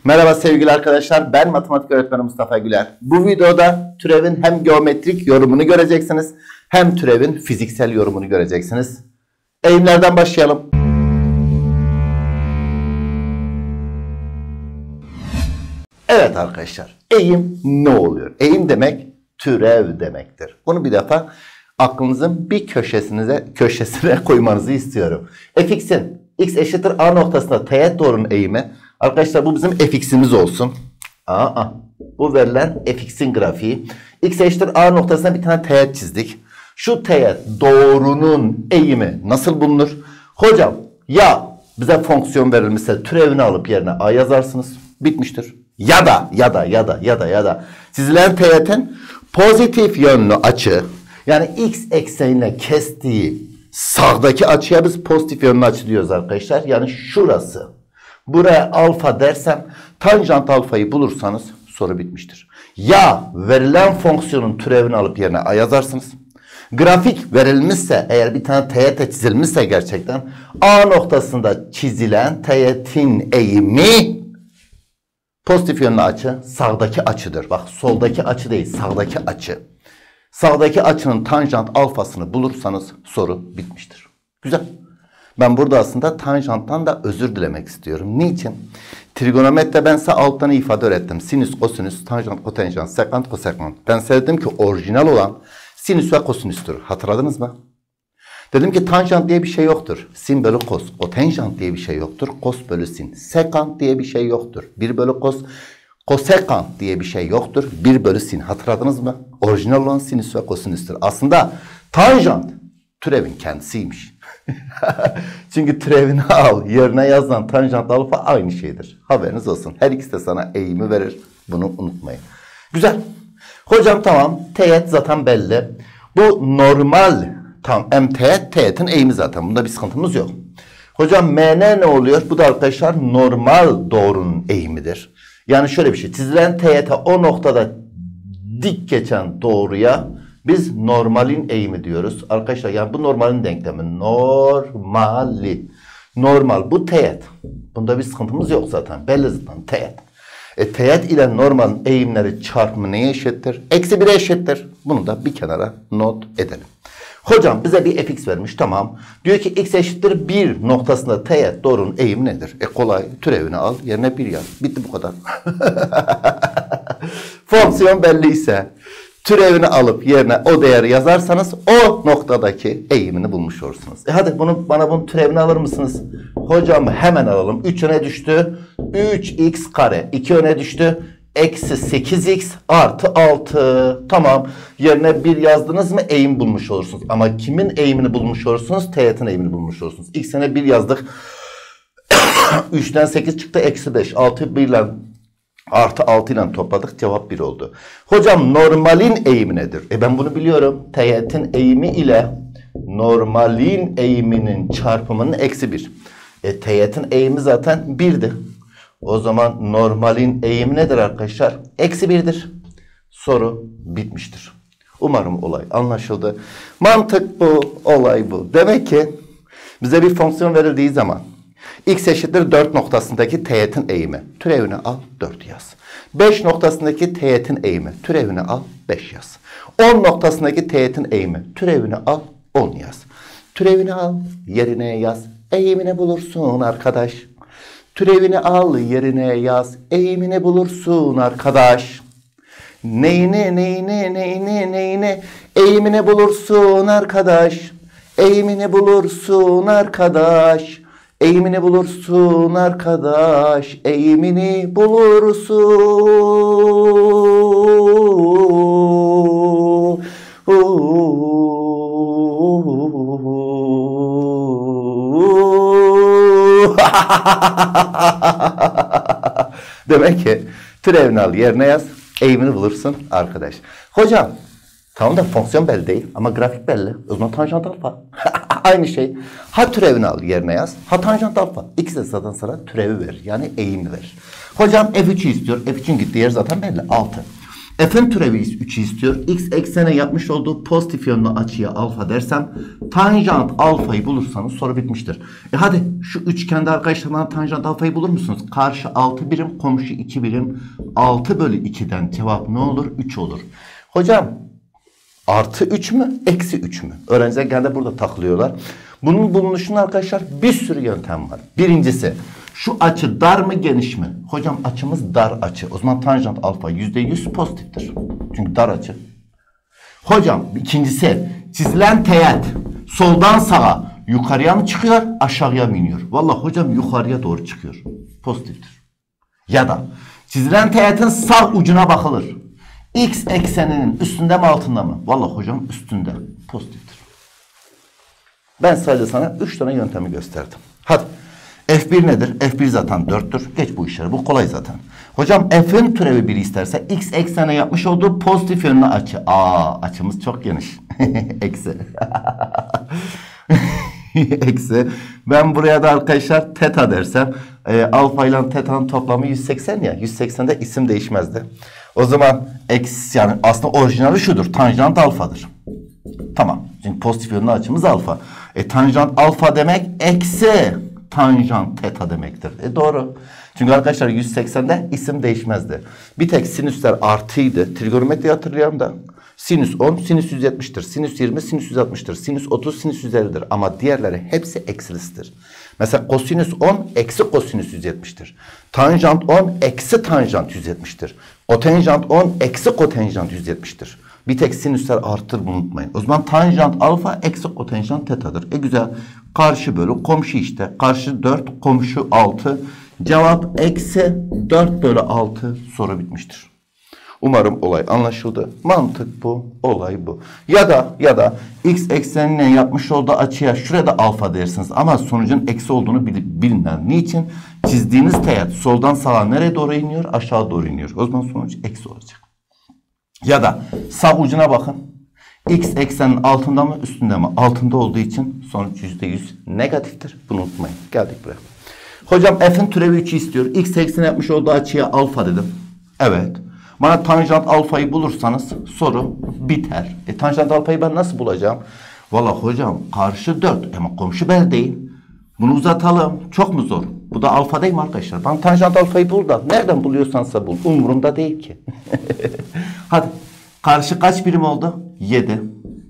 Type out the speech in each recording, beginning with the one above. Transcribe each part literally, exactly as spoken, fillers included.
Merhaba sevgili arkadaşlar, ben matematik öğretmeni Mustafa Güler. Bu videoda türevin hem geometrik yorumunu göreceksiniz hem türevin fiziksel yorumunu göreceksiniz. Eğimlerden başlayalım. Evet arkadaşlar, eğim ne oluyor? Eğim demek türev demektir. Bunu bir defa aklınızın bir köşesine, köşesine koymanızı istiyorum. Fx'in x eşittir a noktasında teğet doğrunun eğimi. Arkadaşlar bu bizim fx'imiz olsun. Aa, bu verilen fx'in grafiği. X eşittir a noktasına bir tane teğet çizdik. Şu teğet doğrunun eğimi nasıl bulunur? Hocam ya bize fonksiyon verilmişse türevini alıp yerine a yazarsınız. Bitmiştir. Ya da ya da ya da ya da ya da çizilen teğetin pozitif yönlü açı, yani x eksenine kestiği sağdaki açıya biz pozitif yönlü açı diyoruz arkadaşlar. Yani şurası. Buraya alfa dersem tanjant alfayı bulursanız soru bitmiştir. Ya verilen fonksiyonun türevini alıp yerine a yazarsınız. Grafik verilmişse, eğer bir tane teğet çizilmişse gerçekten a noktasında çizilen teğetin eğimi pozitif yönlü açı sağdaki açıdır. Bak, soldaki açı değil, sağdaki açı. Sağdaki açının tanjant alfasını bulursanız soru bitmiştir. Güzel. Ben burada aslında tanjanttan da özür dilemek istiyorum. Niçin? Trigonometride ben size alttan ifade öğrettim. Sinüs, kosinüs, tanjant, kotanjant, sekant, kosekant. Ben size dedim ki orijinal olan sinüs ve kosinüstür. Hatırladınız mı? Dedim ki tanjant diye bir şey yoktur. Sin bölü kos. Kotanjant diye bir şey yoktur. Kos bölü sin. Sekant diye bir şey yoktur. bir bölü kos. Kosekant diye bir şey yoktur. bir bölü sin. Hatırladınız mı? Orijinal olan sinüs ve kosinüstür. Aslında tanjant türevin kendisiymiş. Çünkü türevini al, yerine yazılan tanjant alfa aynı şeydir. Haberiniz olsun. Her ikisi de sana eğimi verir. Bunu unutmayın. Güzel. Hocam tamam. Teğet zaten belli. Bu normal. Tam M teğet, teğetin eğimi zaten. Bunda bir sıkıntımız yok. Hocam M N ne oluyor? Bu da arkadaşlar normal doğrunun eğimidir. Yani şöyle bir şey. Çizilen teğete o noktada dik geçen doğruya biz normalin eğimi diyoruz. Arkadaşlar yani bu normalin denklemi. Normali. Normal. Bu teğet. Bunda bir sıkıntımız yok zaten. Belli zaten teğet. E, teğet ile normalin eğimleri çarpımı neye eşittir? Eksi bire eşittir. Bunu da bir kenara not edelim. Hocam bize bir fx vermiş, tamam. Diyor ki x eşittir bir noktasında teğet doğrunun eğimi nedir? E kolay, türevini al, yerine bir yaz. Bitti, bu kadar. Fonksiyon belliyse türevini alıp yerine o değeri yazarsanız o noktadaki eğimini bulmuş olursunuz. E hadi bunu, bana bunun türevini alır mısınız? Hocam hemen alalım. üç öne düştü. üç x kare. iki öne düştü. Eksi sekiz x artı altı. Tamam. Yerine bir yazdınız mı eğim bulmuş olursunuz. Ama kimin eğimini bulmuş olursunuz? Teğetin eğimini bulmuş olursunuz. X'ine bir yazdık. üçten sekiz çıktı. Eksi beş. altı bir ile artı altı ile topladık. Cevap bir oldu. Hocam normalin eğimi nedir? E ben bunu biliyorum. Teğetin eğimi ile normalin eğiminin çarpımının eksi bir. E teğetin eğimi zaten birdi. O zaman normalin eğimi nedir arkadaşlar? Eksi birdir. Soru bitmiştir. Umarım olay anlaşıldı. Mantık bu, olay bu. Demek ki bize bir fonksiyon verildiği zaman x eşittir dört noktasındaki teğetin eğimi. Türevini al, dört yaz. beş noktasındaki teğetin eğimi. Türevini al, beş yaz. on noktasındaki teğetin eğimi. Türevini al, on yaz. Türevini al, yerine yaz. Eğimini bulursun arkadaş. Türevini al, yerine yaz. Eğimini bulursun arkadaş. Neyini, neyini, neyini, neyini. Eğimini bulursun arkadaş. Eğimini bulursun arkadaş. Eğimini bulursun arkadaş. Eğimini bulursun. Demek ki türevini al, yerine yaz, eğimini bulursun arkadaş. Hocam tamam da fonksiyon belli değil ama grafik belli. O zaman tanjant alfa. Aynı şey. Ha türevini al, yerine yaz. Ha tanjant alfa. İkisi de zaten sana türevi verir. Yani eğimi verir. Hocam F üç'ü istiyor. F üçün gittiği yer zaten belli. altı. F'in türevi üçü istiyor. X eksene yapmış olduğu pozitif yönlü açıya alfa dersem tanjant alfayı bulursanız soru bitmiştir. E hadi şu üçgende arkadaşlar bana tanjant alfayı bulur musunuz? Karşı altı birim, komşu iki birim. altı bölü iki'den cevap ne olur? üç olur. Hocam artı üç mü? Eksi üç mü? Öğrenciler genelde burada takılıyorlar. Bunun bulunuşunda arkadaşlar bir sürü yöntem var. Birincisi şu açı dar mı geniş mi? Hocam açımız dar açı. O zaman tanjant alfa yüzde yüz pozitiftir. Çünkü dar açı. Hocam ikincisi çizilen teğet soldan sağa yukarıya mı çıkıyor aşağıya mı iniyor? Vallahi hocam yukarıya doğru çıkıyor. Pozitiftir. Ya da çizilen teğetin sağ ucuna bakılır. X ekseninin üstünde mi altında mı? Vallahi hocam üstünde. Pozitiftir. Ben sadece sana üç tane yöntemi gösterdim. Hadi. F bir nedir? F bir zaten dörttür. Geç bu işleri. Bu kolay zaten. Hocam F'in türevi biri isterse X eksene yapmış olduğu pozitif yönlü açı. Aa, açımız çok geniş. Eksi. Eksi. Ben buraya da arkadaşlar teta dersem e, alfa ile teta'nın toplamı yüz seksen ya. yüz seksende isim değişmezdi. O zaman X yani aslında orijinali şudur. Tanjant alfadır. Tamam. Çünkü pozitif yönlü açımız alfa. E tanjant alfa demek eksi tanjant teta demektir. E doğru. Çünkü arkadaşlar yüz seksende isim değişmezdi. Bir tek sinüsler artıydı. Trigonometri hatırlayalım da. Sinüs on, sinüs yüz yetmiş'tir. Sinüs yirmi, sinüs yüz altmış'tır. Sinüs otuz, sinüs yüz elli'dir. Ama diğerleri hepsi eksilisidir. Mesela kosinüs on, eksi kosinüs yüz yetmiş'tir. Tanjant on, eksi tanjant yüz yetmiş'tir. Kotanjant on, eksi kotanjant yüz yetmiş'tir. Bir tek sinüsler artır, bunu unutmayın. O zaman tanjant alfa eksi kotanjant tetadır. E güzel. Karşı bölü komşu işte. Karşı dört, komşu altı. Cevap eksi dört bölü altı. Soru bitmiştir. Umarım olay anlaşıldı. Mantık bu, olay bu. Ya da ya da x eksenine yapmış olduğu açıya şuraya da alfa dersiniz ama sonucun eksi olduğunu bilinen. Niçin? Çizdiğiniz teğet soldan sağa nereye doğru iniyor? Aşağı doğru iniyor. O zaman sonuç eksi olacak. Ya da sağ ucuna bakın. X eksenin altında mı üstünde mi? Altında olduğu için sonuç yüzde yüz negatiftir. Bunu unutmayın. Geldik buraya. Hocam F'in türevi üçü istiyor. X eksene yapmış olduğu açıya alfa dedim. Evet. Bana tanjant alfayı bulursanız soru biter. E tanjant alfayı ben nasıl bulacağım? Valla hocam karşı dört ama komşu ben değil. Bunu uzatalım. Çok mu zor? Bu da alfa değil mi arkadaşlar? Ben tanjant alfayı bul da nereden buluyorsansa bul. Umurumda değil ki. Hadi. Karşı kaç birim oldu? yedi.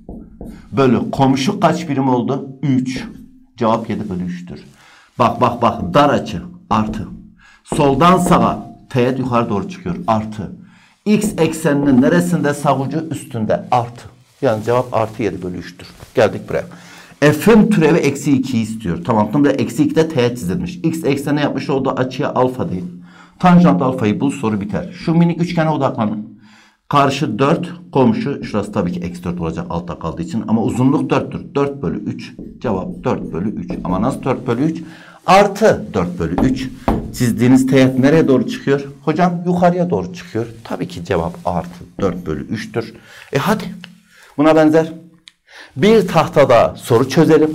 Bölü komşu kaç birim oldu? üç. Cevap yedi bölü üç'tür. Bak bak bak. Dar açı. Artı. Soldan sağa. Teğet yukarı doğru çıkıyor. Artı. X ekseninin neresinde sağ ucu? Üstünde. Artı. Yani cevap artı yedi bölü üç'tür. Geldik buraya. F'in türevi eksi iki'yi istiyor. Tamam. Şimdi eksi iki'de teğet çizilmiş. X eksenine yapmış olduğu açıya alfa değil. Tanjant alfayı bul, soru biter. Şu minik üçgene odaklanın. Karşı dört, komşu şurası tabii ki eksi dört olacak altta kaldığı için ama uzunluk dört'tür. dört bölü üç. Cevap dört bölü üç. Ama nasıl dört bölü üç? Artı dört bölü üç. Çizdiğiniz teğet nereye doğru çıkıyor? Hocam yukarıya doğru çıkıyor. Tabii ki cevap artı dört bölü üç'tür. E hadi buna benzer bir tahtada soru çözelim.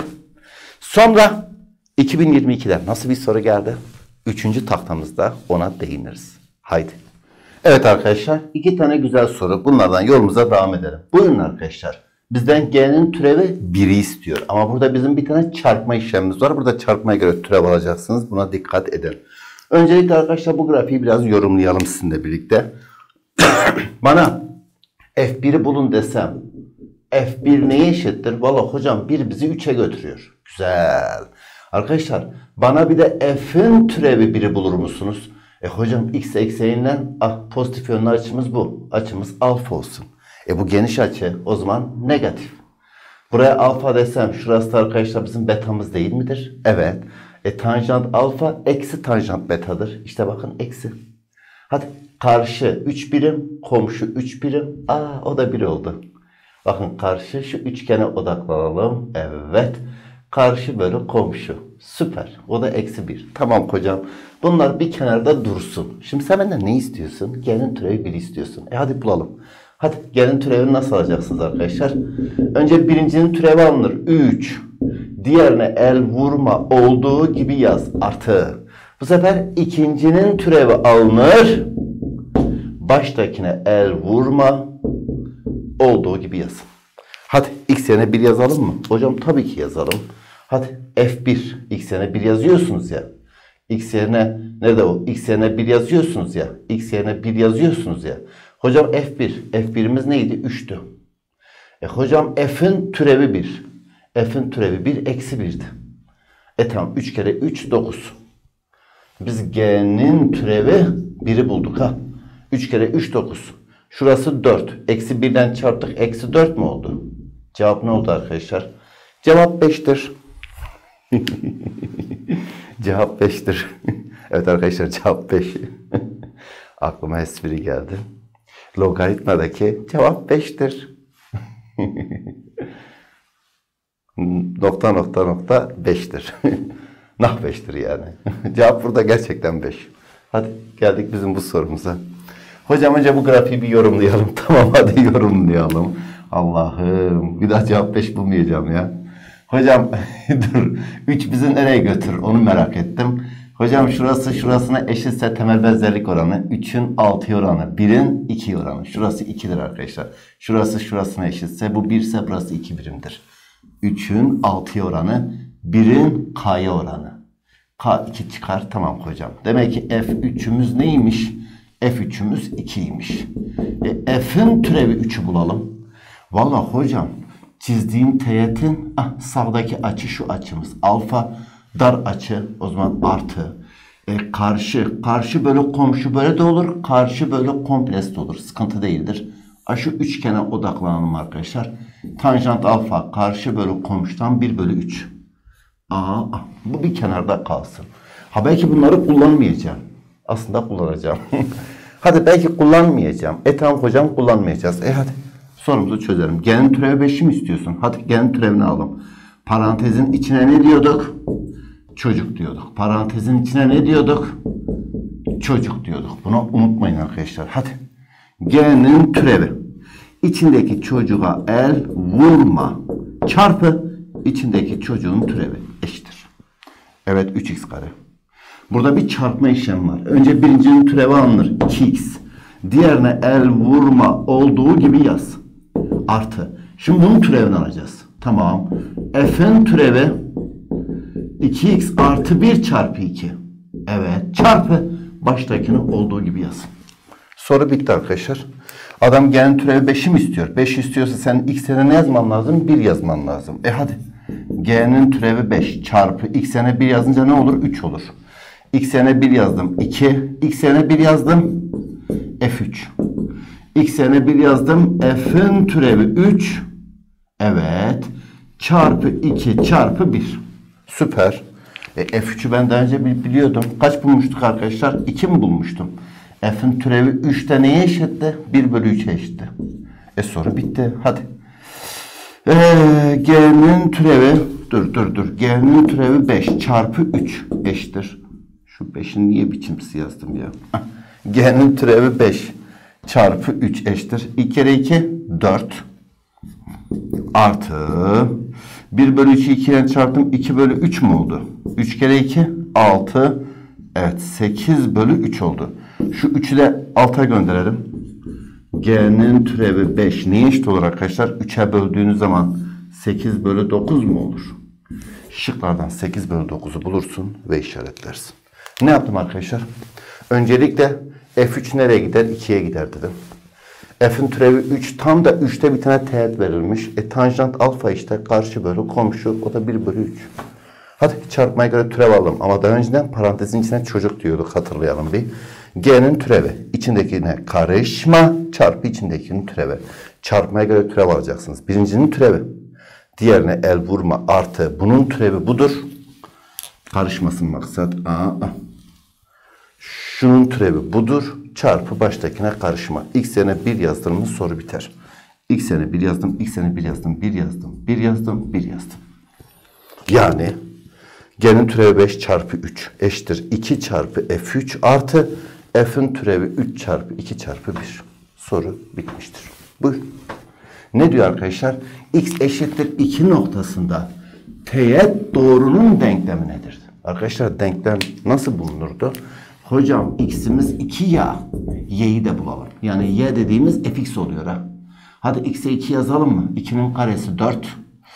Sonra iki bin yirmi iki'de nasıl bir soru geldi? Üçüncü tahtamızda ona değiniriz. Haydi. Evet arkadaşlar, iki tane güzel soru. Bunlardan yolumuza devam edelim. Buyurun arkadaşlar. Bizden G'nin türevi bir'i istiyor. Ama burada bizim bir tane çarpma işlemimiz var. Burada çarpmaya göre türev alacaksınız. Buna dikkat edin. Öncelikle arkadaşlar bu grafiği biraz yorumlayalım sizinle birlikte. Bana F bir'i bulun desem F bir neye eşittir? Valla hocam bir bizi üç'e götürüyor. Güzel. Arkadaşlar bana bir de F'in türevi bir'i bulur musunuz? E hocam x ekseninden ah, pozitif yönlü açımız bu. Açımız alfa olsun. E bu geniş açı o zaman negatif. Buraya alfa desem şurası da arkadaşlar bizim betamız değil midir? Evet. E tanjant alfa eksi tanjant betadır. İşte bakın eksi. Hadi karşı üç birim, komşu üç birim. Aa o da bir oldu. Bakın karşı şu üçgene odaklanalım. Evet. Karşı bölü komşu. Süper. O da eksi bir. Tamam kocam. Bunlar bir kenarda dursun. Şimdi sen benden ne istiyorsun? G'nin türevi bir istiyorsun. E hadi bulalım. Hadi G'nin türevini nasıl alacaksınız arkadaşlar? Önce birincinin türevi alınır. üç. Diğerine el vurma olduğu gibi yaz. Artı. Bu sefer ikincinin türevi alınır. baştakine el vurma. Olduğu gibi yazın. Hadi x yerine bir yazalım mı? Hocam tabii ki yazalım. Hadi f bir. X yerine bir yazıyorsunuz ya. X yerine nerede o? X yerine bir yazıyorsunuz ya. X yerine bir yazıyorsunuz ya. Hocam f bir. f bir'imiz neydi? üç'tü. E hocam f'in türevi bir. F'in türevi bir eksi bir'di. E tamam, üç kere üç dokuz. Biz g'nin türevi bir'i bulduk ha. üç kere üç dokuz. Şurası dört. Eksi bir'den çarptık. Eksi dört mü oldu? Cevap ne oldu arkadaşlar? Cevap beş'tir. Cevap beş'tir. Evet arkadaşlar, cevap beş. Aklıma espri geldi. Logaritmadaki cevap beş'tir. Nokta nokta nokta beş'tir. Nah beş'tir yani. Cevap burada gerçekten beş. Hadi geldik bizim bu sorumuza. Hocam önce bu grafiği bir yorumlayalım. Tamam, hadi yorumlayalım. Allah'ım, bir daha cevap beş bulmayacağım ya. Hocam dur, üç bizi nereye götürür onu merak ettim. Hocam şurası şurasına eşitse temel benzerlik oranı üçün altıya oranı, bir'in ikiye oranı. Şurası iki'dir arkadaşlar. Şurası şurasına eşitse, bu bir ise burası iki birimdir. üçün altıya oranı, bir'in k'ya oranı. K iki çıkar. Tamam hocam. Demek ki f üç'ümüz neymiş? f üç'ümüz iki'ymiş. E, f'in türevi üç'ü bulalım. Vallahi hocam çizdiğim teğetin ah, sağdaki açı şu açımız. Alfa dar açı, o zaman artı. E, karşı, karşı bölü komşu böyle de olur. Karşı bölü kompleks de olur. Sıkıntı değildir. A, şu üçgene odaklanalım arkadaşlar. Tanjant alfa karşı bölü komşudan bir bölü üç. Aa, bu bir kenarda kalsın. Ha belki bunları kullanmayacağım. Aslında kullanacağım. Hadi belki kullanmayacağım. E tamam hocam, kullanmayacağız. E hadi sorumuzu çözelim. G'nin türevi beş'i mi istiyorsun? Hadi G'nin türevini alalım. Parantezin içine ne diyorduk? Çocuk diyorduk. Parantezin içine ne diyorduk? Çocuk diyorduk. Bunu unutmayın arkadaşlar. Hadi. G'nin türevi. İçindeki çocuğa el vurma. Çarpı içindeki çocuğun türevi eşittir. Evet, üç x kare. Burada bir çarpma işlemi var. Önce birincinin türevi alınır. iki x. Diğerine el vurma olduğu gibi yaz. Artı. Şimdi bunun türevini alacağız. Tamam. F'in türevi iki x artı bir çarpı iki. Evet. Çarpı baştakini olduğu gibi yaz. Soru bitti arkadaşlar. Adam G'nin türevi beş'i mi istiyor? beş istiyorsa sen x'e ne yazman lazım? bir yazman lazım. E hadi. G'nin türevi beş çarpı x'e bir yazınca ne olur? üç olur. X'e bir yazdım. iki. X'e bir yazdım. F üç. X'e bir yazdım. F'in türevi üç. Evet. Çarpı iki çarpı bir. Süper. E, F üç'ü ben daha önce biliyordum. Kaç bulmuştuk arkadaşlar? iki mi bulmuştum? F'in türevi üç'te neye eşitti? bir bölü üç'e eşitti. E soru bitti. Hadi. E, G'nin türevi dur dur dur. G'nin türevi beş çarpı üç eşittir. Şu beş'in niye biçimsiz yazdım ya? G'nin türevi beş çarpı üç eşittir. iki kere iki dört. Artı bir bölü üç'ü iki ile çarptım. iki bölü üç mü oldu? üç kere iki altı. Evet, sekiz bölü üç oldu. Şu üç'ü de alta gönderelim. G'nin türevi beş neye eşit olur arkadaşlar? üç'e böldüğünüz zaman sekiz bölü dokuz mu olur? Şıklardan sekiz bölü dokuz'u bulursun ve işaretlersin. Ne yaptım arkadaşlar? Öncelikle F üç nereye gider? iki'ye gider dedim. F'in türevi üç. Tam da üç'te bir tane teğet verilmiş. E tanjant alfa işte karşı bölü komşu. O da bir bölü üç. Hadi çarpmaya göre türev alalım. Ama daha önceden parantezin içine çocuk diyorduk. Hatırlayalım bir. G'nin türevi. İçindekine karışma. Çarpı içindekinin türevi. Çarpmaya göre türev alacaksınız. Birincinin türevi. Diğerine el vurma artı. Bunun türevi budur. Karışmasın maksat. Aa. Şunun türevi budur. Çarpı baştakine karışma. X yerine bir yazdığımız soru biter. X yerine bir yazdım. X yerine bir yazdım. bir yazdım. bir yazdım. bir yazdım. Yani G'nin türevi beş çarpı üç eşittir. iki çarpı F üç artı F'in türevi üç çarpı iki çarpı bir. Soru bitmiştir. Buyur. Ne diyor arkadaşlar? X eşittir iki noktasında teğet doğrunun denklemi nedir? Arkadaşlar denklem nasıl bulunurdu? Hocam x'imiz iki ya. Y'yi de bulalım. Yani y dediğimiz fx oluyor ha. Hadi x'e iki yazalım mı? ikinin karesi dört.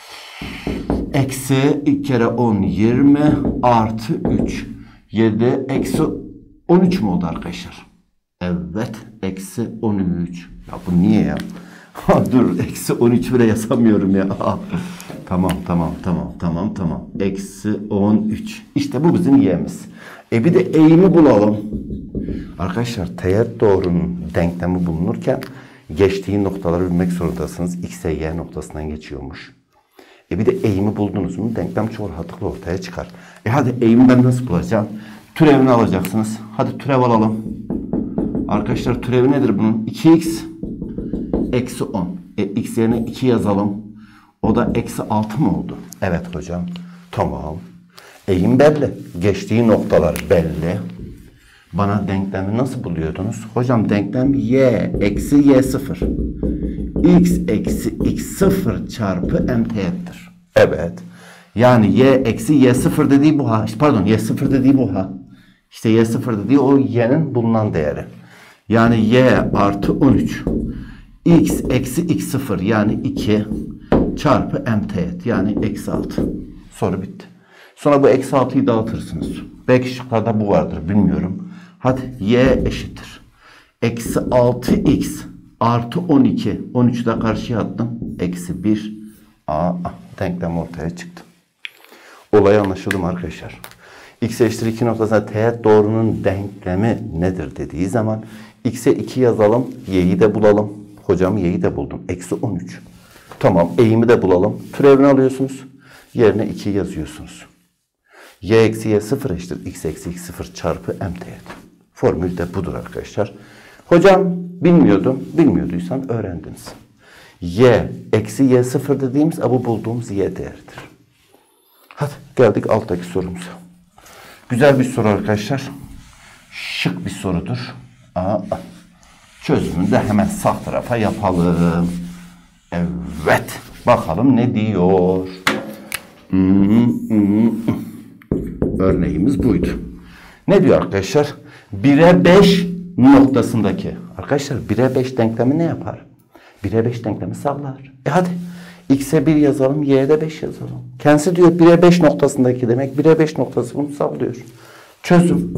Eksi iki kere on yirmi artı üç. yedi eksi on üç mü oldu arkadaşlar? Evet. Eksi on üç. Ya bu niye ya? Dur. Eksi on üç bile yazamıyorum ya. Tamam tamam tamam tamam tamam. Eksi on üç. İşte bu bizim y'miz. E bir de eğimi bulalım. Arkadaşlar teğet doğrunun denklemi bulunurken geçtiği noktaları bilmek zorundasınız. X'e y noktasından geçiyormuş. E bir de eğimi buldunuz mu denklem çok rahatlıkla ortaya çıkar. E hadi eğimi ben nasıl bulacağım? Türevini alacaksınız. Hadi türev alalım. Arkadaşlar türevi nedir bunun? iki x eksi on. E x yerine iki yazalım. O da eksi altı mı oldu? Evet hocam. Tamam. Eğim belli. Geçtiği noktalar belli. Bana denklemi nasıl buluyordunuz? Hocam denklem y eksi y sıfır. X eksi x sıfır çarpı m teğettir. Evet. Yani y eksi y sıfır dediği bu ha. Pardon y sıfır dediği bu ha. İşte y sıfır dediği o y'nin bulunan değeri. Yani y artı on üç. X eksi x sıfır yani iki çarpı m teğet yani eksi altı. Soru bitti. Sonra bu eksi altıyı dağıtırsınız. Belki şıklarda bu vardır bilmiyorum. Hadi y eşittir. Eksi altı x artı on iki. on üçü de karşıya attım. Eksi bir. Aa, denklem ortaya çıktı. Olay anlaşıldı mı arkadaşlar? X eşittir iki noktasında teğet doğrunun denklemi nedir dediği zaman x'e iki yazalım. Y'yi de bulalım. Hocam y'yi de buldum. Eksi on üç. Tamam eğimi de bulalım. Türevini alıyorsunuz. Yerine iki yazıyorsunuz. Y eksi y sıfır eşittir. X eksi x sıfır çarpı m teğet. Formül de budur arkadaşlar. Hocam bilmiyordum. Bilmiyorduysan öğrendiniz. Y eksi y sıfır dediğimiz bu bulduğumuz y değeridir. Hadi geldik alttaki sorumuza. Güzel bir soru arkadaşlar. Şık bir sorudur. Aa, çözümünü de hemen sağ tarafa yapalım. Evet. Bakalım ne diyor. Hmm, hmm. Örneğimiz buydu. Ne diyor arkadaşlar? bire beş noktasındaki. Arkadaşlar bire beş denklemi ne yapar? bire beş denklemi sağlar. E hadi. X'e bir yazalım. Y'ye de beş yazalım. Kendisi diyor bire beş noktasındaki demek. bire beş noktası bunu sağlıyor. Çözüm.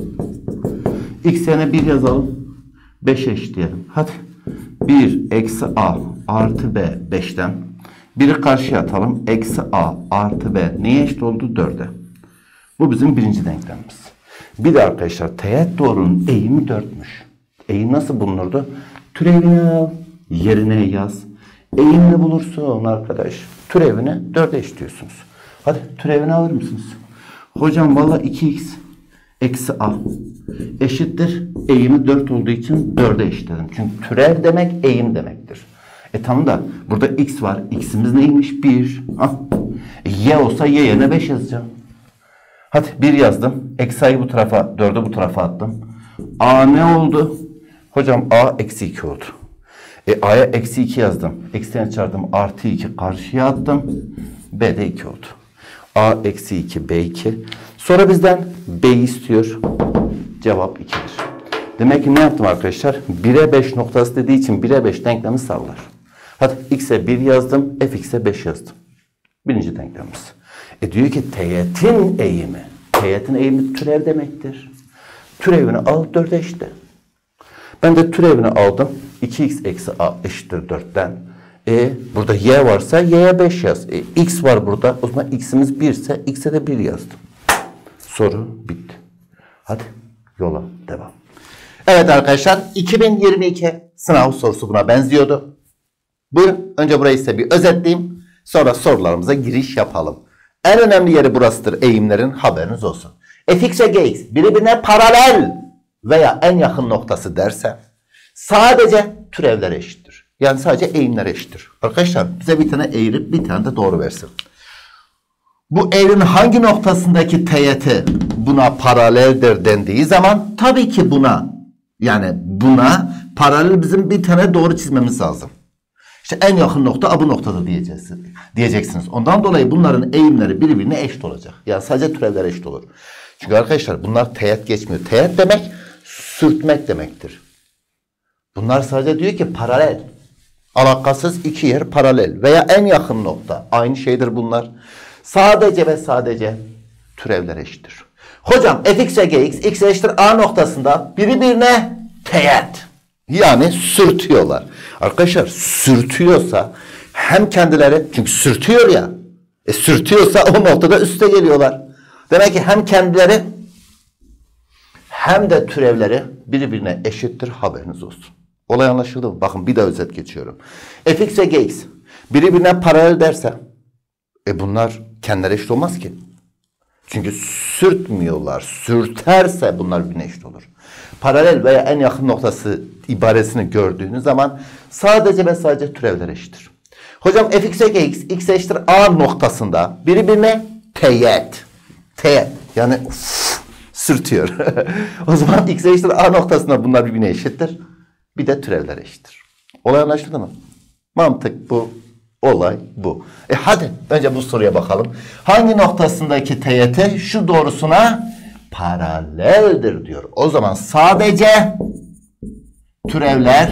X yerine bir yazalım. beş eşitleyelim. Hadi. bir eksi a artı b beşten. biri karşıya atalım. Eksi a artı b neye eşit oldu? dörde. Bu bizim birinci denklemimiz. Bir de arkadaşlar teğet doğrunun eğimi dörtmüş. Eğim nasıl bulunurdu? Türevini al. Yerine yaz. Eğimini bulursun arkadaş. Türevini dörde eşitliyorsunuz. Hadi türevini alır mısınız? Hocam valla iki x eksi a eşittir. Eğimi dört olduğu için dörde eşitledim. Çünkü türev demek eğim demektir. E tamam da burada x var. X'imiz neymiş? bir. Ah. E, y olsa y yerine beş yazacağım. Hadi bir yazdım. Eksi a'yı bu tarafa, dördü bu tarafa attım. A ne oldu? Hocam a eksi iki oldu. E a'ya eksi iki yazdım. Eksiğini çarptım. Artı iki karşıya attım. B de iki oldu. A eksi iki b iki. Sonra bizden b'yi istiyor. Cevap ikidir. Demek ki ne yaptım arkadaşlar? bire beş noktası dediği için bire beş denklemi sağlar. Hadi x'e bir yazdım. Fx'e beş yazdım. Birinci denklemimiz. E diyor ki teğetin eğimi. Teğetin eğimi türev demektir. Türevini al dörde eşitle. Ben de türevini aldım. iki x eksi a eşittir dörtten. E burada y varsa y'ye beş yaz. E, x var burada. O zaman x'imiz bir ise x'e de bir yazdım. Soru bitti. Hadi yola devam. Evet arkadaşlar iki bin yirmi iki sınav sorusu buna benziyordu. Buyurun önce burayı size bir özetleyeyim. Sonra sorularımıza giriş yapalım. En önemli yeri burasıdır eğimlerin, haberiniz olsun. Fx ve gx birbirine paralel veya en yakın noktası derse sadece türevler eşittir. Yani sadece eğimler eşittir. Arkadaşlar bize bir tane eğri bir tane de doğru versin. Bu eğrinin hangi noktasındaki teğeti buna paraleldir dendiği zaman tabii ki buna yani buna paralel bizim bir tane doğru çizmemiz lazım. İşte en yakın nokta bu noktada diyeceksiniz. diyeceksiniz. Ondan dolayı bunların eğimleri birbirine eşit olacak. Yani sadece türevler eşit olur. Çünkü arkadaşlar bunlar teğet geçmiyor. Teğet demek sürtmek demektir. Bunlar sadece diyor ki paralel. Alakasız iki yer paralel veya en yakın nokta. Aynı şeydir bunlar. Sadece ve sadece türevler eşittir. Hocam fx ve gx x eşittir a noktasında birbirine teğet. Yani sürtüyorlar. Arkadaşlar sürtüyorsa hem kendileri, çünkü sürtüyor ya. E sürtüyorsa o noktada üste geliyorlar. Demek ki hem kendileri hem de türevleri birbirine eşittir, haberiniz olsun. Olay anlaşıldı mı? Bakın bir daha özet geçiyorum. fx ve gx birbirine paralel derse e bunlar kendileri eşit olmaz ki. Çünkü sürtmüyorlar. Sürterse bunlar birbirine eşit olur. Paralel veya en yakın noktası ibaresini gördüğünüz zaman sadece ve sadece türevler eşittir. Hocam fx ve gx x eşittir a noktasında birbirine teğet. Teğet. Yani uf, sürtüyor. O zaman x eşittir a noktasında bunlar birbirine eşittir. Bir de türevler eşittir. Olay anlaşıldı mı? Mantık bu. Olay bu. E hadi önce bu soruya bakalım. Hangi noktasındaki teğet şu doğrusuna paraleldir diyor. O zaman sadece türevler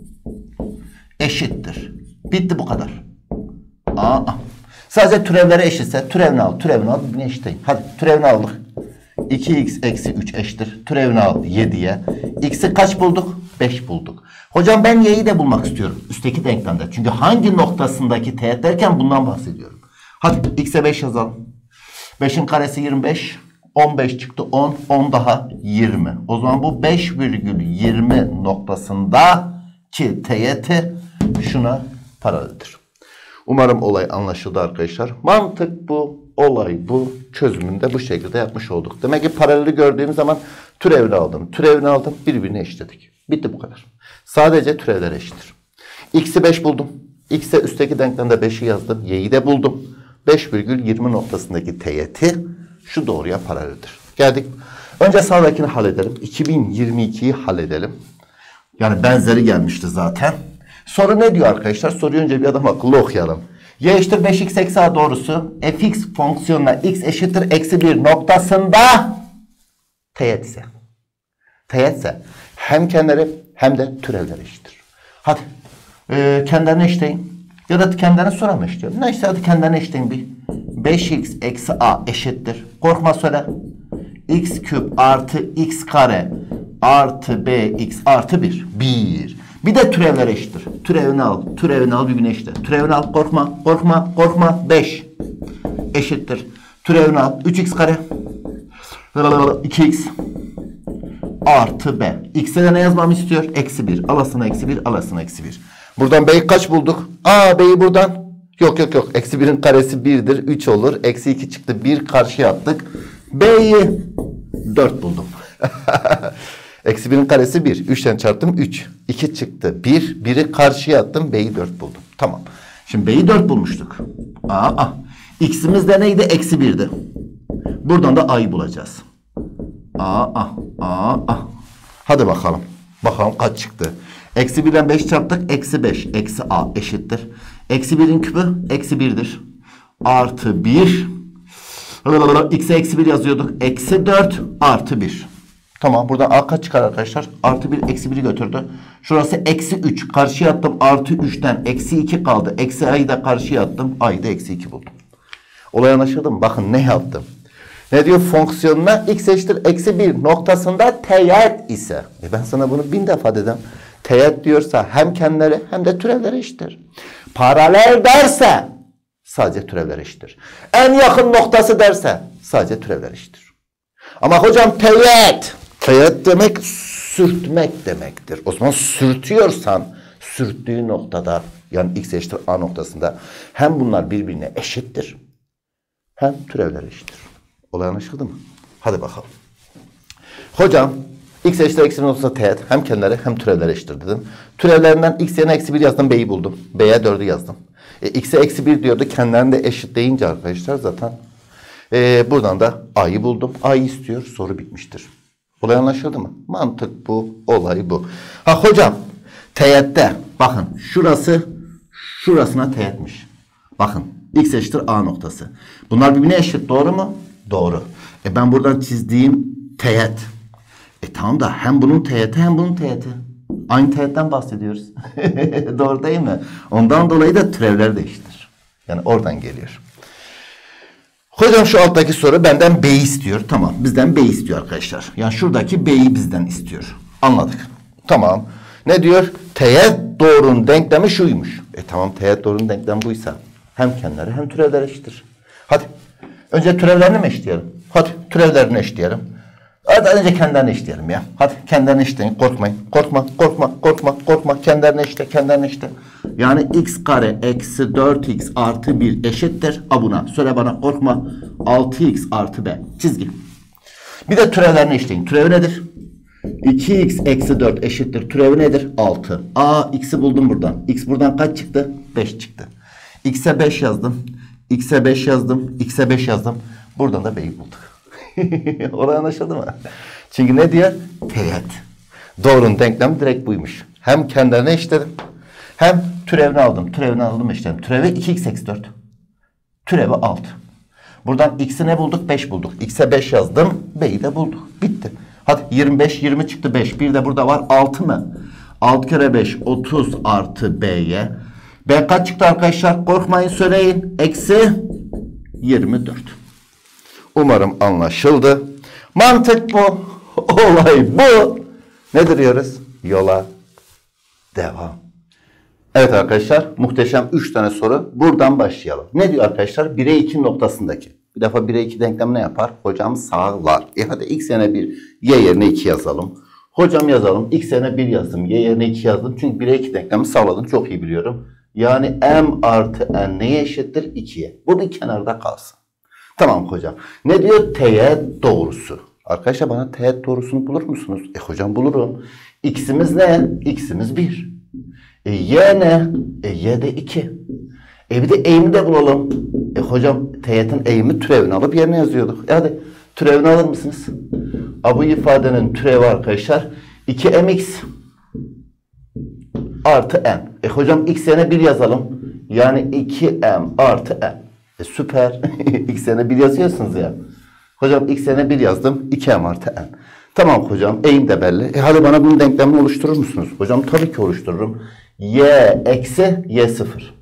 eşittir. Bitti bu kadar. Aa, sadece türevlere eşitse türevini al. Türevini al. Birbirine eşiteyim. Hadi türevini aldık. iki x eksi üç eşittir. Türevini al yediye. X'i kaç bulduk? beş bulduk. Hocam ben y'yi de bulmak istiyorum. Üstteki denklemde. Çünkü hangi noktasındaki teğet derken bundan bahsediyorum. Hadi x'e beş yazalım. beşin karesi yirmi beş. on beş çıktı on. on daha yirmi. O zaman bu beş virgül yirmi noktasındaki teğeti şuna paraleldir. Umarım olay anlaşıldı arkadaşlar. Mantık bu. Olay bu. Çözümünü de bu şekilde yapmış olduk. Demek ki paraleli gördüğüm zaman türevini aldım. Türevini aldım. Birbirine eşitledik. Bitti bu kadar. Sadece türevler eşittir. X'i beş buldum. X'e üstteki denklemde beşi yazdım. Y'yi de buldum. beş virgül yirmi noktasındaki teğeti şu doğruya paraleldir. Geldik. Önce sağdakini halledelim. iki bin yirmi ikiyi halledelim. Yani benzeri gelmişti zaten. Soru ne diyor arkadaşlar? Soruyu önce bir adam akıllı okuyalım. Y eşittir beş x eksi a doğrusu fx fonksiyonuna x eşittir eksi bir noktasında teğet ise. Teğetse hem kendileri hem de türevler eşittir. Hadi ee, kendilerine eşitleyin. Ya da kendilerine soramı eşitliyorum. Neyse hadi kendilerine eşitleyin bir. beş x eksi a eşittir. Korkma söyle. X küp artı x kare artı bx artı bir. bir. Bir de türevler eşittir. Türevini al. Türevini al birbirine eşittir. Türevini al. Korkma. Korkma. Korkma. beş eşittir. Türevini al. üç x kare. iki x artı b. X'e de ne yazmamı istiyor? Eksi bir. Alasına eksi bir. Alasına eksi bir. Buradan b'yi kaç bulduk? Aa b'yi buradan. Yok yok yok. Eksi birin karesi birdir. üç olur. Eksi iki çıktı. bir karşıya attık. B'yi dört buldum. Eksi birin karesi bir. üçten çarptım üç. iki çıktı. bir. biri karşıya attım. B'yi dört buldum. Tamam. Şimdi B'yi dört bulmuştuk. Aa, X'imiz de neydi? Eksi birdi. Buradan da A'yı bulacağız. Aa, aa, aa. Hadi bakalım. Bakalım kaç çıktı. Eksi birden beş çarptık. Eksi beş. Eksi A eşittir. Eksi birin küpü eksi birdir. Artı bir. X'e eksi bir yazıyorduk. Eksi dört artı bir. Tamam. Buradan A kaç çıkar arkadaşlar? Artı bir eksi biri götürdü. Şurası eksi üç. Karşıya attım. Artı üçten eksi iki kaldı. Eksi A'yı da karşıya attım. A'yı da eksi iki buldum. Olay anlaşıldı mı? Bakın ne yaptım. Ne diyor? Fonksiyonuna x eşittir eksi bir noktasında teğet ise. E ben sana bunu bin defa dedim. Teğet diyorsa hem kendileri hem de türevleri eşittir. Paralel derse sadece türevler eşittir. En yakın noktası derse sadece türevler eşittir. Ama hocam teğet. Teğet demek sürtmek demektir. O zaman sürtüyorsan sürttüğü noktada yani x eşittir a noktasında hem bunlar birbirine eşittir hem türevler eşittir. Olay anlaşıldı mı? Hadi bakalım. Hocam x eşittir eksi bir noktasında teğet hem kendileri hem türevleri eşittir dedim. Türevlerinden x yerine eksi bir yazdım, b'yi buldum. B'ye dördü yazdım. E, x'e eksi bir diyordu. Kendilerini de eşit deyince arkadaşlar zaten e, buradan da a'yı buldum. A'yı istiyor. Soru bitmiştir. Olay anlaşıldı mı? Mantık bu. Olay bu. Ha hocam teğette bakın şurası şurasına teğetmiş. Bakın x eşittir a noktası. Bunlar birbirine eşit doğru mu? Doğru. E ben buradan çizdiğim teğet E tamam da hem bunun teğeti hem bunun teğeti. Aynı teğetten bahsediyoruz. Doğru değil mi? Ondan dolayı da türevler de eşittir. Yani oradan geliyor. Hocam şu alttaki soru benden B'yi istiyor. Tamam, bizden B istiyor arkadaşlar. Yani şuradaki B'yi bizden istiyor. Anladık. Tamam. Ne diyor? Teğet doğrunun denklemi şuymuş. E tamam, teğet doğrunun denklemi buysa hem kendileri hem türevler eşittir. Hadi. Önce türevlerini mi eşitleyelim? Hadi türevlerini eşitleyelim. Hadi önce kendilerini eşitleyelim ya. Hadi kendilerini eşitleyin. Korkmayın. Korkma, korkma, korkma, korkma. Kendilerini eşitle, kendilerini eşitle. Yani x kare eksi dört x artı bir eşittir. A buna. Söyle bana, korkma. altı x artı b. Çizgi. Bir de türevlerini eşitleyin. Türevi nedir? iki x eksi dört eşittir. Türevi nedir? altı. Aa, x'i buldum buradan. X buradan kaç çıktı? beş çıktı. X'e beş yazdım. X'e beş yazdım. X'e beş yazdım. Buradan da b'yi bulduk. Oraya anlaşıldı mı? Çünkü ne diyor? Teğet. Doğrunun denklemi direkt buymuş. Hem kendilerine eşitledim. Hem türevini aldım. Türevini aldım eşitledim. Türevi iki x eksi dört. Türevi altı. Buradan x'i ne bulduk? beş bulduk. X'e beş yazdım. B'yi de bulduk. Bitti. Hadi yirmi beş, yirmi çıktı beş. Bir de burada var altı mı? altı kere beş, otuz artı b'ye. B kaç çıktı arkadaşlar? Korkmayın, söyleyin. Eksi yirmi dört. Umarım anlaşıldı. Mantık bu. Olay bu. Ne diyoruz? Yola devam. Evet arkadaşlar, muhteşem üç tane soru. Buradan başlayalım. Ne diyor arkadaşlar? bire iki noktasındaki. Bir defa bire iki denklem ne yapar? Hocam sağlar. E hadi x yerine bir, y yerine iki yazalım. Hocam yazalım. X yerine bir yazdım. Y yerine iki yazdım. Çünkü bire iki denklemi sağladım. Çok iyi biliyorum. Yani m artı n neye eşittir? ikiye. Bu bir kenarda kalsın. Tamam hocam. Ne diyor? Teğet doğrusu. Arkadaşlar bana teğet doğrusunu bulur musunuz? E hocam bulurum. X'imiz ne? X'imiz bir. E y ne? E y de iki. E bir de eğimi de bulalım. E hocam teğetin eğimi türevini alıp yerine yazıyorduk. E hadi türevini alır mısınız? A, bu ifadenin türevi arkadaşlar iki m x artı n. E hocam x yerine bir yazalım. Yani iki m artı n. E süper. X yerine bir yazıyorsunuz ya. Hocam x yerine bir yazdım. iki m artı n. Tamam hocam. Eğim de belli. E hadi bana bunun denklemini oluşturur musunuz? Hocam tabii ki oluştururum. Y eksi y sıfır.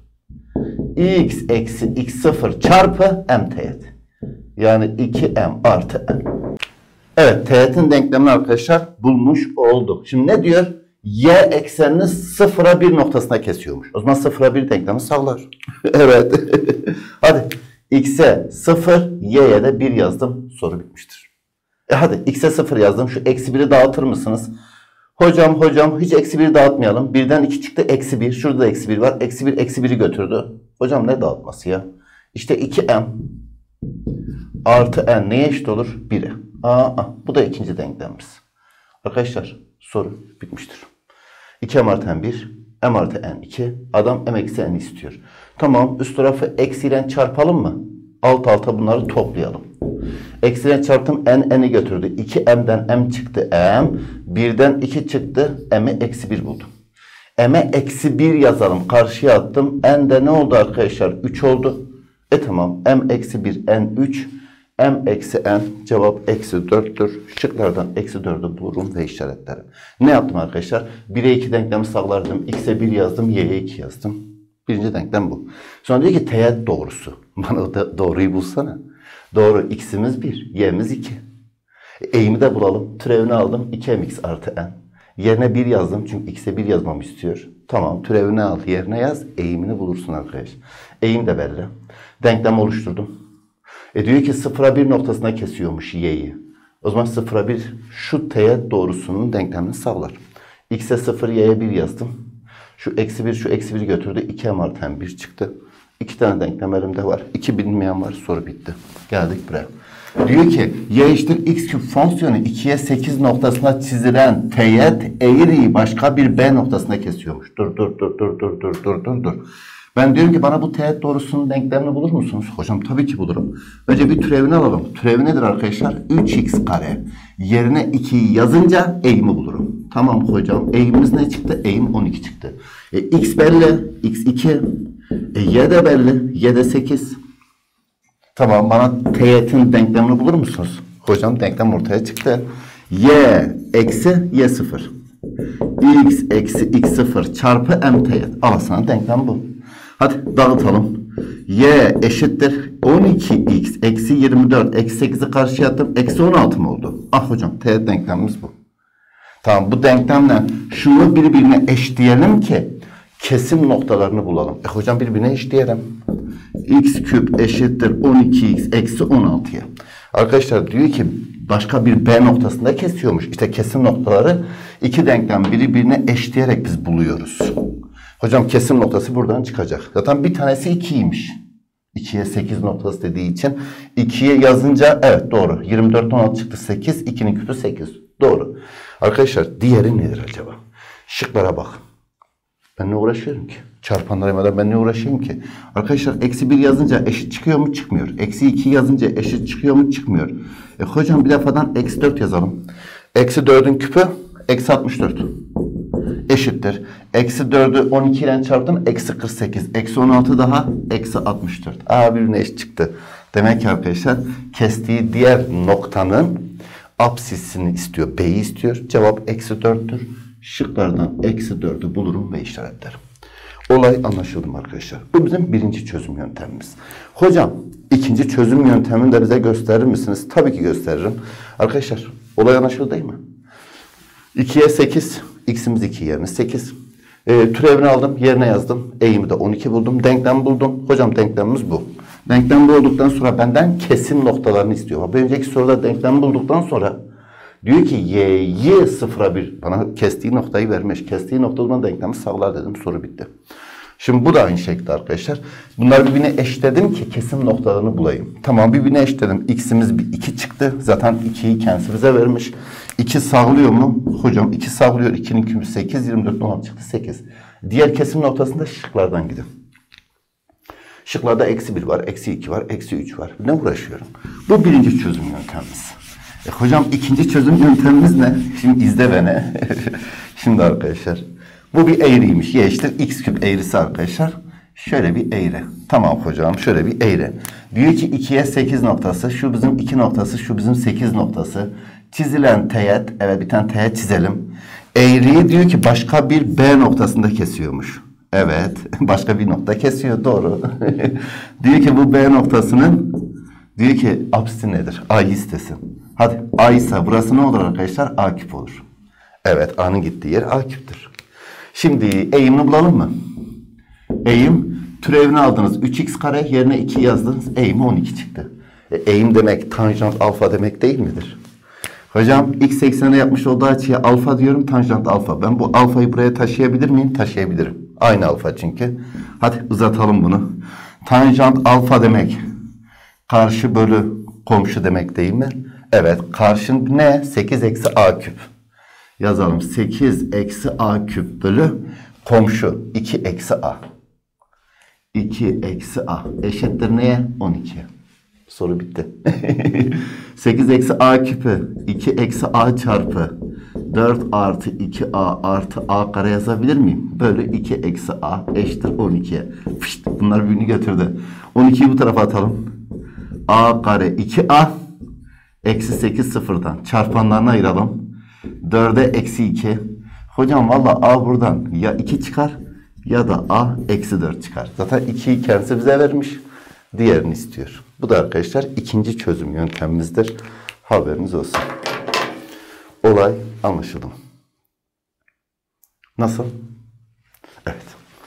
X eksi x sıfır çarpı m teğet. Yani iki m artı n. Evet, teğetin denklemini arkadaşlar bulmuş olduk. Şimdi ne diyor? Y eksenini sıfıra bir noktasına kesiyormuş. O zaman sıfıra bir denklemi sağlar. Evet. Hadi x'e sıfır, y'ye de bir yazdım. Soru bitmiştir. E hadi x'e sıfır yazdım. Şu eksi biri dağıtır mısınız? Hocam hocam hiç eksi biri dağıtmayalım. birden iki çıktı, eksi bir. Şurada da eksi bir var. Eksi bir eksi biri götürdü. Hocam ne dağıtması ya? İşte iki m artı n neye eşit olur? bire. Aa, bu da ikinci denklemimiz. Arkadaşlar soru bitmiştir. iki m artı n bir, m artı n iki. Adam m eksi n istiyor. Tamam, üst tarafı eksiyle çarpalım mı? Alt alta bunları toplayalım. Eksiyle çarptım, n n'i götürdü. iki m'den m çıktı m. birden iki çıktı. M'i eksi bir buldum. M'e eksi bir yazalım. Karşıya attım. N de ne oldu arkadaşlar? üç oldu. E tamam. M eksi bir, n üç. M eksi n. Cevap eksi dörttür. Şıklardan eksi dördü bulurum ve işaretlerim. Ne yaptım arkadaşlar? bire iki denklemi sağlardım. X'e bir yazdım. Y'ye iki yazdım. Birinci denklem bu. Sonra diyor ki teğet doğrusu. Bana o da doğruyu bulsana. Doğru. X'imiz bir. Y'miz iki. Eğimi de bulalım. Türevini aldım. iki m x artı n. Yerine bir yazdım. Çünkü x'e bir yazmamı istiyor. Tamam. Türevini al. Yerine yaz. Eğimini bulursun arkadaş. Eğim de belli. Denklem oluşturdum. E diyor ki sıfıra bir noktasına kesiyormuş y'yi. O zaman sıfıra bir şu teğet doğrusunun denklemini sağlar. X'e sıfır, y'ye bir yazdım. Şu eksi bir, şu eksi biri götürdü. iki m artı n bir çıktı. İki tane denklem elimde var. İki bilinmeyen var. Soru bitti. Geldik buraya. Diyor ki y eşittir x küp fonksiyonu ikiye sekiz noktasına çizilen teğet eğriyi başka bir b noktasına kesiyormuş. Dur dur dur dur dur dur dur dur dur. Ben diyorum ki bana bu teğet doğrusunun denklemini bulur musunuz? Hocam tabii ki bulurum. Önce bir türevini alalım. Türevi nedir arkadaşlar? üç x kare. Yerine ikiyi yazınca eğimi bulurum. Tamam hocam. Eğimimiz ne çıktı? Eğim on iki çıktı. E, x belli. x iki. E, y de belli. Y de sekiz. Tamam, bana teğetin denklemini bulur musunuz? Hocam denklem ortaya çıktı. Y eksi y sıfır. X eksi x sıfır çarpı m teğet. Al sana denklem bu. Hadi dağıtalım. Y eşittir on iki x eksi yirmi dört eksi sekizi karşıya attım. Eksi on altı mı oldu? Ah hocam teğet denklemimiz bu. Tamam, bu denklemle şunu birbirine eşleyelim ki kesim noktalarını bulalım. E hocam birbirine eşleyelim. X küp eşittir on iki x eksi on altıya. Arkadaşlar diyor ki başka bir B noktasında kesiyormuş. İşte kesim noktaları iki denklem birbirine eşleyerek biz buluyoruz. Hocam kesim noktası buradan çıkacak. Zaten bir tanesi ikiymiş. ikiye sekiz noktası dediği için ikiye yazınca evet doğru. yirmi dört on altı çıktı sekiz. ikinin küpü sekiz. Doğru. Arkadaşlar diğeri nedir acaba? Şıklara bak. Ben ne uğraşıyorum ki? Çarpanlara yemeden ben ne uğraşayım ki? Arkadaşlar eksi bir yazınca eşit çıkıyor mu? Çıkmıyor. Eksi iki yazınca eşit çıkıyor mu? Çıkmıyor. E hocam bir defadan eksi dört yazalım. Eksi dördün küpü eksi altmış dört. Eşittir. Eksi dördü on iki ile çarptım. Eksi kırk sekiz. Eksi on altı daha eksi altmış dört. Aa birbirine eşit çıktı. Demek ki arkadaşlar kestiği diğer noktanın apsisini istiyor. B'yi istiyor. Cevap eksi dörttür. Şıklardan eksi dördü bulurum ve işaretlerim. Olay anlaşıldı mı arkadaşlar? Bu bizim birinci çözüm yöntemimiz. Hocam ikinci çözüm yöntemini de bize gösterir misiniz? Tabii ki gösteririm. Arkadaşlar olay anlaşıldı değil mi? ikiye sekiz. X'imiz iki yerine sekiz. E, türevini aldım. Yerine yazdım. Eğimi de on iki buldum. Denklem buldum. Hocam denklemimiz bu. Denklem bulduktan sonra benden kesim noktalarını istiyor. Bir önceki soruda denklem bulduktan sonra diyor ki y'yi sıfıra bir bana kestiği noktayı vermiş. Kestiği nokta zaman denklemi sağlar dedim. Soru bitti. Şimdi bu da aynı şekilde arkadaşlar. Bunları birbirine eşledim ki kesim noktalarını bulayım. Tamam birbirine eşledim. X'imiz bir iki çıktı. Zaten ikiyi kendisi bize vermiş. iki sağlıyor mu? Hocam iki sağlıyor. ikinin küpü sekiz. yirmi dört on altı çıktı sekiz. Diğer kesim noktasında şıklardan gidin. Şıklarda eksi bir var. Eksi iki var. Eksi üç var. Ne uğraşıyorum? Bu birinci çözüm yöntemimiz. E hocam ikinci çözüm yöntemimiz ne? Şimdi izle beni. Şimdi arkadaşlar. Bu bir eğriymiş. Y eşittir x küp eğrisi arkadaşlar. Şöyle bir eğri. Tamam hocam şöyle bir eğri. Diyor ki ikiye sekiz noktası. Şu bizim iki noktası. Şu bizim sekiz noktası. Çizilen teğet. Evet bir tane teğet çizelim. Eğriyi diyor ki başka bir B noktasında kesiyormuş. Evet. Başka bir nokta kesiyor. Doğru. Diyor ki bu B noktasının diyor ki apsisi nedir? A'yı istesin. Hadi A ise burası ne olur arkadaşlar? A küp olur. Evet A'nın gittiği yer A küptür. Şimdi eğimini bulalım mı? Eğim türevini aldınız. üç x kare yerine iki yazdınız. Eğimi on iki çıktı. E, eğim demek tanjant alfa demek değil midir? Hocam x eksene yapmış olduğu açıya alfa diyorum. Tanjant alfa. Ben bu alfayı buraya taşıyabilir miyim? Taşıyabilirim. Aynı alfa çünkü. Hadi uzatalım bunu. Tanjant alfa demek karşı bölü komşu demek değil mi? Evet. Karşın ne? sekiz eksi a küp. Yazalım. sekiz eksi a küp bölü komşu. iki eksi a. iki eksi a eşittir neye? on iki. Soru bitti. sekiz eksi a küpü iki eksi a çarpı dört artı iki a artı a kare yazabilir miyim? Bölü iki eksi a eşittir on ikiye. Fışt, bunlar birbirini götürdü. on ikiyi bu tarafa atalım. A kare iki a eksi sekiz sıfırdan çarpanlarını ayıralım. dörde eksi iki. Hocam valla a buradan ya iki çıkar ya da a eksi dört çıkar. Zaten ikiyi kendisi bize vermiş. Diğerini istiyor. Bu da arkadaşlar ikinci çözüm yöntemimizdir. Haberiniz olsun. Olay anlaşıldı mı? Nasıl? Evet.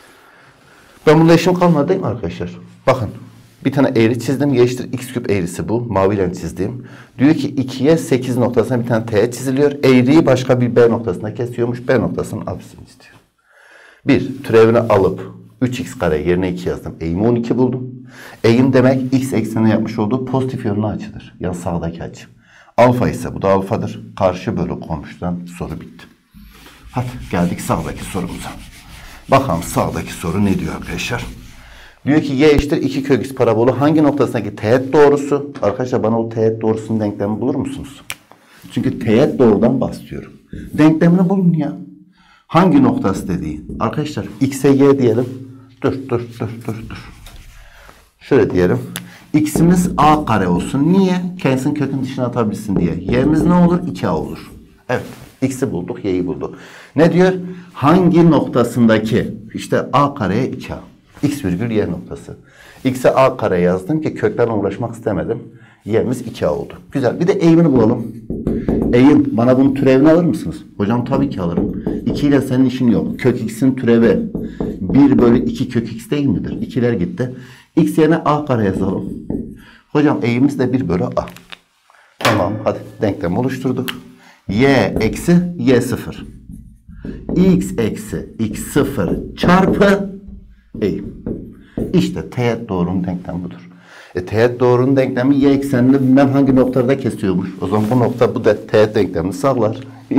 Ben bunda işim kalmadı değil mi arkadaşlar? Bakın. Bir tane eğri çizdim. Y eşittir x küp eğrisi bu. Maviyle çizdiğim. Diyor ki ikiye sekiz noktasına bir tane teğet çiziliyor. Eğriyi başka bir B noktasına kesiyormuş. B noktasının apsisini istiyor. Bir, türevini alıp üç x kare yerine iki yazdım. Eğimi on iki buldum. Eğim demek x eksenine yapmış olduğu pozitif yönlü açıdır. Yani sağdaki açı. Alfa ise bu da alfadır. Karşı bölü komşudan soru bitti. Hadi geldik sağdaki sorumuza. Bakalım sağdaki soru ne diyor arkadaşlar? Diyor ki y eşittir iki kök x parabolü hangi noktasındaki teğet doğrusu? Arkadaşlar bana o teğet doğrusunun denklemini bulur musunuz? Çünkü teğet doğrudan bahsediyorum. Denklemini bulun ya. Hangi noktası dediği? Arkadaşlar x'e y diyelim. Dur dur dur dur dur. Şöyle diyelim. X'imiz a kare olsun. Niye? Kendisini kökün dışına atabilsin diye. Y'miz ne olur? iki a olur. Evet. X'i bulduk, y'yi bulduk. Ne diyor? Hangi noktasındaki? İşte a kareye iki a. X virgül y noktası. X'e a kare yazdım ki köklerle uğraşmak istemedim. Y'miz iki a oldu. Güzel. Bir de eğimini bulalım. Eğim. Bana bunun türevini alır mısınız? Hocam tabii ki alırım. iki ile senin işin yok. Kök x'in türevi bir bölü iki kök x değil midir? ikiler gitti. X yerine a kare yazalım. Hocam eğimimiz de bir bölü a. Tamam. Hadi denklem oluşturduk. Y eksi y sıfır. X eksi x sıfır çarpı eğim. İşte teğet doğrunun denklemi budur. E, teğet doğrunun denklemi y eksenini bilmem hangi noktada kesiyormuş. O zaman bu nokta bu da teğet denklemini sağlar.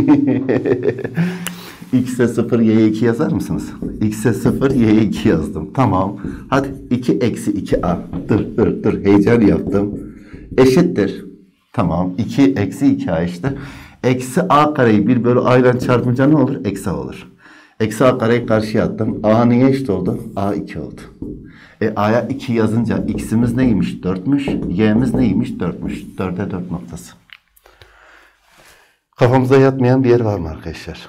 X'e sıfır y'ye iki yazar mısınız? X'e sıfır y'ye iki yazdım. Tamam. Hadi iki eksi iki a. Dur dur dur. Heyecan yaptım. Eşittir. Tamam. iki eksi iki a işte. Eksi a kareyi bir bölü a ile çarpınca ne olur? Eksi a olur. Eksi a kareyi karşıya attım. A neye eşit oldu? A iki oldu. E, a'ya iki yazınca x'imiz neymiş? dörtmüş. Y'miz neymiş? dörtmüş. dörde dört noktası. Kafamıza yatmayan bir yer var mı arkadaşlar?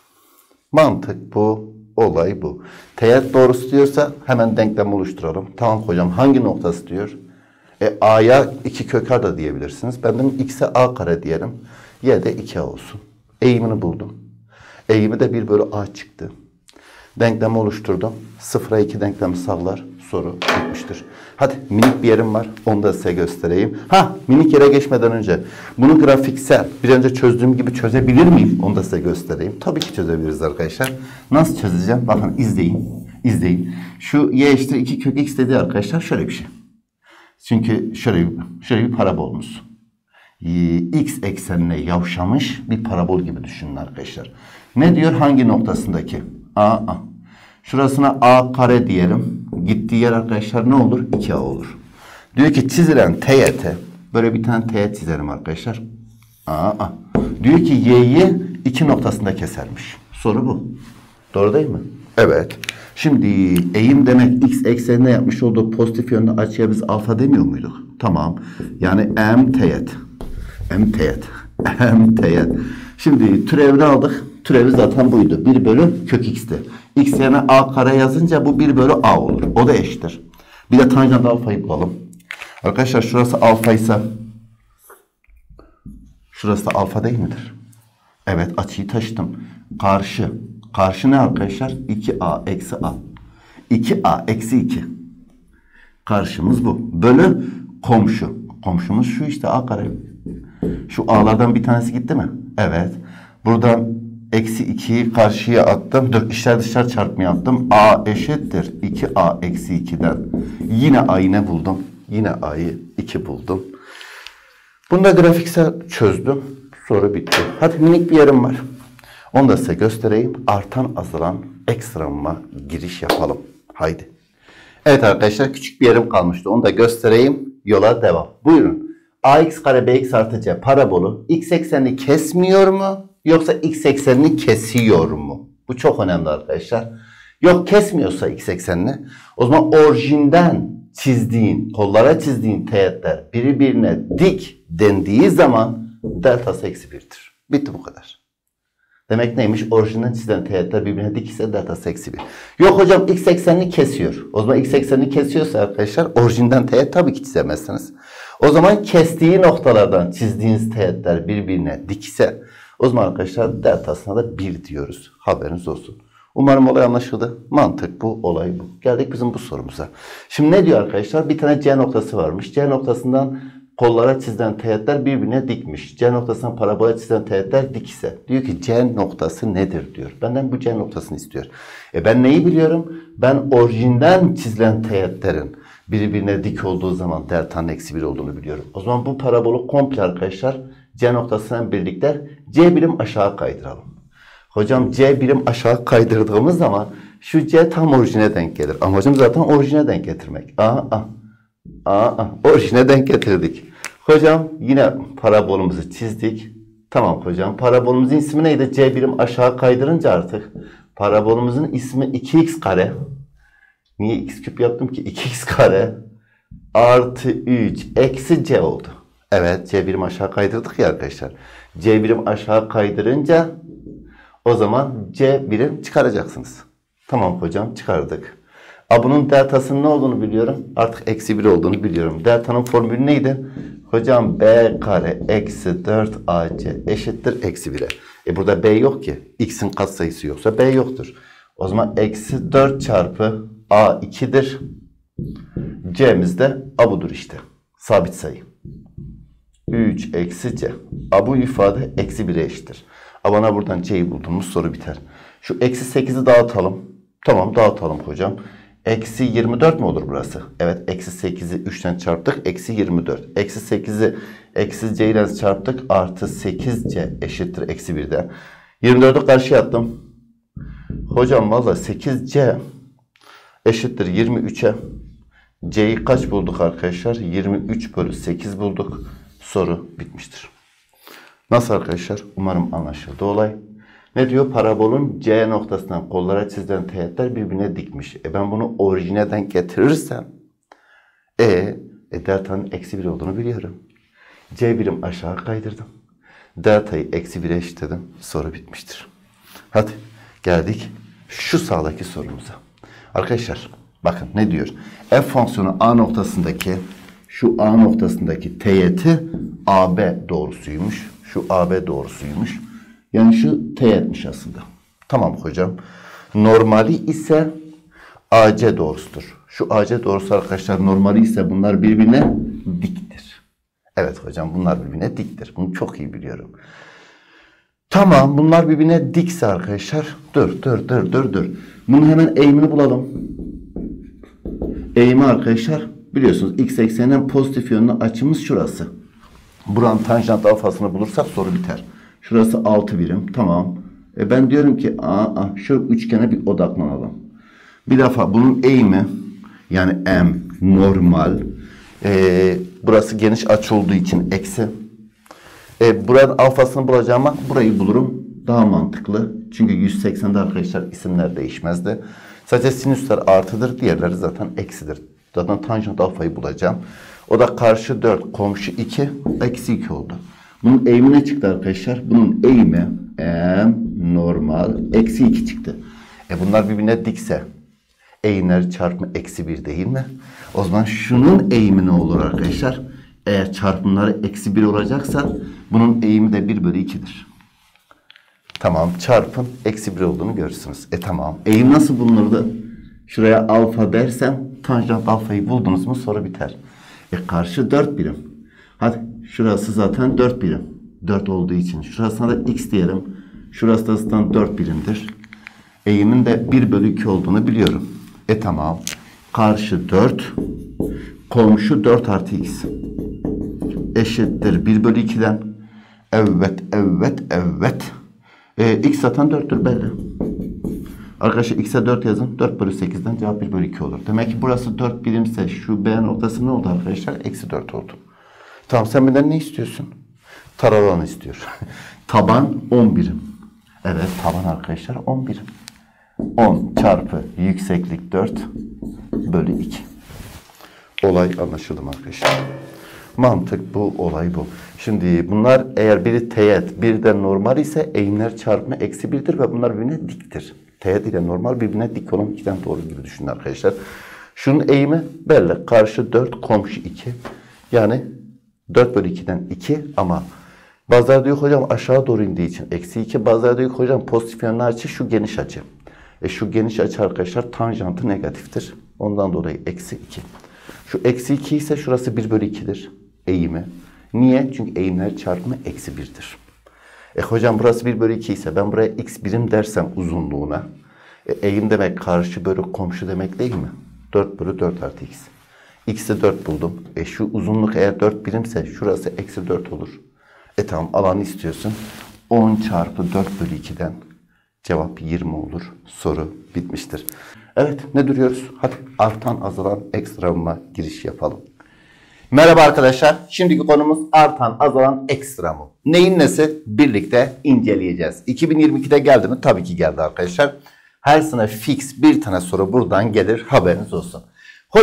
Mantık bu. Olay bu. Teğet doğrusu diyorsa hemen denklem oluşturalım. Tamam hocam hangi noktası diyor? E, a'ya iki kök a da diyebilirsiniz. Ben de x'e a kare diyelim. Y de iki a olsun. Eğimini buldum. Eğimi de bir bölü a çıktı. Denklemi oluşturdum. sıfıra iki denklemi sağlar. Soru bitmiştir. Hadi minik bir yerim var. Onu da size göstereyim. Ha minik yere geçmeden önce bunu grafiksel bir önce çözdüğüm gibi çözebilir miyim? Onu da size göstereyim. Tabii ki çözebiliriz arkadaşlar. Nasıl çözeceğim? Bakın izleyin. İzleyin. Şu y eşittir iki kök x dediği arkadaşlar şöyle bir şey. Çünkü şöyle, şöyle bir parabolumuz. X eksenine yavşamış bir parabol gibi düşünün arkadaşlar. Ne diyor? Hangi noktasındaki? A, A. Şurasına a kare diyelim. Gittiği yer arkadaşlar ne olur? iki a olur. Diyor ki çizilen teğete böyle bir tane teğet çizelim arkadaşlar. A, A. Diyor ki y'yi iki noktasında kesermiş. Soru bu. Doğru değil mi? Evet. Şimdi eğim demek x eksenine yapmış olduğu pozitif yönlü açıya biz alfa demiyor muyduk? Tamam. Yani m teğet. M teğet. M teğet. Şimdi türevini aldık. Türevi zaten buydu. bir bölü kök x'ti. X yerine a kare yazınca bu bir bölü a olur. O da eşittir. Bir de tanjant alfayı bulalım. Arkadaşlar şurası alfa ise şurası da alfa değil midir? Evet açıyı taşıdım. Karşı. Karşı ne arkadaşlar? iki a eksi a. iki a eksi iki. Karşımız bu. Bölü komşu. Komşumuz şu işte a kare. Şu a'lardan bir tanesi gitti mi? Evet. Buradan eksi ikiyi karşıya attım. Dur içler dışlar çarpmaya attım. A eşittir. iki a eksi iki'den. Yine a'yı ne buldum? Yine a'yı iki buldum. Bunu da grafiksel çözdüm. Soru bitti. Hadi minik bir yerim var. Onu da size göstereyim. Artan azalan ekstremuma giriş yapalım. Haydi. Evet arkadaşlar küçük bir yerim kalmıştı. Onu da göstereyim. Yola devam. Buyurun. Ax kare bx artı c parabolü x eksenini kesmiyor mu? Yoksa x eksenini kesiyor mu? Bu çok önemli arkadaşlar. Yok kesmiyorsa x eksenini o zaman orijinden çizdiğin, kollara çizdiğin teğetler birbirine dik dendiği zaman deltası eksi bir'dir. Bitti bu kadar. Demek neymiş? Orijinden çizilen teğetler birbirine dik ise deltası eksi bir. Yok hocam x eksenini kesiyor. O zaman x eksenini kesiyorsa arkadaşlar orijinden teğet tabii ki çizemezsiniz. O zaman kestiği noktalardan çizdiğiniz teğetler birbirine dik ise o zaman arkadaşlar deltasına da bir diyoruz. Haberiniz olsun. Umarım olay anlaşıldı. Mantık bu, olay bu. Geldik bizim bu sorumuza. Şimdi ne diyor arkadaşlar? Bir tane C noktası varmış. C noktasından kollara çizilen teğetler birbirine dikmiş. C noktasından parabola çizilen teğetler dik ise. Diyor ki C noktası nedir diyor. Benden bu C noktasını istiyor. E ben neyi biliyorum? Ben orijinden çizilen teğetlerin birbirine dik olduğu zaman delta'nın eksi bir olduğunu biliyorum. O zaman bu parabolü komple arkadaşlar C noktasından birlikte C birim aşağı kaydıralım. Hocam C birim aşağı kaydırdığımız zaman şu C tam orijine denk gelir. Amacım zaten orijine denk getirmek. Aa, aa, aa, orijine denk getirdik. Hocam yine parabolümüzü çizdik. Tamam hocam. Parabolümüzün ismi neydi? C birim aşağı kaydırınca artık parabolümüzün ismi iki x kare. Niye x küp yaptım ki? iki x kare artı üç eksi c oldu. Evet, c birim aşağı kaydırdık ya arkadaşlar. C birim aşağı kaydırınca o zaman c birim çıkaracaksınız. Tamam hocam, çıkardık. A, bunun deltasının ne olduğunu biliyorum. Artık eksi bir olduğunu biliyorum. Deltanın formülü neydi? Hocam b kare eksi dört a c eşittir eksi bire. E burada b yok ki. X'in katsayısı yoksa b yoktur. O zaman eksi dört çarpı a ikidir. C'miz de a budur işte. Sabit sayı. üç eksi c. A bu ifade eksi bire eşittir. A, bana buradan c'yi bulduğumuz soru biter. Şu eksi sekizi dağıtalım. Tamam, dağıtalım hocam. Eksi yirmi dört mü olur burası? Evet, eksi sekizi üçten çarptık. Eksi yirmi dört. Eksi sekizi eksi c ile çarptık. Artı sekiz c eşittir eksi birden. yirmi dördü karşıya attım. Hocam valla sekiz c eşittir yirmi üçe. C'yi kaç bulduk arkadaşlar? yirmi üç bölü sekiz bulduk. Soru bitmiştir. Nasıl arkadaşlar? Umarım anlaşıldı olay. Ne diyor? Parabolün C noktasından kollara çizilen teğetler birbirine dikmiş. E ben bunu orijineden getirirsem e, e delta'nın eksi bir olduğunu biliyorum. C birim aşağı kaydırdım. Delta'yı eksi bire eşitledim. Soru bitmiştir. Hadi geldik şu sağdaki sorumuza. Arkadaşlar bakın ne diyor? F fonksiyonu A noktasındaki şu A noktasındaki teğeti A B doğrusuymuş. Şu A B doğrusuymuş. Yani şu teğetmiş aslında. Tamam hocam. Normali ise A C doğrusudur. Şu A C doğrusu arkadaşlar normali ise bunlar birbirine diktir. Evet hocam, bunlar birbirine diktir. Bunu çok iyi biliyorum. Tamam, bunlar birbirine dikse arkadaşlar. Dur dur dur dur dur. Bunun hemen eğimini bulalım. Eğimi arkadaşlar biliyorsunuz x ekseninin pozitif yönlü açımız şurası. Buranın tanjant alfasını bulursak soru biter. Şurası altı birim. Tamam. E ben diyorum ki aa, şu üçgene bir odaklanalım. Bir defa bunun eğimi yani m normal. E, burası geniş açı olduğu için eksi. E, buranın alfasını bulacağıma burayı bulurum. Daha mantıklı. Çünkü yüz seksende arkadaşlar isimler değişmezdi. Sadece sinüsler artıdır. Diğerleri zaten eksidir. Zaten tanjant alfayı bulacağım. O da karşı dört, komşu iki, eksi iki oldu. Bunun eğimi ne çıktı arkadaşlar? Bunun eğimi m normal eksi iki çıktı. E bunlar birbirine dikse eğimler çarpımı eksi bir değil mi? O zaman şunun eğimi ne olur arkadaşlar? Eğer çarpımları eksi bir olacaksa bunun eğimi de bir bölü ikidir. Tamam, çarpın eksi bir olduğunu görürsünüz. E tamam. Eğim nasıl bulunurdu? Şuraya alfa dersem tanjant alfayı buldunuz mu soru biter. E karşı dört birim. Hadi şurası zaten dört birim. dört olduğu için. Şurasına da x diyelim. Şurası da zaten dört birimdir. Eğimin de bir bölü iki olduğunu biliyorum. E tamam. Karşı dört. Komşu dört artı x. Eşittir bir bölü ikiden. Evet, evet, evet. E, x zaten dörttür belli. Arkadaşlar x'e dört yazın. dört bölü sekizden cevap bir bölü iki olur. Demek ki burası dört birimse şu B noktası ne oldu arkadaşlar? Eksi dört oldu. Tamam, sen benden ne istiyorsun? Taralan istiyor. Taban on birim. Evet, taban arkadaşlar on birim. on çarpı yükseklik dört bölü iki. Olay anlaşıldı mı arkadaşlar? Mantık bu, olay bu. Şimdi bunlar eğer biri teğet, biri de normal ise eğimler çarpımı eksi birdir ve bunlar birbirine diktir. Teğet ile normal birbirine dik olan ikiden doğru gibi düşünün arkadaşlar. Şunun eğimi belli. Karşı dört, komşu iki. Yani dört bölü ikiden iki ama bazıları diyor hocam aşağı doğru indiği için eksi iki. Bazıları diyor hocam pozitif yönlü açı şu geniş açı. E şu geniş açı arkadaşlar tanjantı negatiftir. Ondan dolayı eksi iki. Şu eksi iki ise şurası bir bölü ikidir. Eğimi. Niye? Çünkü eğimler çarpımı eksi birdir. E hocam burası bir bölü iki ise ben buraya x birim dersem uzunluğuna. E, eğim demek karşı bölü komşu demek değil mi? dört bölü dört artı x. X'i dört buldum. E şu uzunluk eğer dört birimse şurası eksi dört olur. E tamam, alanı istiyorsun. on çarpı dört bölü ikiden cevap yirmi olur. Soru bitmiştir. Evet, ne duruyoruz? Hadi artan azalan ekstremuma giriş yapalım. Merhaba arkadaşlar. Şimdiki konumuz artan azalan ekstremum. Neyin nesi? Birlikte inceleyeceğiz. iki bin yirmi ikide geldi mi? Tabii ki geldi arkadaşlar. Her sene fix bir tane soru buradan gelir. Haberiniz olsun. Hocam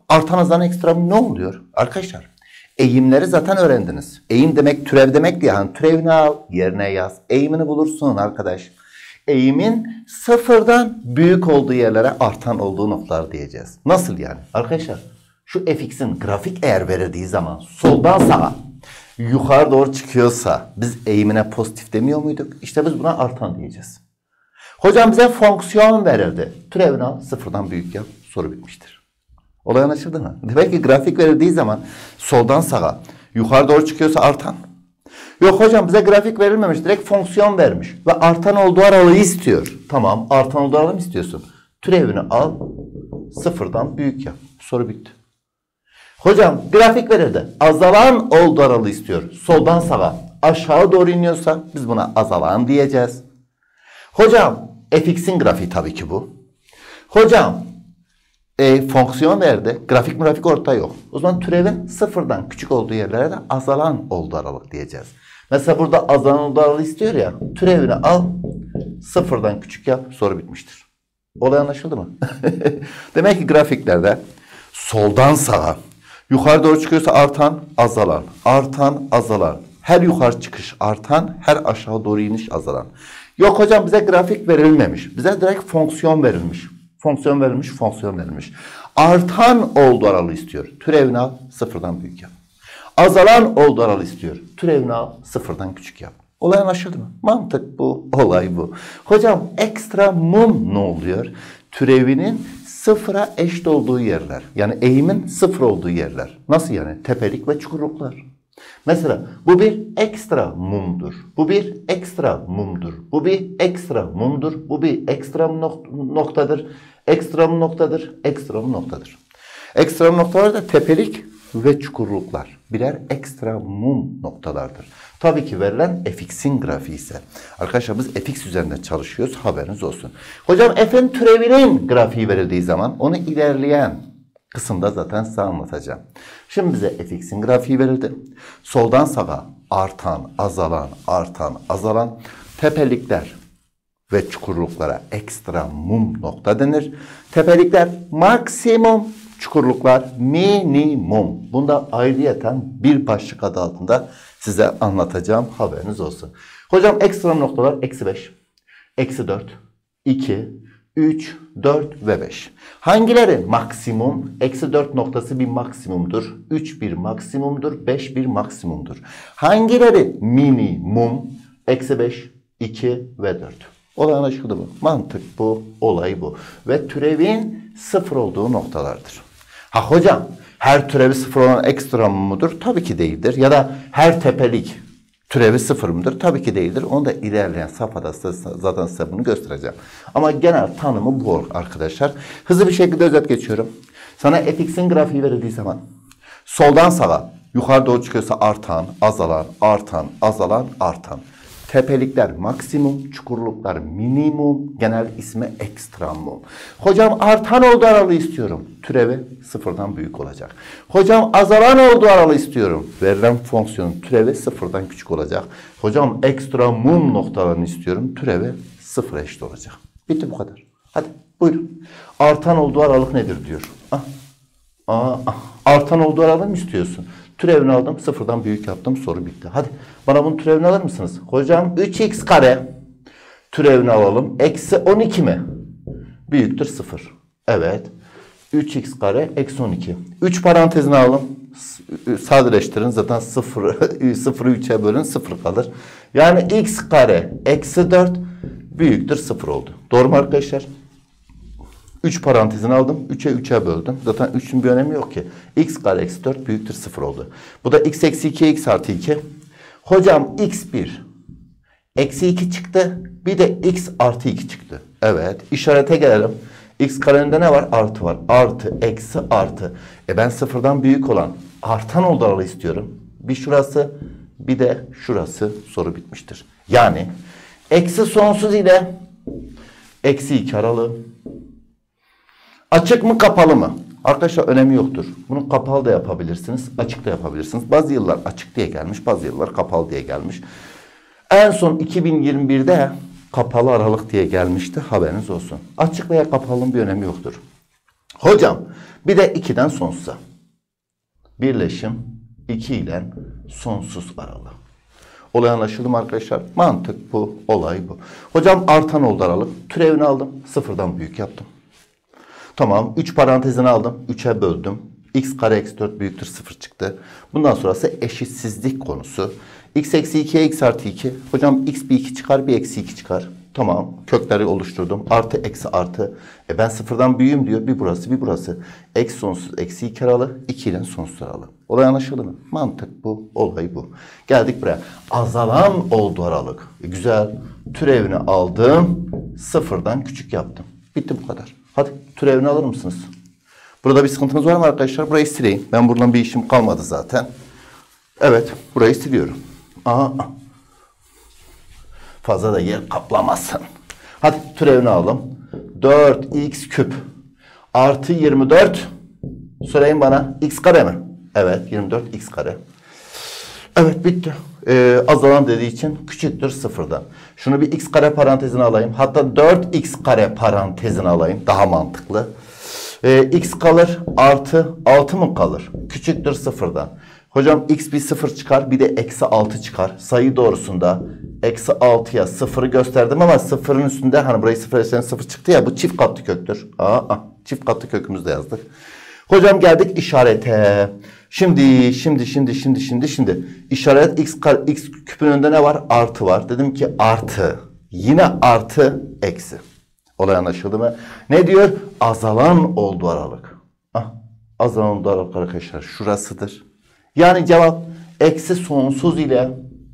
Artan azalan ekstra mum ne oluyor? Arkadaşlar eğimleri zaten öğrendiniz. Eğim demek türev demek diye. Hani türevini al yerine yaz. Eğimini bulursun arkadaş. Eğimin sıfırdan büyük olduğu yerlere artan olduğu noktalar diyeceğiz. Nasıl yani? Arkadaşlar şu fx'in grafik eğer verildiği zaman soldan sağa yukarı doğru çıkıyorsa biz eğimine pozitif demiyor muyduk? İşte biz buna artan diyeceğiz. Hocam bize fonksiyon verildi. Türevini al sıfırdan büyük yap. Soru bitmiştir. Olay anlaşıldı mı? Demek ki grafik verildiği zaman soldan sağa yukarı doğru çıkıyorsa artan. Yok hocam bize grafik verilmemiş. Direkt fonksiyon vermiş. Ve artan olduğu aralığı istiyor. Tamam artan olduğu aralığı mı istiyorsun? Türevini al. Sıfırdan büyük yap. Soru bitti. Hocam grafik verildi. Azalan olduğu aralığı istiyor. Soldan sağa aşağı doğru iniyorsa biz buna azalan diyeceğiz. Hocam fx'in grafiği tabii ki bu. Hocam e, fonksiyon verdi. Grafik grafik orta yok. O zaman türevin sıfırdan küçük olduğu yerlere de azalan olduğu aralık diyeceğiz. Mesela burada azalan olduğu aralığı istiyor ya. Türevini al. Sıfırdan küçük yap. Soru bitmiştir. Olay anlaşıldı mı? Demek ki grafiklerde soldan sağa yukarı doğru çıkıyorsa artan, azalan. Artan, azalan. Her yukarı çıkış artan, her aşağı doğru iniş azalan. Yok hocam bize grafik verilmemiş. Bize direkt fonksiyon verilmiş. Fonksiyon verilmiş, fonksiyon verilmiş. Artan olduğu aralığı istiyor. Türevini al, sıfırdan büyük yap. Azalan olduğu aralığı istiyor. Türevini al, sıfırdan küçük yap. Olay anlaşıldı mı? Mantık bu, olay bu. Hocam ekstra mum ne oluyor? Türevinin sıfıra eşit olduğu yerler. Yani eğimin sıfır olduğu yerler. Nasıl yani? Tepelik ve çukurluklar. Mesela bu bir ekstra mumdur. Bu bir ekstra mumdur. Bu bir ekstra mumdur. Bu bir ekstra noktadır. Ekstra noktadır. Ekstra noktadır. Ekstra noktalar da tepelik ve çukurluklar. Birer ekstra mum noktalardır. Tabii ki verilen fx'in grafiği ise. Arkadaşlar biz fx üzerinde çalışıyoruz. Haberiniz olsun. Hocam f'in türevinin grafiği verildiği zaman onu ilerleyen kısımda zaten size anlatacağım. Şimdi bize fx'in grafiği verildi. Soldan sağa artan, azalan, artan, azalan tepelikler ve çukurluklara ekstra mum nokta denir. Tepelikler maksimum, çukurluklar minimum. Bunda ayrıyeten bir başlık adı altında size anlatacağım. Haberiniz olsun. Hocam ekstra noktalar eksi beş, eksi dört, iki, üç, dört ve beş. Hangileri maksimum? Eksi dört noktası bir maksimumdur. üç bir maksimumdur. beş bir maksimumdur. Hangileri minimum? Eksi beş, iki ve dört. Olay anlaşıldı mı? Mantık bu, olay bu. Ve türevin sıfır olduğu noktalardır. Ha hocam her türevi sıfır olan ekstra mudur? Tabii ki değildir. Ya da her tepelik türevi sıfır mıdır? Tabii ki değildir. Onu da ilerleyen safhada zaten size bunu göstereceğim. Ama genel tanımı bu arkadaşlar. Hızlı bir şekilde özet geçiyorum. Sana fx'in grafiği verildiği zaman soldan sağa yukarı doğru çıkıyorsa artan, azalan, artan, azalan, artan. Tepelikler maksimum, çukurluklar minimum, genel ismi ekstremum. Hocam artan olduğu aralığı istiyorum. Türevi sıfırdan büyük olacak. Hocam azalan olduğu aralığı istiyorum. Verilen fonksiyonun türevi sıfırdan küçük olacak. Hocam ekstremum noktalarını istiyorum. Türevi sıfıra eşit olacak. Bitti bu kadar. Hadi buyurun. Artan olduğu aralık nedir diyor. Ah. Aa, ah. Artan olduğu aralığı mı istiyorsun? Türevini aldım. Sıfırdan büyük yaptım. Soru bitti. Hadi bana bunun türevini alır mısınız? Hocam üç x kare türevini alalım. Eksi on iki mi? Büyüktür sıfır. Evet. üç x kare eksi on iki. üç parantezini alalım. Sadeleştirin. Zaten sıfırı, sıfırı üçe bölün. sıfır kalır. Yani x kare eksi dört büyüktür sıfır oldu. Doğru mu arkadaşlar? üç parantezini aldım. üçe üçe böldüm. Zaten üçün bir önemi yok ki. X kare eksi dört büyüktür sıfır oldu. Bu da x eksi iki, x artı iki. Hocam x bir. Eksi iki çıktı. Bir de x artı iki çıktı. Evet. İşarete gelelim. X karenin ne var? Artı var. Artı, eksi, artı. E ben sıfırdan büyük olan artan olduğu aralığı istiyorum. Bir şurası, bir de şurası. Soru bitmiştir. Yani eksi sonsuz ile eksi iki aralığı. Açık mı kapalı mı? Arkadaşlar önemi yoktur. Bunu kapalı da yapabilirsiniz. Açık da yapabilirsiniz. Bazı yıllar açık diye gelmiş. Bazı yıllar kapalı diye gelmiş. En son iki bin yirmi birde kapalı aralık diye gelmişti. Haberiniz olsun. Açık veya kapalının bir önemi yoktur. Hocam bir de ikiden sonsuza. Birleşim iki ile sonsuz aralığı. Olay anlaşıldı mı arkadaşlar? Mantık bu, olay bu. Hocam artan oldu aralık. Türevini aldım, sıfırdan büyük yaptım. Tamam, üç parantezini aldım, üçe böldüm. X kare eksi dört büyüktür sıfır çıktı. Bundan sonrası eşitsizlik konusu. X eksi ikiye x artı iki. Hocam x bir iki çıkar, bir eksi iki çıkar. Tamam, kökleri oluşturdum. Artı eksi artı. E ben sıfırdan büyüğüm diyor. Bir burası, bir burası. Eksi sonsuz, eksi iki aralı. iki ile sonsuz aralı. Olay anlaşıldı mı? Mantık bu, olay bu. Geldik buraya. Azalan oldu aralık. E güzel. Türevini aldım. Sıfırdan küçük yaptım. Bitti bu kadar. Hadi türevini alır mısınız? Burada bir sıkıntınız var mı arkadaşlar? Burayı sileyim. Ben buradan bir işim kalmadı zaten. Evet, burayı siliyorum. Aha. Fazla da yer kaplamazsın. Hadi türevini alalım. dört x küp artı yirmi dört. Söyleyin bana. X kare mi? Evet, yirmi dört x kare. Evet, bitti. Ee, azalan dediği için küçüktür sıfırdan. Şunu bir x kare parantezine alayım. Hatta dört x kare parantezine alayım. Daha mantıklı. Ee, x kalır artı altı mı kalır? Küçüktür sıfırdan. Hocam x bir sıfır çıkar, bir de eksi altı çıkar. Sayı doğrusunda eksi altıya sıfırı gösterdim ama sıfırın üstünde, hani burayı sıfır esen sıfır çıktı ya, bu çift katlı köktür. Aa, çift katlı kökümüzü de yazdık. Hocam geldik işarete. Şimdi, şimdi, şimdi, şimdi, şimdi, şimdi. İşaret x, x küpün önünde ne var? Artı var. Dedim ki artı. Yine artı, eksi. Olay anlaşıldı mı? Ne diyor? Azalan oldu aralık. Ah, azalan oldu aralık arkadaşlar. Şurasıdır. Yani cevap eksi sonsuz ile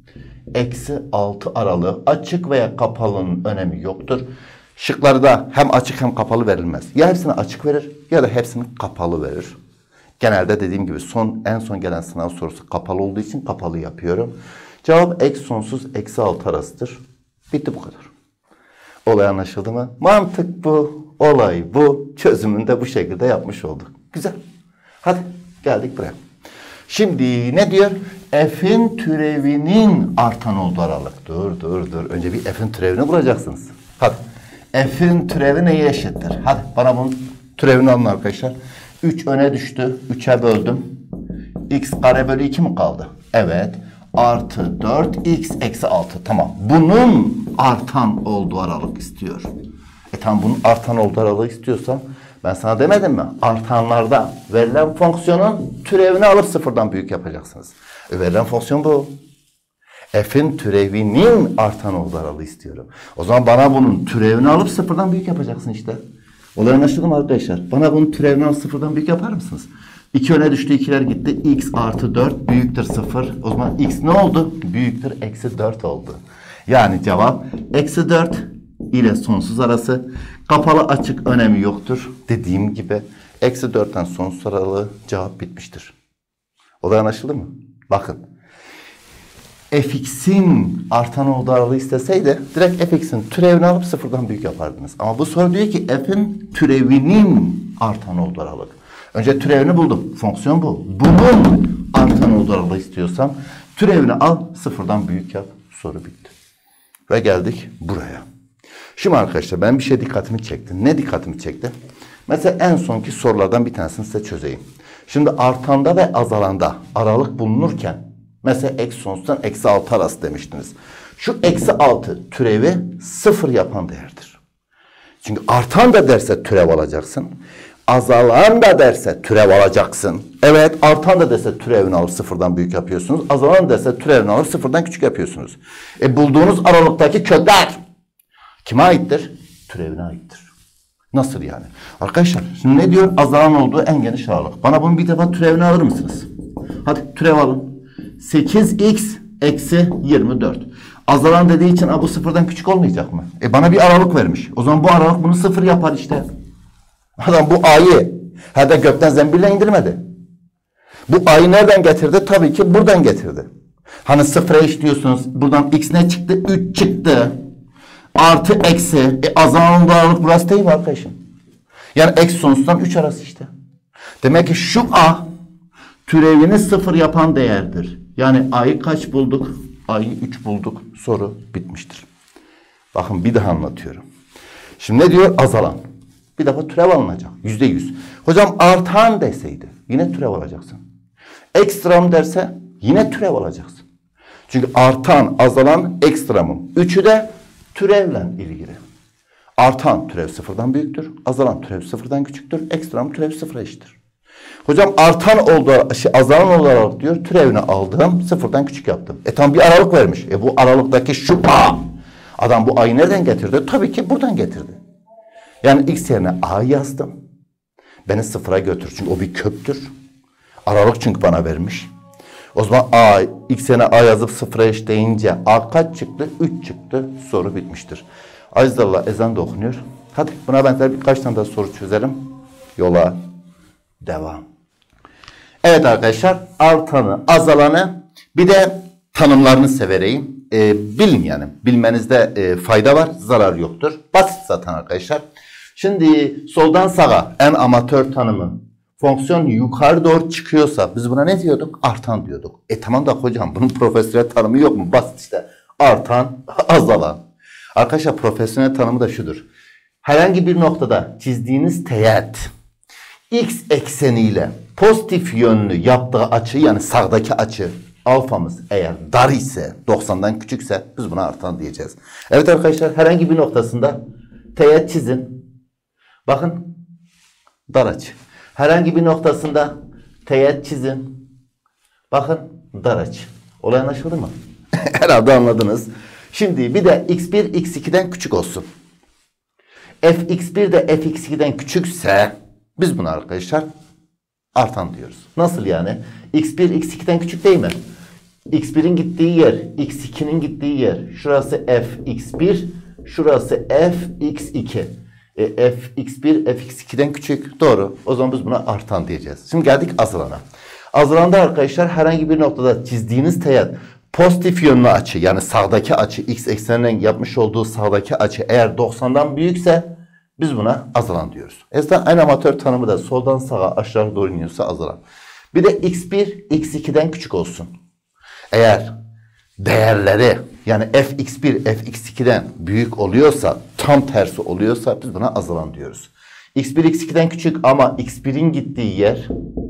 eksi altı aralığı, açık veya kapalının önemi yoktur. Şıklarda hem açık hem kapalı verilmez. Ya hepsini açık verir ya da hepsini kapalı verir. Genelde dediğim gibi son en son gelen sınav sorusu kapalı olduğu için kapalı yapıyorum. Cevap eksi sonsuz eksi altı arasıdır. Bitti bu kadar. Olay anlaşıldı mı? Mantık bu, olay bu. Çözümünü de bu şekilde yapmış olduk. Güzel. Hadi geldik buraya. Şimdi ne diyor? F'in türevinin artan olduğu aralık. Dur dur dur. Önce bir F'in türevini bulacaksınız. Hadi. F'in türevi neye eşittir? Hadi bana bunun türevini alın arkadaşlar. üç öne düştü. üçe böldüm. X kare bölü iki mi kaldı? Evet. Artı dört x eksi altı. Tamam. Bunun artan olduğu aralık istiyor. E tamam, bunun artan olduğu aralığı istiyorsam ben sana demedim mi? Artanlarda verilen fonksiyonun türevini alıp sıfırdan büyük yapacaksınız. E verilen fonksiyon bu. F'in türevinin artan olduğu aralığı istiyorum. O zaman bana bunun türevini alıp sıfırdan büyük yapacaksın işte. Olay anlaşıldı mı arkadaşlar? Bana bunun türevini alıp sıfırdan büyük yapar mısınız? iki öne düştü, ikiler gitti. X artı dört büyüktür sıfır. O zaman x ne oldu? Büyüktür eksi dört oldu. Yani cevap eksi dört ile sonsuz arası. Kapalı açık önemi yoktur. Dediğim gibi eksi dörtten sonsuz aralığı, cevap bitmiştir. Olay anlaşıldı mı? Bakın. Fx'in artan olduğu aralığı isteseydi direkt fx'in türevini alıp sıfırdan büyük yapardınız. Ama bu soru diyor ki f'in türevinin artan olduğu aralık. Önce türevini buldum. Fonksiyon bu. Bunun artan olduğu aralığı istiyorsam türevini al, sıfırdan büyük yap. Soru bitti. Ve geldik buraya. Şimdi arkadaşlar ben bir şey dikkatimi çekti. Ne dikkatimi çekti? Mesela en sonki sorulardan bir tanesini size çözeyim. Şimdi artanda ve azalanda aralık bulunurken mesela eksi sonsuzdan eksi altı arası demiştiniz. Şu eksi altı türevi sıfır yapan değerdir. Çünkü artan da derse türev alacaksın. Azalan da derse türev alacaksın. Evet, artan da derse türevini alıp sıfırdan büyük yapıyorsunuz. Azalan da derse türevini alıp sıfırdan küçük yapıyorsunuz. E bulduğunuz aralıktaki kökler kime aittir? Türevine aittir. Nasıl yani? Arkadaşlar şimdi ne diyor? Azalan olduğu en geniş aralık. Bana bunun bir defa türevini alır mısınız? Hadi türev alın. sekiz x eksi yirmi dört. Azalan dediği için bu sıfırdan küçük olmayacak mı? E bana bir aralık vermiş. O zaman bu aralık bunu sıfır yapar işte. Adam bu a'yı hadi gökten zembille indirmedi. Bu a'yı nereden getirdi? Tabii ki buradan getirdi. Hani sıfıra eş diyorsunuz. Buradan x ne çıktı? üç çıktı. Artı eksi. E azalan aralık burası değil mi arkadaşım? Yani eksi sonsuzdan üç arası işte. Demek ki şu a türevini sıfır yapan değerdir. Yani a'yı kaç bulduk? A'yı üç bulduk. Soru bitmiştir. Bakın bir daha anlatıyorum. Şimdi ne diyor? Azalan. Bir defa türev alınacak. Yüzde yüz. Hocam artan deseydi yine türev alacaksın. Ekstram derse yine türev alacaksın. Çünkü artan, azalan, ekstramın. Üçü de türevle ilgili. Artan türev sıfırdan büyüktür. Azalan türev sıfırdan küçüktür. Ekstram türev sıfıra eşittir. Hocam artan oldu, şey, azalan olarak diyor türevini aldım, sıfırdan küçük yaptım. E tam bir aralık vermiş. E bu aralıktaki şu A. Adam bu A'yı nereden getirdi? Tabii ki buradan getirdi. Yani X yerine A yazdım. Beni sıfıra götür. Çünkü o bir köktür. Aralık çünkü bana vermiş. O zaman A, X yerine A yazıp sıfıra eşitleyince A kaç çıktı? üç çıktı. Soru bitmiştir. Azizallah ezan da okunuyor. Hadi buna benzer birkaç tane daha soru çözelim. Yola devam. Evet arkadaşlar, artanı, azalanı, bir de tanımlarını severeyim. Ee, bilin yani. Bilmenizde e, fayda var, zarar yoktur. Basit zaten arkadaşlar. Şimdi soldan sağa en amatör tanımı. Fonksiyon yukarı doğru çıkıyorsa biz buna ne diyorduk? Artan diyorduk. E tamam da hocam bunun profesyonel tanımı yok mu? Basit işte. Artan, azalan. Arkadaşlar profesyonel tanımı da şudur. Herhangi bir noktada çizdiğiniz teğet X ekseniyle pozitif yönlü yaptığı açı, yani sağdaki açı alfamız eğer dar ise, doksandan küçükse biz buna artan diyeceğiz. Evet arkadaşlar, herhangi bir noktasında teğet çizin. Bakın dar açı. Herhangi bir noktasında teğet çizin. Bakın dar açı. Olay anlaşıldı mı? Herhalde anladınız. Şimdi bir de x bir x iki'den küçük olsun. f x bir de f x iki'den küçükse biz buna arkadaşlar artan diyoruz. Nasıl yani? x bir x iki'den küçük değil mi? x bir'in gittiği yer, x iki'nin gittiği yer. Şurası f x bir, şurası f x iki. E, f x bir f x iki'den küçük. Doğru. O zaman biz buna artan diyeceğiz. Şimdi geldik azalana. Azalanda arkadaşlar herhangi bir noktada çizdiğiniz teğet pozitif yönlü açı, yani sağdaki açı, x ekseninin yapmış olduğu sağdaki açı eğer doksandan büyükse biz buna azalan diyoruz. Esna en amatör tanımı da soldan sağa aşağı doğru iniyorsa azalan. Bir de x bir x iki'den küçük olsun. Eğer değerleri, yani f x bir f x iki'den büyük oluyorsa, tam tersi oluyorsa biz buna azalan diyoruz. x bir x iki'den küçük ama x bir'in gittiği yer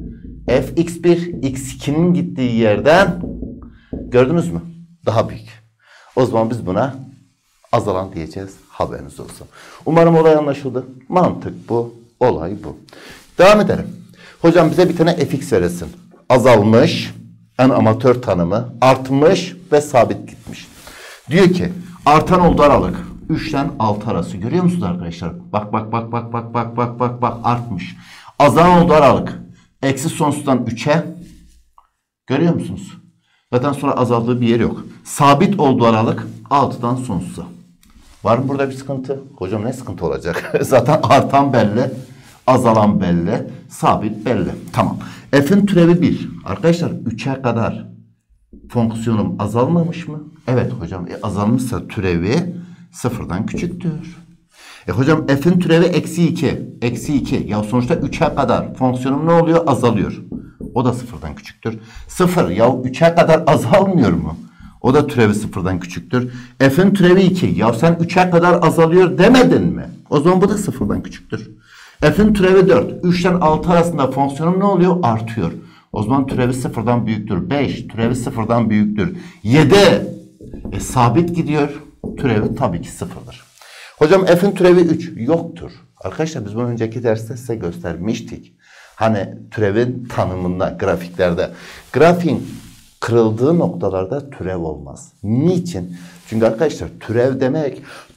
f x bir x iki'nin gittiği yerden, gördünüz mü? Daha büyük. O zaman biz buna azalan diyeceğiz. Haberiniz olsun. Umarım olay anlaşıldı. Mantık bu. Olay bu. Devam edelim. Hocam bize bir tane fx veresin. Azalmış, en amatör tanımı, artmış ve sabit gitmiş. Diyor ki artan olduğu aralık üç'ten altı arası. Görüyor musunuz arkadaşlar? Bak bak bak bak bak bak bak bak bak artmış. Azalan olduğu aralık eksi sonsuzdan üç'e. Görüyor musunuz? Zaten sonra azaldığı bir yer yok. Sabit olduğu aralık altı'dan sonsuza. Var mı burada bir sıkıntı? Hocam ne sıkıntı olacak? Zaten artan belli, azalan belli, sabit belli. Tamam. F'in türevi bir. Arkadaşlar üç'e kadar fonksiyonum azalmamış mı? Evet hocam. E, azalmışsa türevi sıfırdan küçüktür. E hocam f'in türevi eksi iki. Eksi iki. Ya sonuçta üç'e kadar fonksiyonum ne oluyor? Azalıyor. O da sıfırdan küçüktür. sıfır. Ya üç'e kadar azalmıyor mu? O da türevi sıfırdan küçüktür. F'in türevi iki. Ya sen üç'e kadar azalıyor demedin mi? O zaman bu da sıfırdan küçüktür. F'in türevi dört. üç'ten altı arasında fonksiyonum ne oluyor? Artıyor. O zaman türevi sıfırdan büyüktür. beş. Türevi sıfırdan büyüktür. yedi. E, sabit gidiyor. Türevi tabii ki sıfırdır. Hocam f'in türevi üç. Yoktur. Arkadaşlar biz bunu önceki derste size göstermiştik. Hani türevin tanımında, grafiklerde. Grafiğin kırıldığı noktalarda türev olmaz. Niçin? Çünkü arkadaşlar türev demek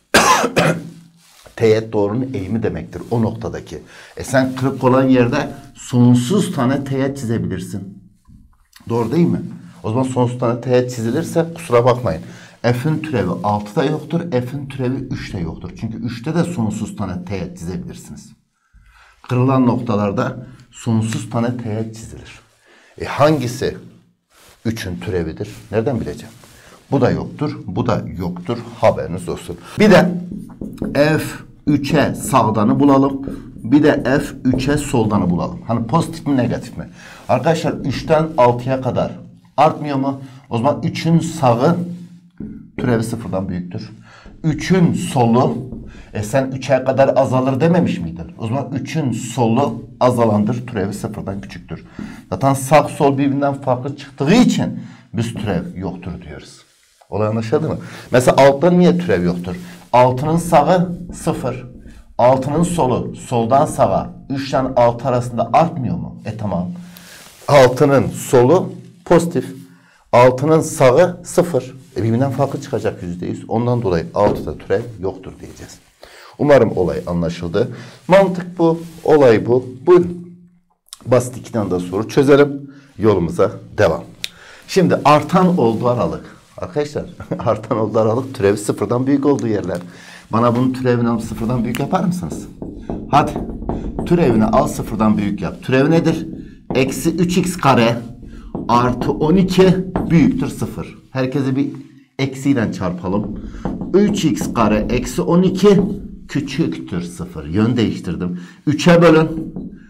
teğet doğrunun eğimi demektir o noktadaki. E sen kırık olan yerde sonsuz tane teğet çizebilirsin. Doğru değil mi? O zaman sonsuz tane teğet çizilirse kusura bakmayın. F'in türevi altı'da yoktur. F'in türevi üç'te yoktur. Çünkü üç'te de sonsuz tane teğet çizebilirsiniz. Kırılan noktalarda sonsuz tane teğet çizilir. E hangisi üç'ün türevidir? Nereden bileceğim? Bu da yoktur. Bu da yoktur. Haberiniz olsun. Bir de f üç'e sağdanı bulalım. Bir de f üç'e soldanı bulalım. Hani pozitif mi negatif mi? Arkadaşlar üç'ten altı'ya kadar artmıyor mu? O zaman üç'ün sağı türevi sıfırdan büyüktür. üç'ün solu E sen üçe kadar azalır dememiş miydin? O zaman üçün solu azalandır. Türevi sıfırdan küçüktür. Zaten sağ sol birbirinden farklı çıktığı için biz türev yoktur diyoruz. Olay anlaşıldı mı? Mesela altıda niye türev yoktur? altının sağı sıfır. altının solu soldan sağa üç ile altı arasında artmıyor mu? E tamam. altının solu pozitif. altının sağı sıfır. E birbirinden farklı çıkacak yüzde yüz. Ondan dolayı altıda türev yoktur diyeceğiz. Umarım olay anlaşıldı. Mantık bu. Olay bu. Buyurun. Basit iki tane de soru çözelim. Yolumuza devam. Şimdi artan olduğu aralık. Arkadaşlar artan olduğu aralık türevi sıfırdan büyük olduğu yerler. Bana bunun türevini alıp sıfırdan büyük yapar mısınız? Hadi. Türevini al sıfırdan büyük yap. Türevi nedir? Eksi üç x kare artı on iki büyüktür sıfır. Herkese bir eksiyle çarpalım. üç x kare eksi on iki küçüktür sıfır. Yön değiştirdim. üçe bölün.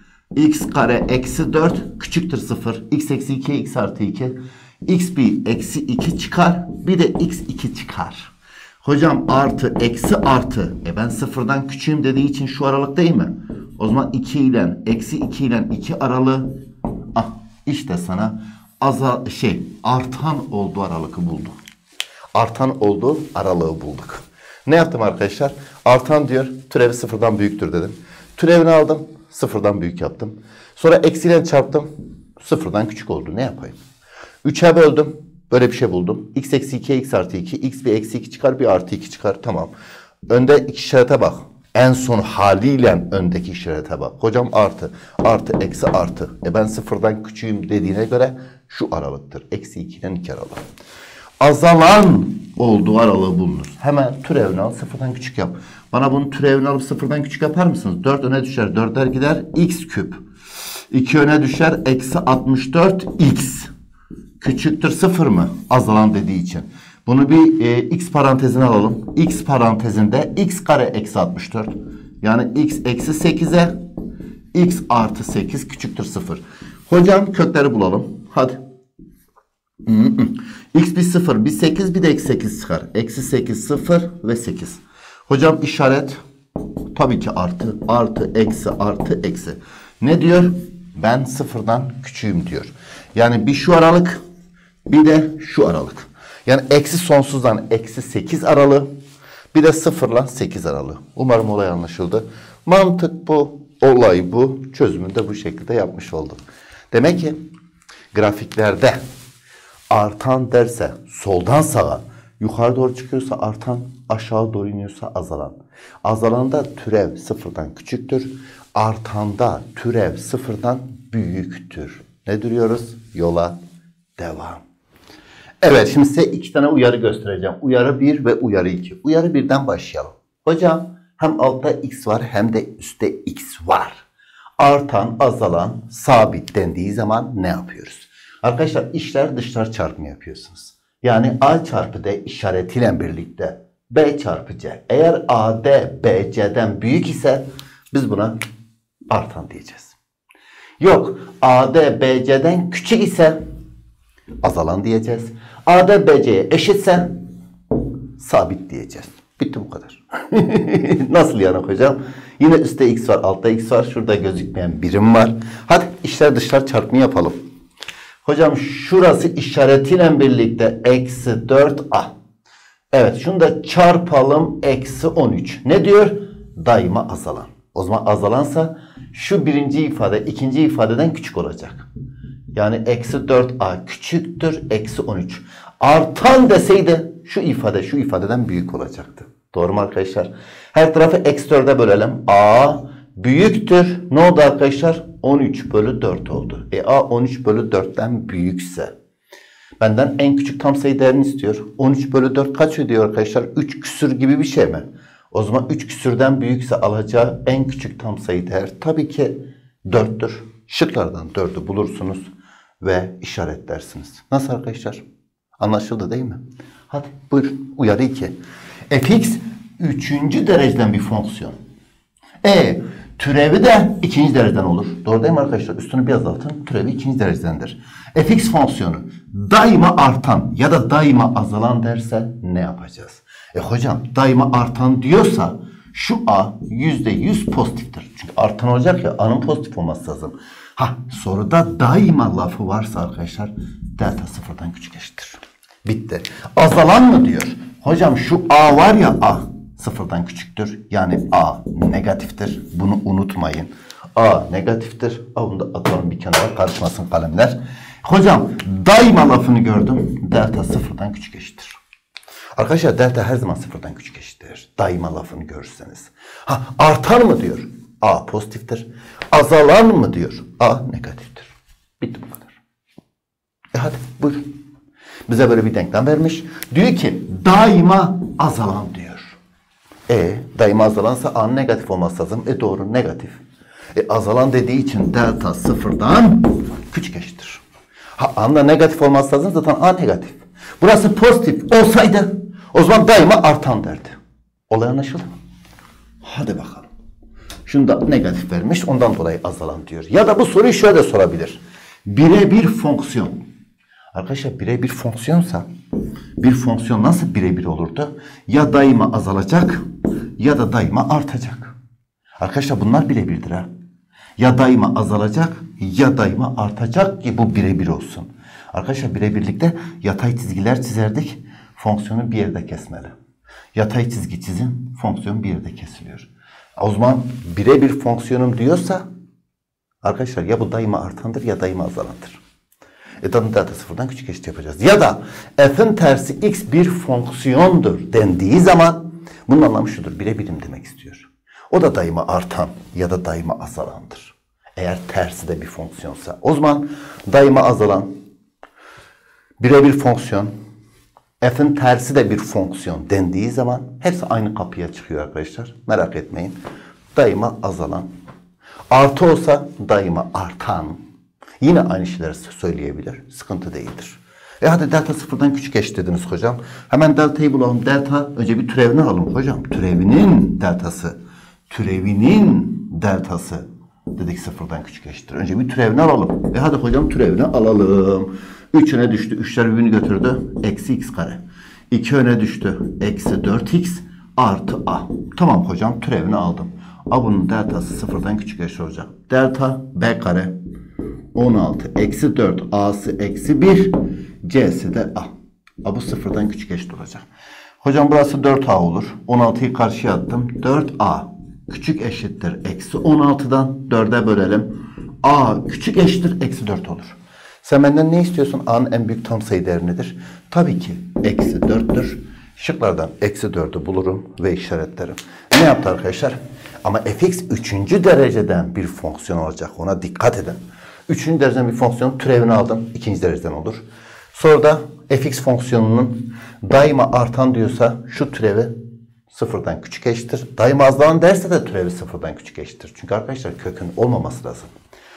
X kare eksi dört küçüktür sıfır. X eksi iki, x artı iki. X bir eksi iki çıkar. Bir de x iki çıkar. Hocam artı eksi artı. E ben sıfırdan küçüğüm dediği için şu aralık değil mi? O zaman iki ile eksi iki ile iki aralığı. Ah işte sana azal şey artan olduğu aralığı bulduk. Artan olduğu aralığı bulduk. Ne yaptım arkadaşlar? Artan diyor türevi sıfırdan büyüktür dedim. Türevini aldım sıfırdan büyük yaptım. Sonra eksiyle çarptım. Sıfırdan küçük oldu. Ne yapayım? üçe böldüm. Böyle bir şey buldum. X eksi iki, x artı iki. X bir eksi iki çıkar, bir artı iki çıkar. Tamam. Önde iki işarete bak. En son haliyle öndeki işarete bak. Hocam artı. Artı, eksi, artı. E ben sıfırdan küçüğüm dediğine göre şu aralıktır. Eksi iki ile iki aralık. Azalan olduğu aralığı bulunur. Hemen türevini al, sıfırdan küçük yap. Bana bunun türevini alıp sıfırdan küçük yapar mısınız? dört öne düşer, dörtler gider. X küp. iki öne düşer. Eksi altmış dört x. Küçüktür sıfır mı? Azalan dediği için. Bunu bir e, x parantezine alalım. X parantezinde x kare eksi altmış dört. Yani x eksi sekize x artı sekiz küçüktür sıfır. Hocam kökleri bulalım. Hadi. X bir sıfır, bir sekiz, bir de eksi sekiz çıkar. Eksi sekiz, sıfır ve sekiz. Hocam işaret tabii ki artı. Artı, eksi, artı, eksi. Ne diyor? Ben sıfırdan küçüğüm diyor. Yani bir şu aralık, bir de şu aralık. Yani eksi sonsuzdan eksi sekiz aralığı, bir de sıfırla sekiz aralığı. Umarım olay anlaşıldı. Mantık bu, olay bu. Çözümünü de bu şekilde yapmış olduk. Demek ki grafiklerde artan derse soldan sağa, yukarı doğru çıkıyorsa artan, aşağı doğru iniyorsa azalan. Azalanda türev sıfırdan küçüktür. Artanda türev sıfırdan büyüktür. Ne duruyoruz? Yola devam. Evet, şimdi size iki tane uyarı göstereceğim. Uyarı bir ve uyarı iki. Uyarı birden başlayalım. Hocam hem altta x var hem de üstte x var. Artan, azalan, sabit dendiği zaman ne yapıyoruz? Arkadaşlar içler dışlar çarpımı yapıyorsunuz. Yani A çarpı D işaretiyle birlikte B çarpı C. Eğer A D B C'den büyük ise biz buna artan diyeceğiz. Yok A D B C'den küçük ise azalan diyeceğiz. A D B C'ye eşitse sabit diyeceğiz. Bitti bu kadar. Nasıl yani hocam? Yine üstte x var, altta x var. Şurada gözükmeyen birim var. Hadi içler dışlar çarpımı yapalım. Hocam şurası işaretiyle birlikte eksi dört a. Evet şunu da çarpalım eksi on üç. Ne diyor? Daima azalan. O zaman azalansa şu birinci ifade ikinci ifadeden küçük olacak. Yani eksi dört a küçüktür eksi on üç. Artan deseydi şu ifade şu ifadeden büyük olacaktı. Doğru mu arkadaşlar? Her tarafı eksi dörde bölelim. A büyüktür. Ne oldu arkadaşlar? on üç bölü dört oldu. E A on üç bölü dörtten büyükse. Benden en küçük tam sayı değerini istiyor. on üç bölü dört kaç ediyor arkadaşlar? üç küsür gibi bir şey mi? O zaman üç küsürden büyükse alacağı en küçük tam sayı değer tabii ki dörttür. Şıklardan dördü bulursunuz ve işaretlersiniz. Nasıl arkadaşlar? Anlaşıldı değil mi? Hadi buyurun. Uyarı iki. Fx üçüncü dereceden bir fonksiyon. E türevi de ikinci dereceden olur. Doğru değil mi arkadaşlar? Üstünü bir azaltın. Türevi ikinci derecedendir. Fx fonksiyonu daima artan ya da daima azalan derse ne yapacağız? E hocam daima artan diyorsa şu A yüzde yüz pozitiftir. Çünkü artan olacak ya, A'nın pozitif olması lazım. Ha, soruda daima lafı varsa arkadaşlar delta sıfırdan küçük eşittir. Bitti. Azalan mı diyor? Hocam şu A var ya, A sıfırdan küçüktür. Yani A negatiftir. Bunu unutmayın. A negatiftir. A, bunu da atalım bir kenara, karışmasın kalemler. Hocam daima lafını gördüm. Delta sıfırdan küçük eşittir. Arkadaşlar delta her zaman sıfırdan küçük eşittir. Daima lafını görürseniz. Ha, artan mı diyor? A pozitiftir. Azalan mı diyor? A negatiftir. Bitti bu kadar. E hadi buyurun. Bize böyle bir denklem vermiş. Diyor ki daima azalan diyor. E daima azalansa A'nın negatif olması lazım. E doğru, negatif. E azalan dediği için delta sıfırdan küçük eşittir. Ha, A'nın da negatif olması lazım, zaten A negatif. Burası pozitif olsaydı o zaman daima artan derdi. Olay anlaşıldı mı? Hadi bakalım. Şunu da negatif vermiş, ondan dolayı azalan diyor. Ya da bu soruyu şöyle sorabilir. Birebir fonksiyon. Arkadaşlar birebir fonksiyonsa bir fonksiyon nasıl birebir olurdu? Ya daima azalacak ya da daima artacak. Arkadaşlar bunlar birebirdir ha. Ya daima azalacak ya daima artacak ki bu birebir olsun. Arkadaşlar birebirlikte yatay çizgiler çizerdik. Fonksiyonu bir yerde kesmeli. Yatay çizgi çizin, fonksiyon bir yerde kesiliyor. O zaman birebir fonksiyonum diyorsa arkadaşlar ya bu daima artandır ya daima azalandır. E tabi delta sıfırdan küçük eşit yapacağız. Ya da f'in tersi x bir fonksiyondur dendiği zaman bunun anlamı şudur. Birebirim demek istiyor. O da daima artan ya da daima azalandır. Eğer tersi de bir fonksiyonsa. O zaman daima azalan birebir fonksiyon, f'in tersi de bir fonksiyon dendiği zaman hepsi aynı kapıya çıkıyor arkadaşlar. Merak etmeyin. Daima azalan. Artı olsa daima artan. Yine aynı şeyleri söyleyebilir. Sıkıntı değildir. E hadi delta sıfırdan küçük eşit dediniz hocam. Hemen deltayı bulalım. Delta önce bir türevini alalım hocam. Türevinin deltası. Türevinin deltası dedik sıfırdan küçük eşittir. Önce bir türevini alalım. E hadi hocam türevini alalım. üç öne düştü. üçler birbirini götürdü. Eksi x kare. iki öne düştü. Eksi dört x artı a. Tamam hocam türevini aldım. A bunun deltası sıfırdan küçük eşit olacak. Delta b kare. on altı eksi dört a'sı eksi bir c'si de a. A bu sıfırdan küçük eşit olacak. Hocam burası dört a olur. on altıyı karşıya attım. dört a küçük eşittir. Eksi on altıdan dörde bölelim. A küçük eşittir. Eksi dört olur. Sen benden ne istiyorsun? A'nın en büyük tam sayı değeri nedir? Tabii ki eksi dörttür. Şıklardan eksi dördü bulurum ve işaretlerim. Ne yaptı arkadaşlar? Ama fx üçüncü dereceden bir fonksiyon olacak. Ona dikkat edin. Üçüncü dereceden bir fonksiyonun türevini aldım. İkinci dereceden olur. Sonra da fx fonksiyonunun daima artan diyorsa şu türevi sıfırdan küçük eşittir. Daima azalan derse de türevi sıfırdan küçük eşittir. Çünkü arkadaşlar kökün olmaması lazım.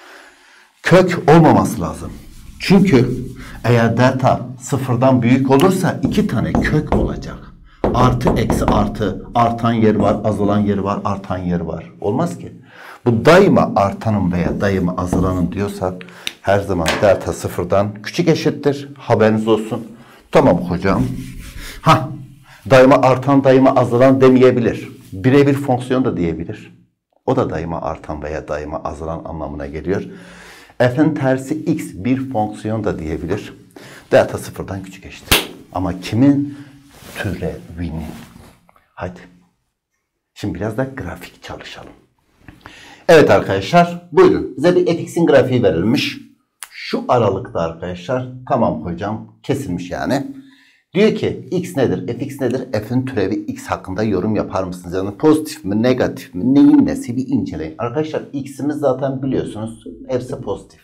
Kök olmaması lazım. Çünkü eğer delta sıfırdan büyük olursa iki tane kök olacak. Artı eksi artı. Artan yeri var, azalan yeri var, artan yeri var. Olmaz ki. Bu daima artanın veya daima azalanın diyorsak her zaman delta sıfırdan küçük eşittir. Haberiniz olsun. Tamam hocam. Ha, daima artan daima azalan demeyebilir. Birebir fonksiyon da diyebilir. O da daima artan veya daima azalan anlamına geliyor. F'in tersi x bir fonksiyon da diyebilir. Delta sıfırdan küçük eşittir. Ama kimin? Türevinin. Hadi. Şimdi biraz da grafik çalışalım. Evet arkadaşlar buyurun. Bize bir fx'in grafiği verilmiş. Şu aralıkta arkadaşlar. Tamam hocam. Kesilmiş yani. Diyor ki x nedir? Fx nedir? F'in türevi x hakkında yorum yapar mısınız? Yani pozitif mi, negatif mi? Neyin nesi bir inceleyin. Arkadaşlar x'imiz zaten biliyorsunuz. Hepsi pozitif.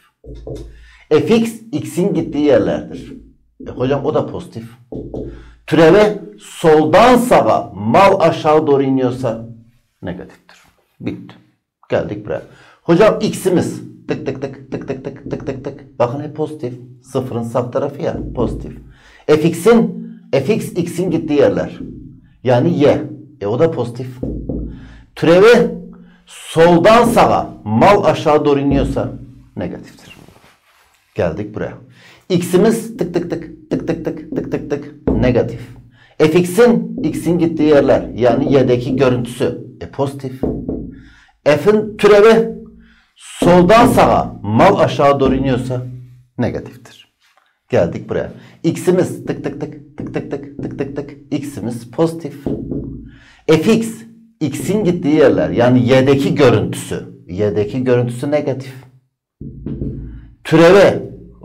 Fx x'in gittiği yerlerdir. E, hocam o da pozitif. Türeve soldan sağa mal aşağı doğru iniyorsa negatiftir. Bitti. Geldik buraya. Hocam x'imiz tık tık tık tık tık tık tık tık tık. Bakın hep pozitif. Sıfırın sağ tarafı ya pozitif. Fx'in fx x'in gittiği yerler. Yani y. E o da pozitif. Türevi soldan sağa mal aşağı doğru iniyorsa negatiftir. Geldik buraya. X'imiz tık tık tık tık tık tık tık tık tık negatif. Fx'in x'in gittiği yerler yani y'deki görüntüsü E pozitif. F'in türevi soldan sağa mal aşağı doğru iniyorsa negatiftir. Geldik buraya. X'imiz tık tık tık tık tık tık tık tık tık. X'imiz pozitif. Fx X'in gittiği yerler yani Y'deki görüntüsü. Y'deki görüntüsü negatif. Türevi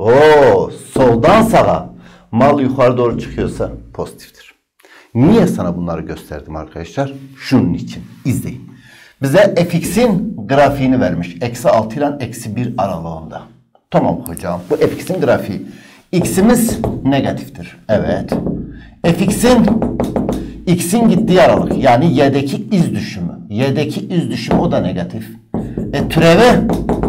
o soldan sağa mal yukarı doğru çıkıyorsa pozitiftir. Niye sana bunları gösterdim arkadaşlar? Şunun için. İzleyin. Bize fx'in grafiğini vermiş. Eksi altı ile eksi bir aralığında. Tamam hocam. Bu fx'in grafiği. X'imiz negatiftir. Evet. Fx'in x'in gittiği aralık. Yani y'deki iz düşümü. Y'deki iz düşümü o da negatif. E türevi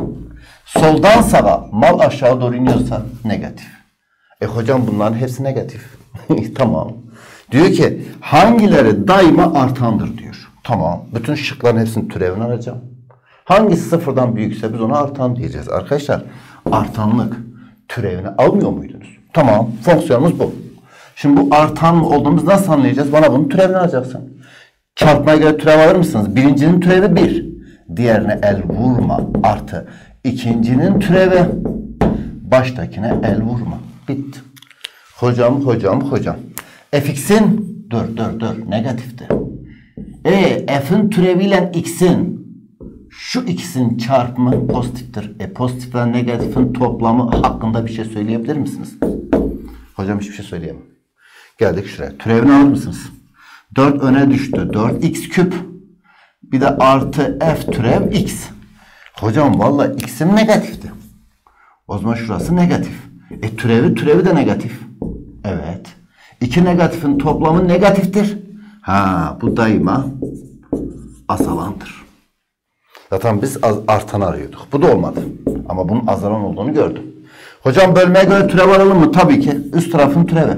soldan sağa mal aşağı doğru iniyorsa negatif. E hocam bunların hepsi negatif. Tamam. Diyor ki hangileri daima artandır diyor. Tamam. Bütün şıkların hepsinin türevini alacağım. Hangisi sıfırdan büyükse biz ona artan diyeceğiz. Arkadaşlar artanlık türevini almıyor muydunuz? Tamam. Fonksiyonumuz bu. Şimdi bu artan mı olduğumuzu nasıl anlayacağız? Bana bunun türevini alacaksın. Çarpmaya göre türev alır mısınız? Birincinin türevi bir. Diğerine el vurma artı. İkincinin türevi baştakine el vurma. Bitti. Hocam, hocam, hocam. Fx'in dur, dur, dur. Negatifti. E, F'in türeviyle X'in şu ikisinin çarpımı pozitiftir. E, pozitif ve negatifin toplamı hakkında bir şey söyleyebilir misiniz? Hocam hiçbir şey söyleyemem. Geldik şuraya. Türevini alır mısınız? dört öne düştü. dört x küp. Bir de artı f türev x. Hocam vallahi x'im negatifti. O zaman şurası negatif. E türevi türevi de negatif. Evet. İki negatifin toplamı negatiftir. Ha bu daima azalandır. Zaten biz artan arıyorduk. Bu da olmadı. Ama bunun azalan olduğunu gördüm. Hocam bölmeye göre türev alalım mı? Tabii ki. Üst tarafın türevi.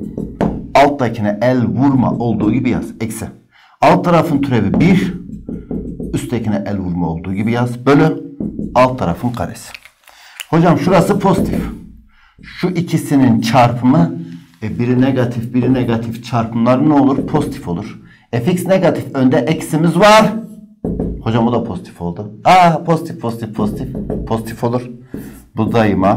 Alttakine el vurma olduğu gibi yaz. Eksi. Alt tarafın türevi bir. Üsttekine el vurma olduğu gibi yaz. Bölü alt tarafın karesi. Hocam şurası pozitif. Şu ikisinin çarpımı e, biri negatif biri negatif çarpımları ne olur? Pozitif olur. Fx negatif önde eksimiz var. Hocam o da pozitif oldu. Aa pozitif pozitif pozitif. Pozitif olur. Bu daima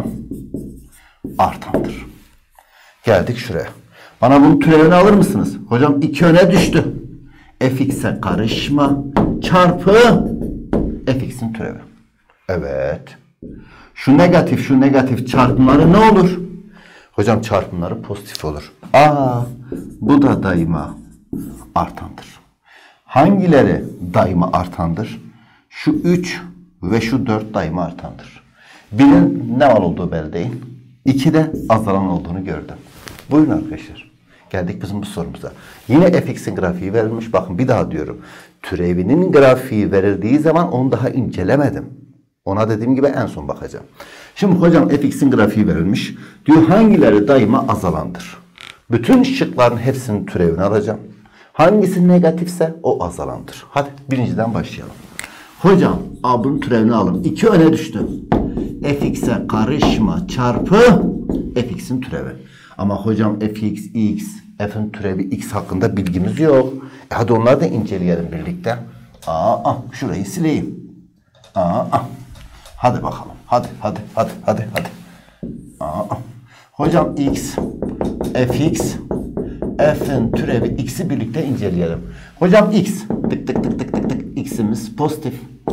artandır. Geldik şuraya. Bana bunun türevini alır mısınız? Hocam iki öne düştü. Fx'e karışma çarpı Fx'in türevi. Evet. Şu negatif şu negatif çarpımları ne olur? Hocam çarpımları pozitif olur. Aa bu da daima artandır. Hangileri daima artandır? Şu üç ve şu dört daima artandır. Birin ne var olduğu belli değil. iki de azalan olduğunu gördüm. Buyurun arkadaşlar. Geldik bizim bu sorumuza. Yine fx'in grafiği verilmiş. Bakın bir daha diyorum. Türevinin grafiği verildiği zaman onu daha incelemedim. Ona dediğim gibi en son bakacağım. Şimdi hocam fx'in grafiği verilmiş. Diyor hangileri daima azalandır? Bütün şıkların hepsinin türevini alacağım. Hangisi negatifse o azalandır. Hadi birinciden başlayalım. Hocam a bunun türevini alın. iki öne düştü. Fx'e karışma çarpı fx'in türevi. Ama hocam fx, x, f'in türevi x hakkında bilgimiz yok. E hadi onları da inceleyelim birlikte. Aa, şurayı sileyim. Aa, hadi bakalım. Hadi, hadi, hadi, hadi, hadi. Aa, hocam x, fx, f'in türevi x'i birlikte inceleyelim. Hocam x, tık tık tık tık tık tık, x'imiz pozitif.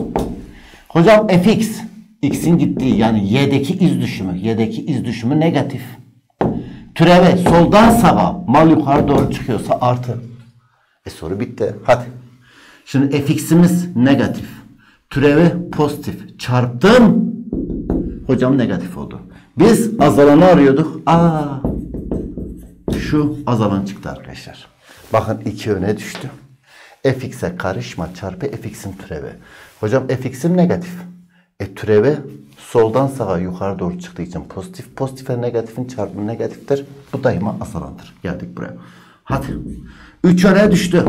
Hocam fx, x'in gittiği yani y'deki iz düşümü, y'deki iz düşümü negatif. Türeve soldan sağa mal yukarı doğru çıkıyorsa artı. E soru bitti. Hadi. Şimdi fx'imiz negatif. Türevi pozitif. Çarptım. Hocam negatif oldu. Biz azalanı arıyorduk. Aa, şu azalan çıktı arkadaşlar. Bakın iki öne düştü. Fx'e karışma çarpı fx'in türevi. Hocam fx'im negatif. E türevi soldan sağa yukarı doğru çıktığı için pozitif. Pozitifle negatifin çarpımı negatiftir. Bu daima azalandır. Geldik buraya. Hadi. üç öne düştü.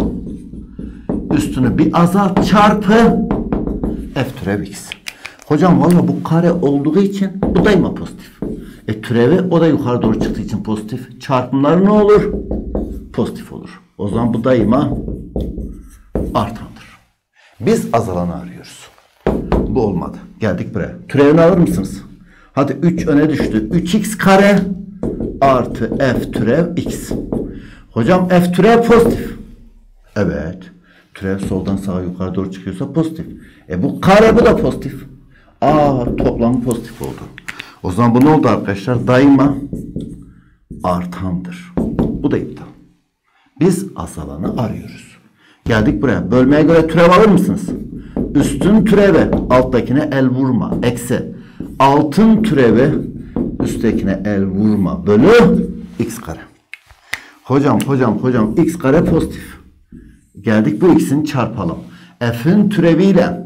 Üstünü bir azalt çarpı f türev x. Hocam valla bu kare olduğu için bu daima pozitif. E türevi o da yukarı doğru çıktığı için pozitif. Çarpımları ne olur? Pozitif olur. O zaman bu daima artandır. Biz azalanı arıyoruz. Bu olmadı. Geldik buraya. Türevini alır mısınız? Hadi üç öne düştü. üç x kare artı f türev x. Hocam f türev pozitif. Evet. Türev soldan sağa yukarı doğru çıkıyorsa pozitif. E bu kare, bu da pozitif. Aa, toplamı pozitif oldu. O zaman bu ne oldu arkadaşlar? Daima artandır. Bu da iptal. Biz azalanı arıyoruz. Geldik buraya. Bölmeye göre türev alır mısınız? Üstün türeve alttakine el vurma. Eksi. Altın türevi üsttekine el vurma. Bölü x kare. Hocam hocam hocam x kare pozitif. Geldik bu x'in çarpalım. F'in türeviyle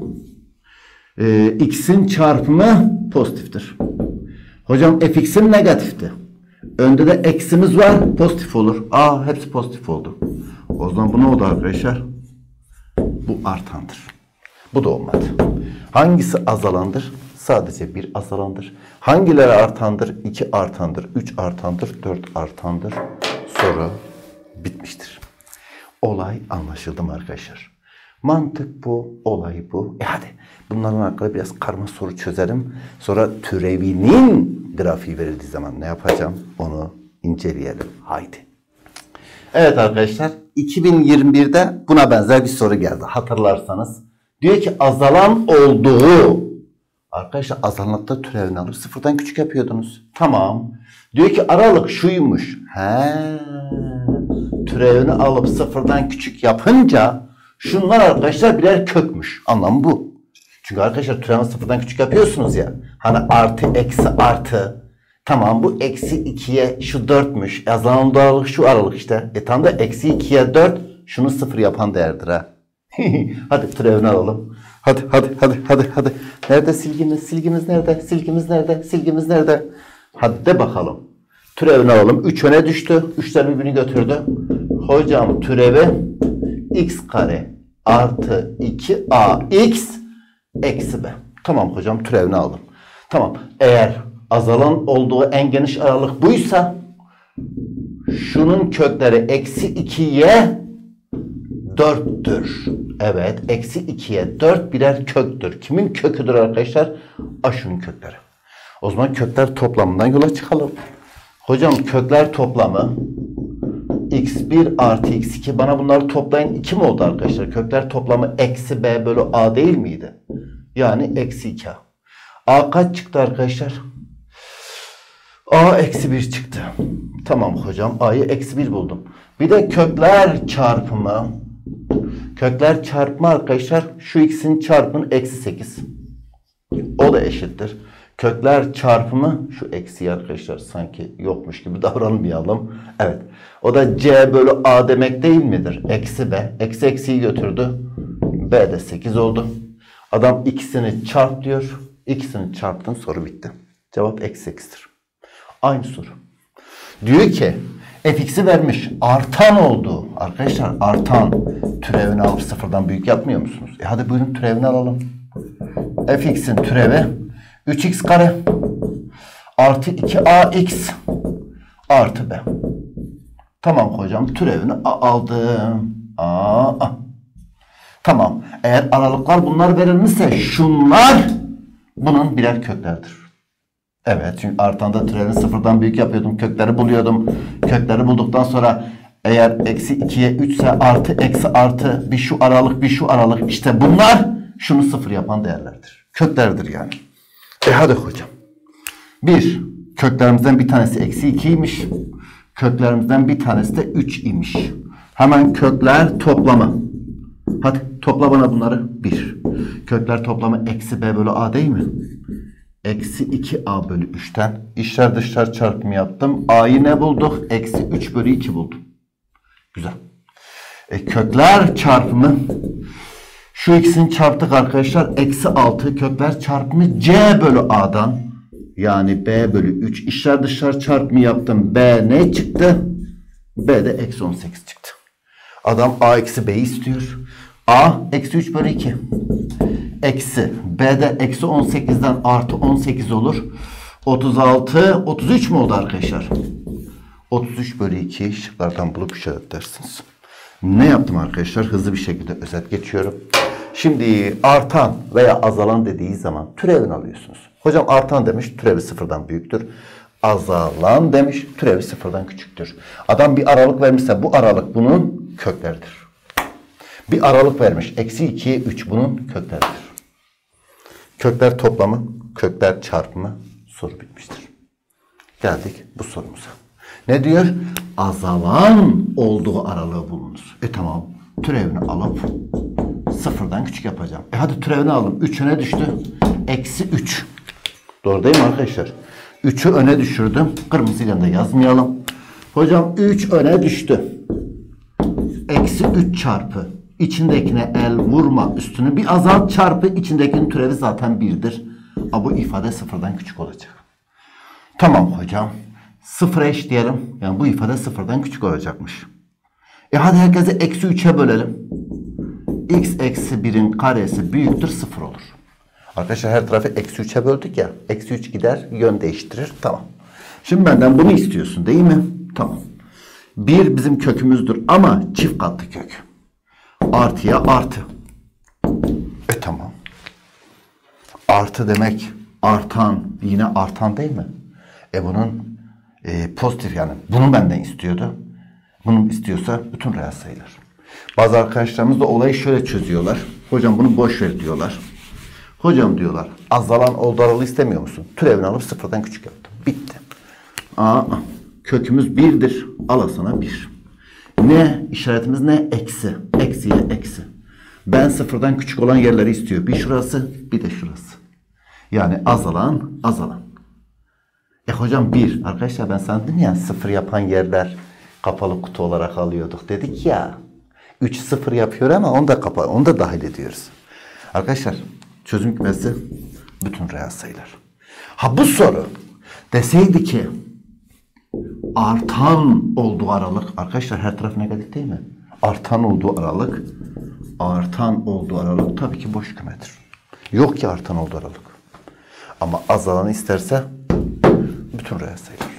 e, x'in çarpımı pozitiftir. Hocam fx'in negatifti. Önde de eksimiz var. Pozitif olur. Aa, hepsi pozitif oldu. O zaman bu ne oldu arkadaşlar? Bu artandır. Bu da olmadı. Hangisi azalandır? Sadece bir azalandır. Hangileri artandır? iki artandır. üç artandır. dört artandır. Soru bitmiştir. Olay anlaşıldı mı arkadaşlar? Mantık bu. Olay bu. E hadi bunların hakkında biraz karma soru çözelim. Sonra türevinin grafiği verildiği zaman ne yapacağım? Onu inceleyelim. Haydi. Evet arkadaşlar. iki bin yirmi birde buna benzer bir soru geldi. Hatırlarsanız. Diyor ki azalan olduğu. Arkadaşlar azalanlıkta türevini alıp sıfırdan küçük yapıyordunuz. Tamam. Diyor ki aralık şuymuş. He. Türevini alıp sıfırdan küçük yapınca şunlar arkadaşlar birer kökmüş. Anlamı bu. Çünkü arkadaşlar türevini sıfırdan küçük yapıyorsunuz ya. Hani artı eksi artı. Tamam, bu eksi ikiye şu dörtmüş. Azalan aralık şu aralık işte. E tam da eksi ikiye dört şunu sıfır yapan değerdir ha. Hadi türevini alalım. Hadi hadi hadi hadi hadi. Nerede silgimiz? Silgimiz nerede? Silgimiz nerede? Silgimiz nerede? Hadi de bakalım. Türevini alalım. üç öne düştü. üçler birbirini götürdü. Hocam türevi x kare artı iki a x eksi b. Tamam hocam, türevini aldım. Tamam. Eğer azalan olduğu en geniş aralık buysa şunun kökleri eksi ikiye dörttür. Evet. Eksi ikiye dört birer köktür. Kimin köküdür arkadaşlar? A şunun kökleri. O zaman kökler toplamından yola çıkalım. Hocam kökler toplamı x bir artı x iki. Bana bunları toplayın. iki mi oldu arkadaşlar? Kökler toplamı eksi b bölü a değil miydi? Yani eksi iki a. A kaç çıktı arkadaşlar? A eksi bir çıktı. Tamam hocam. A'yı eksi bir buldum. Bir de kökler çarpımı. Kökler çarpımı arkadaşlar. Şu x'in çarpımı eksi sekiz. O da eşittir. Kökler çarpımı şu eksi arkadaşlar. Sanki yokmuş gibi davranmayalım. Evet. O da c bölü a demek değil midir? Eksi b. Eksi eksiyi götürdü. B de sekiz oldu. Adam ikisini çarp diyor. İkisini çarptın, soru bitti. Cevap eksi sekizdir. Aynı soru. Diyor ki fx'i vermiş. Artan oldu. Arkadaşlar artan. Türevini alıp sıfırdan büyük yapmıyor musunuz? E hadi buyurun türevini alalım. Fx'in türevi üç x kare artı iki a x artı b. Tamam hocam, türevini aldım. Aa. Tamam. Eğer aralıklar bunlar verilmişse şunlar bunun birer köklerdir. Evet, çünkü artanda türevini sıfırdan büyük yapıyordum. Kökleri buluyordum. Kökleri bulduktan sonra eğer eksi ikiye üç ise artı eksi artı bir şu aralık bir şu aralık, işte bunlar şunu sıfır yapan değerlerdir. Köklerdir yani. E hadi hocam. Bir, köklerimizden bir tanesi eksi ikiymiş. Köklerimizden bir tanesi de üç imiş. Hemen kökler toplamı. Hadi topla bana bunları. bir. Kökler toplamı eksi b bölü a değil mi? Eksi iki a bölü üçten. İçler dışlar çarpımı yaptım. A'yı ne bulduk? Eksi üç bölü iki buldum. Güzel. E, kökler çarpımı. Şu ikisini çarptık arkadaşlar. Eksi altı. Kökler çarpımı c bölü a'dan. Yani b bölü üç. İçler dışlar çarpımı yaptım. B ne çıktı? B de eksi on sekiz çıktı. Adam a eksi b'yi istiyor. A eksi üç bölü iki. Eksi b'de eksi on sekizden artı on sekiz olur. otuz altı, otuz üç mü oldu arkadaşlar? otuz üç bölü iki şıklardan bulup işaretlersiniz. Ne yaptım arkadaşlar? Hızlı bir şekilde özet geçiyorum. Şimdi artan veya azalan dediği zaman türevini alıyorsunuz. Hocam artan demiş, türevi sıfırdan büyüktür. Azalan demiş, türevi sıfırdan küçüktür. Adam bir aralık vermişse bu aralık bunun kökleridir. Bir aralık vermiş. Eksi ikiye üç bunun kökleridir. Kökler toplamı, kökler çarpımı, soru bitmiştir. Geldik bu sorumuza. Ne diyor? Azalan olduğu aralığı bulunuz. E tamam. Türevini alıp sıfırdan küçük yapacağım. E hadi türevini aldım. üç öne düştü. Eksi üç. Doğru değil mi arkadaşlar? üçü öne düşürdüm. Kırmızıyla da yazmayalım. Hocam üç öne düştü. Eksi üç çarpı. İçindekine el vurma. Üstünü bir azalt çarpı. İçindekinin türevi zaten birdir. Ama bu ifade sıfırdan küçük olacak. Tamam hocam. Sıfıra eş diyelim. Yani bu ifade sıfırdan küçük olacakmış. E hadi herkese eksi üçe bölelim. X eksi birin karesi büyüktür sıfır olur. Arkadaşlar her tarafı eksi üçe böldük ya. Eksi üç gider yön değiştirir. Tamam. Şimdi benden bunu istiyorsun değil mi? Tamam. bir bizim kökümüzdür ama çift katlı kök. Artıya artı. E tamam. Artı demek artan. Yine artan değil mi? E bunun e, pozitif yani. Bunu benden istiyordu. Bunu istiyorsa bütün reel sayılar. Bazı arkadaşlarımız da olayı şöyle çözüyorlar. Hocam bunu boş ver diyorlar. Hocam diyorlar azalan olduğu aralığı istemiyor musun? Türevini alıp sıfırdan küçük yaptım. Bitti. Aa, kökümüz birdir. Al sana bir. Ne? İşaretimiz ne? Eksi. Eksiye eksi. Ben sıfırdan küçük olan yerleri istiyor. Bir şurası bir de şurası. Yani azalan azalan. E hocam bir. Arkadaşlar ben sana dedim ya sıfır yapan yerler kapalı kutu olarak alıyorduk dedik ya. üç sıfır yapıyor ama onu da kapalı, onu da dahil ediyoruz. Arkadaşlar çözüm kümesi bütün reel sayılar. Ha bu soru deseydi ki artan olduğu aralık, arkadaşlar her taraf negatif değil mi? Artan olduğu aralık, artan olduğu aralık tabii ki boş kümedir. Yok ki artan olduğu aralık. Ama azalanı isterse bütün reel sayılar.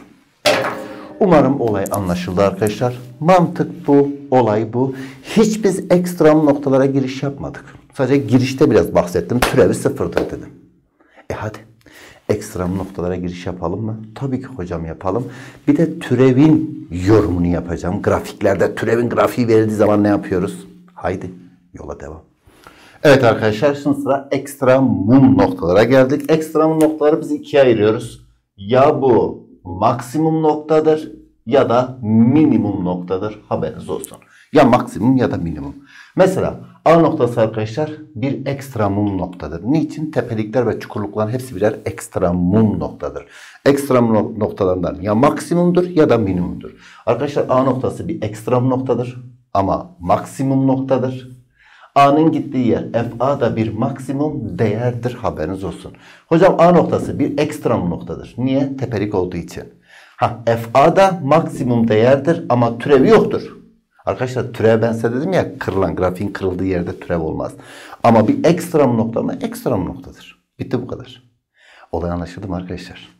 Umarım olay anlaşıldı arkadaşlar. Mantık bu, olay bu. Hiç biz ekstrem noktalara giriş yapmadık. Sadece girişte biraz bahsettim. Türevi sıfırdır dedim. E hadi ekstrem noktalara giriş yapalım mı? Tabii ki hocam yapalım. Bir de türevin yorumunu yapacağım. Grafiklerde türevin grafiği verildiği zaman ne yapıyoruz? Haydi yola devam. Evet arkadaşlar şimdi sıra ekstremum noktalara geldik. Ekstremum noktaları biz ikiye ayırıyoruz. Ya bu maksimum noktadır ya da minimum noktadır. Haberiniz olsun. Ya maksimum ya da minimum. Mesela A noktası arkadaşlar bir ekstremum noktadır. Niçin? Tepelikler ve çukurlukların hepsi birer ekstremum noktadır. Ekstremum noktalarından ya maksimumdur ya da minimumdur. Arkadaşlar A noktası bir ekstremum noktadır ama maksimum noktadır. A'nın gittiği yer F A da bir maksimum değerdir. Haberiniz olsun. Hocam A noktası bir ekstremum noktadır. Niye? Tepelik olduğu için. Ha, F A da maksimum değerdir ama türevi yoktur. Arkadaşlar türev ben size dedim ya kırılan grafiğin kırıldığı yerde türev olmaz. Ama bir ekstremum nokta mı? Ekstremum noktadır. Bitti bu kadar. Olay anlaşıldı mı arkadaşlar?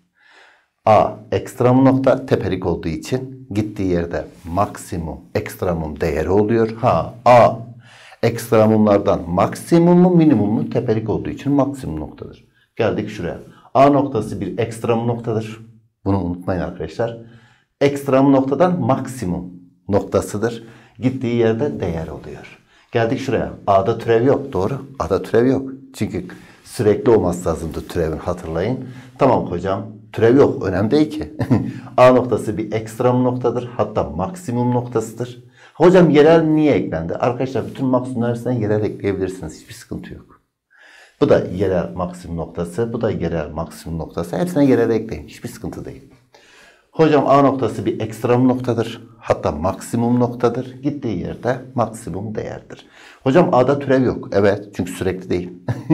A ekstremum nokta tepelik olduğu için gittiği yerde maksimum ekstremum değeri oluyor. Ha A ekstremumlardan maksimumu minimumu tepelik olduğu için maksimum noktadır. Geldik şuraya. A noktası bir ekstremum noktadır. Bunu unutmayın arkadaşlar. Ekstremum noktadan maksimum noktasıdır. Gittiği yerde değer oluyor. Geldik şuraya. A'da türev yok. Doğru. A'da türev yok. Çünkü sürekli olması lazımdı türevin, hatırlayın. Tamam hocam. Türev yok. Önemli değil ki. A noktası bir ekstremum noktadır. Hatta maksimum noktasıdır. Hocam yerel niye eklendi? Arkadaşlar bütün maksimumlar arasında yerel ekleyebilirsiniz. Hiçbir sıkıntı yok. Bu da yerel maksimum noktası. Bu da yerel maksimum noktası. Hepsine yerel ekleyin. Hiçbir sıkıntı değil. Hocam A noktası bir ekstrem noktadır. Hatta maksimum noktadır. Gittiği yerde maksimum değerdir. Hocam A'da türev yok. Evet. Çünkü sürekli değil.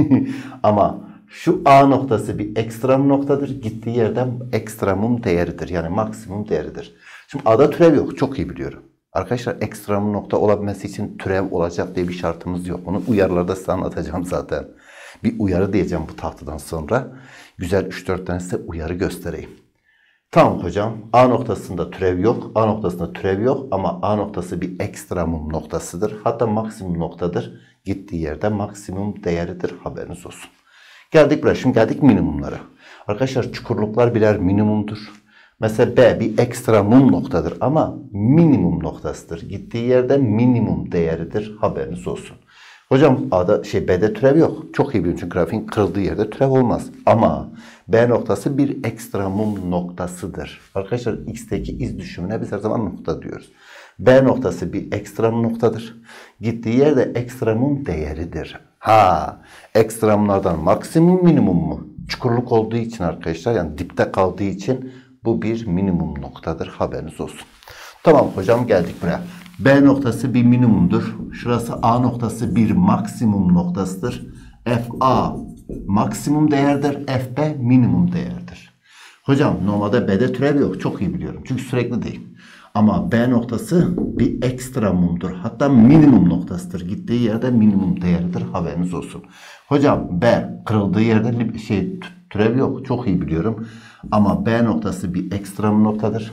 Ama şu A noktası bir ekstrem noktadır. Gittiği yerde ekstremum değeridir. Yani maksimum değeridir. Şimdi A'da türev yok. Çok iyi biliyorum. Arkadaşlar ekstremum nokta olabilmesi için türev olacak diye bir şartımız yok. Onu uyarılarda size anlatacağım zaten. Bir uyarı diyeceğim bu tahtadan sonra. Güzel üç dört tane size uyarı göstereyim. Tamam hocam. A noktasında türev yok. A noktasında türev yok ama A noktası bir ekstremum noktasıdır. Hatta maksimum noktadır. Gittiği yerde maksimum değeridir. Haberiniz olsun. Geldik buraya. Şimdi geldik minimumlara. Arkadaşlar çukurluklar birer minimumdur. Mesela B bir ekstremum noktadır ama minimum noktasıdır. Gittiği yerde minimum değeridir. Haberiniz olsun. Hocam A'da şey B'de türev yok. Çok iyi biliyorum çünkü grafiğin kırıldığı yerde türev olmaz. Ama B noktası bir ekstremum noktasıdır. Arkadaşlar X'teki iz düşümüne biz her zaman nokta diyoruz. B noktası bir ekstremum noktadır. Gittiği yerde ekstremum değeridir. Ha, ekstremumlardan maksimum minimum mu? Çukurluk olduğu için arkadaşlar, yani dipte kaldığı için bu bir minimum noktadır. Haberiniz olsun. Tamam hocam, geldik buraya. B noktası bir minimumdur. Şurası A noktası bir maksimum noktasıdır. F A maksimum değerdir. F B minimum değerdir. Hocam normalde B'de türev yok. Çok iyi biliyorum. Çünkü sürekli değil. Ama B noktası bir ekstremumdur. Hatta minimum noktasıdır. Gittiği yerde minimum değeridir. Haberiniz olsun. Hocam B kırıldığı yerde şey türev yok. Çok iyi biliyorum. Ama B noktası bir ekstremum noktadır.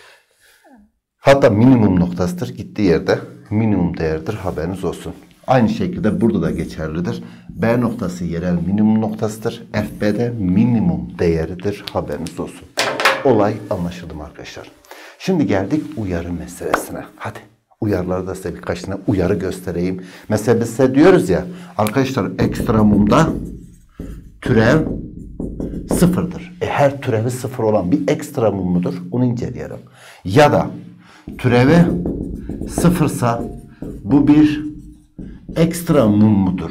Hatta minimum noktasıdır. Gittiği yerde minimum değerdir. Haberiniz olsun. Aynı şekilde burada da geçerlidir. B noktası yerel minimum noktasıdır. F B'de minimum değeridir. Haberiniz olsun. Olay anlaşıldı mı arkadaşlar? Şimdi geldik uyarı meselesine. Hadi uyarılarda size birkaç tane uyarı göstereyim. Mesela biz size diyoruz ya arkadaşlar, ekstremumda türev sıfırdır. E, her türevi sıfır olan bir ekstremum mudur? Onu inceleyelim. Ya da türevi sıfırsa bu bir ekstremum mudur?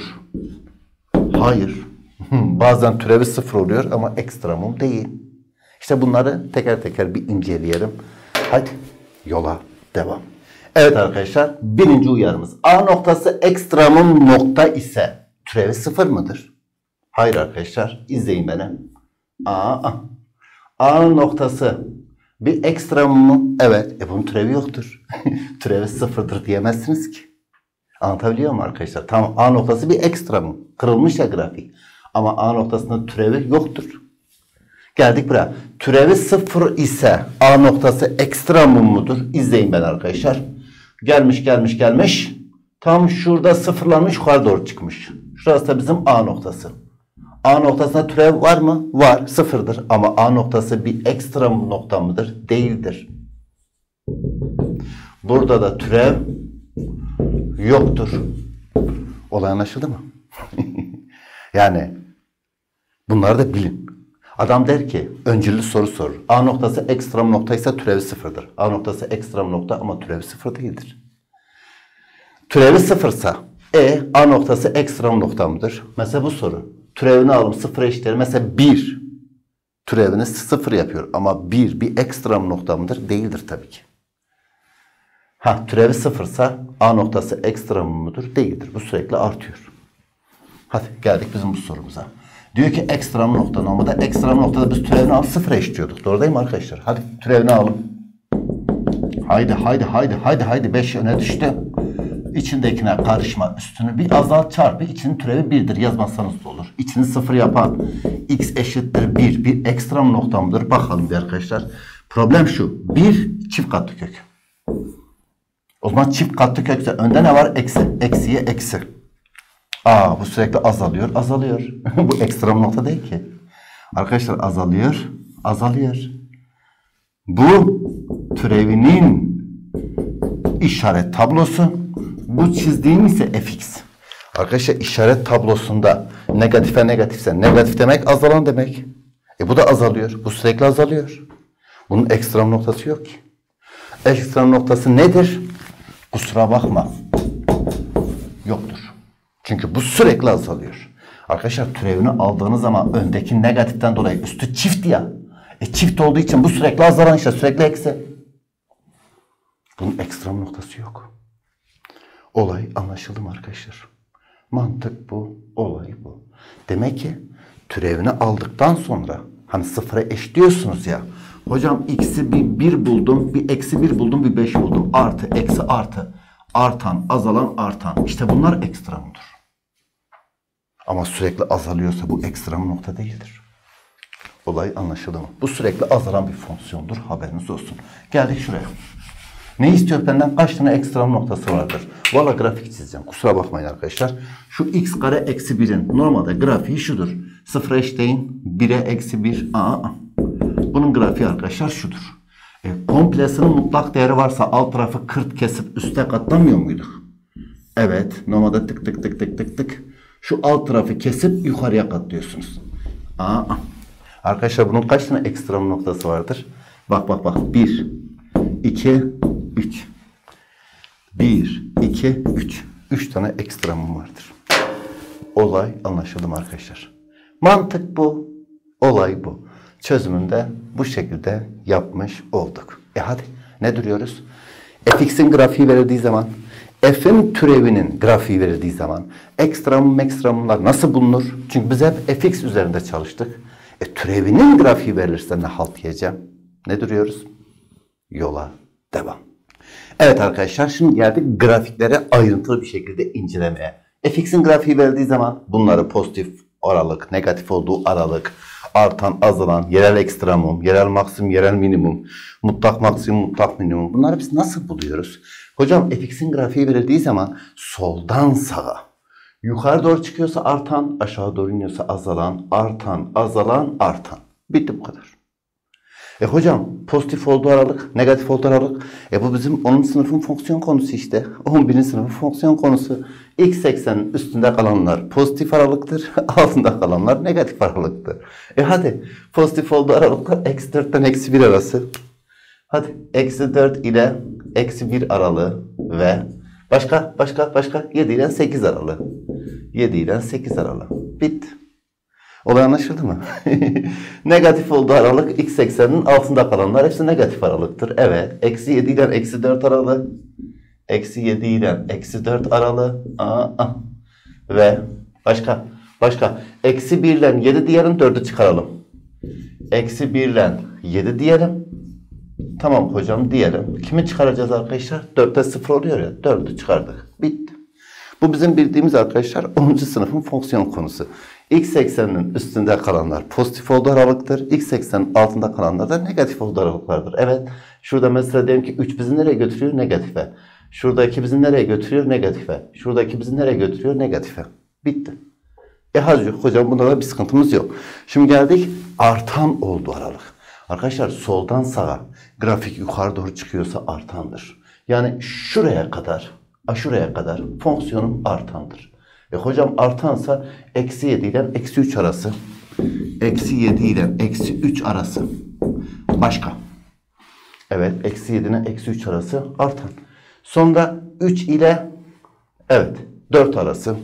Hayır. Bazen türevi sıfır oluyor ama ekstremum değil. İşte bunları teker teker bir inceleyelim. Hadi yola devam. Evet arkadaşlar, birinci uyarımız. A noktası ekstremum nokta ise türevi sıfır mıdır? Hayır arkadaşlar, izleyin beni. A, A noktası bir ekstremum mu? Evet. E bunun türevi yoktur. Türevi sıfırdır diyemezsiniz ki. Anlatabiliyor muyum arkadaşlar? Tamam, A noktası bir ekstremum. Kırılmış ya grafik. Ama A noktasında türevi yoktur. Geldik buraya. Türevi sıfır ise A noktası ekstremum mudur? İzleyin ben arkadaşlar. Gelmiş gelmiş gelmiş. Tam şurada sıfırlanmış, yukarı doğru çıkmış. Şurası da bizim A noktası. A noktasında türev var mı? Var. Sıfırdır. Ama A noktası bir ekstremum nokta mıdır? Değildir. Burada da türev yoktur. Olay anlaşıldı mı? Yani bunları da bilin. Adam der ki, öncüllü soru sorur. A noktası ekstremum noktaysa türevi sıfırdır. A noktası ekstremum nokta ama türevi sıfır değildir. Türevi sıfırsa E A noktası ekstremum nokta mıdır? Mesela bu soru. Türevini alalım, sıfıra eşittir. Mesela bir türevini sıfır yapıyor. Ama bir bir ekstremum nokta mıdır? Değildir tabii ki. Ha, türevi sıfırsa A noktası ekstremum mudur? Değildir. Bu sürekli artıyor. Hadi geldik bizim bu sorumuza. Diyor ki ekstremum nokta. Normalde ekstremum noktada biz türevini alıp sıfıra eşitliyorduk. Doğru değil mi arkadaşlar? Hadi türevini alalım. Haydi haydi haydi haydi haydi. beş öne düştü. İçindekine karışma, üstünü bir azalt, çarpı, içinin türevi birdir. Yazmazsanız da olur. İçini sıfır yapan x eşittir bir. Bir ekstrem nokta mıdır? Bakalım bir arkadaşlar. Problem şu. bir çift katlı kök. O zaman çift katlı kökse önde ne var? Eksi. Eksiye eksi. Aa, bu sürekli azalıyor. Azalıyor. Bu ekstrem nokta değil ki. Arkadaşlar azalıyor. Azalıyor. Bu türevinin işaret tablosu. Bu çizdiğim ise fx. Arkadaşlar işaret tablosunda negatife negatifse negatif demek azalan demek. E bu da azalıyor. Bu sürekli azalıyor. Bunun ekstrem noktası yok ki. Ekstrem noktası nedir? Kusura bakma. Yoktur. Çünkü bu sürekli azalıyor. Arkadaşlar türevini aldığınız zaman öndeki negatiften dolayı üstü çift ya. E çift olduğu için bu sürekli azalan, işte sürekli eksi. Bunun ekstrem noktası yok. Olay anlaşıldı mı arkadaşlar? Mantık bu, olay bu. Demek ki türevini aldıktan sonra hani sıfıra eşliyorsunuz ya. Hocam x'i bir, bir buldum, bir eksi bir buldum, bir beş buldum. Artı, eksi, artı. Artan, azalan, artan. İşte bunlar ekstremumdur. Ama sürekli azalıyorsa bu ekstrem nokta değildir. Olay anlaşıldı mı? Bu sürekli azalan bir fonksiyondur. Haberiniz olsun. Geldik şuraya. Ne istiyor benden? Kaç tane ekstrem noktası vardır? Valla grafik çizeceğim. Kusura bakmayın arkadaşlar. Şu x kare eksi birin normalde grafiği şudur. sıfıra eşitleyin. bire eksi bir. Aa, bunun grafiği arkadaşlar şudur. E, komplesinin mutlak değeri varsa alt tarafı kırk kesip üste katlamıyor muyduk? Evet. Normalde tık tık tık tık tık tık. Şu alt tarafı kesip yukarıya katlıyorsunuz. Aa, arkadaşlar bunun kaç tane ekstrem noktası vardır? Bak bak bak. bir, iki, üç. bir, iki, üç. üç tane ekstremum vardır. Olay anlaşıldı mı arkadaşlar? Mantık bu. Olay bu. Çözümünde bu şekilde yapmış olduk. E hadi ne duruyoruz? fx'in grafiği verildiği zaman, f'in türevinin grafiği verildiği zaman ekstremum ekstremumlar nasıl bulunur? Çünkü biz hep fx üzerinde çalıştık. E türevinin grafiği verilirse ne halt yiyeceğim? Ne duruyoruz? Yola devam. Evet arkadaşlar, şimdi geldik grafikleri ayrıntılı bir şekilde incelemeye. fx'in grafiği verildiği zaman bunları pozitif aralık, negatif olduğu aralık, artan, azalan, yerel ekstremum, yerel maksimum, yerel minimum, mutlak maksimum, mutlak minimum, bunları biz nasıl buluyoruz? Hocam fx'in grafiği verildiği zaman soldan sağa, yukarı doğru çıkıyorsa artan, aşağı doğru iniyorsa azalan, artan, azalan, artan. Bitti bu kadar. E hocam pozitif olduğu aralık, negatif olduğu aralık. E bu bizim onun sınıfın fonksiyon konusu işte. on birinci sınıfın fonksiyon konusu. X eksenin üstünde kalanlar pozitif aralıktır. Altında kalanlar negatif aralıktır. E hadi pozitif olduğu aralıklar eksi dörtten eksi bir arası. Hadi eksi dört ile eksi bir aralığı ve başka başka başka yedi ile sekiz aralığı. yedi ile sekiz aralığı. Bitti. Olay anlaşıldı mı? Negatif olduğu aralık x ekseninin altında kalanlar hepsi negatif aralıktır. Evet. Eksi yedi ile eksi dört aralığı. Eksi yedi ile eksi dört aralığı. Aa, aa. Ve başka. Başka. Eksi bir ile yedi diyelim, dördü çıkaralım. Eksi bir ile yedi diyelim. Tamam hocam diyelim. Kimi çıkaracağız arkadaşlar? dörtte sıfır oluyor ya. dördü çıkardık. Bitti. Bu bizim bildiğimiz arkadaşlar onuncu sınıfın fonksiyon konusu. X ekseninin üstünde kalanlar pozitif olduğu aralıktır. X eksenin altında kalanlar da negatif olduğu aralıklardır. Evet. Şurada mesela diyelim ki üç bizi nereye götürüyor? Negatife. Şurada iki bizi nereye götürüyor? Negatife. Şurada iki bizi nereye götürüyor? Negatife. Bitti. E hadi hocam bunda da bir sıkıntımız yok. Şimdi geldik artan olduğu aralık. Arkadaşlar soldan sağa grafik yukarı doğru çıkıyorsa artandır. Yani şuraya kadar, şuraya kadar fonksiyonum artandır. E hocam artansa eksi yedi ile eksi üç arası. Eksi yedi ile eksi üç arası. Başka. Evet. Eksi yedi ile eksi üç arası artan. Sonra üç ile evet dört arası.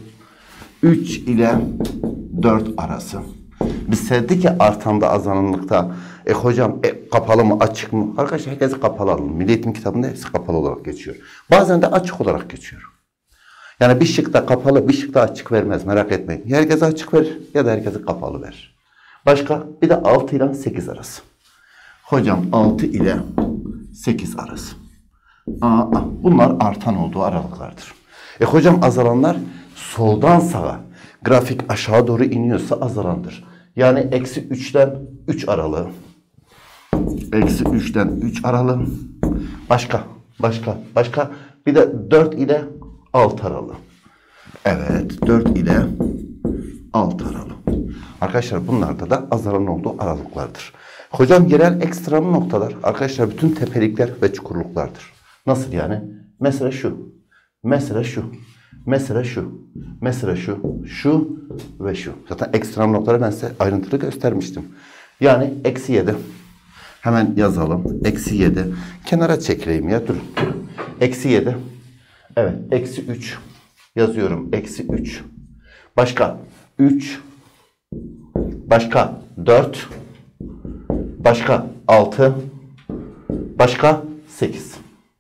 üç ile dört arası. Biz sevdik ki artanda azalanlıkta. E hocam e, kapalı mı açık mı? Arkadaşlar herkese kapalı alın. Milli Eğitim kitabında hepsi kapalı olarak geçiyor. Bazen de açık olarak geçiyor. Yani bir şıkta kapalı, bir şıkta açık vermez. Merak etmeyin. Ya herkese açık verir ya da herkese kapalı verir. Başka bir de altı ile sekiz arası. Hocam altı ile sekiz arası. Aa, bunlar artan olduğu aralıklardır. E hocam azalanlar soldan sağa. Grafik aşağı doğru iniyorsa azalandır. Yani eksi üçten üç aralığı. Eksi üçten üç aralığı. Başka, başka, başka. Bir de dört ile altı aralığı. Evet, dört ile altı aralığı. Arkadaşlar bunlarda da azalan olduğu aralıklardır. Hocam yerel ekstrem noktalar arkadaşlar bütün tepelikler ve çukurluklardır. Nasıl yani? Mesela şu. Mesela şu. Mesela şu. Mesela şu. Şu ve şu. Zaten ekstrem noktaları ben size ayrıntılı göstermiştim. Yani eksi yedi. Hemen yazalım. Eksi yedi. Kenara çekileyim ya. Dur. Eksi yedi. Evet. Eksi üç. Yazıyorum. Eksi üç. Başka. üç. Başka. dört. Başka. altı. Başka. sekiz.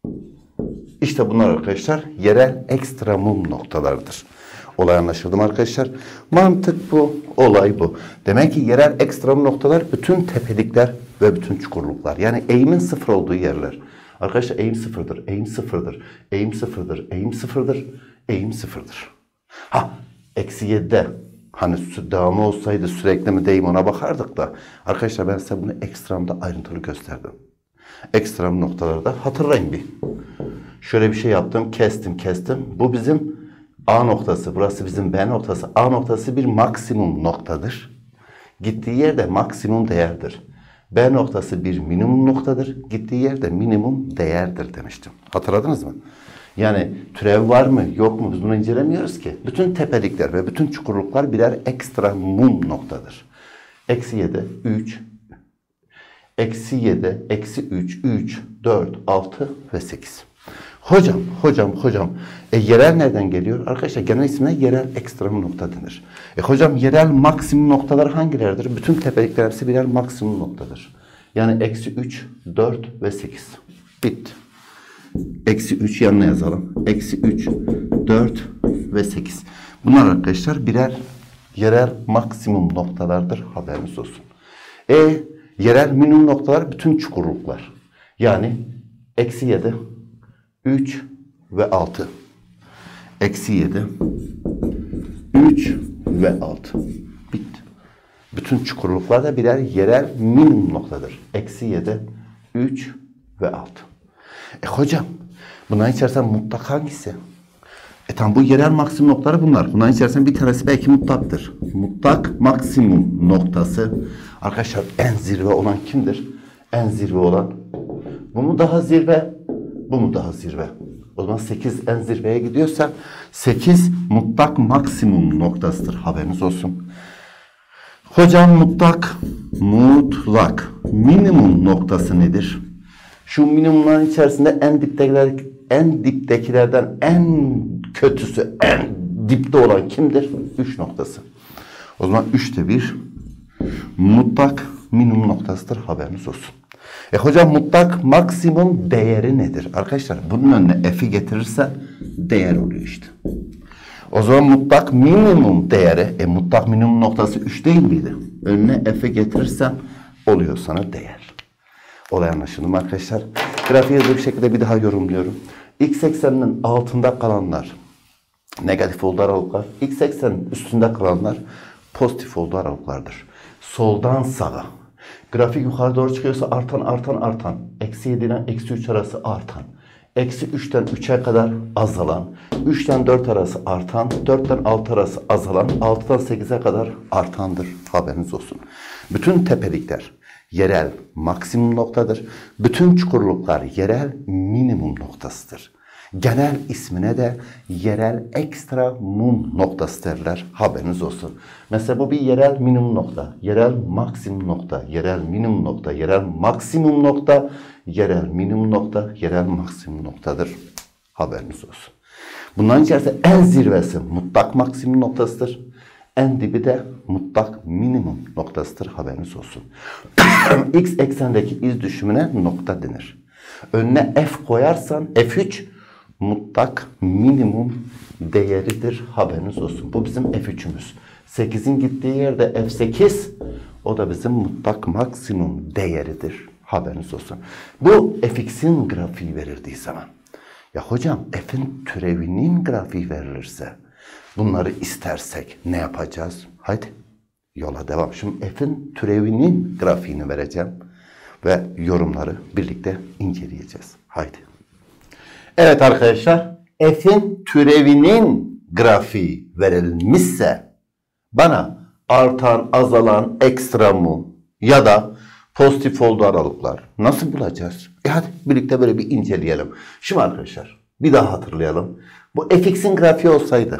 İşte bunlar arkadaşlar yerel ekstremum noktalarıdır. Olay anlaşıldı mı arkadaşlar? Mantık bu, olay bu. Demek ki yerel ekstremum noktalar bütün tepelikler ve bütün çukurluklar. Yani eğimin sıfır olduğu yerler. Arkadaşlar eğim sıfırdır, eğim sıfırdır, eğim sıfırdır, eğim sıfırdır, eğim sıfırdır. Ha, eksi yedide Hani devamı olsaydı sürekli mi değil mi ona bakardık da. Arkadaşlar ben size bunu ekstramda ayrıntılı gösterdim. Ekstrem noktalarda hatırlayın bir. Şöyle bir şey yaptım, kestim, kestim. Bu bizim A noktası, burası bizim B noktası. A noktası bir maksimum noktadır. Gittiği yerde maksimum değerdir. B noktası bir minimum noktadır. Gittiği yerde minimum değerdir demiştim. Hatırladınız mı? Yani türev var mı yok mu biz bunu incelemiyoruz ki. Bütün tepelikler ve bütün çukurluklar birer ekstremum noktadır. Eksi yedi, üç, eksi yedi, eksi üç, üç, dört, altı ve sekiz. Hocam, hocam, hocam. E, yerel nereden geliyor? Arkadaşlar genel isimler yerel ekstrem nokta denir. E hocam yerel maksimum noktalar hangileridir? Bütün tepelikler hepsi birer maksimum noktadır. Yani eksi üç, dört ve sekiz. Bitti. Eksi üç yanına yazalım. Eksi üç, dört ve sekiz. Bunlar arkadaşlar birer yerel maksimum noktalardır. Haberiniz olsun. E yerel minimum noktalar bütün çukurluklar. Yani eksi yedi, üç ve altı. Eksi yedi, üç ve altı. Bitti. Bütün çukurluklar da birer yerel minimum noktadır. Eksi yedi, üç ve altı. E hocam bunların içerisinde mutlak hangisi? E tamam bu yerel maksimum noktaları bunlar. Bunların içerisinde bir tanesi belki mutlaktır. Mutlak maksimum noktası. Arkadaşlar en zirve olan kimdir? En zirve olan. Bu mu daha zirve? Bu mu daha zirve? O zaman sekiz en zirveye gidiyorsa sekiz mutlak maksimum noktasıdır. Haberiniz olsun. Hocam mutlak, mutlak minimum noktası nedir? Şu minimumların içerisinde en diptekiler, en diptekilerden en kötüsü, en dipte olan kimdir? üç noktası. O zaman üçte bir mutlak minimum noktasıdır. Haberiniz olsun. E hocam mutlak maksimum değeri nedir? Arkadaşlar bunun önüne f'i getirirse değer oluyor işte. O zaman mutlak minimum değeri, e mutlak minimum noktası üç değil miydi? Önüne f'i getirirsem oluyor sana değer. Olay anlaşıldı mı arkadaşlar? Grafiği hızlı bir şekilde bir daha yorumluyorum. X ekseninin altında kalanlar negatif olduğu aralıklar, X eksenin üstünde kalanlar pozitif olduğu aralıklardır. Soldan sağa. Grafik yukarı doğru çıkıyorsa artan artan artan. Eksi yedi ile eksi üç arası artan. Eksi üçten üçe kadar azalan. üçten dört arası artan. dörtten altı arası azalan. altıdan sekize kadar artandır. Haberiniz olsun. Bütün tepelikler yerel maksimum noktadır. Bütün çukurluklar yerel minimum noktasıdır. Genel ismine de yerel ekstra mum noktası derler. Haberiniz olsun. Mesela bu bir yerel minimum nokta, yerel maksimum nokta, yerel minimum nokta, yerel maksimum nokta, yerel minimum nokta, yerel maksimum noktadır. Haberiniz olsun. Bunların içerisinde en zirvesi mutlak maksimum noktasıdır. En dibi de mutlak minimum noktasıdır. Haberiniz olsun. X eksendeki iz düşümüne nokta denir. Önüne F koyarsan F üç mutlak minimum değeridir. Haberiniz olsun. Bu bizim F üç'ümüz. sekizin gittiği yerde F sekiz o da bizim mutlak maksimum değeridir. Haberiniz olsun. Bu F x'in grafiği verildiği zaman. Ya hocam F'in türevinin grafiği verilirse bunları istersek ne yapacağız? Haydi yola devam. Şimdi F'in türevinin grafiğini vereceğim ve yorumları birlikte inceleyeceğiz. Haydi. Evet arkadaşlar, F'in türevinin grafiği verilmişse bana artan, azalan, ekstremum ya da pozitif olduğu aralıklar nasıl bulacağız? E hadi birlikte böyle bir inceleyelim. Şimdi arkadaşlar bir daha hatırlayalım. Bu F x'in grafiği olsaydı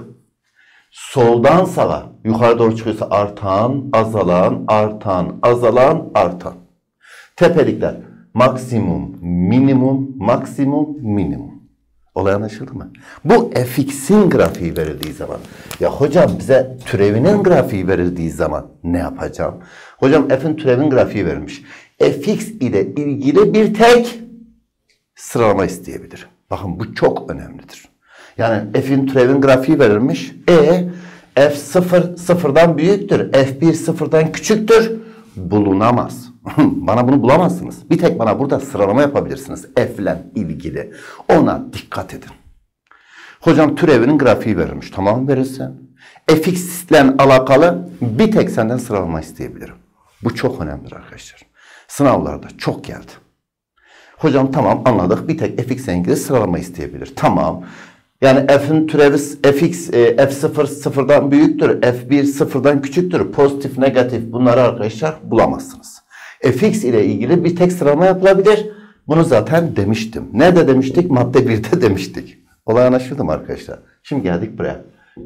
soldan sağa yukarı doğru çıkıyorsa artan, azalan, artan, azalan, artan. Tepelikler maksimum, minimum, maksimum, minimum. Olay anlaşıldı mı? Bu F x'in grafiği verildiği zaman. Ya hocam bize türevinin grafiği verildiği zaman ne yapacağım? Hocam F'in türevin grafiği verilmiş. F x ile ilgili bir tek sıralama isteyebilir. Bakın bu çok önemlidir. Yani F'in türevin grafiği verilmiş. E F sıfır sıfırdan büyüktür. F bir sıfırdan küçüktür. Bulunamaz. Bana bunu bulamazsınız. Bir tek bana burada sıralama yapabilirsiniz. F ile ilgili. Ona dikkat edin. Hocam türevinin grafiği verilmiş. Tamam verirsen. f x ile alakalı bir tek senden sıralama isteyebilirim. Bu çok önemlidir arkadaşlar. Sınavlarda çok geldi. Hocam tamam anladık. Bir tek f x'e ilgili sıralama isteyebilir. Tamam. Yani f'in türevi fx e, f sıfır sıfırdan büyüktür. f bir sıfırdan küçüktür. Pozitif, negatif bunları arkadaşlar bulamazsınız. fx ile ilgili bir tek sıralama yapılabilir. Bunu zaten demiştim. Nerede demiştik? Madde birde demiştik. Olay anlaşıldı mı arkadaşlar? Şimdi geldik buraya.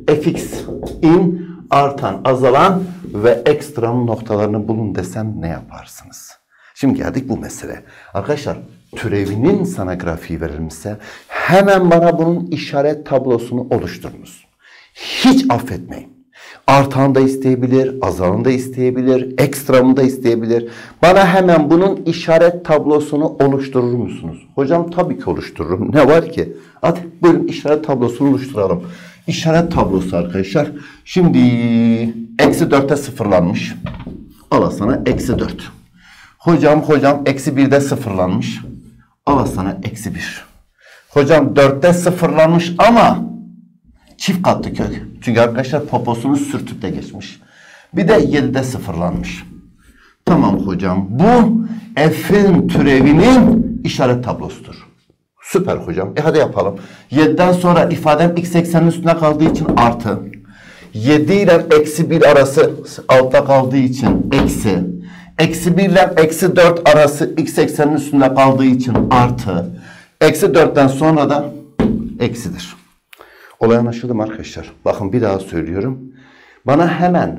fx'in artan, azalan ve ekstrem noktalarını bulun desem ne yaparsınız? Şimdi geldik bu mesele. Arkadaşlar türevinin sana grafiği verilmişse hemen bana bunun işaret tablosunu oluşturunuz. Hiç affetmeyin. Artan da isteyebilir, azalan da isteyebilir, ekstremini da isteyebilir. Bana hemen bunun işaret tablosunu oluşturur musunuz? Hocam tabii ki oluştururum. Ne var ki? Hadi buyurun işaret tablosunu oluşturalım. İşaret tablosu arkadaşlar. Şimdi eksi dörtte sıfırlanmış. Al sana eksi dört. Hocam hocam eksi birde sıfırlanmış. Al sana eksi bir. Hocam dörtte sıfırlanmış ama çift katlı kök. Çünkü arkadaşlar poposunu sürtüp de geçmiş. Bir de yedide sıfırlanmış. Tamam hocam bu f'in türevinin işaret tablosudur. Süper hocam. E hadi yapalım. yediden sonra ifadem x eksenin üstüne kaldığı için artı. yedi ile eksi bir arası altta kaldığı için eksi. Eksi bir ile eksi dört arası x eksenin üstünde kaldığı için artı. Eksi dörtten sonra da eksidir. Olay anlaşıldı mı arkadaşlar? Bakın bir daha söylüyorum. Bana hemen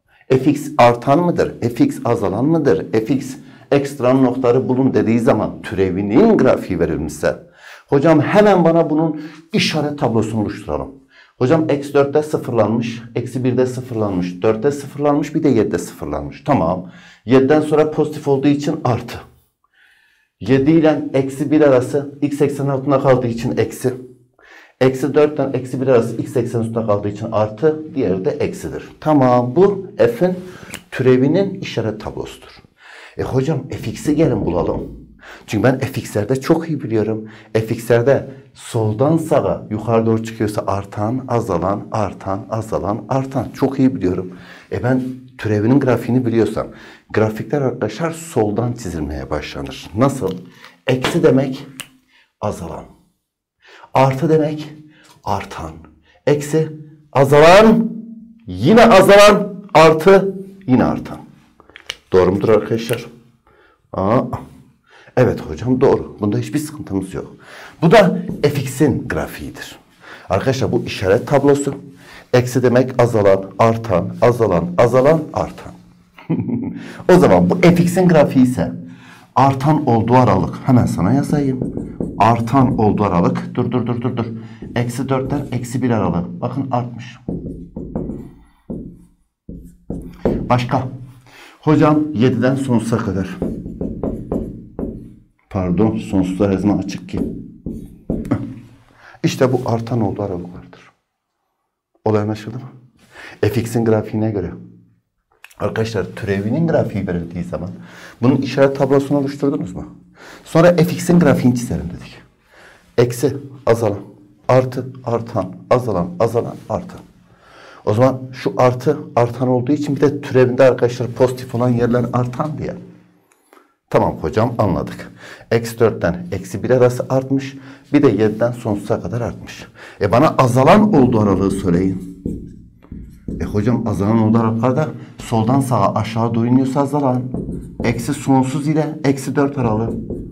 fx artan mıdır? Fx azalan mıdır? Fx ekstrem noktaları bulun dediği zaman türevinin grafiği verilmişse hocam hemen bana bunun işaret tablosunu oluşturalım. Hocam eksi dörtte sıfırlanmış, eksi birde sıfırlanmış, dörtte sıfırlanmış, bir de yedide sıfırlanmış. Tamam. yediden sonra pozitif olduğu için artı. yedi ile eksi bir arası x eksenin altında kaldığı için eksi. Eksi dörtten eksi bir arası x eksenin üstünde kaldığı için artı. Diğeri de eksidir. Tamam. Bu f'in türevinin işaret tablosudur. E hocam fx'i gelin bulalım. Çünkü ben fx'lerde çok iyi biliyorum. fx'lerde soldan sağa yukarı doğru çıkıyorsa artan, azalan, artan, azalan, artan. Çok iyi biliyorum. E ben türevinin grafiğini biliyorsam grafikler arkadaşlar soldan çizilmeye başlanır. Nasıl? Eksi demek azalan. Artı demek artan. Eksi azalan, yine azalan, artı yine artan. Doğru mudur arkadaşlar? Aa. Evet hocam doğru. Bunda hiçbir sıkıntımız yok. Bu da fx'in grafiğidir. Arkadaşlar bu işaret tablosu. Eksi demek azalan, artan, azalan, azalan, artan. O zaman bu fx'in grafiği ise artan olduğu aralık. Hemen sana yazayım. Artan olduğu aralık. Dur dur dur dur dur. Eksi dörtten eksi bir aralık. Bakın artmış. Başka. Hocam yediden sonsuza kadar. Pardon, sonsuzlar her zaman açık ki. İşte bu artan olduğu aralıklardır. Olay anlaşıldı mı? fx'in grafiğine göre. Arkadaşlar türevinin grafiği verildiği zaman bunun işaret tablosunu oluşturdunuz mu? Sonra fx'in grafiğini çizelim dedik. Eksi, azalan, artı, artan, azalan, azalan, artan. O zaman şu artı, artan olduğu için bir de türevinde arkadaşlar pozitif olan yerler artan diye. Tamam hocam anladık. Eksi dörtten eksi bir arası artmış. Bir de yediden sonsuza kadar artmış. E bana azalan olduğu aralığı söyleyin. E hocam azalan olduğu aralıklarda soldan sağa aşağı doğru iniyorsa azalan. Eksi sonsuz ile eksi dört aralığı.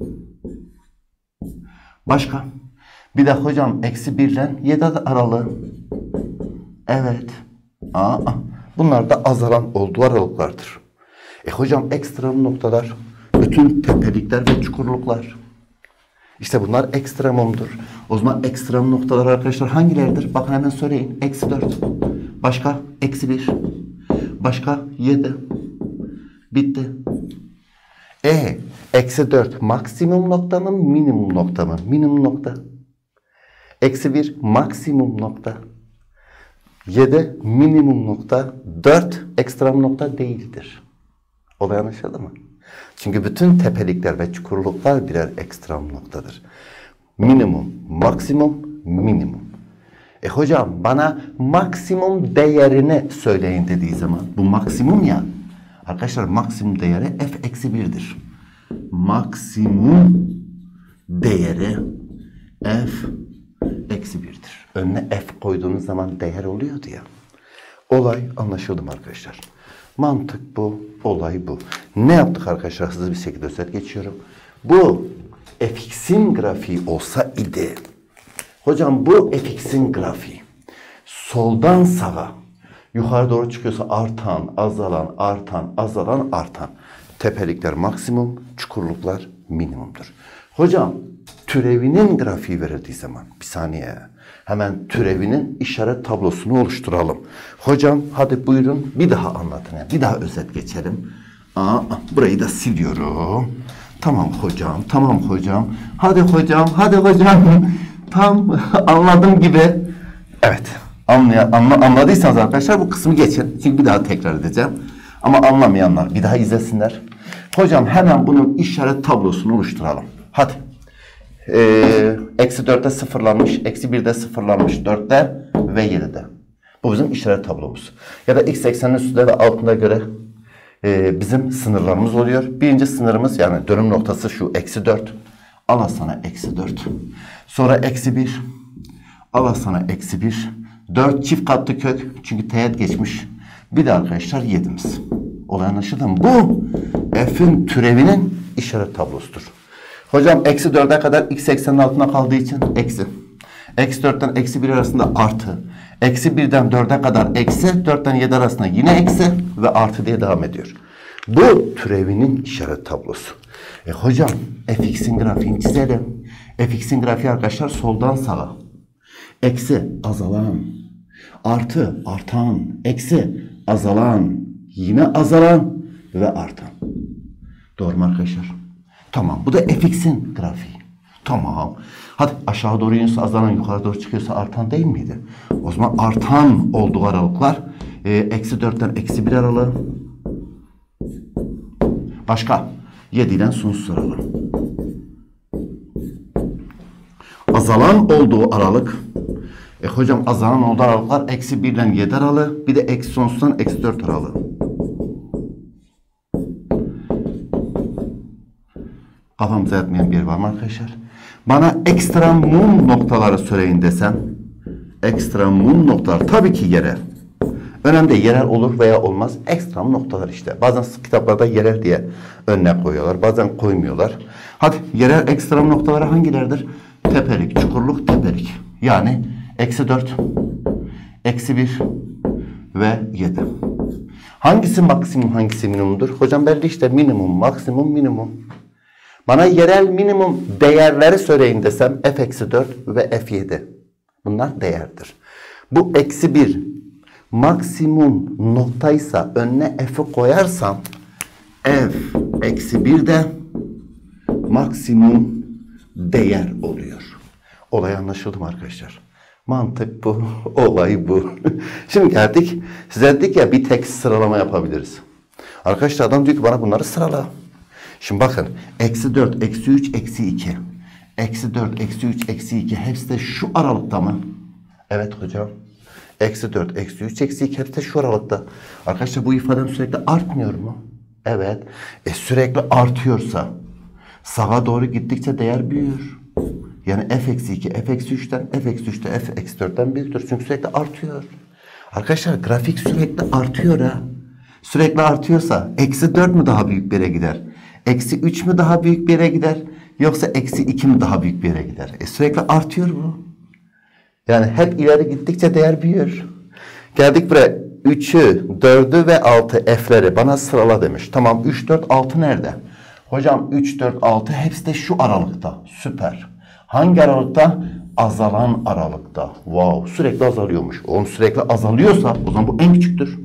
Başka? Bir de hocam eksi bir ile yedi aralığı. Evet. Aa, bunlar da azalan olduğu aralıklardır. E hocam ekstrem noktalar, bütün tepelikler ve çukurluklar. İşte bunlar ekstremumdur. O zaman ekstrem noktalar arkadaşlar hangileridir? Bakın hemen söyleyin. Eksi dört. Başka? Eksi bir. Başka? Yedi. Bitti. E, eksi dört maksimum nokta mı? Minimum nokta mı? Minimum nokta. Eksi bir maksimum nokta. yedi minimum nokta. dört ekstrem nokta değildir. Olay anlaşıldı mı? Çünkü bütün tepelikler ve çukurluklar birer ekstrem noktadır. Minimum, maksimum, minimum. E hocam bana maksimum değerini söyleyin dediği zaman, bu maksimum ya. Arkadaşlar maksimum değeri f eksi bir'dir. Maksimum değeri f eksi bir'dir. Önüne f koyduğunuz zaman değer oluyordu ya. Olay anlaşıldı mı arkadaşlar? Mantık bu, olay bu. Ne yaptık arkadaşlar? Hızlı bir şekilde özet geçiyorum. Bu fx'in grafiği olsa idi. Hocam bu fx'in grafiği soldan sağa yukarı doğru çıkıyorsa artan, azalan, artan, azalan, artan. Tepelikler maksimum, çukurluklar minimumdur. Hocam türevinin grafiği verildiği zaman, bir saniye, hemen türevinin işaret tablosunu oluşturalım. Hocam hadi buyurun bir daha anlatın. Bir daha özet geçelim. Aa, burayı da siliyorum. Tamam hocam, tamam hocam. Hadi hocam, hadi hocam. Tam anladım gibi. Evet. Anlay anla anladıysanız arkadaşlar bu kısmı geçin. Çünkü bir daha tekrar edeceğim. Ama anlamayanlar bir daha izlesinler. Hocam hemen bunun işaret tablosunu oluşturalım. Hadi. Ee, eksi dörtte sıfırlanmış, eksi birde sıfırlanmış, dörtte ve yedide. Bu bizim işaret tablomuz. Ya da x eksenin üstünde ve altına göre e, bizim sınırlarımız oluyor. Birinci sınırımız yani dönüm noktası şu eksi dört. Al sana eksi dört. Sonra eksi bir. Al sana eksi bir. dört çift katlı kök. Çünkü teğet geçmiş. Bir de arkadaşlar yedimiz. Olay anlaşıldı mı? Bu f'in türevinin işaret tablosudur. Hocam eksi dörde kadar x eksenin altına kaldığı için eksi. Eksi dörtten eksi bir arasında artı. Eksi birden dörde kadar eksi. dörtten yedi arasında yine eksi ve artı diye devam ediyor. Bu türevinin işaret tablosu. E hocam fx'in grafiğini çizelim. Fx'in grafiği arkadaşlar soldan sağa. Eksi azalan. Artı artan. Eksi azalan. Yine azalan ve artan. Doğru mu arkadaşlar? Tamam. Bu da fx'in grafiği. Tamam. Hadi aşağı doğru iniyorsa azalan, yukarı doğru çıkıyorsa artan değil miydi? O zaman artan olduğu aralıklar e, eksi dörtten eksi bir aralığı. Başka? yedi'den sonsuz aralığı. Azalan olduğu aralık. E hocam azalan olduğu aralıklar eksi birden yedi aralığı. Bir de eksi sonsuzdan eksi dört aralığı. Kafamıza yatmayan bir yer var mı arkadaşlar? Bana ekstra mum noktaları söyleyin desem. Ekstra mum noktalar tabii ki yerel. Önemli değil, yerel olur veya olmaz. Ekstra noktalar işte. Bazen kitaplarda yerel diye önüne koyuyorlar. Bazen koymuyorlar. Hadi yerel ekstra noktaları hangilerdir? Tepelik, çukurluk, tepelik. Yani eksi dört, eksi bir ve yedi. Hangisi maksimum, hangisi minimumdur? Hocam belli işte minimum, maksimum, minimum. Bana yerel minimum değerleri söyleyin desem f eksi dört ve f yedi. Bunlar değerdir. Bu eksi bir maksimum noktaysa önüne f'i koyarsam f eksi bir de maksimum değer oluyor. Olay anlaşıldı mı arkadaşlar? Mantık bu, olay bu. Şimdi geldik, size dedik ya bir tek sıralama yapabiliriz. Arkadaşlar adam diyor ki bana bunları sırala. Şimdi bakın, eksi dört, eksi üç, eksi iki. Eksi dört, eksi üç, eksi iki hepsi de şu aralıkta mı? Evet hocam. Eksi dört, eksi üç, eksi iki hepsi de şu aralıkta. Arkadaşlar bu ifadem sürekli artmıyor mu? Evet. E sürekli artıyorsa sağa doğru gittikçe değer büyür. Yani f eksi iki, f eksi üçten, f eksi üçte, f eksi dörtten büyüktür. Çünkü sürekli artıyor. Arkadaşlar grafik sürekli artıyor ha. Sürekli artıyorsa eksi dört mü daha büyük bir yere gider? Eksi üç mü daha büyük bir yere gider? Yoksa eksi iki mi daha büyük bir yere gider? E sürekli artıyor bu. Yani hep ileri gittikçe değer büyür. Geldik buraya. üçü, dördü ve altı f'leri bana sırala demiş. Tamam üç, dört, altı nerede? Hocam üç, dört, altı hepsi de şu aralıkta. Süper. Hangi aralıkta? Azalan aralıkta. Wow, sürekli azalıyormuş. Oğlum sürekli azalıyorsa o zaman bu en küçüktür.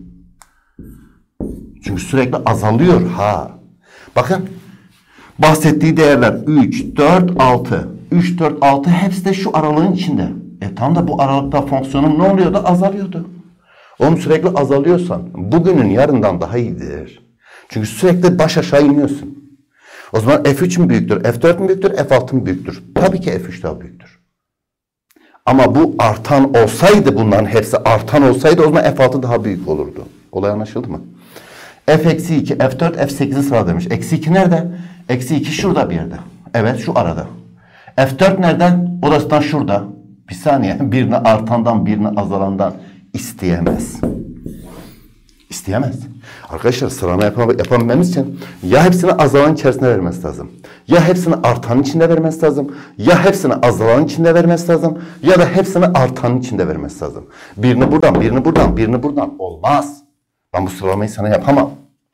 Çünkü sürekli azalıyor ha. Bakın bahsettiği değerler üç, dört, altı. üç, dört, altı hepsi de şu aralığın içinde. E tam da bu aralıkta fonksiyonum ne oluyordu? Azalıyordu. Oğlum sürekli azalıyorsan bugünün yarından daha iyidir. Çünkü sürekli baş aşağı iniyorsun. O zaman f üç mü büyüktür, f dört mü büyüktür, f altı mı büyüktür? Tabii ki f üç daha büyüktür. Ama bu artan olsaydı, bunların hepsi artan olsaydı o zaman F altı daha büyük olurdu. Olay anlaşıldı mı? F eksi iki, F dört, F sekizi sıra demiş. Eksi iki nerede? Eksi iki şurada bir yerde. Evet, şu arada. F dört nereden? Orasından şurada. Bir saniye. Birini artandan, birini azalandan isteyemez. İsteyemez. Arkadaşlar sıralama yapam yapabilmemiz için ya hepsini azalan içerisinde vermesi lazım. Ya hepsini artanın içinde vermesi lazım. Ya hepsini azalan içinde vermesi lazım. Ya da hepsini artanın içinde vermesi lazım. Birini buradan, birini buradan, birini buradan olmaz. Ben bu sıralamayı sana yapamam.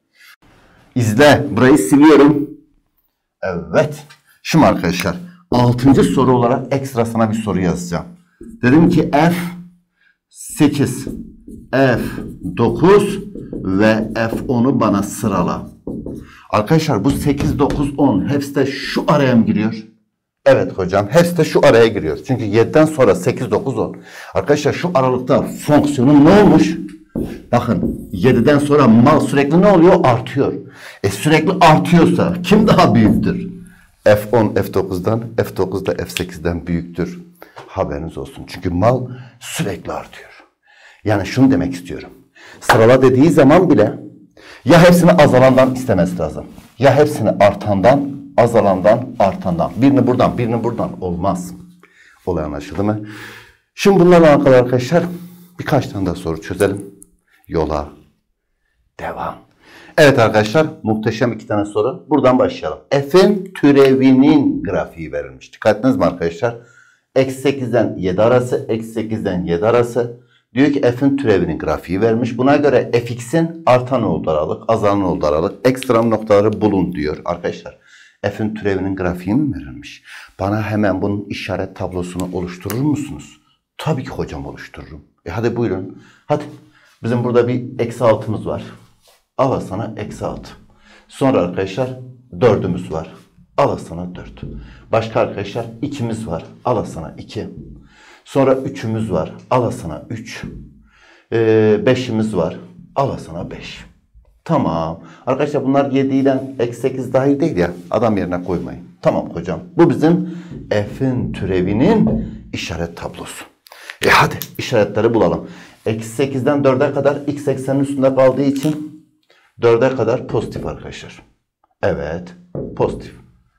İzle. Burayı siliyorum. Evet. Şimdi arkadaşlar altıncı soru olarak ekstra sana bir soru yazacağım. Dedim ki F sekiz, F dokuz ve F onu bana sırala. Arkadaşlar bu sekiz, dokuz, on hepsi de şu araya mı giriyor? Evet hocam, hepsi de şu araya giriyor. Çünkü yediden sonra sekiz, dokuz, on. Arkadaşlar şu aralıkta fonksiyonun ne olmuş? Bakın yediden sonra mal sürekli ne oluyor? Artıyor. E sürekli artıyorsa kim daha büyüktür? F on F dokuzdan, F dokuz da F sekizden büyüktür. Haberiniz olsun. Çünkü mal sürekli artıyor. Yani şunu demek istiyorum. Sırala dediği zaman bile ya hepsini azalandan istemesi lazım. Ya hepsini artandan, azalandan, artandan. Birini buradan, birini buradan olmaz. Olay anlaşıldı mı? Şimdi bunlarla alakalı arkadaşlar birkaç tane daha soru çözelim. Yola devam. Evet arkadaşlar, muhteşem iki tane soru. Buradan başlayalım. F'in türevinin grafiği verilmiş. Dikkat ettiniz mi arkadaşlar? Eksi sekizden yedi arası, eksi sekizden yedi arası. Diyor ki F'in türevinin grafiği vermiş. Buna göre Fx'in artan olduğu aralık, azalan olduğu aralık, ekstrem noktaları bulun diyor arkadaşlar. F'in türevinin grafiği mi verilmiş? Bana hemen bunun işaret tablosunu oluşturur musunuz? Tabii ki hocam oluştururum. E hadi buyurun. Hadi. Bizim burada bir eksi altımız var. Al sana eksi altı. Sonra arkadaşlar dördümüz var. Al sana dört. Başka arkadaşlar ikimiz var. Al sana iki. Sonra üçümüz var. Al sana üç. Ee, beşimiz var. Al sana beş. Tamam. Arkadaşlar bunlar yedi ile eksi sekiz dahil değil ya. Adam yerine koymayın. Tamam hocam. Bu bizim F'in türevinin işaret tablosu. E hadi işaretleri bulalım. Eksi sekizden dörde kadar x eksenin üstünde kaldığı için dörde kadar pozitif arkadaşlar. Evet. Pozitif.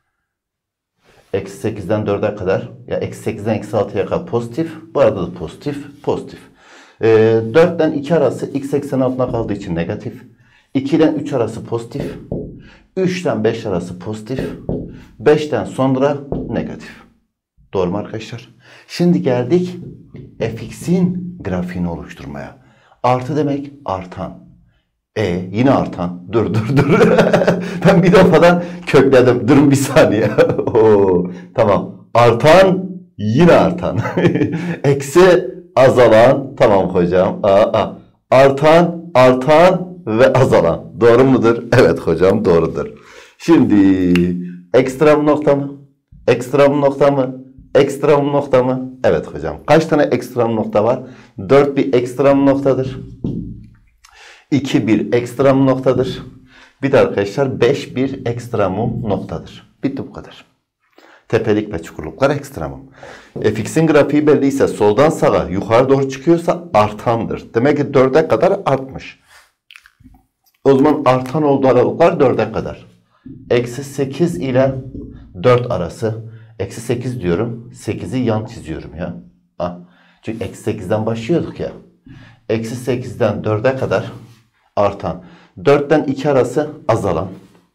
Eksi sekizden dörde kadar ya eksi sekizden eksi altıya kadar pozitif. Bu arada da pozitif. Pozitif. E, dörtten iki arası x eksenin altına kaldığı için negatif. ikiden üç arası pozitif. üçten beş arası pozitif. beşten sonra negatif. Doğru mu arkadaşlar? Şimdi geldik Fx'in grafiğini oluşturmaya. Artı demek artan. E yine artan. Dur dur dur. Ben bir defadan kökledim. Durun bir saniye. Oo, tamam. Artan yine artan. Eksi azalan. Tamam hocam. Aa, aa. Artan, artan ve azalan. Doğru mudur? Evet hocam doğrudur. Şimdi ekstrem nokta mı? Ekstrem nokta mı? Ekstrem nokta mı? Evet hocam. Kaç tane ekstrem nokta var? dört bir ekstrem noktadır. iki bir ekstrem noktadır. Bir de arkadaşlar beş bir ekstremum noktadır. Bitti bu kadar. Tepelik ve çukurluklar ekstremum. Fx'in grafiği belliyse soldan sağa yukarı doğru çıkıyorsa artandır. Demek ki dörde kadar artmış. O zaman artan olduğu aralıklar dörde kadar. Eksi sekiz ile dört arası. Eksi sekiz diyorum. sekizi yan çiziyorum ya. Ha. Çünkü eksi sekizden başlıyorduk ya. Eksi sekizden dörde kadar artan. dörtten iki arası azalan.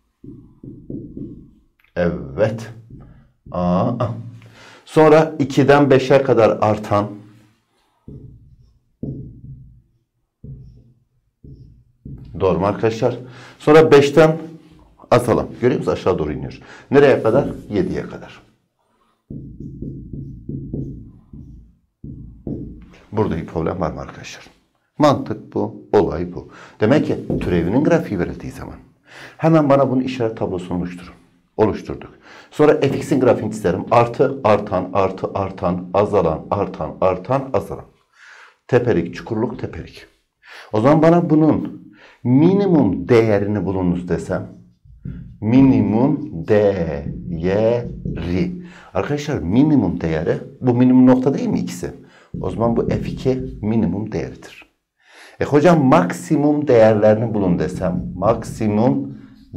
Evet. Aa. Sonra ikiden beşe kadar artan. Doğru mu arkadaşlar? Sonra beşten azalan. Görüyor musunuz? Aşağı doğru iniyor. Nereye kadar? yediye kadar. Burada bir problem var mı arkadaşlar? Mantık bu, olay bu. Demek ki türevinin grafiği verildiği zaman hemen bana bunun işaret tablosunu oluşturun. Oluşturduk. Sonra Fx'in grafiğini çizerim. Artı, artan, artı, artan, azalan, artan, artan, azalan. Tepelik, çukurluk, tepelik. O zaman bana bunun minimum değerini bulunuz desem. Minimum değeri değeri. Arkadaşlar minimum değeri, bu minimum nokta değil mi ikisi? O zaman bu F iki minimum değeridir. E hocam maksimum değerlerini bulun desem. Maksimum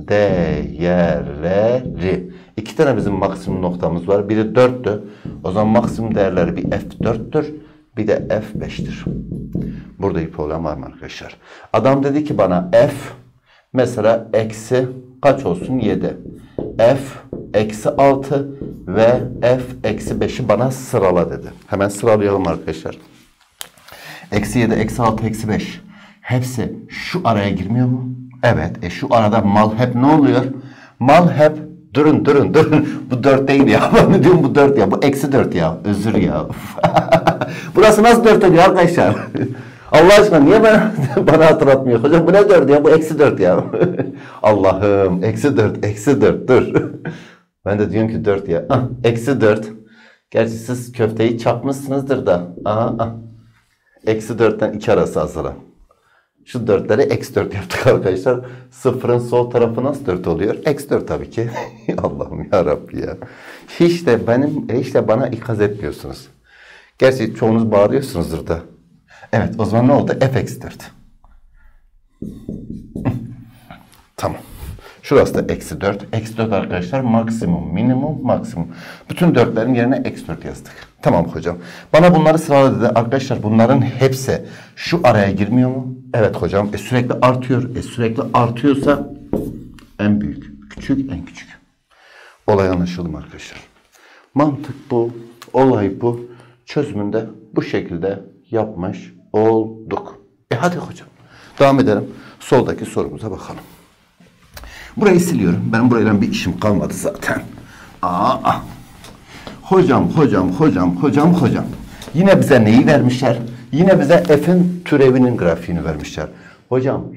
değerleri. İki tane bizim maksimum noktamız var. Biri dörttü. O zaman maksimum değerleri bir F dörttür. Bir de F beştir. Burada bir problem var mı arkadaşlar? Adam dedi ki bana F mesela eksi kaç olsun? yedi. F eksi altı ve F eksi beşi bana sırala dedi. Hemen sıralayalım arkadaşlar. Eksi yedi, eksi altı, eksi beş. Hepsi şu araya girmiyor mu? Evet. E şu arada mal hep ne oluyor? Mal hep durun durun durun. Bu dört değil ya. Ben diyorum bu dört ya. Bu eksi dört ya. Özür ya. Burası nasıl dört oluyor arkadaşlar? Allah aşkına niye bana, bana hatırlatmıyor? Hocam bu ne dört ya? Bu eksi dört ya. Allah'ım. Eksi dört. Eksi dört. Dur. Ben de diyorum ki dört ya. Ah, eksi dört. Gerçi siz köfteyi çakmışsınızdır da. Aha, ah. Eksi dörtten iki arası azalan. Şu dörtleri eksi dört yaptık arkadaşlar. Sıfırın sol tarafı nasıl dört oluyor? Eksi dört tabii ki. Allah'ım yarabbim ya. Hiç de benim, hiç de bana ikaz etmiyorsunuz. Gerçi çoğunuz bağırıyorsunuzdur da. Evet o zaman ne oldu? F eksi dört. Tamam. Şurası da eksi dört. Eksi dört arkadaşlar maksimum, minimum, maksimum. Bütün dörtlerin yerine eksi dört yazdık. Tamam hocam. Bana bunları sırala dedi. Arkadaşlar bunların hepsi şu araya girmiyor mu? Evet hocam. E sürekli artıyor. E sürekli artıyorsa en büyük, küçük, en küçük. Olay anlaşıldı mı arkadaşlar? Mantık bu. Olay bu. Çözümünde bu şekilde yapmış olduk. E hadi hocam. Devam edelim. Soldaki sorumuza bakalım. Burayı siliyorum. Benim burayla bir işim kalmadı zaten. Aa, hocam, hocam, hocam, hocam, hocam. Yine bize neyi vermişler? Yine bize F'in türevinin grafiğini vermişler. Hocam,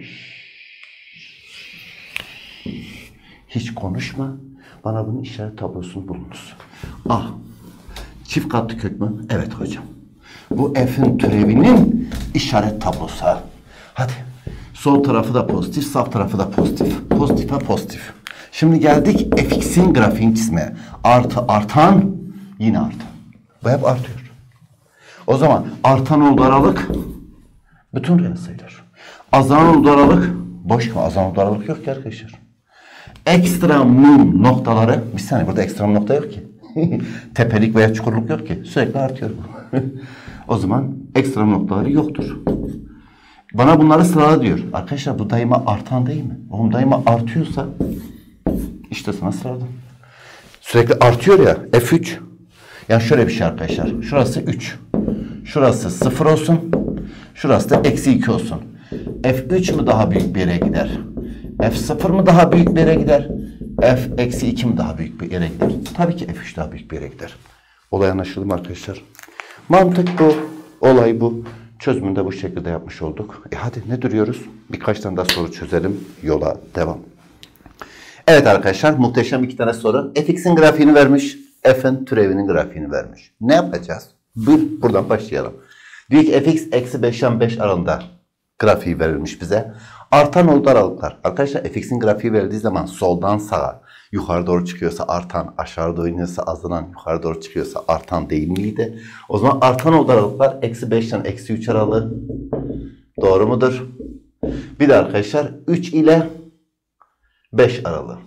hiç konuşma. Bana bunun işaret tablosunu bulunuz. Ah, çift katlı kök mü? Evet hocam. Bu F'in türevinin işaret tablosu. Hadi. Sol tarafı da pozitif, sağ tarafı da pozitif. Pozitife pozitif. Şimdi geldik fx'in grafiğini çizmeye. Artı artan, yine artan. Bu hep artıyor. O zaman artan olduğu aralık bütün reel sayılar. Azalan olduğu aralık boş mu? Azalan olduğu aralık yok ki arkadaşlar. Ekstremum noktaları, bir saniye burada ekstrem nokta yok ki. Tepelik veya çukurluk yok ki. Sürekli artıyor bu. O zaman ekstrem noktaları yoktur. Bana bunları sırala diyor. Arkadaşlar bu daima artan değil mi? Oğlum daima artıyorsa işte sana sıraladım. Sürekli artıyor ya. F üç. Yani şöyle bir şey arkadaşlar. Şurası üç. Şurası sıfır olsun. Şurası da eksi iki olsun. F üç mü daha büyük bir yere gider? F sıfır mı daha büyük bir yere gider? F eksi iki mi daha büyük bir yere gider? Tabii ki F üç daha büyük bir yere gider. Olay anlaşıldı mı arkadaşlar? Mantık bu. Olay bu. Çözümünü de bu şekilde yapmış olduk. E hadi ne duruyoruz? Birkaç tane daha soru çözelim. Yola devam. Evet arkadaşlar muhteşem iki tane soru. Fx'in grafiğini vermiş. F'in türevinin grafiğini vermiş. Ne yapacağız? Bir, buradan başlayalım. Diyor ki fx eksi beşten beş aralığında grafiği verilmiş bize. Artan olduğu aralıklar. Arkadaşlar fx'in grafiği verildiği zaman soldan sağa yukarı doğru çıkıyorsa artan, aşağı doğru iniyorsa azalan, yukarı doğru çıkıyorsa artan değil miydi? O zaman artan olduğu aralıklar eksi beşten eksi üç aralığı. Doğru mudur? Bir de arkadaşlar üç ile beş aralığı.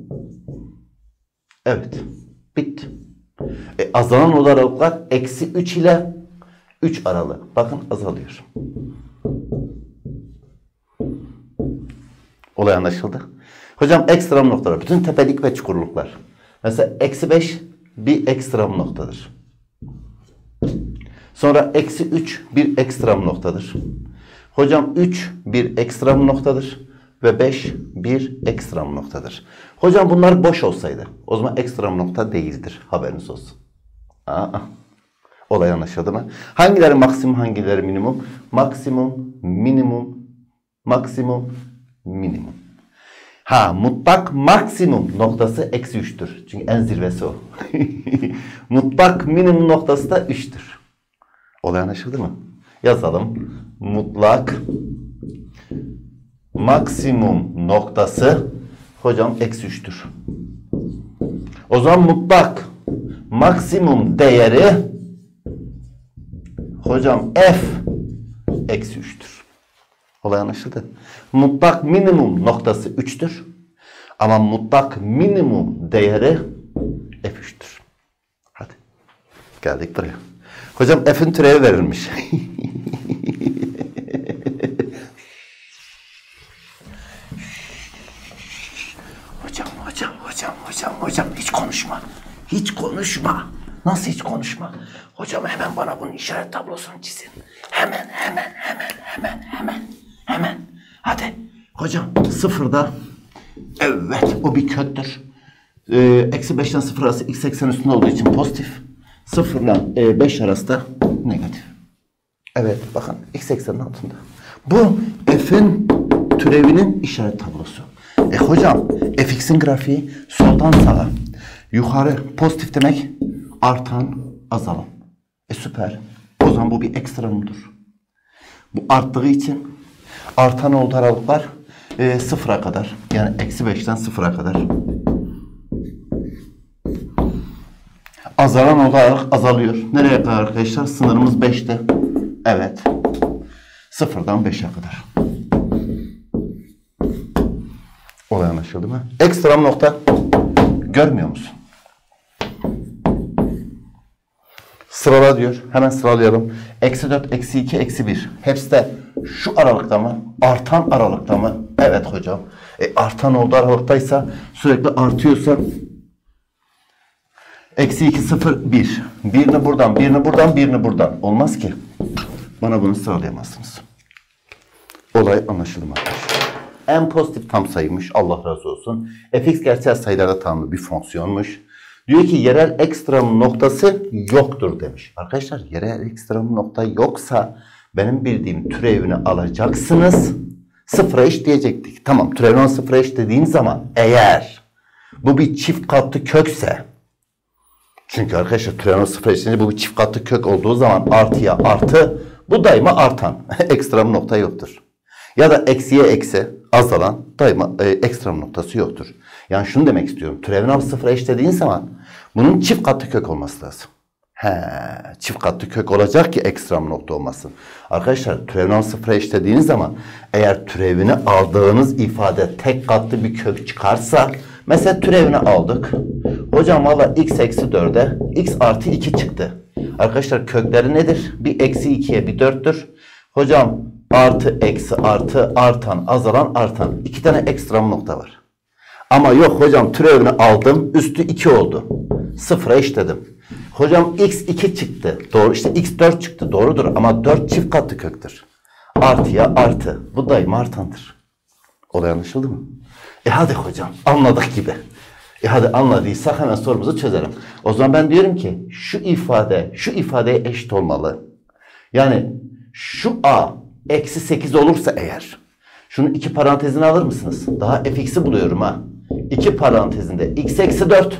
Evet. Bitti. E, azalan olduğu aralıklar eksi üç ile üç aralığı. Bakın azalıyor. Olay anlaşıldı. Hocam ekstrem noktalar. Bütün tepelik ve çukurluklar. Mesela eksi beş bir ekstrem noktadır. Sonra eksi üç bir ekstrem noktadır. Hocam üç bir ekstrem noktadır. Ve beş bir ekstrem noktadır. Hocam bunlar boş olsaydı o zaman ekstrem nokta değildir. Haberiniz olsun. Aa, olay anlaşıldı mı? Hangileri maksimum, hangileri minimum? Maksimum, minimum, maksimum, minimum. Ha, mutlak maksimum noktası eksi üçtür. Çünkü en zirvesi o. Mutlak minimum noktası da üçtür. Olay anlaşıldı mı? Yazalım. Mutlak maksimum noktası hocam eksi üçtür. O zaman mutlak maksimum değeri hocam f eksi üçtür. Olay anlaşıldı. Mutlak minimum noktası üçtür. Ama mutlak minimum değeri f üçtür. Hadi. Geldik buraya. Hocam f'in türevi verilmiş. Hocam, hocam, hocam, hocam, hocam hiç konuşma. Hiç konuşma. Nasıl hiç konuşma? Hocam hemen bana bunun işaret tablosunu çizin. Hemen, hemen, hemen, hemen, hemen, hemen. Hadi. Hocam sıfırda evet o bir köktür. Ee, eksi beşten sıfır arası x eksen üstünde olduğu için pozitif. sıfırla beş arası da negatif. Evet bakın x eksenin altında. Bu f'in türevinin işaret tablosu. E hocam fx'in grafiği soldan sağa. Yukarı pozitif demek artan azalan. E süper. O zaman bu bir ekstremumdur. Bu arttığı için artan olduğu aralıklar e, sıfıra kadar. Yani eksi beşten sıfıra kadar. Azalan olduğu aralık azalıyor. Nereye kadar arkadaşlar? Sınırımız beşte. Evet. sıfırdan beşe kadar. Olay anlaşıldı mı? Ekstrem nokta görmüyor musun? Sırala diyor. Hemen sıralayalım. Eksi dört, eksi iki, eksi bir. Hepsi de şu aralıkta mı? Artan aralıkta mı? Evet hocam. E, artan olduğu aralıktaysa sürekli artıyorsa eksi iki, sıfır, bir. Birini buradan, birini buradan, birini buradan. Olmaz ki. Bana bunu sıralayamazsınız. Olay anlaşıldı mı arkadaşlar? En pozitif tam sayıymış. Allah razı olsun. Fx gerçel sayılarda tanımlı bir fonksiyonmuş. Diyor ki yerel ekstrem noktası yoktur demiş. Arkadaşlar yerel ekstrem nokta yoksa benim bildiğim türevini alacaksınız. Sıfıra eş diyecektik. Tamam türevini sıfıra eş dediğim zaman eğer bu bir çift katlı kökse, çünkü arkadaşlar türevini sıfıra eş deyince bu bir çift katlı kök olduğu zaman artıya artı bu daima artan. Ekstrem nokta yoktur. Ya da eksiye eksi azalan daima e, ekstrem noktası yoktur. Yani şunu demek istiyorum. Türevini alıp sıfıra eşlediğin zaman bunun çift katlı kök olması lazım. He, çift katlı kök olacak ki ekstrem nokta olmasın. Arkadaşlar türevini alıp sıfıra eşlediğiniz zaman eğer türevini aldığınız ifade tek katlı bir kök çıkarsa, mesela türevini aldık. Hocam valla x eksi dörde x artı iki çıktı. Arkadaşlar kökleri nedir? Bir eksi ikiye bir dörttür. Hocam artı eksi artı artan azalan artan. İki tane ekstrem nokta var. Ama yok hocam türevini aldım üstü iki oldu. Sıfıra eşledim. Hocam x iki çıktı. Doğru işte x dört çıktı. Doğrudur ama dört çift katlı köktür. Artıya artı. Bu daima artandır. Olay anlaşıldı mı? E hadi hocam anladık gibi. E hadi anladıysak hemen sorumuzu çözelim. O zaman ben diyorum ki şu ifade şu ifadeye eşit olmalı. Yani şu a eksi sekiz olursa eğer, şunu iki parantezine alır mısınız? Daha fx'i buluyorum ha. iki parantezinde x eksi dört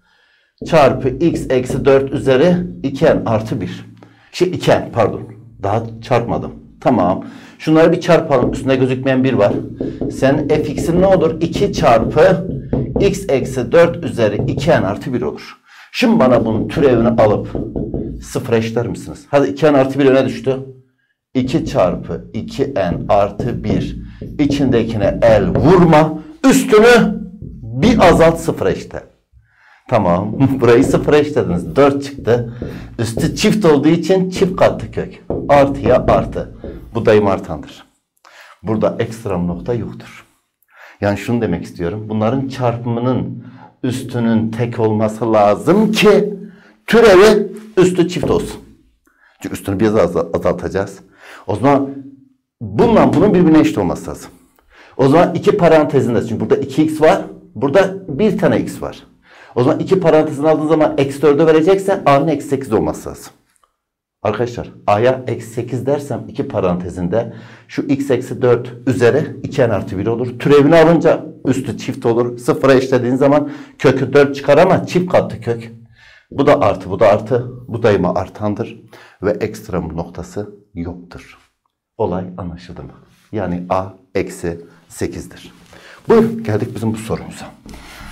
çarpı x eksi dört üzeri iki n artı bir. Şey iki n pardon. Daha çarpmadım. Tamam. Şunları bir çarpalım. Üstünde gözükmeyen bir var. Sen fx'in ne olur? iki çarpı x eksi dört üzeri iki n artı bir olur. Şimdi bana bunun türevini alıp sıfıra eşler misiniz? Hadi iki n artı bir öne düştü. iki çarpı iki n artı bir içindekine el vurma. Üstünü bir azalt sıfıra eşle. Tamam. Burayı sıfıra eşlediniz. dört çıktı. Üstü çift olduğu için çift katlı kök. Artıya artı. Bu daima artandır. Burada ekstrem nokta yoktur. Yani şunu demek istiyorum. Bunların çarpımının üstünün tek olması lazım ki türevi üstü çift olsun. Çünkü üstünü biraz azaltacağız. O zaman bununla bunun birbirine eşit olması lazım. O zaman iki parantezinde, çünkü burada iki x var. Burada bir tane x var. O zaman iki parantezini aldığın zaman eksi dördü vereceksen a'nın eksi sekiz olması lazım. Arkadaşlar a'ya eksi sekiz dersem iki parantezinde şu x eksi dört üzeri iki n artı bir olur. Türevini alınca üstü çift olur. Sıfıra eşlediğin zaman kökü dört çıkar ama çift katlı kök. Bu da artı, bu da artı. Bu daima artandır. Ve ekstrem noktası yoktur. Olay anlaşıldı mı? Yani a eksi sekizdir. Buyurun geldik bizim bu sorumuza.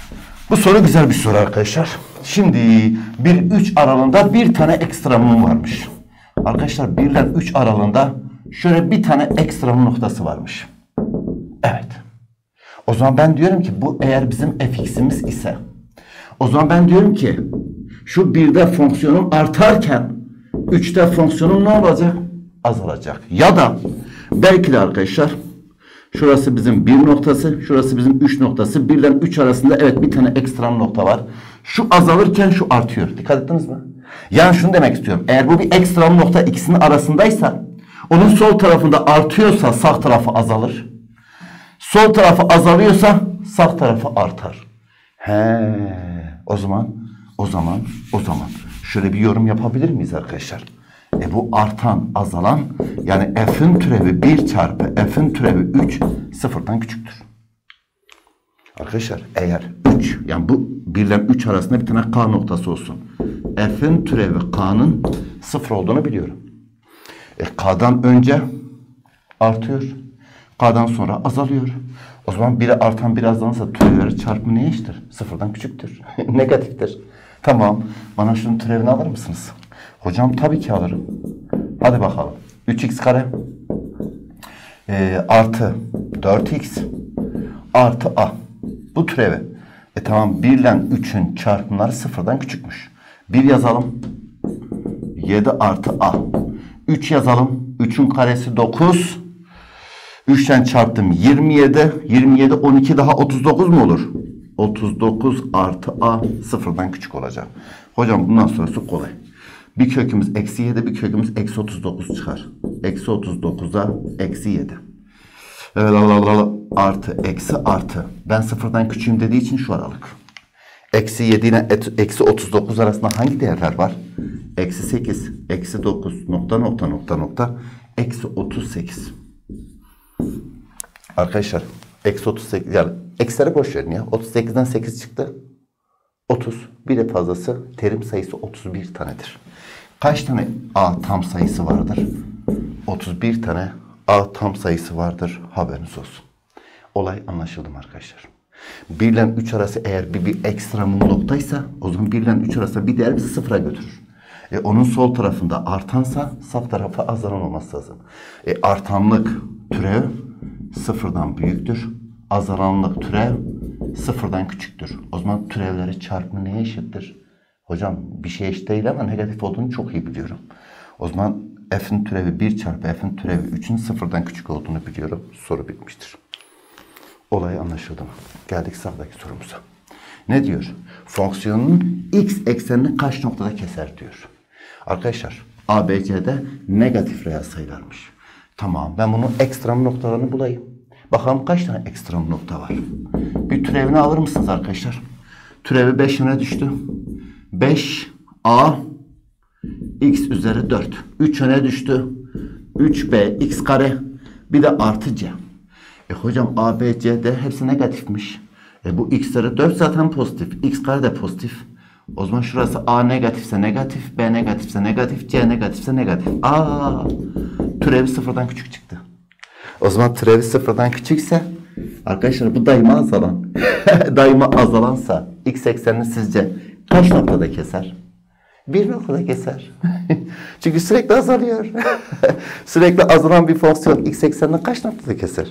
Bu soru güzel bir soru arkadaşlar. Şimdi bir üç aralığında bir tane ekstremum varmış. Arkadaşlar bir ile üç aralığında şöyle bir tane ekstremum noktası varmış. Evet. O zaman ben diyorum ki bu eğer bizim fx'imiz ise o zaman ben diyorum ki şu birde fonksiyonum artarken üçte fonksiyonum ne olacak? Azalacak. Ya da belki de arkadaşlar şurası bizim bir noktası, şurası bizim üç noktası. bir ile üç arasında evet bir tane ekstrem nokta var. Şu azalırken şu artıyor. Dikkat ettiniz mi? Yani şunu demek istiyorum. Eğer bu bir ekstrem nokta ikisinin arasındaysa onun sol tarafında artıyorsa sağ tarafı azalır. Sol tarafı azalıyorsa sağ tarafı artar. He, o zaman o zaman o zaman şöyle bir yorum yapabilir miyiz arkadaşlar? E bu artan, azalan yani f'in türevi bir çarpı f'in türevi üç sıfırdan küçüktür. Arkadaşlar eğer üç yani bu bir ile üç arasında bir tane k noktası olsun. F'in türevi k'nın sıfır olduğunu biliyorum. E k'dan önce artıyor. K'dan sonra azalıyor. O zaman biri artan biri azalanırsa türevleri çarpımı neye eşittir? Sıfırdan küçüktür. Negatiftir. Tamam. Bana şunun türevini alır mısınız? Hocam tabii ki alırım. Hadi bakalım. üç x kare e, artı dört x artı a. Bu türevi. E tamam bir ile üçün çarpımları sıfırdan küçükmüş. bir yazalım. yedi artı a. üç yazalım. üçün karesi dokuz. üçten çarptım yirmi yedi. yirmi yedi on iki daha otuz dokuz mu olur? otuz dokuz artı a sıfırdan küçük olacak. Hocam bundan sonrası kolay. Bir kökümüz eksi yedi, bir kökümüz eksi otuz dokuz çıkar. Eksi otuz dokuza eksi yedi. Evet, artı eksi artı. Ben sıfırdan küçüğüm dediği için şu aralık. Eksi yedi ile eksi otuz dokuz arasında hangi değerler var? Eksi sekiz, eksi dokuz, nokta nokta nokta nokta, eksi otuz sekiz. Arkadaşlar eksi otuz sekiz yani eksileri boş verin ya. otuz sekizden sekiz çıktı. otuz. Bir de fazlası terim sayısı otuz bir tanedir. Kaç tane a tam sayısı vardır? otuz bir tane a tam sayısı vardır. Haberiniz olsun. Olay anlaşıldı mı arkadaşlar? bir ile üç arası eğer bir, bir ekstremum noktaysa o zaman bir ile üç arasında bir değer bizi sıfıra götürür. E, onun sol tarafında artansa sağ tarafa azalan olması lazım. E, artanlık türev sıfırdan büyüktür. Azalanlık türev sıfırdan küçüktür. O zaman türevleri çarpımı neye eşittir? Hocam bir şey eşit değil ama negatif olduğunu çok iyi biliyorum. O zaman f'in türevi bir çarpı f'in türevi üçün sıfırdan küçük olduğunu biliyorum. Soru bitmiştir. Olay anlaşıldı mı? Geldik sağdaki sorumuza. Ne diyor? Fonksiyonun x eksenini kaç noktada keser diyor. Arkadaşlar A B C'de negatif reel sayılarmış. Tamam ben bunun ekstrem noktalarını bulayım. Bakalım kaç tane ekstrem nokta var. Bir türevini alır mısınız arkadaşlar? Türevi beş öne düştü. beş a x üzeri dört. üç öne düştü. üç b x kare. Bir de artı c. E hocam A, B, C, D hepsi negatifmiş. E bu x üzeri dört zaten pozitif. X kare de pozitif. O zaman şurası A negatifse negatif, B negatifse negatif, C negatifse negatif. Aa, türevi sıfırdan küçük çıktı. O zaman türevi sıfırdan küçükse arkadaşlar bu daima azalan. Daima azalansa x eksenini sizce kaç noktada keser? Bir noktada keser. Çünkü sürekli azalıyor. Sürekli azalan bir fonksiyon x eksenini kaç noktada keser?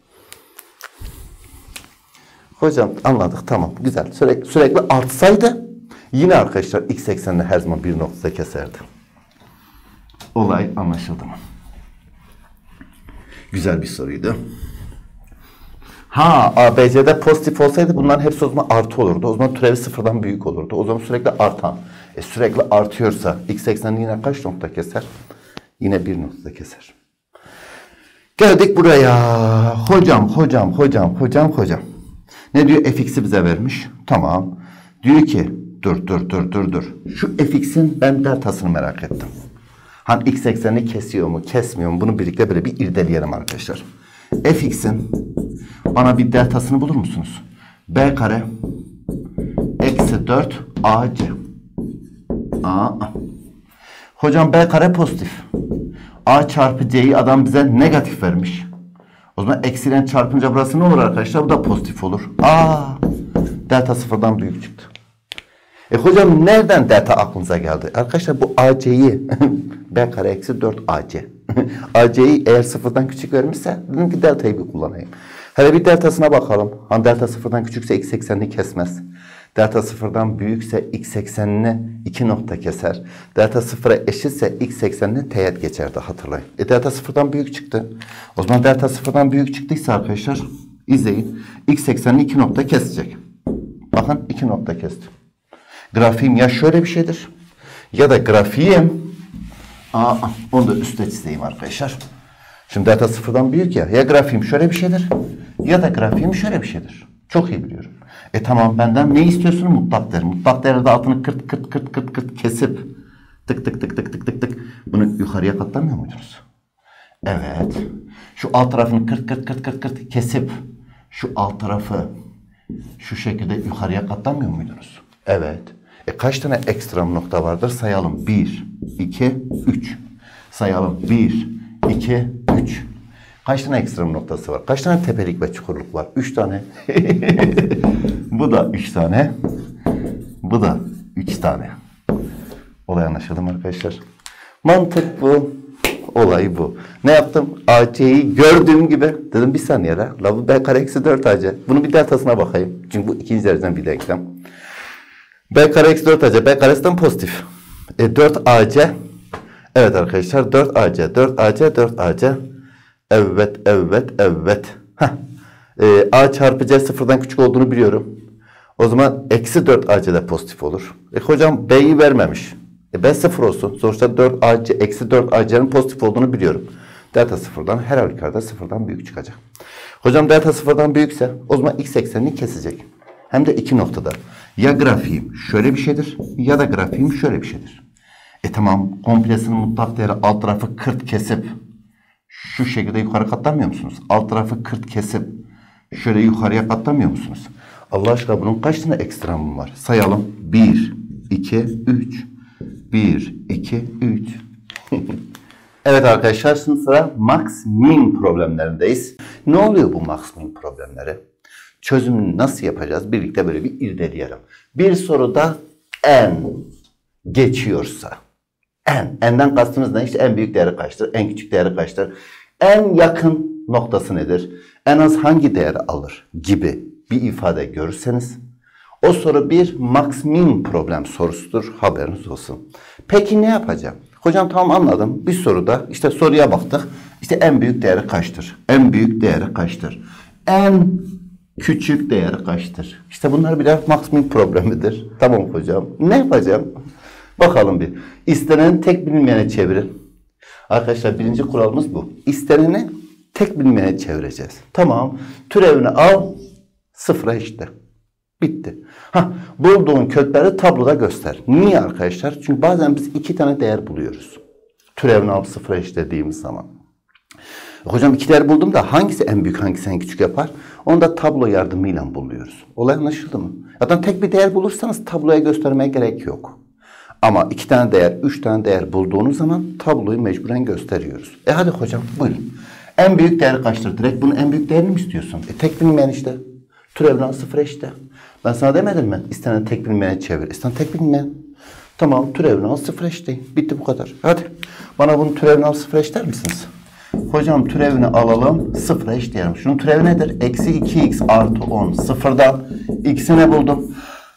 Hocam anladık tamam güzel. Sürekli, sürekli artsaydı yine arkadaşlar x eksenini her zaman bir noktada keserdi. Olay anlaşıldı mı? Güzel bir soruydu. Ha A B C'de pozitif olsaydı bunların hepsi o zaman artı olurdu. O zaman türevi sıfırdan büyük olurdu. O zaman sürekli artan. E, sürekli artıyorsa x eksenini yine kaç nokta keser? Yine bir noktada keser. Geldik buraya. Hocam, hocam, hocam, hocam, hocam. Ne diyor? Fx'i bize vermiş. Tamam. Diyor ki dur, dur, dur, dur, dur. Şu fx'in ben deltasını merak ettim. Hani x eksenini kesiyor mu, kesmiyor mu? Bunu birlikte böyle bir irdeleyelim arkadaşlar. Fx'in bana bir deltasını bulur musunuz? B kare eksi dört A C. A. Hocam B kare pozitif. A çarpı C'yi adam bize negatif vermiş. O zaman eksilen çarpınca burası ne olur arkadaşlar? Bu da pozitif olur. Aa, Delta sıfırdan büyük çıktı. E hocam nereden delta aklınıza geldi? Arkadaşlar bu A C'yi B kare eksi dört A C. A C'yi eğer sıfırdan küçük vermişse dedim ki deltayı bir kullanayım. Hele bir deltasına bakalım. Hani delta sıfırdan küçükse x eksenini kesmez. Delta sıfırdan büyükse x eksenini iki nokta keser. Delta sıfıra eşitse x eksenini teğet geçerdi, hatırlayın. E delta sıfırdan büyük çıktı. O zaman delta sıfırdan büyük çıktıysa arkadaşlar izleyin. X eksenini iki nokta kesecek. Bakın iki nokta kesti. Grafiğim ya şöyle bir şeydir ya da grafiğim, aa, onu da üstte çizeyim arkadaşlar. Şimdi delta sıfırdan büyük ya. Ya grafiğim şöyle bir şeydir ya da grafiğim şöyle bir şeydir. Çok iyi biliyorum. E tamam, benden ne istiyorsun? Mutlak değer. Mutlak değerde altını kırt kırt kırt kırt kırt kesip tık tık tık tık tık tık tık bunu yukarıya katlamıyor muydunuz? Evet. Şu alt tarafını kırt kırt kırt kırt kırt kesip şu alt tarafı şu şekilde yukarıya katlamıyor muydunuz? Evet. E kaç tane ekstrem nokta vardır? Sayalım. bir, iki, üç. Sayalım. bir, iki, üç. Kaç tane ekstrem noktası var? Kaç tane tepelik ve çukurluk var? üç tane. Bu da üç tane. Bu da üç tane. Olay anlaşıldı mı arkadaşlar? Mantık bu. Olay bu. Ne yaptım? A C'yi gördüğüm gibi dedim bir saniye la. La bu B kare eksi dört A C. Bunun bir deltasına bakayım. Çünkü bu ikinci dereceden bir denklem. B kare eksi dört A C. B karesinden pozitif. E, dört A C. Evet arkadaşlar. dört A C. dört A C. dört A C. Evet. Evet. Evet. Heh. E, A çarpı C sıfırdan küçük olduğunu biliyorum. O zaman eksi dört A C de pozitif olur. E, hocam B'yi vermemiş. E, B sıfır olsun. Sonuçta dört A C, eksi dört A C'nin pozitif olduğunu biliyorum. Delta sıfırdan her halükarda sıfırdan büyük çıkacak. Hocam delta sıfırdan büyükse o zaman x eksenini kesecek. Hem de iki noktada. Ya grafiğim şöyle bir şeydir ya da grafiğim şöyle bir şeydir. E tamam, komplesinin mutlak değeri alt tarafı kırk kesip şu şekilde yukarı katlamıyor musunuz? Alt tarafı kırk kesip şöyle yukarıya katlamıyor musunuz? Allah aşkına bunun kaç tane ekstremum var? Sayalım. bir, iki, üç. bir, iki, üç. Evet arkadaşlar, şimdi sıra max min problemlerindeyiz. Ne oluyor bu max min problemleri? Çözümünü nasıl yapacağız? Birlikte böyle bir irdeleyelim. Bir soruda n geçiyorsa, n, n'den kastımız ne? İşte en büyük değeri kaçtır? En küçük değeri kaçtır? En yakın noktası nedir? En az hangi değeri alır? Gibi bir ifade görürseniz o soru bir max min problem sorusudur. Haberiniz olsun. Peki ne yapacağım? Hocam tamam anladım. Bir soruda işte soruya baktık. İşte en büyük değeri kaçtır? En büyük değeri kaçtır? En küçük değeri kaçtır? İşte bunlar birer max min problemidir. Tamam hocam. Ne yapacağım? Bakalım bir. İsteneni tek bilinmeyene çevirin. Arkadaşlar birinci kuralımız bu. İsteneni tek bilinmeyene çevireceğiz. Tamam. Türevini al. Sıfıra eşitle. Bitti. Ha, bulduğun kökleri tabloda göster. Niye arkadaşlar? Çünkü bazen biz iki tane değer buluyoruz. Türevini alıp sıfıra eşitlediğimiz zaman. Hocam iki değer buldum da hangisi en büyük hangisi en küçük yapar? Onu da tablo yardımıyla buluyoruz. Olay anlaşıldı mı? Zaten tek bir değer bulursanız tabloya göstermeye gerek yok. Ama iki tane değer, üç tane değer bulduğunuz zaman tabloyu mecburen gösteriyoruz. E hadi hocam buyurun. En büyük değer kaçtır? Direkt bunun en büyük değerini mi istiyorsun? E tek bilinmeyen işte. Türevini al sıfıra eşitle. Ben sana demedim mi? İstenen tek bilinmeyene çevir. İstenen tek bilinmeyen. Tamam, türevini al sıfıra eşitleyin. Bitti bu kadar. Hadi. Bana bunun türevini al sıfıra eşitler misiniz? Hocam türevini alalım. Sıfıra eşitleyelim. Şunun türevi nedir? Eksi iki x artı on. Sıfırdan x'i ne buldum?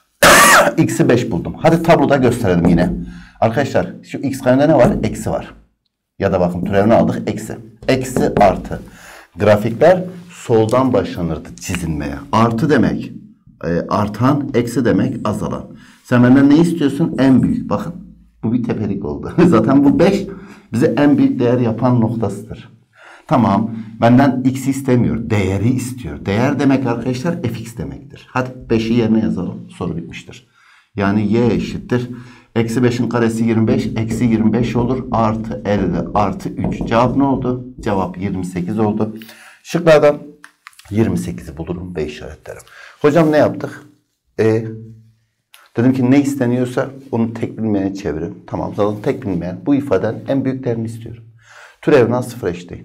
X'i beş buldum. Hadi tabloda gösterelim yine. Arkadaşlar şu x kareinde ne var? Eksi var. Ya da bakın türevini aldık. Eksi. Eksi artı. Grafikler soldan başlanırdı çizilmeye. Artı demek e, artan, eksi demek azalan. Sen benden ne istiyorsun? En büyük. Bakın bu bir tepelik oldu. Zaten bu beş bize en büyük değer yapan noktasıdır. Tamam. Benden x'i istemiyor. Değeri istiyor. Değer demek arkadaşlar fx demektir. Hadi beşi yerine yazalım. Soru bitmiştir. Yani y eşittir. Eksi beşin karesi yirmi beş. Eksi yirmi beş olur. Artı elli artı üç. Cevap ne oldu? Cevap yirmi sekiz oldu. Şıklardan yirmi sekizi bulurum ve işaretlerim. Hocam ne yaptık? E, dedim ki ne isteniyorsa onu tek bilinmeyene çevirin. Tamam, zaten tek bilinmeyen bu ifadenin en büyük değerini istiyorum. Türevini al sıfıra eşitleyin.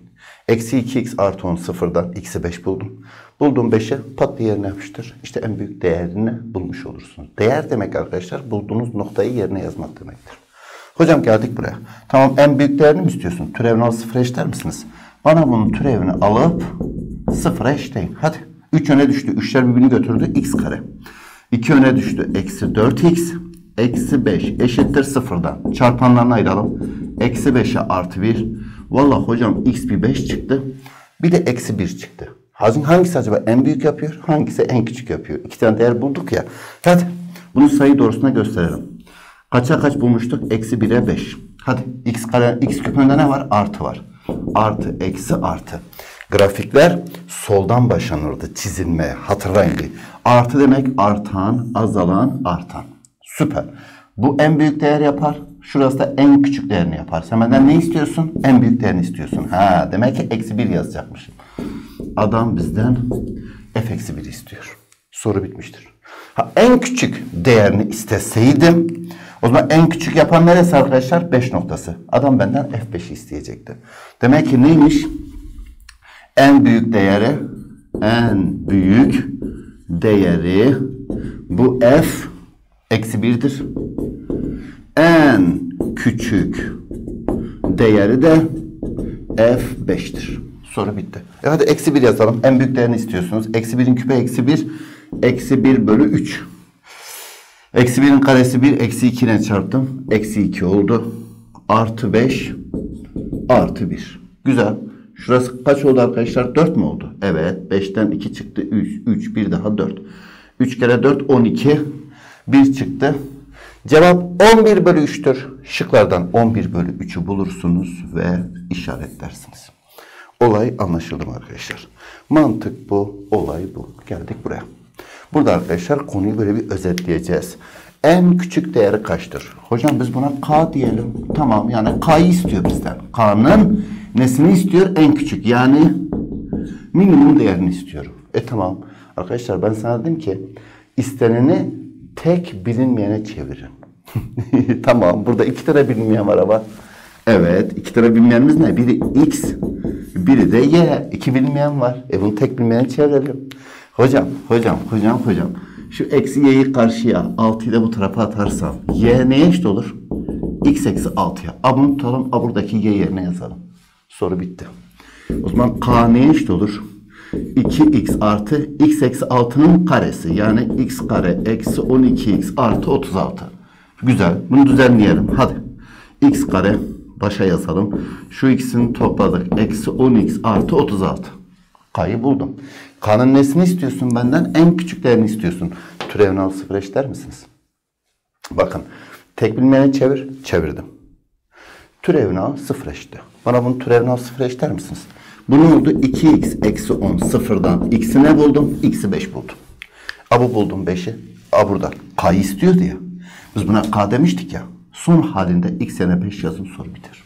Eksi iki x artı on sıfırdan x'i beş buldum. Bulduğum beşi pat diye yerine yapıştır. İşte en büyük değerini bulmuş olursunuz. Değer demek arkadaşlar bulduğunuz noktayı yerine yazmak demektir. Hocam geldik buraya. Tamam, en büyük değerini mi istiyorsun? Türevini al sıfıra eşler misiniz? Bana bunun türevini alıp sıfıra eşleyin. Hadi. üç öne düştü. üçler birbirini götürdü. X kare. iki öne düştü. Eksi dört x. Eksi beş eşittir sıfırdan. Çarpanlarını ayıralım. Eksi beşe artı bir. Vallahi hocam x bir beş çıktı. Bir de eksi bir çıktı. Hangisi acaba en büyük yapıyor? Hangisi en küçük yapıyor? İki tane değer bulduk ya. Hadi bunu sayı doğrusuna gösterelim. Kaça kaç bulmuştuk? Eksi bire beş. Hadi x kare, x küpünde ne var? Artı var. Artı, eksi, artı. Grafikler soldan başlanırdı çizilmeye. Hatırlayın diye. Artı demek artan, azalan, artan. Süper. Bu en büyük değer yapar. Şurası da en küçük değerini yapar. Sen benden ne istiyorsun? En büyük değerini istiyorsun. Ha, demek ki eksi bir yazacakmışım. Adam bizden f eksi bir istiyor. Soru bitmiştir. Ha, en küçük değerini isteseydim, o zaman en küçük yapan neresi arkadaşlar? beş noktası. Adam benden f beşi isteyecekti. Demek ki neymiş? En büyük değeri, en büyük değeri bu f eksi birdir. En küçük değeri de f beştir. Soru bitti. E hadi eksi bir yazalım. En büyük değerini istiyorsunuz. Eksi birin küpü eksi bir. Eksi bir bölü üç. Eksi birin karesi bir. Eksi iki ile çarptım. Eksi iki oldu. Artı beş. Artı bir. Güzel. Şurası kaç oldu arkadaşlar? dört mü oldu? Evet. beşten iki çıktı. üç. üç. bir daha dört. üç kere dört on iki. bir çıktı. Cevap on bir bölü üç'tür. Şıklardan on bir bölü üç'ü bulursunuz ve işaretlersiniz. Olay anlaşıldı mı arkadaşlar? Mantık bu, olay bu. Geldik buraya. Burada arkadaşlar konuyu böyle bir özetleyeceğiz. En küçük değeri kaçtır? Hocam biz buna k diyelim. Tamam, yani k'yı istiyor bizden. K'nın nesini istiyor? En küçük, yani minimum değerini istiyorum. E tamam. Arkadaşlar ben sana dedim ki isteneni tek bilinmeyene çevirin. Tamam, burada iki tane bilinmeyen var ama. Evet, iki tane bilinmeyenimiz ne? Biri x, biri de y. İki bilinmeyen var. E bunu tek bilmeyene çevirelim. Hocam, hocam, hocam, hocam. Şu eksi y'yi karşıya, altıyı da bu tarafa atarsam y neye eşit olur? X eksi altıya. A bunu tutalım, a buradaki y yerine yazalım. Soru bitti. O zaman k neye eşit olur? iki x artı x eksi altının karesi. Yani x kare eksi on iki x artı otuz altı. Güzel. Bunu düzenleyelim. Hadi. X kare başa yazalım. Şu x'ini topladık. Eksi on x artı otuz altı. K'yı buldum. K'nın nesini istiyorsun benden? En küçüklerini istiyorsun. Türevini al sıfır eşler misiniz? Bakın. Tek bilmeyeni çevir. Çevirdim. Türevini al sıfır eşitti. Bana bunu türevini al sıfır eşler misiniz? Bu ne oldu? iki x eksi on sıfırdan x'i ne buldum? X'i beş buldum. A bu buldum beşi. A burada. K'yı istiyordu ya. Biz buna k demiştik ya. Son halinde x yerine beş yazın, soru biter.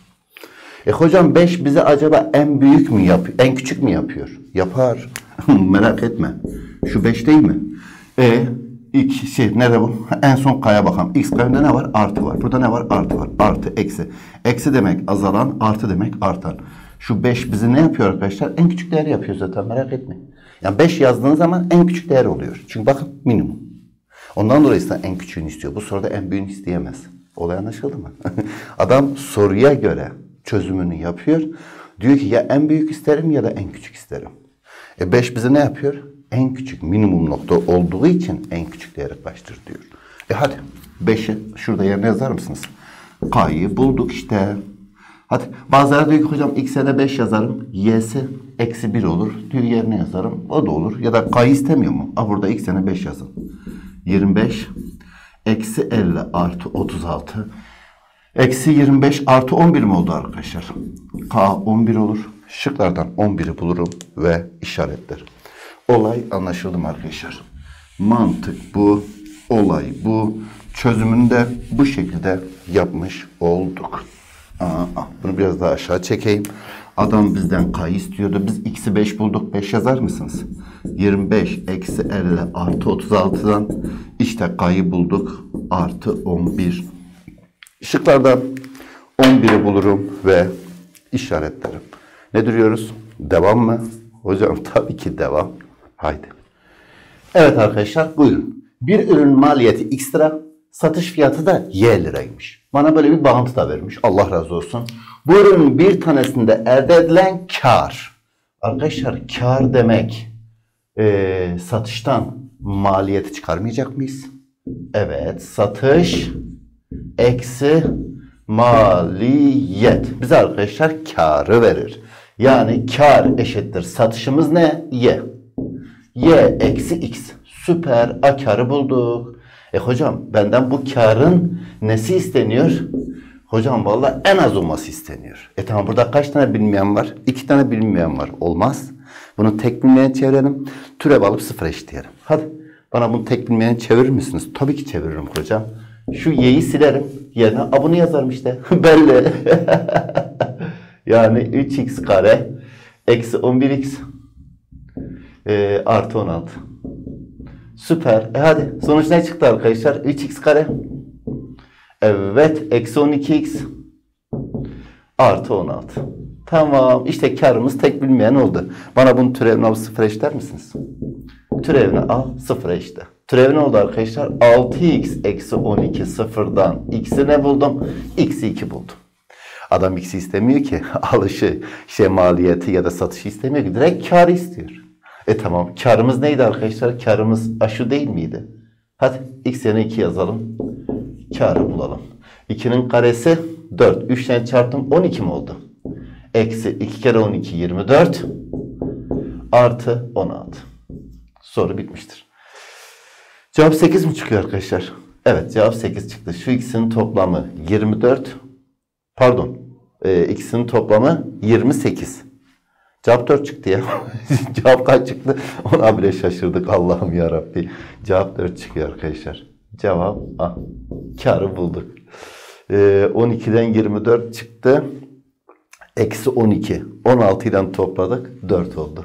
E hocam beş bize acaba en büyük mü yapıyor? En küçük mü yapıyor? Yapar. Merak etme. Şu beş değil mi? E iki şey nerede bu? En son k'ya bakalım. X karede ne var? Artı var. Burada ne var? Artı var. Artı eksi. Eksi demek azalan, artı demek artan. Şu beş bizi ne yapıyor arkadaşlar? En küçük değeri yapıyor zaten, merak etmeyin. Yani beş yazdığınız zaman en küçük değer oluyor. Çünkü bakın minimum. Ondan dolayı da en küçüğünü istiyor. Bu soruda en büyüğünü isteyemez. Olay anlaşıldı mı? Adam soruya göre çözümünü yapıyor. Diyor ki ya en büyük isterim ya da en küçük isterim. E beş bize ne yapıyor? En küçük minimum nokta olduğu için en küçük değeri kaçtır diyor. E hadi beşi şurada yerine yazar mısınız? K'yı bulduk işte. Hadi bazıları diyor ki hocam x'e de beş yazarım. Y'si eksi bir olur. Diyor yerine yazarım. O da olur. Ya da k'yı istemiyor mu? A burada x'e beş yazın. yirmi beş eksi elli artı otuz altı. Eksi yirmi beş artı on bir mi oldu arkadaşlar? K on bir olur. Şıklardan on bir'i bulurum ve işaretlerim. Olay anlaşıldı mı arkadaşlar? Mantık bu. Olay bu. Çözümünü de bu şekilde yapmış olduk. Aa, bunu biraz daha aşağı çekeyim. Adam bizden k'yı istiyordu. Biz x'i beş bulduk. beş yazar mısınız? yirmi beş eksi elli artı otuz altıdan işte k'yı bulduk. Artı on bir. Şıklardan on bir'i bulurum ve işaretlerim. Ne duruyoruz? Devam mı? Hocam tabii ki devam. Haydi. Evet arkadaşlar buyurun. Bir ürün maliyeti X lira, satış fiyatı da Y liraymış. Bana böyle bir bağıntı da vermiş. Allah razı olsun. Bu ürünün bir tanesinde elde edilen kar. Arkadaşlar kar demek e, satıştan maliyeti çıkarmayacak mıyız? Evet. Satış eksi maliyet. Bize arkadaşlar karı verir. Yani kar eşittir. Satışımız ne? Y. Y eksi X. Süper. A karı bulduk. E hocam benden bu karın nesi isteniyor? Hocam vallahi en az olması isteniyor. E tamam burada kaç tane bilmeyen var? İki tane bilmeyen var. Olmaz. Bunu tek bilmeyen çevirelim. Türev alıp sıfır eşitleyelim. Hadi bana bunu tek bilmeyen çevirir misiniz? Tabii ki çeviririm hocam. Şu y'yi silerim. Yerine a bunu yazarım işte. Belli. Yani üç x kare eksi on bir x e, artı on altı. Süper. E hadi sonuç ne çıktı arkadaşlar? üç x kare. Evet. Eksi on iki x artı on altı. Tamam. İşte karımız tek bilmeyen oldu. Bana bunun türevini alıp sıfıra eşitler misiniz? Türevini al sıfıra eşitle. Türevi ne oldu arkadaşlar? altı x eksi on iki sıfırdan x'i ne buldum? X'i iki buldum. Adam x'i istemiyor ki. Alışı, şey maliyeti ya da satışı istemiyor ki. Direkt karı istiyor. E tamam. Karımız neydi arkadaşlar? Karımız şu değil miydi? Hadi x yerine iki yazalım. Karı bulalım. ikinin karesi dört. üç tane çarptım on iki mi oldu? Eksi iki kere on iki yirmi dört. Artı on altı. Soru bitmiştir. Cevap sekiz mi çıkıyor arkadaşlar? Evet cevap sekiz çıktı. Şu ikisinin toplamı yirmi dört. Pardon. E, ikisinin toplamı yirmi sekiz. Cevap dört çıktı ya. Cevap kaç çıktı? Ona bile şaşırdık. Allah'ım yarabbi. Cevap dört çıkıyor arkadaşlar. Cevap ah. Karı bulduk. E, on ikiden yirmi dört çıktı. Eksi on iki. on altıdan topladık. dört oldu.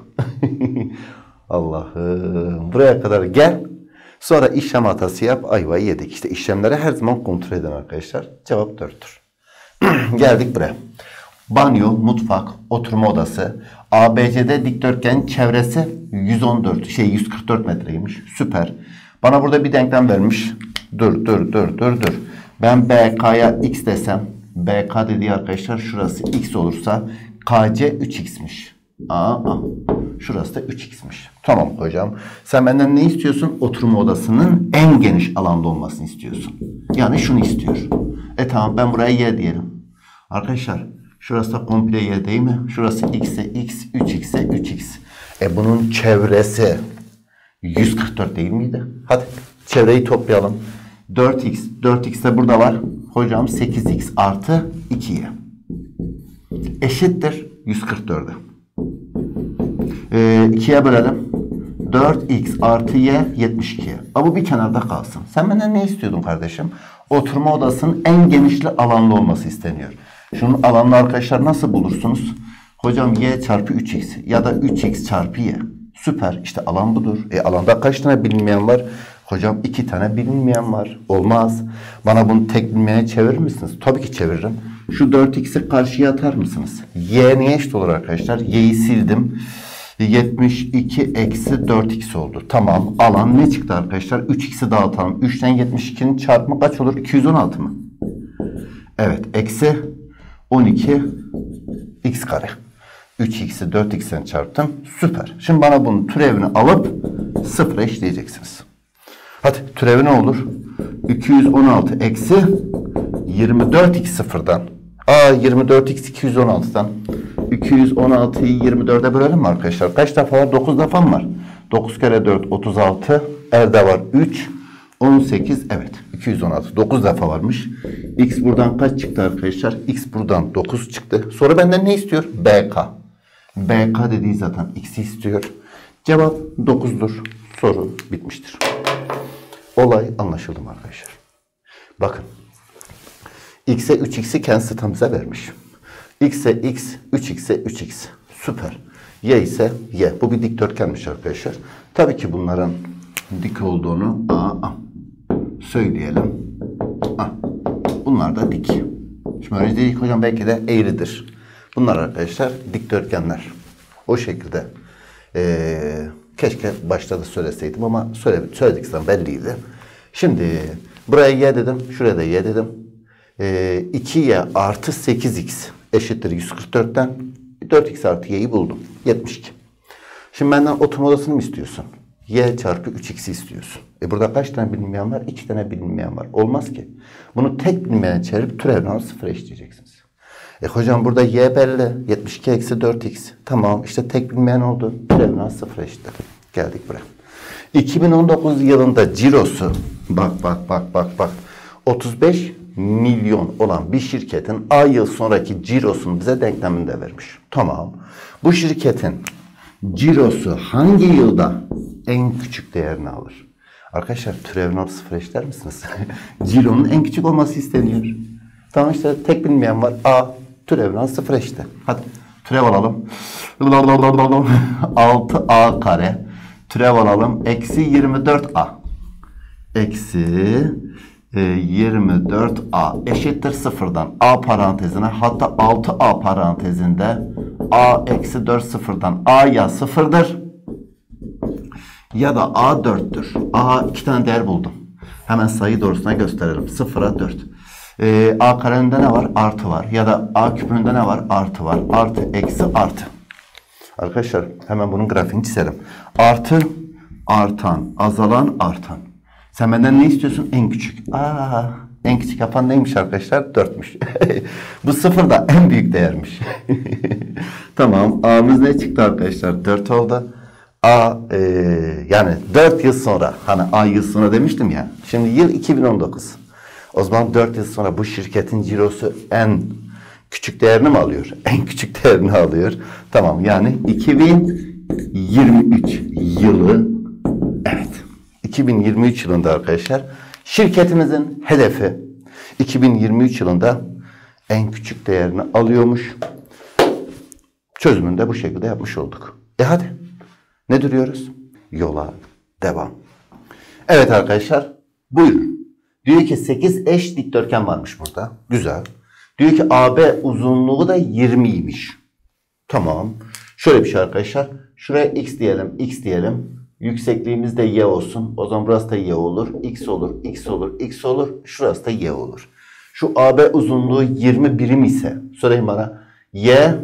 Allah'ım. Buraya kadar gel. Sonra işlem hatası yap. Ayvayı yedik. İşte işlemleri her zaman kontrol edin arkadaşlar. Cevap dörttür. Geldik buraya. Banyo, mutfak, oturma odası. A B C'de dikdörtgen çevresi yüz on dört şey yüz kırk dört metreymiş. Süper. Bana burada bir denklem vermiş. Dur dur dur dur dur. Ben B K'ya x desem. B K dediği arkadaşlar şurası x olursa K C üç x'miş. Aa, şurası da üç x'miş. Tamam hocam. Sen benden ne istiyorsun? Oturma odasının en geniş alanda olmasını istiyorsun. Yani şunu istiyor. E tamam ben buraya y diyelim. Arkadaşlar şurası da komple y değil mi? Şurası x'e x, üç x'e üç x. E bunun çevresi yüz kırk dört değil miydi? Hadi çevreyi toplayalım. dört x, dört x de burada var. Hocam sekiz x artı iki y. Eşittir yüz kırk dört'e. Ee, ikiye bölelim. dört x artı y yetmiş iki. Ama bu bir kenarda kalsın. Sen benden ne istiyordun kardeşim? Oturma odasının en genişli alanlı olması isteniyor. Şunun alanını arkadaşlar nasıl bulursunuz? Hocam y çarpı üç x ya da üç x çarpı y. Süper. İşte alan budur. E alanda kaç tane bilinmeyen var? Hocam iki tane bilinmeyen var. Olmaz. Bana bunu tek bilmeyene çevirir misiniz? Tabii ki çeviririm. Şu dört x'i karşıya atar mısınız? Y neye eşit olur arkadaşlar? Y'yi sildim. yetmiş iki eksi dört x oldu. Tamam. Alan ne çıktı arkadaşlar? üç x'i dağıtalım. üçten yetmiş ikinin çarpımı kaç olur? iki yüz on altı mı? Evet. Eksi on iki x kare. üç x'i dört x'ten çarptım. Süper. Şimdi bana bunun türevini alıp sıfıra eşleyeceksiniz. Hadi türevi ne olur? iki yüz on altı eksi yirmi dört x sıfırdan. Aa yirmi dört x iki yüz on altıdan. iki yüz on altıyı yirmi dört'e bölelim mi arkadaşlar? Kaç defa var? dokuz defa mı var? dokuz kere dört otuz altı. Elde var üç. on sekiz. Evet. iki yüz on altı. dokuz defa varmış. X buradan kaç çıktı arkadaşlar? X buradan dokuz çıktı. Sonra benden ne istiyor? B K. B K dediği zaten X'i istiyor. Cevap dokuz'dur. Soru bitmiştir. Olay anlaşıldı mı arkadaşlar? Bakın. X'e üç x'i kendisi tam bize vermiş. X'e x, üç x'e üç x. Süper. Y ise y. Bu bir dikdörtgenmiş arkadaşlar. Tabii ki bunların dik olduğunu aa, söyleyelim. Aa, bunlar da dik. Şimdi öyle dedik hocam belki de eğridir. Bunlar arkadaşlar dikdörtgenler. O şekilde. Ee, keşke başta da söyleseydim ama söyle, söyledik sana belliydi. Şimdi buraya y dedim. Şuraya da y dedim. Ee, iki y artı sekiz x eşittir yüz kırk dörtten. dört x artı y'yi buldum. yetmiş iki. Şimdi benden otomodasını mı istiyorsun? Y çarpı üç x'i istiyorsun. E burada kaç tane bilinmeyen var? iki tane bilinmeyen var. Olmaz ki. Bunu tek bilinmeyene çevirip türevini alıp sıfıra eşleyeceksiniz. E hocam burada y belli. yetmiş iki eksi dört x. Tamam işte tek bilinmeyen oldu. Türevini alıp sıfıra eşitledim. Geldik buraya. iki bin on dokuz yılında cirosu bak bak bak bak bak otuz beş milyon olan bir şirketin A yıl sonraki cirosunu bize denkleminde vermiş. Tamam. Bu şirketin cirosu hangi yılda en küçük değerini alır? Arkadaşlar türevini alıp sıfıra eşitler misiniz? Cironun en küçük olması isteniyor. Tamam işte tek bilmeyen var. A türevini alıp sıfıra eşitler. Hadi türev alalım. altı a kare. Türev alalım. Eksi yirmi dört a. Eksi e, yirmi dört a eşittir sıfırdan. A parantezine hatta altı a parantezinde a eksi dört sıfırdan. A ya sıfırdır ya da a dörttür. A iki tane değer buldum. Hemen sayı doğrusuna gösterelim. sıfıra dört. E, a karenin ne var? Artı var. Ya da a küpünde ne var? Artı var. Artı eksi artı. Arkadaşlar hemen bunun grafiğini çizelim. Artı artan, azalan, artan. Sen benden ne istiyorsun? En küçük. Aa, en küçük yapan neymiş arkadaşlar? dörtmüş. Bu sıfır da en büyük değermiş. Tamam. A'mız ne çıktı arkadaşlar? dört oldu. A e, yani dört yıl sonra. Hani A yıl sonra demiştim ya. Şimdi yıl iki bin on dokuz. O zaman dört yıl sonra bu şirketin cirosu en küçük değerini mi alıyor? En küçük değerini alıyor. Tamam yani iki bin yirmi üç yılı, evet iki bin yirmi üç yılında arkadaşlar şirketimizin hedefi iki bin yirmi üç yılında en küçük değerini alıyormuş. Çözümünü de bu şekilde yapmış olduk. E hadi ne duruyoruz? Yola devam. Evet arkadaşlar buyurun. Diyor ki sekiz eş dikdörtgen varmış burada. Güzel. Diyor ki A B uzunluğu da yirmiymiş. Tamam. Şöyle bir şey arkadaşlar. Şuraya x diyelim, x diyelim. Yüksekliğimiz de y olsun. O zaman burası da y olur. X olur, x olur, x olur. Şurası da y olur. Şu A B uzunluğu yirmi birim ise sorayım bana. Y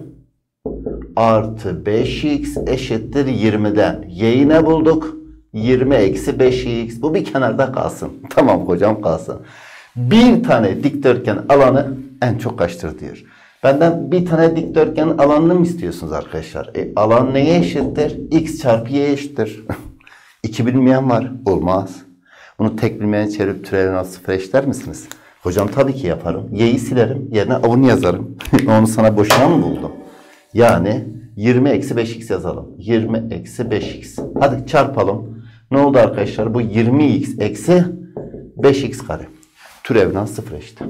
artı beş x eşittir yirmiden. Y'yi ne bulduk? yirmi eksi beş x. Bu bir kenarda kalsın. Tamam hocam kalsın. Bir tane dikdörtgen alanı en çok kaçtır diyor. Benden bir tane dikdörtgen alanını mı istiyorsunuz arkadaşlar? E, alan neye eşittir? X çarpı y eşittir. İki bilmeyen var. Olmaz. Bunu tek bilmeyen çevirip türevini alıp sıfıra eşitler misiniz? Hocam tabii ki yaparım. Y'yi silerim. Yerine avunu yazarım. Onu sana boşuna mı buldum? Yani yirmi eksi beş x yazalım. yirmi eksi beş x. Hadi çarpalım. Ne oldu arkadaşlar? Bu yirmi x eksi beş x kare. Türevden sıfır eşit.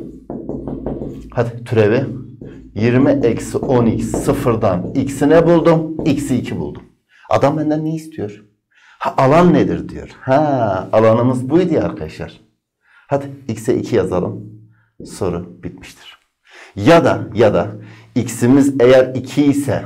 Hadi türevi. yirmi eksi on x sıfırdan x'i ne buldum? X'i iki buldum. Adam benden ne istiyor? Ha alan nedir diyor. Ha alanımız buydu ya arkadaşlar. Hadi x'e iki yazalım. Soru bitmiştir. Ya da ya da x'imiz eğer iki ise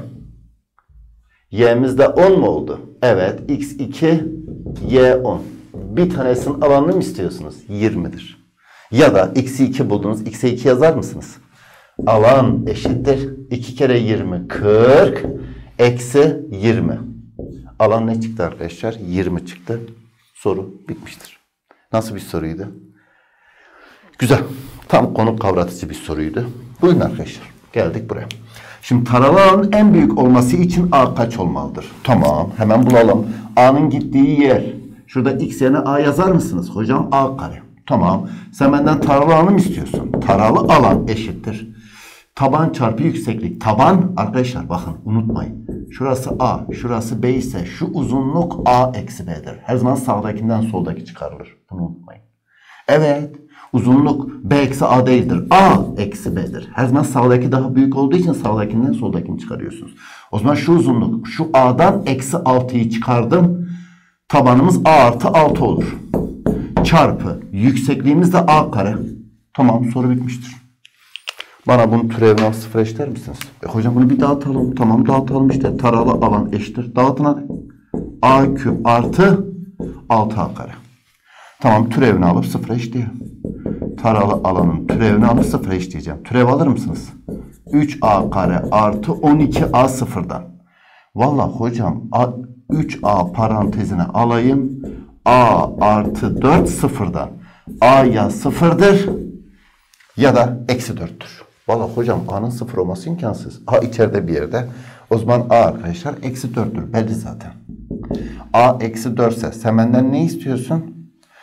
y'miz de on mu oldu? Evet. X iki, y on. Bir tanesinin alanını mı istiyorsunuz? yirmidir. Ya da x'i iki buldunuz. X'e iki yazar mısınız? Alan eşittir. iki kere yirmi, kırk. Eksi yirmi. Alan ne çıktı arkadaşlar? yirmi çıktı. Soru bitmiştir. Nasıl bir soruydu? Güzel. Tam konu kavratıcı bir soruydu. Buyurun arkadaşlar. Geldik buraya. Şimdi taralı alanın en büyük olması için A kaç olmalıdır? Tamam. Hemen bulalım. A'nın gittiği yer. Şurada x yerine A yazar mısınız? Hocam A kare. Tamam. Sen benden taralı alanı mı istiyorsun? Taralı alan eşittir. Taban çarpı yükseklik. Taban arkadaşlar bakın unutmayın. Şurası A, şurası B ise şu uzunluk A eksi B'dir. Her zaman sağdakinden soldaki çıkarılır. Bunu unutmayın. Evet. Uzunluk B eksi A değildir. A eksi B'dir. Her zaman sağdaki daha büyük olduğu için sağdakinden soldakini çıkarıyorsunuz. O zaman şu uzunluk şu A'dan eksi altıyı çıkardım. Tabanımız A artı altı olur. Çarpı yüksekliğimiz de A kare. Tamam soru bitmiştir. Bana bunun türevini alıp sıfıra eşitler misiniz? E hocam bunu bir dağıtalım. Tamam dağıtalım işte. Taralı alan eşittir. Dağıtın hadi. A küp artı altı A kare. Tamam türevini alıp sıfıra eşitleyelim. Taralı alanın türevini alıp sıfıra eşitleyeceğim. Türev alır mısınız? üç A kare artı on iki A sıfırdan. Vallahi hocam üç A parantezine alayım. A artı dört sıfırdan. A ya sıfırdır ya da eksi dörttür. Vallahi hocam A'nın sıfır olması imkansız. A içeride bir yerde. O zaman A arkadaşlar eksi dörttür. Belli zaten. A eksi dört ise sen benden ne istiyorsun?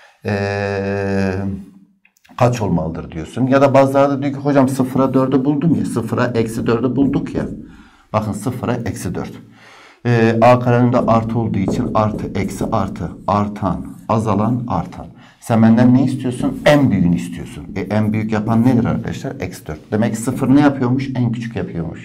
Eee... Kaç olmalıdır diyorsun. Ya da bazıları da diyor ki hocam sıfıra dördü buldum ya. Sıfıra eksi dördü bulduk ya. Bakın sıfıra eksi dört. Ee, A karenin de artı olduğu için artı eksi artı artan azalan artan. Sen benden ne istiyorsun? En büyüğünü istiyorsun. E, en büyük yapan nedir arkadaşlar? Eksi dört. Demek ki sıfır ne yapıyormuş? En küçük yapıyormuş.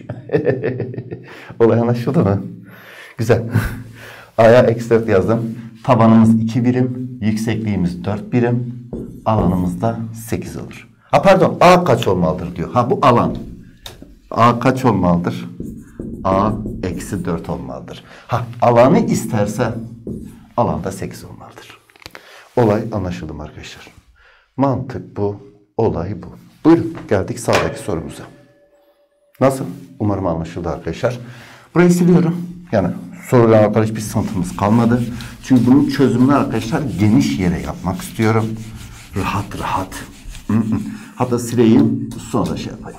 Olay anlaşıldı mı? Güzel. A'ya eksi dört yazdım. Tabanımız iki birim. Yüksekliğimiz dört birim. Alanımız da sekiz olur. Ha pardon A kaç olmalıdır diyor. Ha bu alan. A kaç olmalıdır? A eksi dört olmalıdır. Ha alanı isterse alan da sekiz olmalıdır. Olay anlaşıldı mı arkadaşlar? Mantık bu. Olay bu. Buyurun geldik sağdaki sorumuza. Nasıl? Umarım anlaşıldı arkadaşlar. Burayı siliyorum. Yani soruyla alakalı hiçbir sıkıntımız kalmadı. Çünkü bunun çözümünü arkadaşlar geniş yere yapmak istiyorum. Rahat rahat. Hatta sileyim sonra şey yapayım.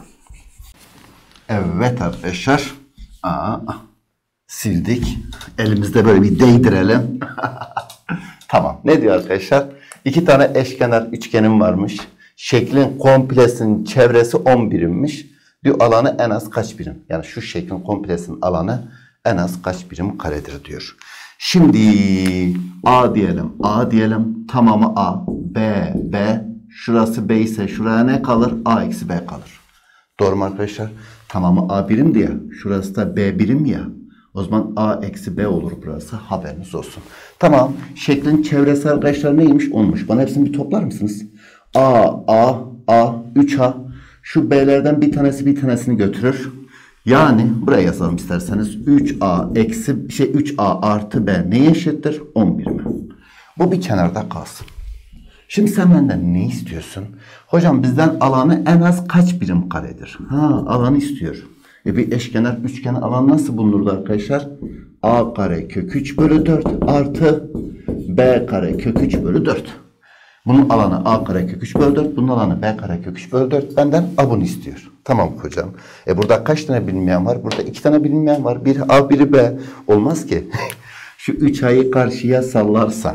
Evet arkadaşlar. Aa, sildik. Elimizde böyle bir değdirelim. Tamam. Ne diyor arkadaşlar? İki tane eşkenar üçgenim varmış. Şeklin komplesinin çevresi on birimmiş. Diyor alanı en az kaç birim? Yani şu şeklin komplesinin alanı en az kaç birim karedir diyor. Şimdi A diyelim. A diyelim. Tamamı A. B. B. Şurası B ise şuraya ne kalır? A eksi B kalır. Doğru mu arkadaşlar? Tamamı A birim diye. Şurası da B birim ya. O zaman A eksi B olur burası. Haberiniz olsun. Tamam. Şeklin çevresi arkadaşlar neymiş? onmuş. Bana hepsini bir toplar mısınız? A, A, A, üç A. Şu B'lerden bir tanesi bir tanesini götürür. Yani buraya yazalım isterseniz. üç A eksi şey üç A artı B neye eşittir? on bir mi? Bu bir kenarda kalsın. Şimdi sen benden ne istiyorsun? Hocam bizden alanı en az kaç birim karedir? Ha alanı istiyor. E bir eşkenar üçgen alan nasıl bulunurdu arkadaşlar? A kare kök üç bölü dört artı B kare kök üç bölü dört. Bunun alanı A kare kök üç bölü dört. Bunun alanı B kare kök üç bölü dört. Benden A bunu istiyor. Tamam hocam. E burada kaç tane bilinmeyen var? Burada iki tane bilinmeyen var. Biri A biri B. Olmaz ki. Şu üç A'yı karşıya sallarsan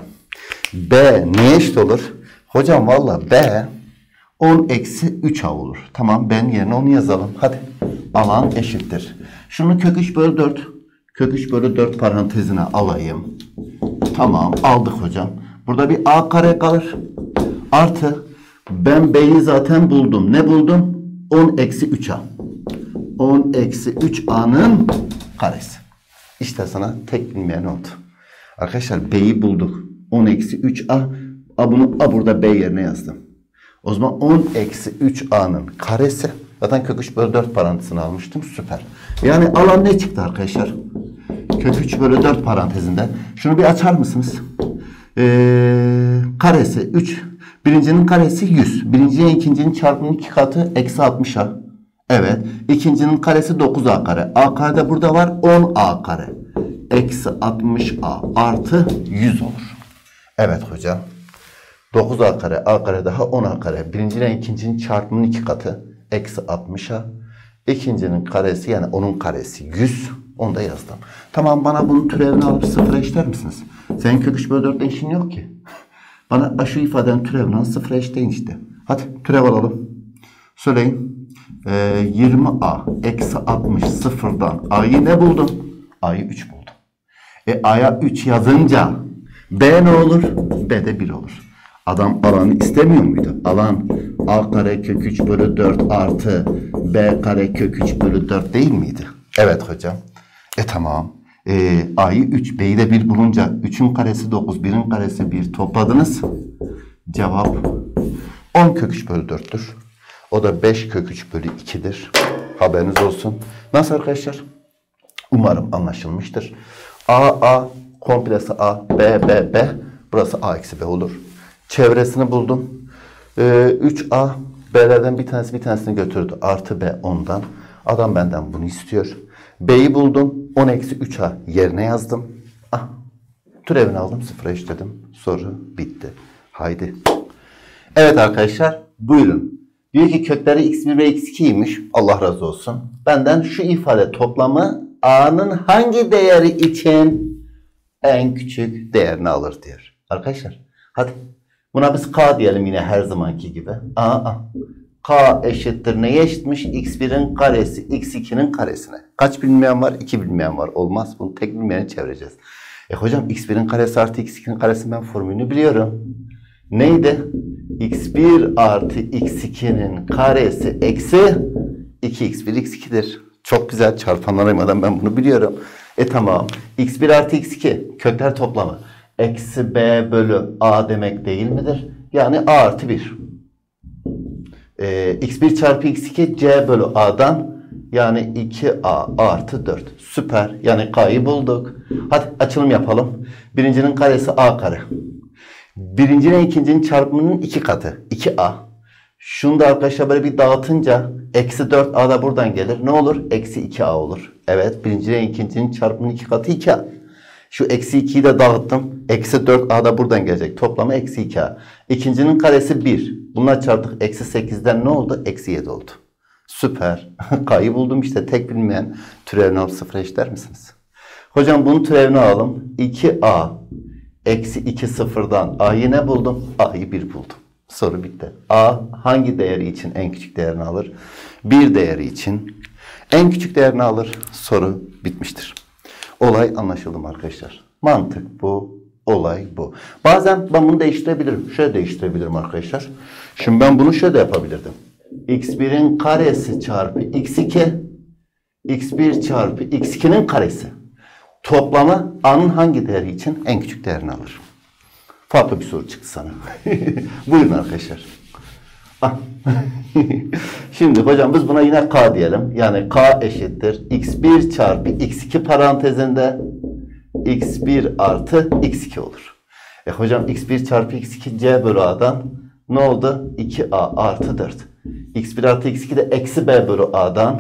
B neye eşit olur? Hocam valla B on eksi üç A olur. Tamam ben yerine onu yazalım. Hadi. Alan eşittir. Şunu kök üç bölü dört. Kök üç bölü dört parantezine alayım. Tamam aldık hocam. Burada bir A kare kalır. Artı ben B'yi zaten buldum. Ne buldum? on eksi üç A. on eksi üç A'nın karesi. İşte sana tek bilmeyen oldu. Arkadaşlar B'yi bulduk. on eksi üç A. A bunu A burada B yerine yazdım. O zaman on eksi üç A'nın karesi. Zaten kök üç bölü dört parantezini almıştım. Süper. Yani alan ne çıktı arkadaşlar? Kök üç bölü dört parantezinde. Şunu bir açar mısınız? Ee, karesi üç. Birincinin karesi yüz. Birinciye ikincinin çarpımının iki katı eksi altmış A. Evet. İkincinin karesi dokuz A kare. A kare de burada var. on A kare. Eksi altmış A artı yüz olur. Evet hocam. dokuz A kare. A kare daha on A kare. Birinciyle ikincinin çarpımının iki katı. Eksi altmış A. İkincinin karesi yani onun karesi yüz. Onu da yazdım. Tamam bana bunun türevini alıp sıfıra eşitler misiniz? Senin kök üç bölü dörtle işin yok ki. Bana şu ifadenin türevini alıp sıfıra eşitleyin işte. Hadi türev alalım. Söyleyin. Ee, yirmi A eksi altmış sıfırdan A'yı ne buldum? A'yı üç buldum. E A'ya üç yazınca B ne olur? B de bir olur. Adam alanı istemiyor muydu? Alan A kare kök üç bölü dört artı B kare kök üç bölü dört değil miydi? Evet hocam. E tamam. E, A'yı üç, B'yi de bir bulunca üçün karesi dokuz, birin karesi bir topladınız. Cevap on kök üç bölü dörttür. O da beş kök üç bölü iki'dir. Haberiniz olsun. Nasıl arkadaşlar? Umarım anlaşılmıştır. A, A, komplesi A, B, B, B. Burası A eksi B olur. Çevresini buldum. Ee, üç A, B'lerden bir tanesi bir tanesini götürdü. Artı B ondan. Adam benden bunu istiyor. B'yi buldum. on eksi üç A yerine yazdım. Ah, türevini aldım. Sıfıra eşitledim. Soru bitti. Haydi. Evet arkadaşlar. Buyurun. Diyor ki kökleri x bir ve x iki'ymiş. Allah razı olsun. Benden şu ifade toplamı A'nın hangi değeri için en küçük değerini alır diyor. Arkadaşlar hadi buna biz K diyelim yine her zamanki gibi. Aa, K eşittir neye eşitmiş? x bir'in karesi x iki'nin karesine. Kaç bilinmeyen var? iki bilinmeyen var. Olmaz. Bunu tek bilmeyeni çevireceğiz. E hocam x bir'in karesi artı x iki'nin karesi, ben formülünü biliyorum. Neydi? x bir artı x iki'nin karesi eksi iki x bir x iki'dir. Çok güzel, çarpanlar ayırmadan ben bunu biliyorum. E tamam. x bir artı x iki kökler toplamı. Eksi b bölü a demek değil midir? Yani a artı bir. Ee, x bir çarpı x iki c bölü a'dan, yani iki a artı dört. Süper. Yani k'yı bulduk. Hadi açılım yapalım. Birincinin karesi a kare. Birincinin ikincinin çarpımının iki katı. iki a. Şunu da arkadaşlar böyle bir dağıtınca eksi dört a da buradan gelir. Ne olur? Eksi iki a olur. Evet, birincinin ikincinin çarpımının iki katı iki a. Şu eksi iki'yi de dağıttım. Eksi dört a da buradan gelecek. Toplamı eksi iki a. İkincinin karesi bir. Bunlar çarptık. Eksi sekiz'den ne oldu? Eksi yedi oldu. Süper. K'yı buldum işte. Tek bilmeyen türevini alıp sıfıra eşitler misiniz? Hocam bunun türevini alalım. iki a eksi iki sıfır'dan a'yı ne buldum? A'yı bir buldum. Soru bitti. A hangi değeri için en küçük değerini alır? bir değeri için en küçük değerini alır. Soru bitmiştir. Olay anlaşıldı mı arkadaşlar? Mantık bu. Olay bu. Bazen ben bunu değiştirebilirim. Şöyle değiştirebilirim arkadaşlar. Şimdi ben bunu şöyle yapabilirdim. x bir'in karesi çarpı x iki, x bir çarpı x iki'nin karesi. Toplamı a'nın hangi değeri için en küçük değerini alır? Farklı bir soru çıktı sana. Buyurun arkadaşlar. Ah. Şimdi hocam biz buna yine k diyelim. Yani k eşittir x bir çarpı x iki parantezinde x bir artı x iki olur. E hocam x bir çarpı x iki c bölü a'dan ne oldu? iki a artı dört. x bir artı x iki de eksi b bölü a'dan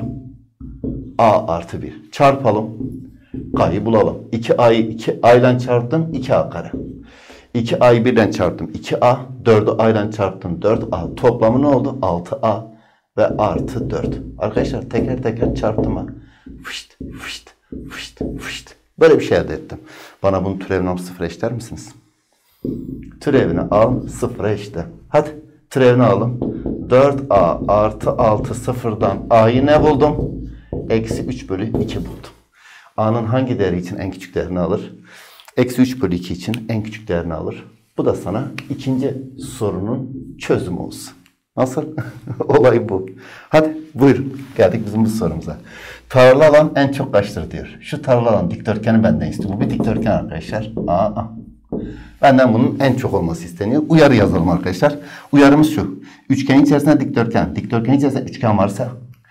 a artı bir. Çarpalım. K'yı bulalım. iki a'yı iki a ile çarptım. iki a kare. iki a'yı birden çarptım. iki a. dördü a ile çarptım. dört a. Toplamı ne oldu? altı a ve artı dört. Arkadaşlar teker teker çarptım ha. Fışt fışt fışt fışt. Böyle bir şey elde ettim. Bana bunun türevini alıp sıfıra eşitler misiniz? Türevini al, sıfıra eşitle. Hadi türevini alın. dört a artı altı sıfır'dan a'yı ne buldum? Eksi üç bölü iki buldum. A'nın hangi değeri için en küçük değerini alır? Eksi üç bölü iki için en küçük değerini alır. Bu da sana ikinci sorunun çözümü olsun. Nasıl? Olay bu. Hadi buyurun. Geldik bizim bu sorumuza. Tarla alan en çok kaçtır diyor. Şu tarla alan dikdörtgeni benden istiyor. Bu bir dikdörtgen arkadaşlar. Aa, benden bunun en çok olması isteniyor. Uyarı yazalım arkadaşlar. Uyarımız şu. Üçgenin içerisinde dikdörtgen. Dikdörtgenin içerisinde üçgen varsa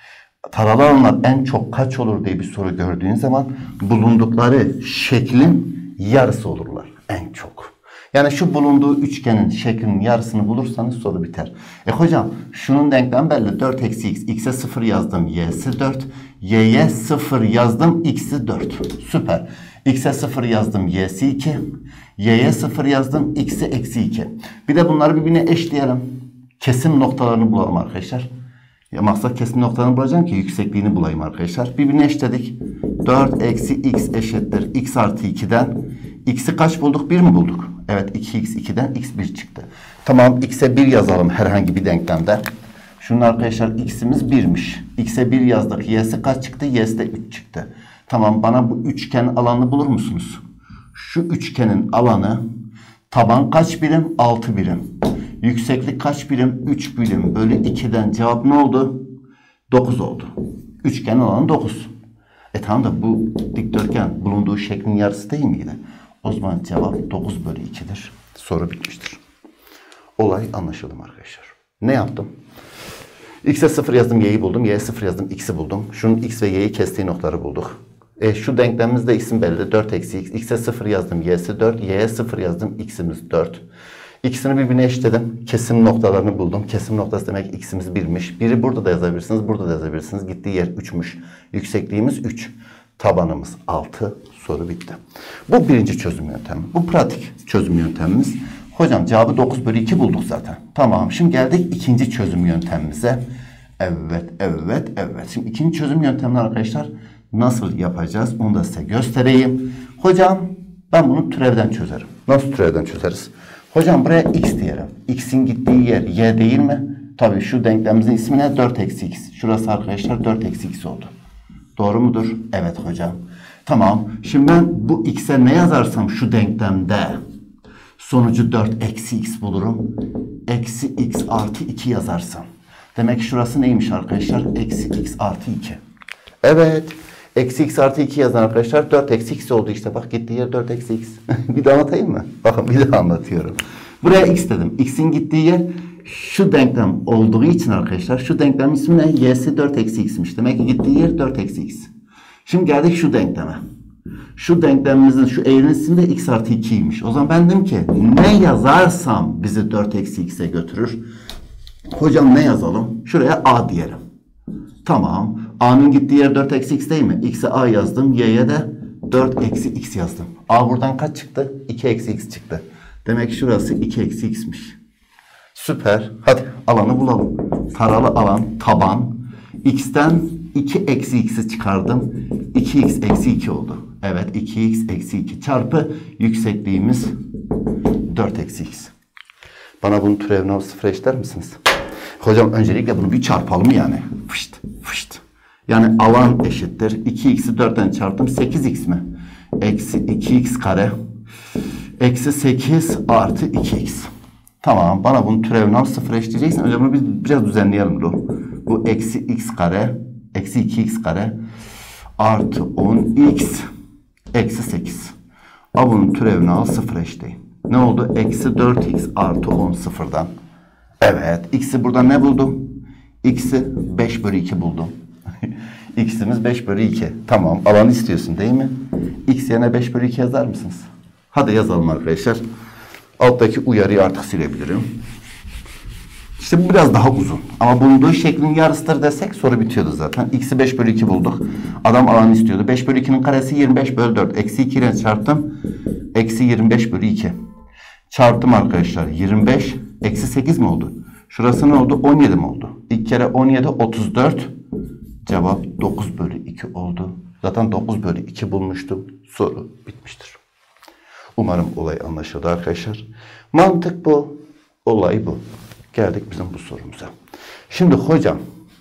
taralı alanlar en çok kaç olur diye bir soru gördüğün zaman bulundukları şeklin yarısı olurlar. En çok. Yani şu bulunduğu üçgenin şeklinin yarısını bulursanız soru biter. E hocam şunun denklem belli. dört eksi x. X'e sıfır yazdım. Y'si dört. Y'ye sıfır yazdım. X'i dört. Süper. X'e sıfır yazdım. Y'si iki. Y'ye sıfır yazdım. X'i eksi iki. Bir de bunları birbirine eşleyelim. Kesim noktalarını bulalım arkadaşlar. Ya maksat kesim noktalarını bulacağım ki yüksekliğini bulayım arkadaşlar. Birbirine eşledik. dört eksi x eşittir. X artı iki'den. X'i kaç bulduk? bir mi bulduk? Evet, iki x iki'den x bir çıktı. Tamam, x'e bir yazalım herhangi bir denklemde. Şunun arkadaşlar x'imiz bir'miş. X'e bir yazdık. Y'si kaç çıktı? Y'si de üç çıktı. Tamam, bana bu üçgen alanını bulur musunuz? Şu üçgenin alanı taban kaç birim? altı birim. Yükseklik kaç birim? üç birim. Bölü iki'den cevap ne oldu? dokuz oldu. Üçgenin alanı dokuz. E tamam da bu dikdörtgen bulunduğu şeklin yarısı değil miydi? O zaman cevap dokuz bölü iki'dir. Soru bitmiştir. Olay anlaşıldı mı arkadaşlar? Ne yaptım? X'e sıfır yazdım, y'yi buldum. Y'ye sıfır yazdım, x'i buldum. Şunun x ve y'yi kestiği noktaları bulduk. E, şu denklemimizde isim belli. dört eksi x. X'e sıfır yazdım, y'si dört. Y'ye sıfır yazdım, x'imiz dört. İkisini birbirine eşitledim. Kesim noktalarını buldum. Kesim noktası demek x'imiz birmiş. Biri burada da yazabilirsiniz, burada da yazabilirsiniz. Gittiği yer üçmüş. Yüksekliğimiz üç. Tabanımız altı. Soru bitti. Bu birinci çözüm yöntemi. Bu pratik çözüm yöntemimiz. Hocam cevabı dokuz bölü iki bulduk zaten. Tamam. Şimdi geldik ikinci çözüm yöntemimize. Evet, evet, evet. Şimdi ikinci çözüm yöntemini arkadaşlar nasıl yapacağız? Onu da size göstereyim. Hocam ben bunu türevden çözerim. Nasıl türevden çözeriz? Hocam buraya x diyelim. X'in gittiği yer y değil mi? Tabii şu denklemimizin ismi ne? dört eksi x. Şurası arkadaşlar dört eksi x oldu. Doğru mudur? Evet hocam. Tamam. Şimdi ben bu x'e ne yazarsam şu denklemde sonucu dört eksi x bulurum. Eksi x artı iki yazarsam. Demek ki şurası neymiş arkadaşlar? Eksi x artı iki. Evet. Eksi x artı iki yazan arkadaşlar dört eksi x oldu işte. Bak gittiği yer dört eksi x. Bir daha anlatayım mı? Bakın bir daha anlatıyorum. Buraya x dedim. X'in gittiği yer şu denklem olduğu için arkadaşlar şu denklemin ismi ne? Y'si dört eksi x'miş. Demek ki gittiği yer dört eksi x. Şimdi geldik şu denkleme. Şu denklemimizin şu eğrinin ismi de x artı ikiymiş. O zaman ben dedim ki ne yazarsam bizi dört eksi x'e götürür. Hocam ne yazalım? Şuraya a diyelim. Tamam. A'nın gittiği yer dört eksi x değil mi? X'e a yazdım. Y'ye de dört eksi x yazdım. A buradan kaç çıktı? iki eksi x çıktı. Demek ki şurası iki eksi x'miş. Süper. Hadi alanı bulalım. Taralı alan taban. X'ten iki eksi x'i çıkardım. iki x eksi iki oldu. Evet iki x eksi iki çarpı yüksekliğimiz dört eksi x. Bana bunun türevini alıp sıfır eşitler misiniz? Hocam öncelikle bunu bir çarpalım yani. Fışt fışt. Yani alan eşittir. iki x'i dörtten çarptım. sekiz x mi? Eksi iki x kare. Eksi sekiz artı iki x. Tamam. Bana bunun türevini alıp sıfır eşitleyeceksin. Önce bunu biz biraz düzenleyelim. Bu, bu eksi x kare. Eksi iki x kare. Artı on x. Eksi sekiz. A bunun türevini al sıfır eşitleyin. Ne oldu? Eksi dört x artı on sıfırdan. Evet. X'i burada ne buldum? X'i beş bölü iki buldum. X'imiz beş bölü iki. Tamam. Alanı istiyorsun değil mi? X yerine beş bölü iki yazar mısınız? Hadi yazalım arkadaşlar. Alttaki uyarıyı artık silebilirim. İşte bu biraz daha uzun. Ama bulunduğu şeklin yarısıdır desek soru bitiyordu zaten. X'i beş bölü iki bulduk. Adam alanı istiyordu. beş bölü ikinin karesi yirmi beş bölü dört. Eksi iki ile çarptım. Eksi yirmi beş bölü iki. Çarptım arkadaşlar. yirmi beş. Eksi sekiz mi oldu? Şurası ne oldu? on yedi mi oldu? İlk kere on yedi, otuz dört. Cevap dokuz bölü iki oldu. Zaten dokuz bölü iki bulmuştum. Soru bitmiştir. Umarım olay anlaşıldı arkadaşlar. Mantık bu. Olay bu. Geldik bizim bu sorumuza. Şimdi hocam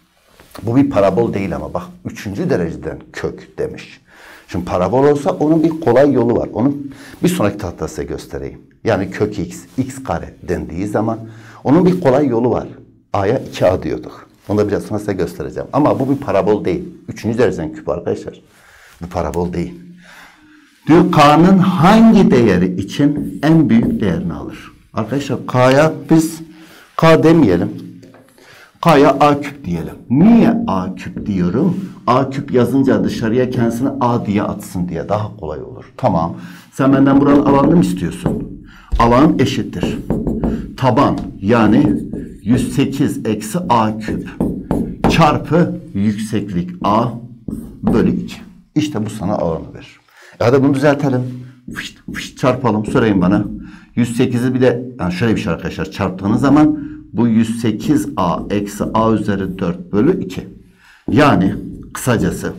bu bir parabol değil ama bak üçüncü dereceden kök demiş. Şimdi parabol olsa onun bir kolay yolu var. Onun bir sonraki tahtada size göstereyim. Yani kök x, x kare dendiği zaman onun bir kolay yolu var. A'ya iki a diyorduk. Onu da biraz sonra size göstereceğim. Ama bu bir parabol değil. Üçüncü dereceden küp arkadaşlar. Bu parabol değil. Diyor K'nın hangi değeri için en büyük değerini alır? Arkadaşlar K'ya biz K demeyelim. K'ya A küp diyelim. Niye A küp diyorum? A küp yazınca dışarıya kendisini A diye atsın diye daha kolay olur. Tamam. Sen benden buranın alanını mı istiyorsun? Alan eşittir. Taban yani yüz sekiz eksi A küp çarpı yükseklik A bölü iki. İşte bu sana alanı verir. E hadi bunu düzeltelim. Fışt, fışt, çarpalım. Sorayım bana. yüz sekizi bir de yani şöyle bir şey arkadaşlar. Çarptığınız zaman bu yüz sekiz a eksi a üzeri dört bölü iki. Yani kısacası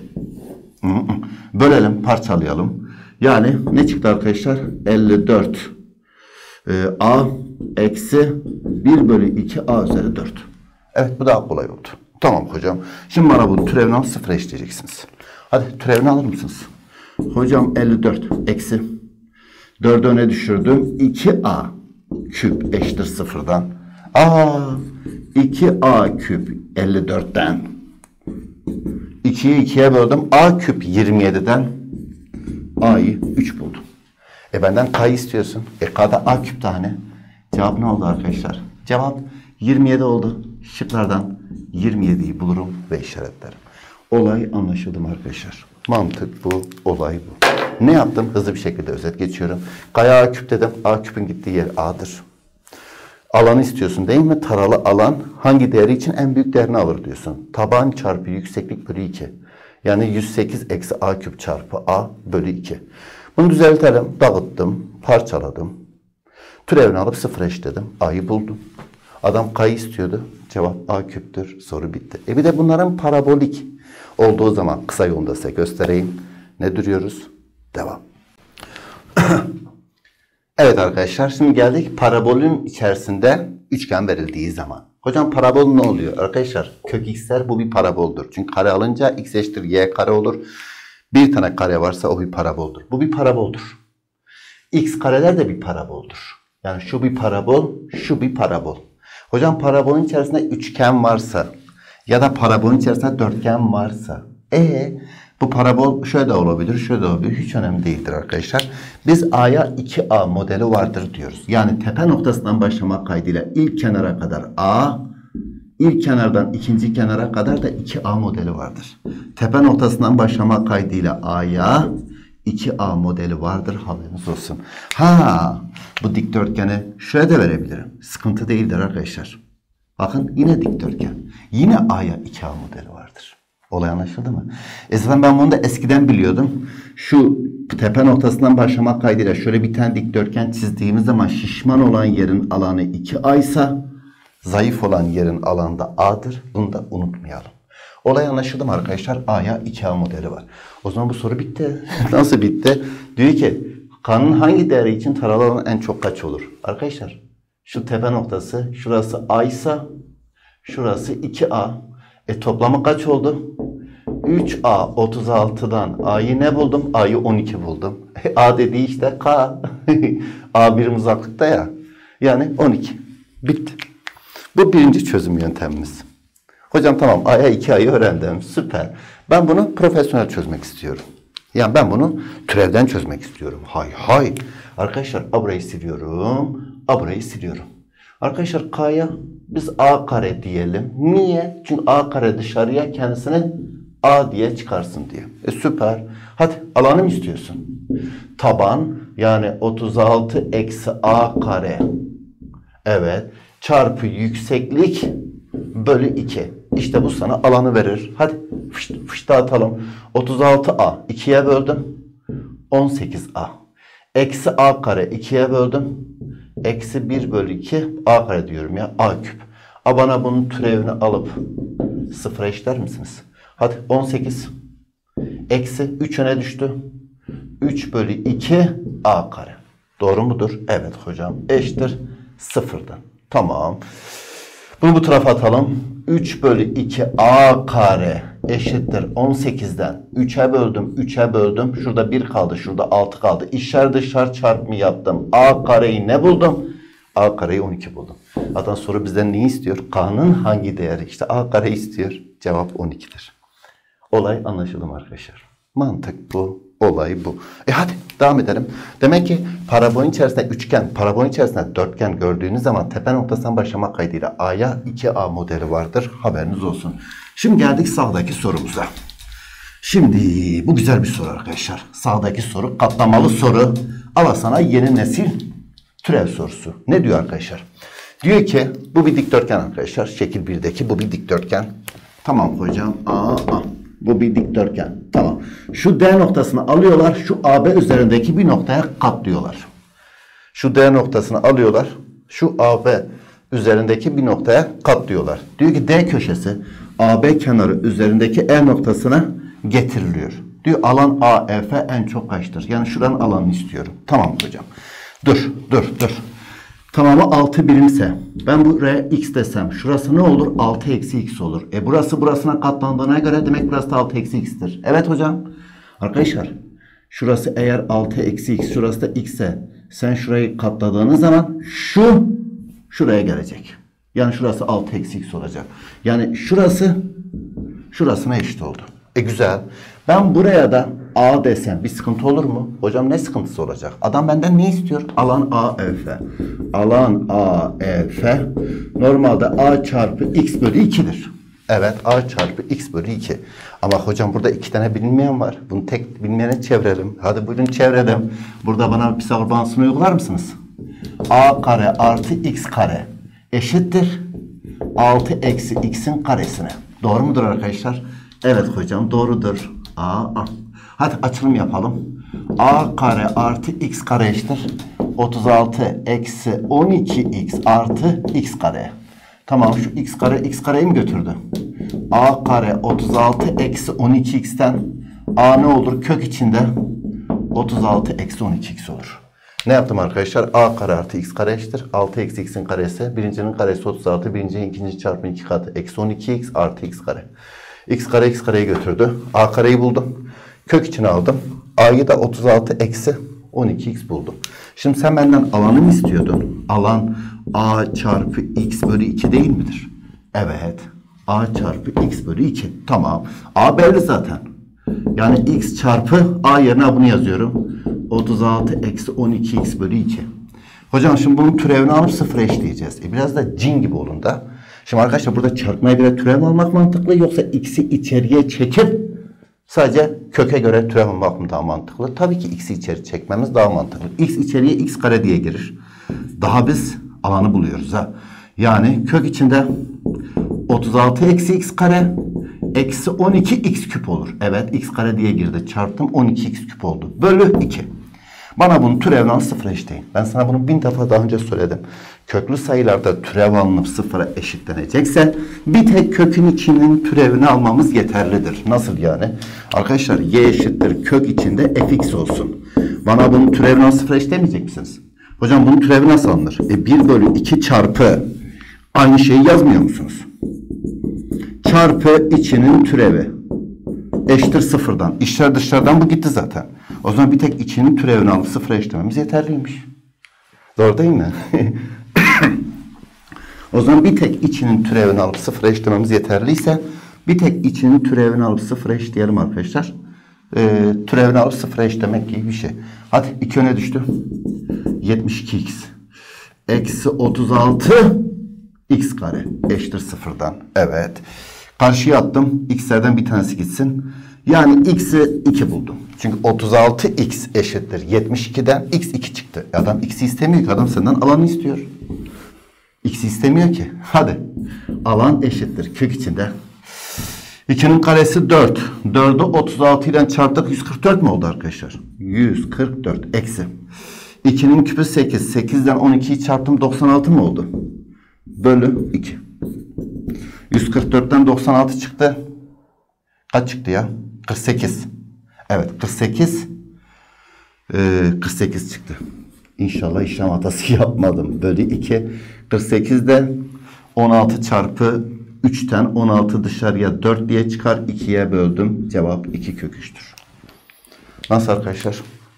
bölelim, parçalayalım. Yani ne çıktı arkadaşlar? elli dört a eksi bir bölü iki a üzeri dört. Evet bu daha kolay oldu. Tamam hocam. Şimdi bana bunun türevini alıp sıfıra eşitleyeceksiniz. Hadi türevini alır mısınız? Hocam elli dört eksi dördü öne düşürdüm. iki a küp eşittir sıfırdan. A iki a küp elli dörtten ikiyi ikiye böldüm. A küp yirmi yediden A'yı üç buldum. E benden K'yı istiyorsun. E K'da A küp tane. Cevap ne oldu arkadaşlar? Cevap yirmi yedi oldu. Şıklardan yirmi yediyi bulurum ve işaretlerim. Olay anlaşıldı mı arkadaşlar? Mantık bu, olay bu. Ne yaptım? Hızlı bir şekilde özet geçiyorum. Kaya A küp dedim. A küpün gittiği yer A'dır. Alanı istiyorsun değil mi? Taralı alan hangi değeri için en büyük değerini alır diyorsun. Taban çarpı yükseklik bölü iki. Yani yüz sekiz eksi A küp çarpı A bölü iki. Bunu düzeltelim. Dağıttım, parçaladım. Türevini alıp sıfıra eşitledim. A'yı buldum. Adam K'yı istiyordu. Cevap A küptür. Soru bitti. E bir de bunların parabolik olduğu zaman kısa yolda size göstereyim. Ne duruyoruz? Devam. Evet arkadaşlar, şimdi geldik parabolün içerisinde üçgen verildiği zaman. Hocam parabol ne oluyor? Arkadaşlar kök x'ler bu bir paraboldur. Çünkü kare alınca x eşittir y kare olur. Bir tane kare varsa o bir paraboldur. Bu bir paraboldur. X kareler de bir paraboldur. Yani şu bir parabol, şu bir parabol. Hocam parabolün içerisinde üçgen varsa ya da parabolün içerisinde dörtgen varsa e bu parabol şöyle de olabilir, şöyle de olabilir. Hiç önemli değildir arkadaşlar. Biz A'ya iki A modeli vardır diyoruz. Yani tepe noktasından başlamak kaydıyla ilk kenara kadar A, ilk kenardan ikinci kenara kadar da iki A modeli vardır. Tepe noktasından başlamak kaydıyla A'ya iki A modeli vardır. Haberiniz olsun. Ha, bu dikdörtgeni şöyle de verebilirim. Sıkıntı değildir arkadaşlar. Bakın yine dikdörtgen. Yine A'ya iki A modeli vardır. Olay anlaşıldı mı? E zaten ben bunu da eskiden biliyordum. Şu tepe noktasından başlamak kaydıyla şöyle bir tane dikdörtgen çizdiğimiz zaman şişman olan yerin alanı iki A ise zayıf olan yerin alanı da A'dır. Bunu da unutmayalım. Olay anlaşıldı mı arkadaşlar? A'ya iki A modeli var. O zaman bu soru bitti. Nasıl bitti? Diyor ki K'nın hangi değeri için taralı alan en çok kaç olur? Arkadaşlar şu tepe noktası şurası A ise şurası iki A. E toplamı kaç oldu? üç A otuz altıdan A'yı ne buldum? A'yı on iki buldum. E, A dediği işte K. A birim uzaklıkta ya. Yani on iki. Bitti. Bu birinci çözüm yöntemimiz. Hocam tamam A'ya iki A'yı öğrendim. Süper. Ben bunu profesyonel çözmek istiyorum. Yani ben bunu türevden çözmek istiyorum. Hay hay. Arkadaşlar A burayı siliyorum. A burayı siliyorum. Arkadaşlar K'ya biz A kare diyelim. Niye? Çünkü A kare dışarıya kendisine A diye çıkarsın diye. E süper. Hadi alanı mı istiyorsun? Taban yani otuz altı eksi A kare. Evet. Çarpı yükseklik bölü iki. İşte bu sana alanı verir. Hadi fışt, fışt atalım. otuz altı A ikiye böldüm. on sekiz A. Eksi A kare ikiye böldüm. Eksi bir bölü iki A kare diyorum ya. A küp. A bana bunun türevini alıp sıfıra eşitler misiniz? Hadi on sekiz. Eksi üç öne düştü. üç bölü iki A kare. Doğru mudur? Evet hocam. Eşittir sıfırdan. Tamam. Bunu bu tarafa atalım. üç bölü iki A kare eşittir on sekizden üçe böldüm. üçe böldüm. Şurada bir kaldı. Şurada altı kaldı. İçler dışarı çarpımı yaptım. A kareyi ne buldum? A kareyi on iki buldum. Zaten soru bizden neyi istiyor? K'nın hangi değeri? İşte A kare istiyor. Cevap on ikidir. Olay anlaşıldı mı arkadaşlar? Mantık bu. Olay bu. E hadi devam edelim. Demek ki parabolün içerisinde üçgen, parabolün içerisinde dörtgen gördüğünüz zaman tepe noktasından başlamak kaydıyla A'ya iki A modeli vardır. Haberiniz olsun. Şimdi geldik sağdaki sorumuza. Şimdi bu güzel bir soru arkadaşlar. Sağdaki soru katlamalı soru. Ama sana yeni nesil türev sorusu. Ne diyor arkadaşlar? Diyor ki bu bir dikdörtgen arkadaşlar. Şekil birdeki bu bir dikdörtgen. Tamam hocam. Aa, aa. Bu bir dikdörtgen. Tamam. Şu D noktasını alıyorlar. Şu A B üzerindeki bir noktaya katlıyorlar. Şu D noktasını alıyorlar. Şu A B üzerindeki bir noktaya katlıyorlar. Diyor ki D köşesi A B kenarı üzerindeki E noktasına getiriliyor. Diyor alan A E F en çok kaçtır? Yani şuranın alanını istiyorum. Tamam hocam. Dur, dur, dur. Tamamı altı birimse ben buraya x desem şurası ne olur? altı eksi x olur. E burası burasına katlandığına göre demek burası da altı eksi x'tir. Evet hocam. Arkadaşlar şurası eğer altı eksi x şurası da x ise sen şurayı katladığınız zaman şu şuraya gelecek. Yani şurası altı eksi x olacak. Yani şurası şurasına eşit oldu. E güzel. Ben buraya da A desem bir sıkıntı olur mu? Hocam ne sıkıntısı olacak? Adam benden ne istiyor? Alan A E F. Alan A E F normalde A çarpı x bölü iki'dir. Evet, a çarpı x bölü iki. Ama hocam burada iki tane bilinmeyen var. Bunu tek bilmeyene çevirelim. Hadi buyurun çevirelim. Burada bana Pisagor bağıntısını uygular mısınız? A kare artı x kare eşittir altı eksi x'in karesine. Doğru mudur arkadaşlar? Evet hocam doğrudur. A, A. Hadi açılım yapalım. A kare artı x kare eşittir otuz altı eksi on iki x artı x kare. Tamam, şu x kare x kareyi mi götürdü? A kare otuz altı eksi on iki x'ten a ne olur? Kök içinde otuz altı eksi on iki x olur. Ne yaptım arkadaşlar? A kare artı x kare eşittir altı eksi x'in karesi. Birincinin karesi otuz altı. Birincinin ikinci çarpı iki katı. Eksi on iki x artı x kare. X kare x kareyi götürdü. A kareyi buldum. Kök içine aldım. A'yı da otuz altı eksi on iki x buldum. Şimdi sen benden alanı mı istiyordun? Alan a çarpı x bölü iki değil midir? Evet. A çarpı x bölü iki. Tamam. A belli zaten. Yani x çarpı a yerine bunu yazıyorum. otuz altı eksi on iki x bölü iki. Hocam şimdi bunun türevini alıp sıfıra eşleyeceğiz. E biraz da cin gibi olun da. Şimdi arkadaşlar burada çarpmaya göre türev almak mantıklı, yoksa x'i içeriye çekip sadece köke göre türev almak mı daha mantıklı? Tabii ki x'i içeri çekmemiz daha mantıklı. X içeriye x kare diye girir. Daha biz alanı buluyoruz ha. Yani kök içinde otuz altı eksi x kare eksi on iki x küp olur. Evet, x kare diye girdi. Çarptım, on iki x küp oldu. Bölü iki. Bana bunun türevini alıp sıfıra eşitleyin. Ben sana bunu bin defa daha önce söyledim. Köklü sayılarda türev alınıp sıfıra eşitlenecekse bir tek kökün içinin türevini almamız yeterlidir. Nasıl yani? Arkadaşlar y eşittir kök içinde fx olsun. Bana bunun türevini alıp sıfıra eşitlemeyecek misiniz? Hocam bunun türevi nasıl alınır? E bir bölü iki çarpı aynı şeyi yazmıyor musunuz? Çarpı içinin türevi eşittir sıfırdan. İçler dışlardan bu gitti zaten. O zaman bir tek içinin türevini alıp sıfıra eşitlememiz yeterliymiş. Doğru değil mi? O zaman bir tek içinin türevini alıp sıfıra eşitlememiz yeterliyse bir tek içinin türevini alıp sıfıra eşitleyelim arkadaşlar. Ee, türevini alıp sıfıra eşitlemek gibi bir şey. Hadi iki öne düştü. yetmiş iki x eksi otuz altı x kare eşittir sıfırdan. Evet. Karşıya attım. X'lerden bir tanesi gitsin. Yani x'i iki buldum. Çünkü otuz altı x eşittir yetmiş ikiden x iki çıktı. Adam x'i istemiyor ki. Adam senden alanı istiyor. X'i istemiyor ki. Hadi. Alan eşittir kök içinde. ikinin karesi dört. dördü otuz altı ile çarptık. yüz kırk dört mü oldu arkadaşlar? yüz kırk dört eksi. ikinin küpü sekiz. sekizden on ikiyi çarptım. doksan altı mı oldu? Bölü iki. yüz kırk dörtten doksan altı çıktı. Kaç çıktı ya? kırk sekiz. Evet, kırk sekiz. Ee, kırk sekiz çıktı. İnşallah işlem hatası yapmadım. Bölü iki. kırk sekizde on altı çarpı üçten on altı dışarıya dört diye çıkar. ikiye böldüm. Cevap iki kök üçtür. Nasıl arkadaşlar?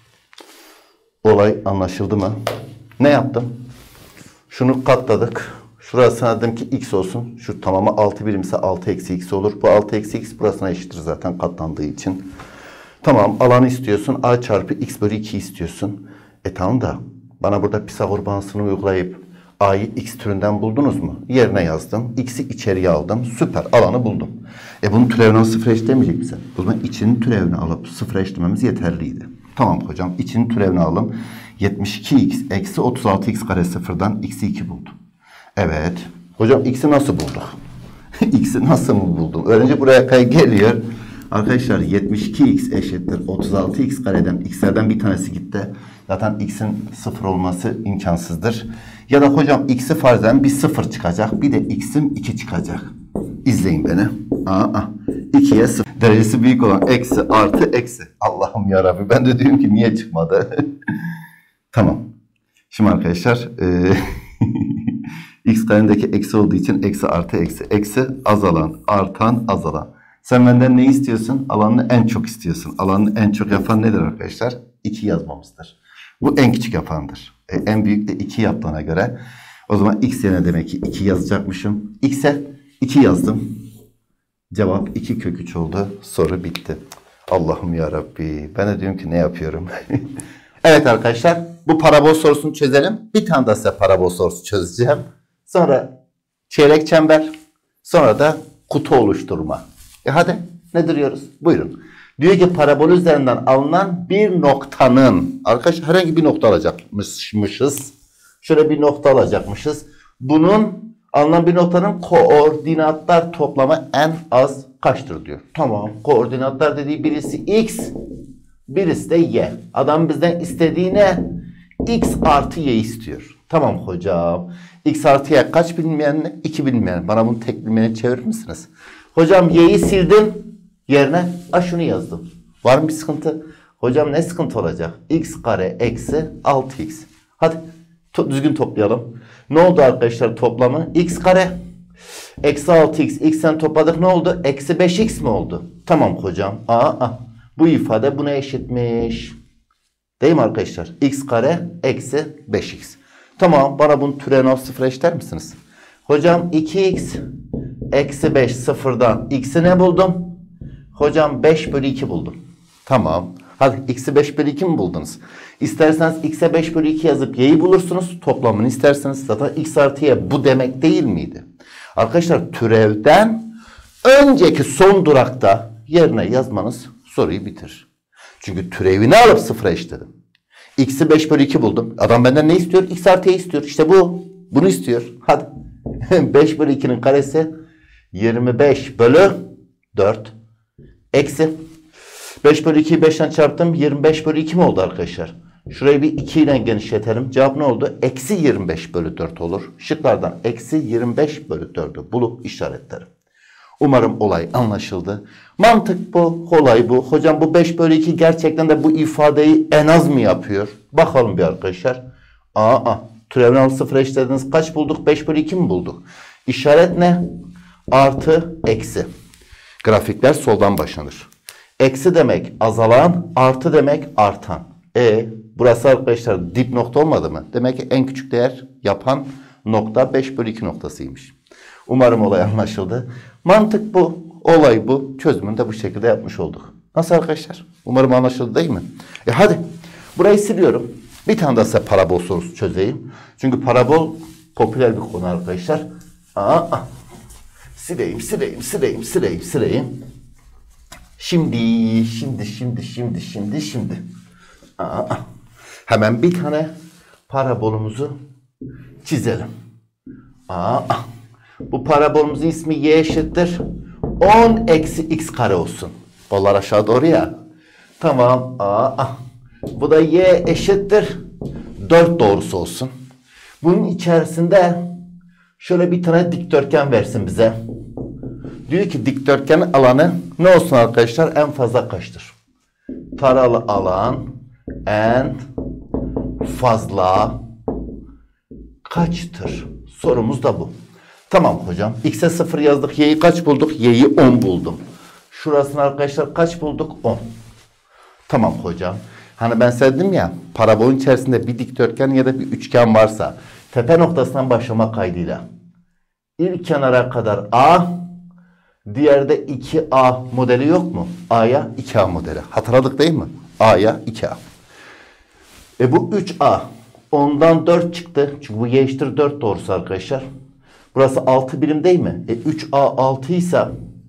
Olay anlaşıldı mı? Ne yaptım? Şunu katladık. Şurasına dedim ki x olsun. Şu tamamı altı birimse altı eksi x olur. Bu altı eksi x burasına eşittir zaten katlandığı için. Tamam, alanı istiyorsun. A çarpı x bölü iki istiyorsun. E tamam da bana burada Pisagor bağıntısını uygulayıp a'yı x türünden buldunuz mu? Yerine yazdım. X'i içeriye aldım. Süper, alanı buldum. E bunun türevini alıp sıfıra eşitlemeyecek misin? O zaman içinin türevini alıp sıfıra eşitlememiz yeterliydi. Tamam hocam, içinin türevini alalım. yetmiş iki x eksi otuz altı x kare sıfırdan x'i iki buldum. Evet. Hocam x'i nasıl bulduk? X'i nasıl mı buldum? Öğrenci buraya kay geliyor. Arkadaşlar yetmiş iki x eşittir otuz altı x kareden x'lerden bir tanesi gitti. Zaten x'in sıfır olması imkansızdır. Ya da hocam x'i farzen bir sıfır çıkacak. Bir de x'im iki çıkacak. İzleyin beni. Aa, ikiye sıfır. Derecesi büyük olan eksi artı eksi. Allah'ım yarabbi. Ben de diyorum ki niye çıkmadı? Tamam. Şimdi arkadaşlar e x karendeki eksi olduğu için eksi artı eksi. Eksi azalan, artan, azalan. Sen benden ne istiyorsun? Alanını en çok istiyorsun. Alanını en çok yapan nedir arkadaşlar? iki yazmamızdır. Bu en küçük yapandır. E, en büyük de iki yaptığına göre. O zaman x yerine demek ki iki yazacakmışım. X'e iki yazdım. Cevap iki kök üç oldu. Soru bitti. Allah'ım yarabbi. Ben de diyorum ki ne yapıyorum? Evet arkadaşlar. Bu parabol sorusunu çözelim. Bir tane daha size parabol sorusu çözeceğim. Sonra çeyrek çember. Sonra da kutu oluşturma. E hadi ne duruyoruz? Buyurun. Diyor ki parabol üzerinden alınan bir noktanın, arkadaşlar herhangi bir nokta alacakmışız. Şöyle bir nokta alacakmışız. Bunun alınan bir noktanın koordinatlar toplamı en az kaçtır diyor. Tamam. Koordinatlar dediği birisi x, birisi de y. Adam bizden istediği ne? X artı y istiyor. Tamam hocam. X artı y kaç bilinmeyen ne? iki bilinmeyen. Bana bunu tek bilinmeyene çevirir misiniz? Hocam y'yi sildim. Yerine a şunu yazdım. Var mı bir sıkıntı? Hocam ne sıkıntı olacak? X kare eksi altı x. Hadi to düzgün toplayalım. Ne oldu arkadaşlar toplamı? X kare eksi altı x. X'ten topladık ne oldu? Eksi beş x mi oldu? Tamam hocam. Aa, bu ifade buna eşitmiş. Değil mi arkadaşlar? X kare eksi beş x. Tamam, bana bunun türevini al sıfıra eşitler misiniz? Hocam iki x eksi beş sıfırdan x'i ne buldum? Hocam beş bölü iki buldum. Tamam. Hadi x'i beş bölü iki mi buldunuz? İsterseniz x'e beş bölü iki yazıp y'yi bulursunuz. Toplamını isterseniz zaten x artı y bu demek değil miydi? Arkadaşlar türevden önceki son durakta yerine yazmanız soruyu bitir. Çünkü türevini alıp sıfıra eşitledim. X'i beş bölü iki buldum. Adam benden ne istiyor? X artı y istiyor. İşte bu. Bunu istiyor. Hadi. beş bölü ikinin karesi yirmi beş bölü dört. Eksi. beş bölü ikiyi beşten çarptım. yirmi beş bölü iki mi oldu arkadaşlar? Şurayı bir iki ile genişletelim. Cevap ne oldu? Eksi yirmi beş bölü dört olur. Şıklardan eksi yirmi beş bölü dördü bulup işaretlerim. Umarım olay anlaşıldı. Mantık bu, olay bu. Hocam bu beş bölü iki gerçekten de bu ifadeyi en az mı yapıyor? Bakalım bir arkadaşlar. Aa, türevini alıp sıfıra eşitlediniz. Kaç bulduk? beş bölü iki mi bulduk? İşaret ne? Artı, eksi. Grafikler soldan başlanır. Eksi demek azalan, artı demek artan. E burası arkadaşlar dip nokta olmadı mı? Demek ki en küçük değer yapan nokta beş bölü iki noktasıymış. Umarım olay anlaşıldı. Mantık bu, olay bu. Çözümünü de bu şekilde yapmış olduk. Nasıl arkadaşlar? Umarım anlaşıldı değil mi? E hadi burayı siliyorum. Bir tane daha size parabol sorusu çözeyim. Çünkü parabol popüler bir konu arkadaşlar. Aa, sileyim, sileyim, sileyim, sileyim, sileyim. Şimdi, şimdi, şimdi, şimdi, şimdi, şimdi. Aa, hemen bir tane parabolumuzu çizelim. Aa, bu parabolumuzun ismi y eşittir on eksi x kare olsun. Kollar aşağı doğru ya. Tamam. Aa, bu da y eşittir dört doğrusu olsun. Bunun içerisinde şöyle bir tane dikdörtgen versin bize. Diyor ki dikdörtgen alanı ne olsun arkadaşlar? En fazla kaçtır? Taralı alan en fazla kaçtır? Sorumuz da bu. Tamam hocam. X'e sıfır yazdık. Y'yi kaç bulduk? Y'yi on buldum. Şurasını arkadaşlar kaç bulduk? on. Tamam hocam. Hani ben size dedim ya, parabolün içerisinde bir dikdörtgen ya da bir üçgen varsa tepe noktasından başlama kaydıyla ilk kenara kadar A, diğerde iki A modeli yok mu? A'ya iki A modeli. Hatırladık değil mi? A'ya iki A. E bu üç A. ondan dört çıktı. Çünkü bu y eşittir dört doğrusu arkadaşlar. Burası altı birim değil mi? E üç A altı ise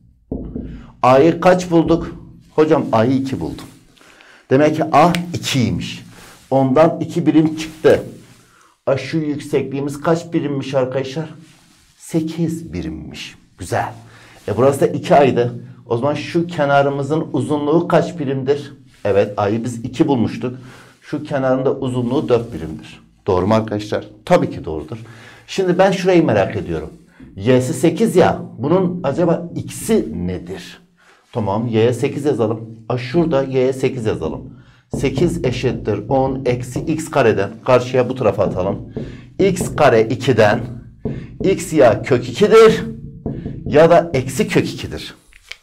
A'yı kaç bulduk? Hocam A'yı iki buldum. Demek ki A ikiymiş. Ondan iki birim çıktı. A şu yüksekliğimiz kaç birimmiş arkadaşlar? sekiz birimmiş. Güzel. E burası da iki A'ydı. O zaman şu kenarımızın uzunluğu kaç birimdir? Evet, A'yı biz iki bulmuştuk. Şu kenarın da uzunluğu dört birimdir. Doğru mu arkadaşlar? Tabii ki doğrudur. Şimdi ben şurayı merak ediyorum. Y'si sekiz ya. Bunun acaba x'i nedir? Tamam, y'ye sekiz yazalım. A şurada y'ye sekiz yazalım. sekiz eşittir on eksi x kareden. Karşıya bu tarafa atalım. X kare iki'den x ya kök iki'dir ya da eksi kök iki'dir.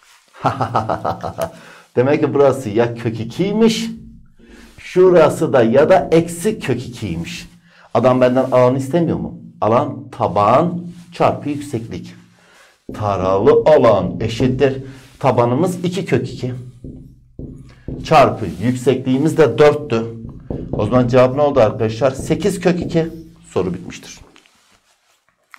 Demek ki burası ya kök iki'ymiş. Şurası da ya da eksi kök iki'ymiş. Adam benden alan istemiyor mu? Alan taban çarpı yükseklik. Taralı alan eşittir. Tabanımız iki kök iki. Çarpı yüksekliğimiz de dörttü. O zaman cevap ne oldu arkadaşlar? sekiz kök iki. Soru bitmiştir.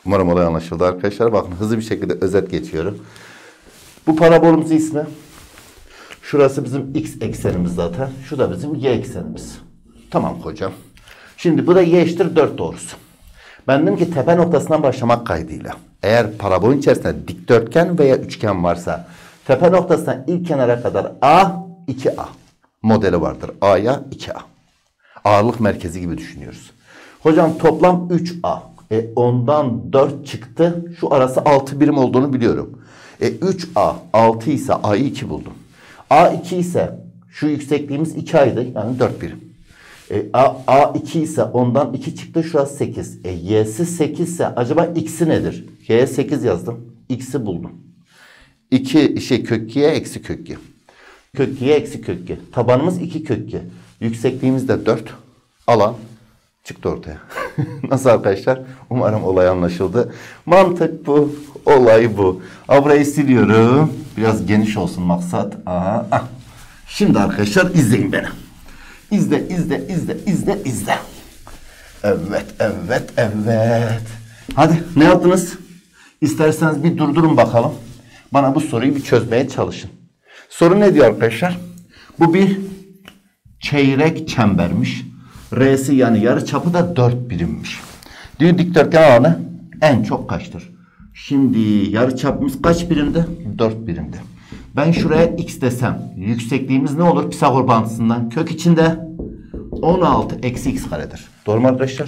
Umarım olay anlaşıldı arkadaşlar. Bakın hızlı bir şekilde özet geçiyorum. Bu parabolümüzün ismi. Şurası bizim x eksenimiz zaten. Şu da bizim y eksenimiz. Tamam hocam. Şimdi bu da y eşittir dört doğrusu. Ben dedim ki tepe noktasından başlamak kaydıyla. Eğer parabolün içerisinde dikdörtgen veya üçgen varsa tepe noktasından ilk kenara kadar a, iki a modeli vardır. A'ya iki a. Ağırlık merkezi gibi düşünüyoruz. Hocam toplam üç a. E ondan dört çıktı. Şu arası altı birim olduğunu biliyorum. E üç a altı ise a'yı iki buldum. a iki ise şu yüksekliğimiz iki a'ydı. Yani dört birim. E, a, a iki ise ondan iki çıktı. Şurası sekiz. E y'si sekiz ise acaba x'i nedir? Y'ye sekiz yazdım. X'i buldum. iki şey kök y eksi kök y. Kök y eksi kök y. Tabanımız iki kök y. Yüksekliğimiz de dört. Alan çıktı ortaya. Nasıl arkadaşlar? Umarım olay anlaşıldı. Mantık bu. Olay bu. Burayı siliyorum. Biraz geniş olsun maksat. Aha, ah. Şimdi arkadaşlar izleyin beni. İzle, izle, izle, izle, izle. Evet, evet, evet. Hadi ne yaptınız? İsterseniz bir durdurun bakalım. Bana bu soruyu bir çözmeye çalışın. Soru ne diyor arkadaşlar? Bu bir çeyrek çembermiş. R'si yani yarıçapı da dört birimmiş. Diyor dikdörtgen alanı en çok kaçtır? Şimdi yarıçapımız kaç birimde? dört birimde. Ben şuraya x desem yüksekliğimiz ne olur? Pisagor bağıntısından kök içinde on altı eksi x karedir. Doğru mu arkadaşlar?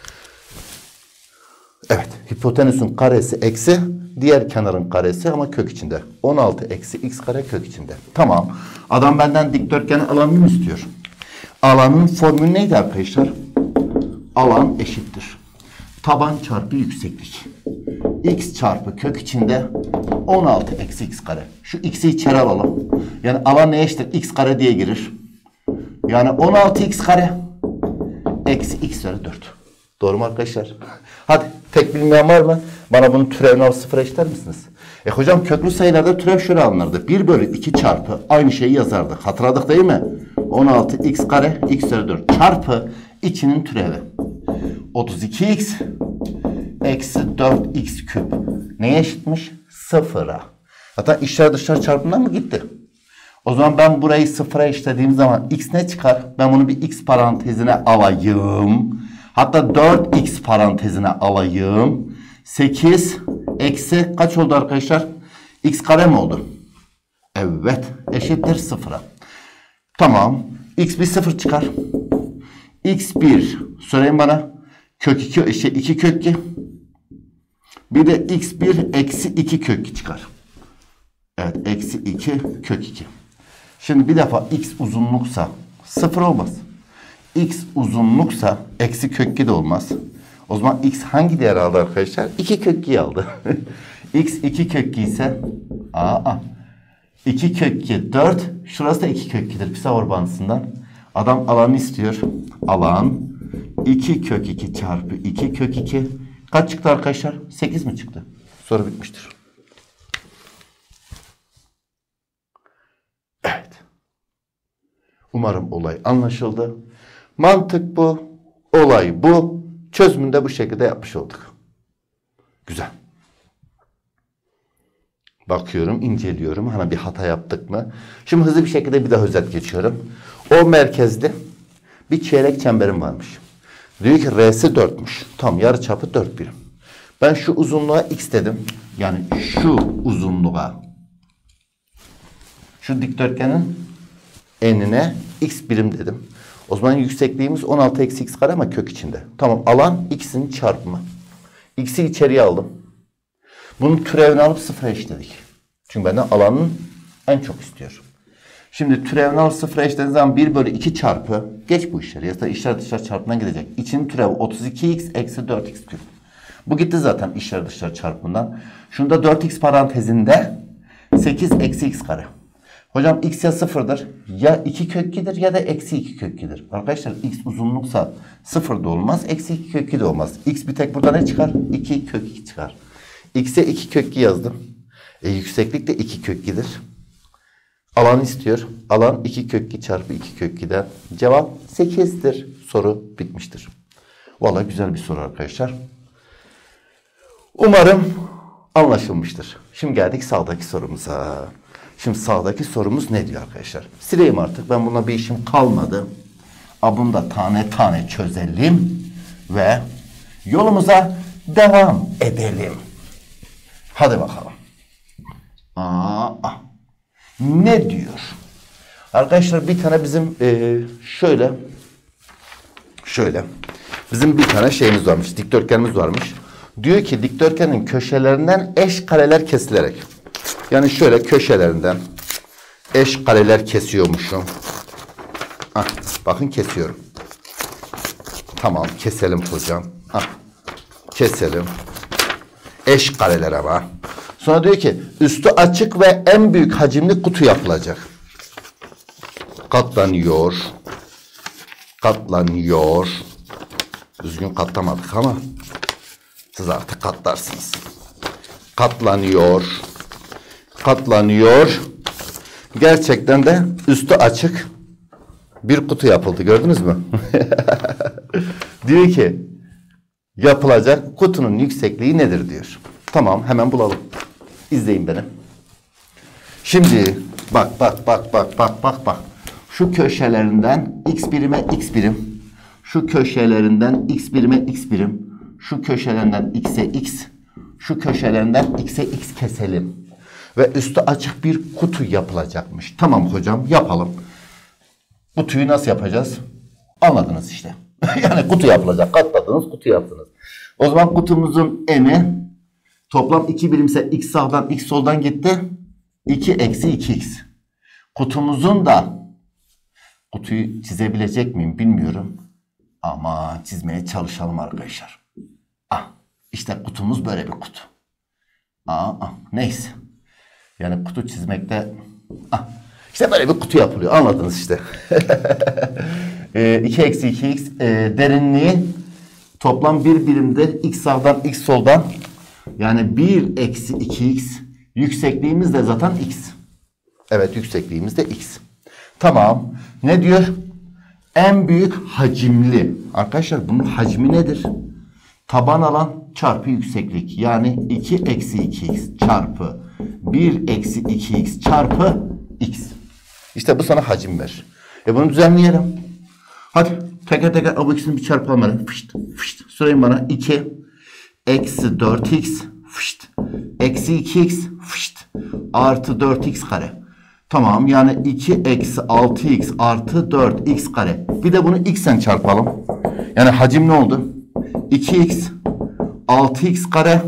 Evet. Hipotenüsün karesi eksi diğer kenarın karesi ama kök içinde. on altı eksi x kare kök içinde. Tamam. Adam benden dikdörtgenin alanını istiyor. Alanın formülü neydi arkadaşlar? Alan eşittir. Taban çarpı yükseklik. X çarpı kök içinde on altı eksi x kare. Şu x'i içeri alalım. Yani alan ne eşittir? X kare diye girir. Yani on altı x kare eksi x üzeri dört. Doğru mu arkadaşlar? Hadi tek bilmeyen var mı? Bana bunun türevini al sıfıra eşitler misiniz? E hocam köklü sayılarda türev şöyle alınırdı. bir bölü iki çarpı aynı şeyi yazardık. Hatırladık değil mi? on altı x kare x üzeri dört çarpı içinin türevi. otuz iki x eksi dört x küp. Neye eşitmiş? Sıfıra. Zaten içler dışlar çarpımından mı gitti? O zaman ben burayı sıfıra eşitlediğim zaman x ne çıkar? Ben bunu bir x parantezine alayım. Hatta dört x parantezine alayım. sekiz eksi kaç oldu arkadaşlar? X kare mi oldu? Evet. Eşittir sıfıra. Tamam. X bir sıfır çıkar. X bir. Söyleyin bana. Kök iki, şey iki kök iki. Bir de x bir eksi iki kök iki çıkar. Evet. Eksi iki kök iki. Şimdi bir defa x uzunluksa sıfır olmaz. X uzunluksa eksi kök iki de olmaz. O zaman x hangi değer aldı arkadaşlar? iki kök ikiyi aldı. X iki kök iki ise aa, iki kök iki dört. Şurası da iki kök ikidir Pisagor bağıntısından. Adam alanı istiyor. Alan iki kök iki çarpı iki kök iki. Kaç çıktı arkadaşlar? sekiz mi çıktı? Soru bitmiştir. Evet. Umarım olay anlaşıldı. Mantık bu. Olay bu. Çözümünü de bu şekilde yapmış olduk. Güzel. Bakıyorum, inceliyorum. Hani bir hata yaptık mı? Şimdi hızlı bir şekilde bir daha özet geçiyorum. O merkezli bir çeyrek çemberim varmış. Diyor ki R'si dörtmüş. Tam yarıçapı dört birim. Ben şu uzunluğa x dedim. Yani şu uzunluğa, şu dikdörtgenin enine x birim dedim. O zaman yüksekliğimiz on altı eksi x kare ama kök içinde. Tamam, alan x'in çarpımı. X'i içeriye aldım. Bunun türevini alıp sıfıra eşitledik. Çünkü benden alanın en çok istiyor. Şimdi türevini alıp sıfıra eşitlediğiniz zaman bir bölü iki çarpı, geç bu işleri ya da işler dışlar çarpımından gidecek. İçinin türevi otuz iki x eksi dört x küp. Bu gitti zaten işler dışlar çarpımından. Şunda dört x parantezinde sekiz eksi x kare. Hocam x ya sıfırdır ya iki kök ikidir ya da eksi iki kök ikidir. Arkadaşlar x uzunluksa sıfır da olmaz, eksi iki kök iki de olmaz. X bir tek burada ne çıkar? iki kök iki çıkar. X'e iki kök iki yazdım. E, yükseklik de iki kök ikidir. Alan istiyor. Alan iki kök iki çarpı iki kök iki'den. Cevap sekiz'dir. Soru bitmiştir. Vallahi güzel bir soru arkadaşlar. Umarım anlaşılmıştır. Şimdi geldik sağdaki sorumuza. Şimdi sağdaki sorumuz ne diyor arkadaşlar? Sileyim artık. Ben buna bir işim kalmadı. A, bunu da tane tane çözelim. Ve yolumuza devam edelim. Hadi bakalım. Aa, ne diyor? Arkadaşlar bir tane bizim e, şöyle şöyle bizim bir tane şeyimiz varmış. Dikdörtgenimiz varmış. Diyor ki dikdörtgenin köşelerinden eş kareler kesilerek. Yani şöyle köşelerinden eş kareler kesiyormuşum. Ah, bakın kesiyorum. Tamam, keselim hocam. Ah, keselim. Eş kareler ama. Sonra diyor ki üstü açık ve en büyük hacimli kutu yapılacak. Katlanıyor. Katlanıyor. Düzgün katlamadık ama siz artık katlarsınız. Katlanıyor. Katlanıyor. Gerçekten de üstü açık bir kutu yapıldı. Gördünüz mü? Diyor ki yapılacak kutunun yüksekliği nedir diyor. Tamam, hemen bulalım. İzleyin beni. Şimdi bak bak bak bak bak bak bak. Şu köşelerinden x birime x birim. Şu köşelerinden x birime x birim. Şu köşelerinden x'e x. Şu köşelerinden x'e x keselim. Ve üstü açık bir kutu yapılacakmış. Tamam hocam, yapalım. Kutuyu nasıl yapacağız? Anladınız işte. Yani kutu yapılacak. Katladınız, kutu yaptınız. O zaman kutumuzun eni toplam iki birimse x sağdan x soldan gitti. iki eksi iki x. Kutumuzun da kutuyu çizebilecek miyim bilmiyorum. Ama çizmeye çalışalım arkadaşlar. Ah, işte kutumuz böyle bir kutu. Aa, ah, neyse. Yani kutu çizmekte ah, işte böyle bir kutu yapılıyor. Anladınız işte. e, iki eksi iki x e, derinliği toplam bir birimde x sağdan x soldan. Yani bir eksi iki x. Yüksekliğimiz de zaten x. Evet, yüksekliğimiz de x. Tamam. Ne diyor? En büyük hacimli. Arkadaşlar bunun hacmi nedir? Taban alan çarpı yükseklik. Yani iki eksi iki x çarpı bir eksi iki x çarpı x. İşte bu sana hacim verir. E bunu düzenleyelim. Hadi teker teker bu ikisini bir çarpalım. Hadi. Fışt, fışt. Söyleyin bana. iki eksi dört x fışt, eksi iki x fışt, artı dört x kare. Tamam, yani iki eksi altı x artı dört x kare. Bir de bunu x'en çarpalım. Yani hacim ne oldu? iki x altı x kare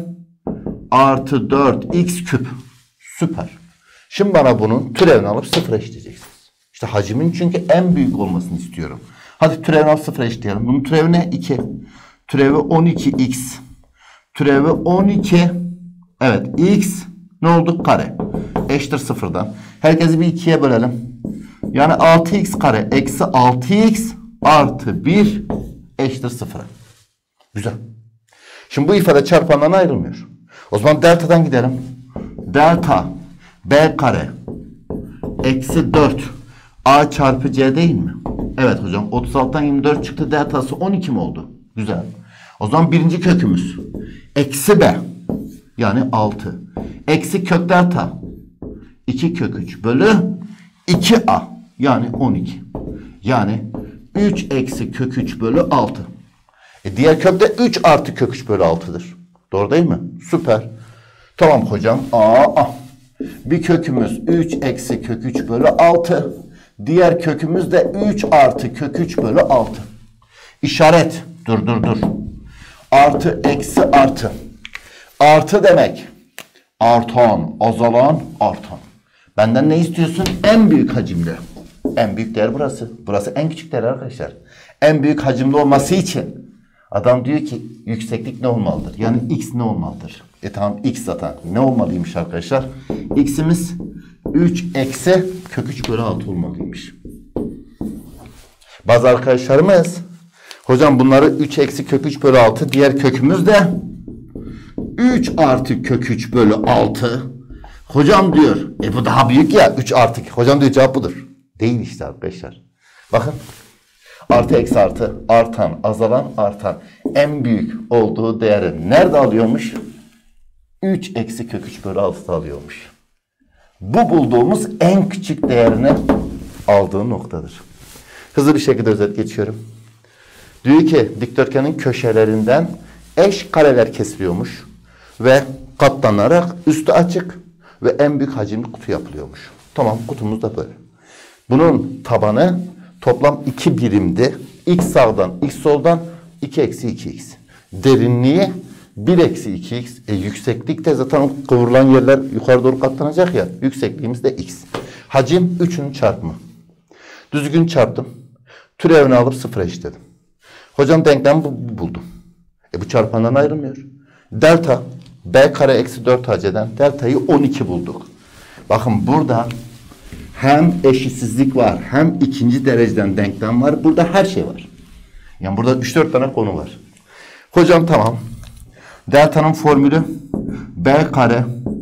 artı dört x küp. Süper. Şimdi bana bunun türevini alıp sıfıra eşitleyeceksiniz. İşte hacimin çünkü en büyük olmasını istiyorum. Hadi türevini alıp sıfıra eşitleyelim. Bunun türevi ne? iki. Türevi on iki x. Türevi on iki. Evet, x ne oldu? Kare. Eşittir sıfırdan. Herkesi bir ikiye bölelim. Yani altı x kare eksi altı x artı bir eşittir sıfıra. Güzel. Şimdi bu ifade çarpandan ayrılmıyor. O zaman delta'dan gidelim. Delta b kare eksi dört a çarpı c değil mi? Evet hocam. otuz altıdan yirmi dört çıktı. Deltası on iki mi oldu? Güzel. O zaman birinci kökümüz eksi b yani altı. Eksi kök delta iki kök üç bölü iki a yani on iki. Yani üç eksi kök üç bölü altı. E diğer kök de üç artı kök üç bölü altı'dır. Doğru değil mi? Süper. Tamam hocam. Aa, bir kökümüz üç eksi kök üç bölü altı. Diğer kökümüz de üç artı kök üç bölü altı. İşaret. Dur dur dur. Artı eksi artı. Artı demek artan, azalan, artan. Benden ne istiyorsun? En büyük hacimli. En büyük değer burası. Burası en küçük değer arkadaşlar. En büyük hacimli olması için adam diyor ki yükseklik ne olmalıdır? Yani x ne olmalıdır? E tamam, x zaten ne olmalıymış arkadaşlar? X'imiz üç eksi kök üç bölü altı olmalıymış. Bazı arkadaşlarımız hocam bunları üç eksi kök üç bölü altı, diğer kökümüz de üç artı kök üç bölü altı. Hocam diyor e bu daha büyük ya, üç artı. Hocam diyor cevap budur. Değil işte arkadaşlar. Bakın. Artı eksi artı, artan, azalan, artan. En büyük olduğu değeri nerede alıyormuş? üç eksi kök üç bölü altı alıyormuş. Bu bulduğumuz en küçük değerini aldığı noktadır. Hızlı bir şekilde özet geçiyorum. Diyor ki dikdörtgenin köşelerinden eş kareler kesiliyormuş ve katlanarak üstü açık ve en büyük hacimli kutu yapılıyormuş. Tamam, kutumuz da böyle. Bunun tabanı toplam iki birimdi. X sağdan, X soldan iki eksi iki x. Derinliği bir eksi iki x. E, yükseklik de zaten kıvrılan yerler yukarı doğru katlanacak ya. Yüksekliğimiz de x. Hacim üçünün çarpımı. Düzgün çarptım. Türevini alıp sıfıra eşitledim. Hocam denklem bu, bu buldum. E bu çarpandan ayrılmıyor. Delta b kare eksi dört a c'den deltayı on iki bulduk. Bakın burada hem eşitsizlik var hem ikinci dereceden denklem var. Burada her şey var. Yani burada üç dört tane konu var. Hocam tamam. Delta'nın formülü b kare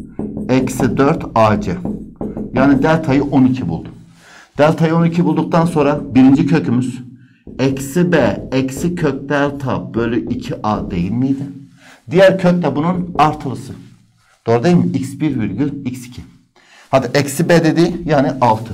eksi dört a c. Yani deltayı on iki buldum. Deltayı on iki bulduktan sonra birinci kökümüz eksi b eksi kök delta bölü iki a değil miydi? Diğer kök de bunun artılısı. Doğru değil mi? x bir virgül x iki. Hadi eksi b dediği yani altı.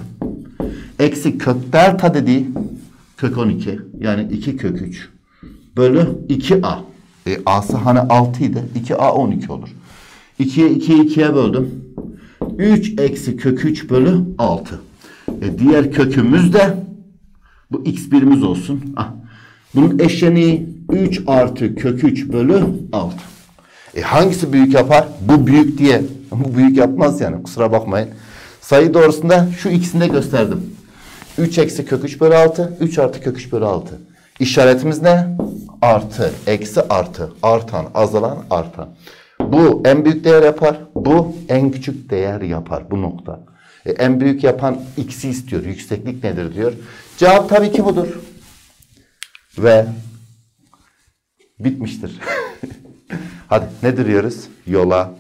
Eksi kök delta dediği kök on iki. Yani iki kök üç. Bölü iki a. E, a'sı hani altı idi. iki a on iki olur. ikiye ikiyi ikiye böldüm. üç eksi kök üç bölü altı. E, diğer kökümüz de bu x birimiz olsun. Ah. Bunun eşleniği üç artı kök üç bölü altı. E, hangisi büyük yapar? Bu büyük diye. Bu büyük yapmaz yani, kusura bakmayın. Sayı doğrusunda şu ikisini de gösterdim. üç eksi kök üç bölü altı. üç artı kök üç bölü altı. İşaretimiz ne? Artı, eksi, artı. Artan, azalan, artan. Bu en büyük değer yapar. Bu en küçük değer yapar. Bu nokta. E, en büyük yapan x'i istiyor. Yükseklik nedir diyor. Cevap tabii ki budur. Ve bitmiştir. Hadi ne duruyoruz? Yola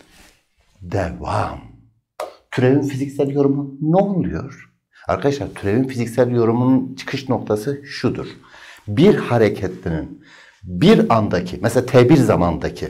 devam. Türevin fiziksel yorumu ne oluyor? Arkadaşlar türevin fiziksel yorumunun çıkış noktası şudur. Bir hareketlinin bir andaki, mesela t bir zamandaki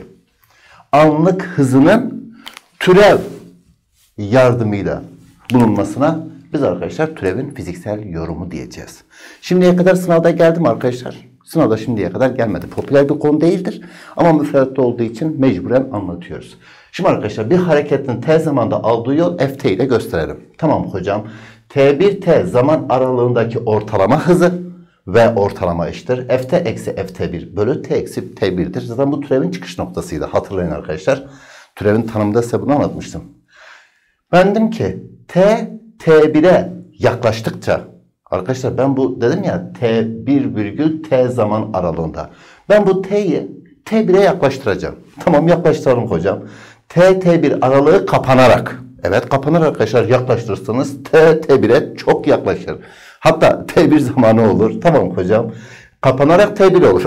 anlık hızının türev yardımıyla bulunmasına biz arkadaşlar türevin fiziksel yorumu diyeceğiz. Şimdiye kadar sınavda geldim arkadaşlar. Sınavda şimdiye kadar gelmedi. Popüler bir konu değildir. Ama müfredatta olduğu için mecburen anlatıyoruz. Şimdi arkadaşlar bir hareketin t zamanda aldığı yol ft ile gösterelim. Tamam hocam. t bir t zaman aralığındaki ortalama hızı ve ortalama eşittir. ft eksi ft bir bölü t eksi t bir'dir. Zaten bu türevin çıkış noktasıydı. Hatırlayın arkadaşlar. Türevin tanımında size bunu anlatmıştım. Ben dedim ki t t bir'e yaklaştıkça, arkadaşlar ben bu dedim ya t bir virgül t zaman aralığında. Ben bu t'yi t bir'e yaklaştıracağım. Tamam, yaklaştıralım hocam. T t bir aralığı kapanarak. Evet, kapanır arkadaşlar, yaklaştırırsanız t t bir'e çok yaklaşır. Hatta t bir zamanı olur. Tamam hocam. Kapanarak t bir olur.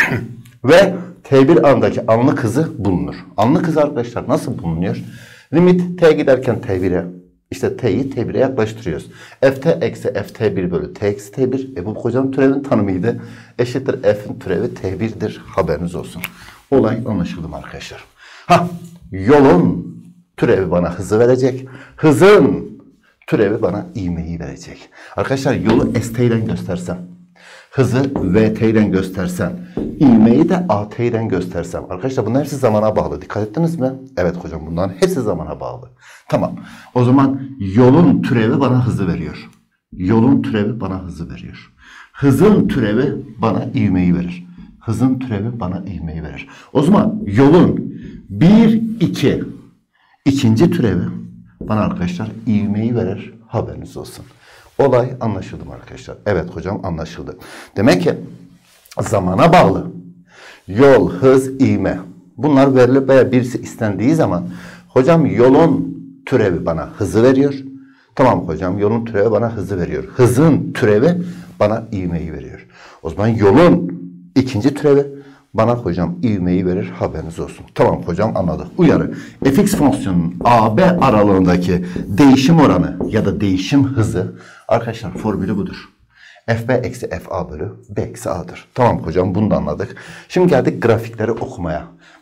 Ve t bir andaki anlık hızı bulunur. Anlık hızı arkadaşlar nasıl bulunuyor? Limit t giderken t bir'e. İşte t'yi t bir'e yaklaştırıyoruz. ft eksi ft bir bölü t eksi t bir. E bu hocam türevin tanımıydı. Eşittir f'in türevi t bir'dir. Haberiniz olsun. Olay anlaşıldı mı arkadaşlar? Ha, yolun türevi bana hızı verecek. Hızın türevi bana ivmeyi verecek. Arkadaşlar yolu st ile göstersem, hızı vt ile göstersem, ivmeyi de at ile göstersem. Arkadaşlar bunlar hepsi zamana bağlı. Dikkat ettiniz mi? Evet hocam, bunların hepsi zamana bağlı. Tamam. O zaman yolun türevi bana hızı veriyor. Yolun türevi bana hızı veriyor. Hızın türevi bana ivmeyi verir. Hızın türevi bana ivmeyi verir. O zaman yolun bir, iki ikinci türevi bana arkadaşlar ivmeyi verir. Haberiniz olsun. Olay anlaşıldı mı arkadaşlar? Evet hocam, anlaşıldı. Demek ki zamana bağlı yol, hız, ivme, bunlar verilip veya birisi istendiği zaman hocam yolun türevi bana hızı veriyor. Tamam hocam, yolun türevi bana hızı veriyor. Hızın türevi bana ivmeyi veriyor. O zaman yolun ikinci türevi bana hocam ivmeyi verir. Haberiniz olsun. Tamam hocam, anladık. Uyarı. Fx fonksiyonunun a b aralığındaki değişim oranı ya da değişim hızı arkadaşlar formülü budur. fb eksi fa bölü b eksi a'dır. Tamam hocam, bunu da anladık. Şimdi geldik grafikleri okumaya.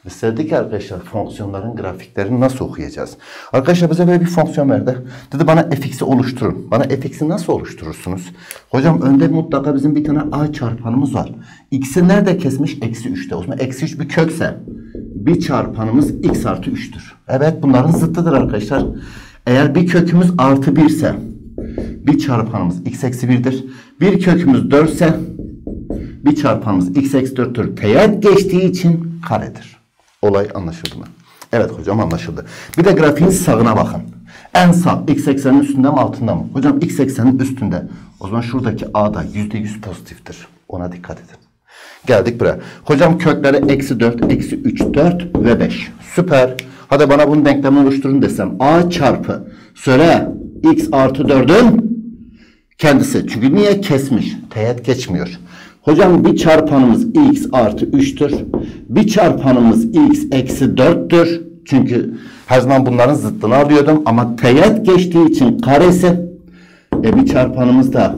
Biz dedik ki arkadaşlar fonksiyonların grafiklerini nasıl okuyacağız? Arkadaşlar bize böyle bir fonksiyon verdi. Dedi bana fx'i oluşturun. Bana fx'i nasıl oluşturursunuz? Hocam önde mutlaka bizim bir tane a çarpanımız var. X'i nerede kesmiş? Eksi üçte. O zaman eksi üç bir kökse bir çarpanımız x artı üçtür. Evet, bunların zıttıdır arkadaşlar. Eğer bir kökümüz artı bir ise bir çarpanımız x eksi bir'dir. Bir kökümüz dört ise bir çarpanımız x eksi dört'tür. Teğet geçtiği için karedir. Olay anlaşıldı mı? Evet hocam, anlaşıldı. Bir de grafiğin sağına bakın. En sağ x eksenin üstünde mi altında mı? Hocam x eksenin üstünde. O zaman şuradaki a da yüzde yüz pozitiftir. Ona dikkat edin. Geldik buraya. Hocam kökleri eksi dört, eksi üç, dört ve beş. Süper. Hadi bana bunun denklemini oluşturun desem. A çarpı söyle x artı dört'ün kendisi. Çünkü niye? Kesmiş. Teğet geçmiyor. Hocam bir çarpanımız x artı üç'tür. Bir çarpanımız x eksi dört'tür. Çünkü her zaman bunların zıttını alıyordum. Ama teğet geçtiği için karesi. E bir çarpanımız da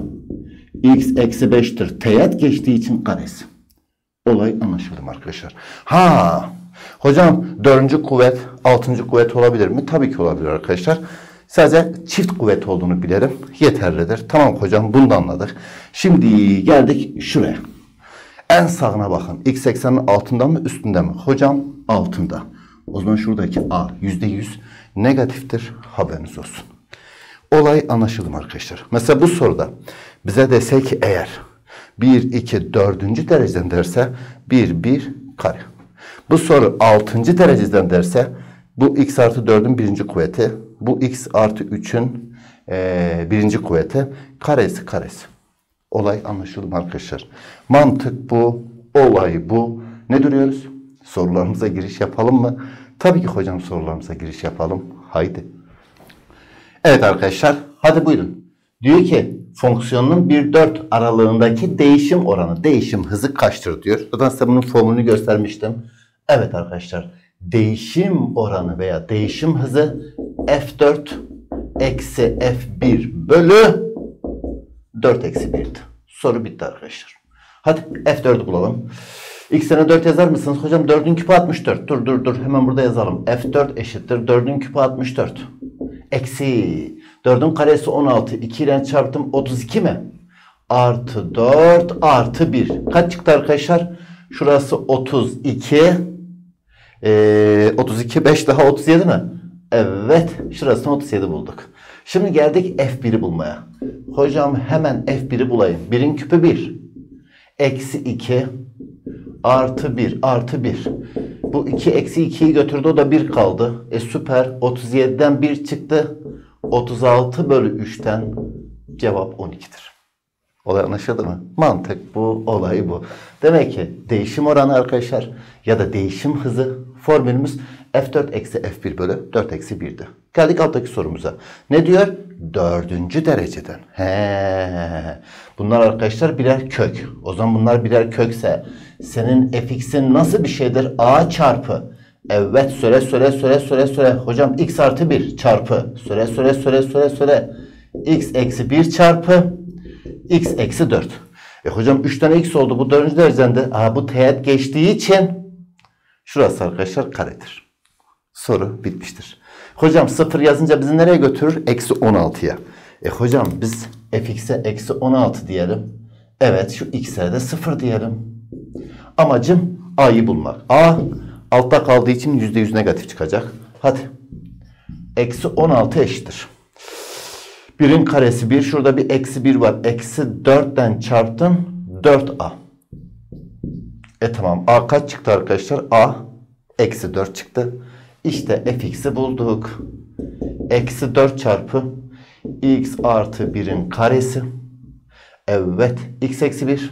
x eksi beş'tir. Teğet geçtiği için karesi. Olay anlaşıldı mı arkadaşlar? Ha, hocam dördüncü kuvvet, altıncı kuvvet olabilir mi? Tabii ki olabilir arkadaşlar. Sadece çift kuvvet olduğunu bilelim. Yeterlidir. Tamam hocam, bunu da anladık. Şimdi geldik şuraya. En sağına bakın. X eksenin altında mı üstünde mi? Hocam altında. O zaman şuradaki a yüzde yüz negatiftir. Haberiniz olsun. Olay anlaşıldı mı arkadaşlar? Mesela bu soruda bize dese ki eğer bir, iki, dördüncü dereceden derse bir, bir kare. Bu soru altıncı dereceden derse bu x artı dört'ün birinci kuvveti. Bu x artı üç'ün e, birinci kuvveti. Karesi karesi. Olay anlaşıldı mı arkadaşlar? Mantık bu. Olay bu. Ne duruyoruz? Sorularımıza giriş yapalım mı? Tabii ki hocam, sorularımıza giriş yapalım. Haydi. Evet arkadaşlar. Hadi buyurun. Diyor ki fonksiyonun bir dört aralığındaki değişim oranı, değişim hızı kaçtır diyor. Zaten size bunun formülünü göstermiştim. Evet arkadaşlar. Değişim oranı veya değişim hızı f dört eksi f bir bölü dört eksi bir'di. Soru bitti arkadaşlar. Hadi f dört'ü bulalım. X'ine dört yazar mısınız? Hocam dört'ün küpü altmış dört. Dur dur dur, hemen burada yazalım. f dört eşittir dört'ün küpü altmış dört. Eksi dört'ün karesi on altı. iki ile çarptım otuz iki mi? Artı dört artı bir. Kaç çıktı arkadaşlar? Şurası otuz iki. Ee, otuz iki, beş daha otuz yedi mi? Evet, şurasını otuz yedi bulduk. Şimdi geldik f bir'i bulmaya. Hocam hemen f bir'i bulayım. bir'in küpü bir. Eksi iki artı bir artı bir. Bu iki eksi iki'yi götürdü, o da bir kaldı. E süper. otuz yedi'den bir çıktı. otuz altı bölü üç'ten cevap on iki'dir. Olay anlaşıldı mı? Mantık bu, olay bu. Demek ki değişim oranı arkadaşlar ya da değişim hızı formülümüz f dört eksi f bir bölü dört eksi bir'di. Geldik alttaki sorumuza. Ne diyor? Dördüncü dereceden. He. Bunlar arkadaşlar birer kök. O zaman bunlar birer kökse senin fx'in nasıl bir şeydir? A çarpı. Evet, söyle söyle söyle söyle söyle. Hocam x artı bir çarpı. Söyle söyle söyle söyle söyle. X eksi bir çarpı x eksi dört. E hocam üç tane x oldu. Bu dördüncü dereceden de. Aa, bu teğet geçtiği için şurası arkadaşlar karedir. Soru bitmiştir. Hocam sıfır yazınca bizi nereye götürür? Eksi on altı'ya. E hocam biz fx'e eksi on altı diyelim. Evet, şu x'e de sıfır diyelim. Amacım a'yı bulmak. A altta kaldığı için yüzde yüz negatif çıkacak. Hadi. Eksi on altı eşittir. bir'in karesi bir. Şurada bir eksi bir var. Eksi dört'ten çarptım. dört a. E tamam. A kaç çıktı arkadaşlar? A eksi dört çıktı. İşte fx'i bulduk. Eksi dört çarpı x artı bir'in karesi. Evet. X eksi bir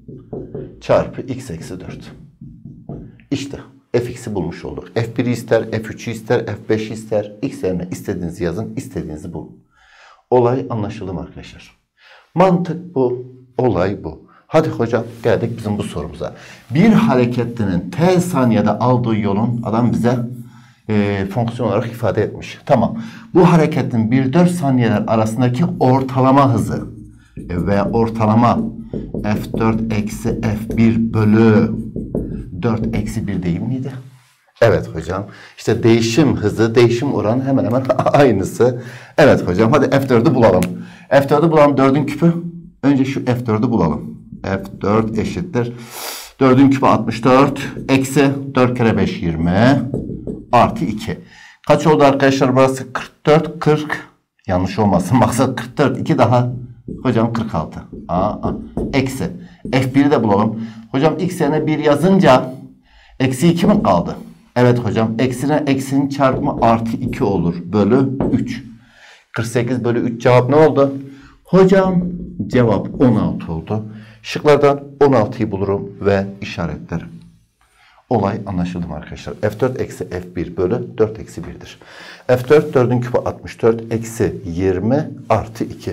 çarpı x eksi dört. İşte fx'i bulmuş olduk. f bir'i ister, f üç'ü ister, f beş'i ister. X yerine istediğinizi yazın, istediğinizi bulun. Olay anlaşıldı mı arkadaşlar? Mantık bu, olay bu. Hadi hocam geldik bizim bu sorumuza. Bir hareketlinin t saniyede aldığı yolun adam bize e, fonksiyon olarak ifade etmiş. Tamam. Bu hareketin bir dört saniyeler arasındaki ortalama hızı e, veya ortalama f dört eksi f bir bölü dört eksi bir değil miydi? Evet hocam. İşte değişim hızı, değişim oranı hemen hemen aynısı. Evet hocam. Hadi F dördü bulalım. F dördü bulalım. dördün küpü. Önce şu F dördü bulalım. F dört eşittir. dördün küpü altmış dört. Eksi dört kere beş yirmi. Artı iki. Kaç oldu arkadaşlar burası? kırk dört, kırk. Yanlış olmasın. Maksat kırk dört. iki daha. Hocam kırk altı. Aa, eksi. F bir'i de bulalım. Hocam x yerine bir yazınca eksi iki mi kaldı? Evet hocam. Eksine eksinin çarpımı artı iki olur. Bölü üç. kırk sekiz bölü üç cevap ne oldu? Hocam cevap on altı oldu. Şıklardan on altıyı bulurum ve işaretlerim. Olay anlaşıldı mı arkadaşlar? F dört eksi F bir bölü dört eksi bir'dir. F dört dördün küpü altmış dört eksi yirmi artı iki.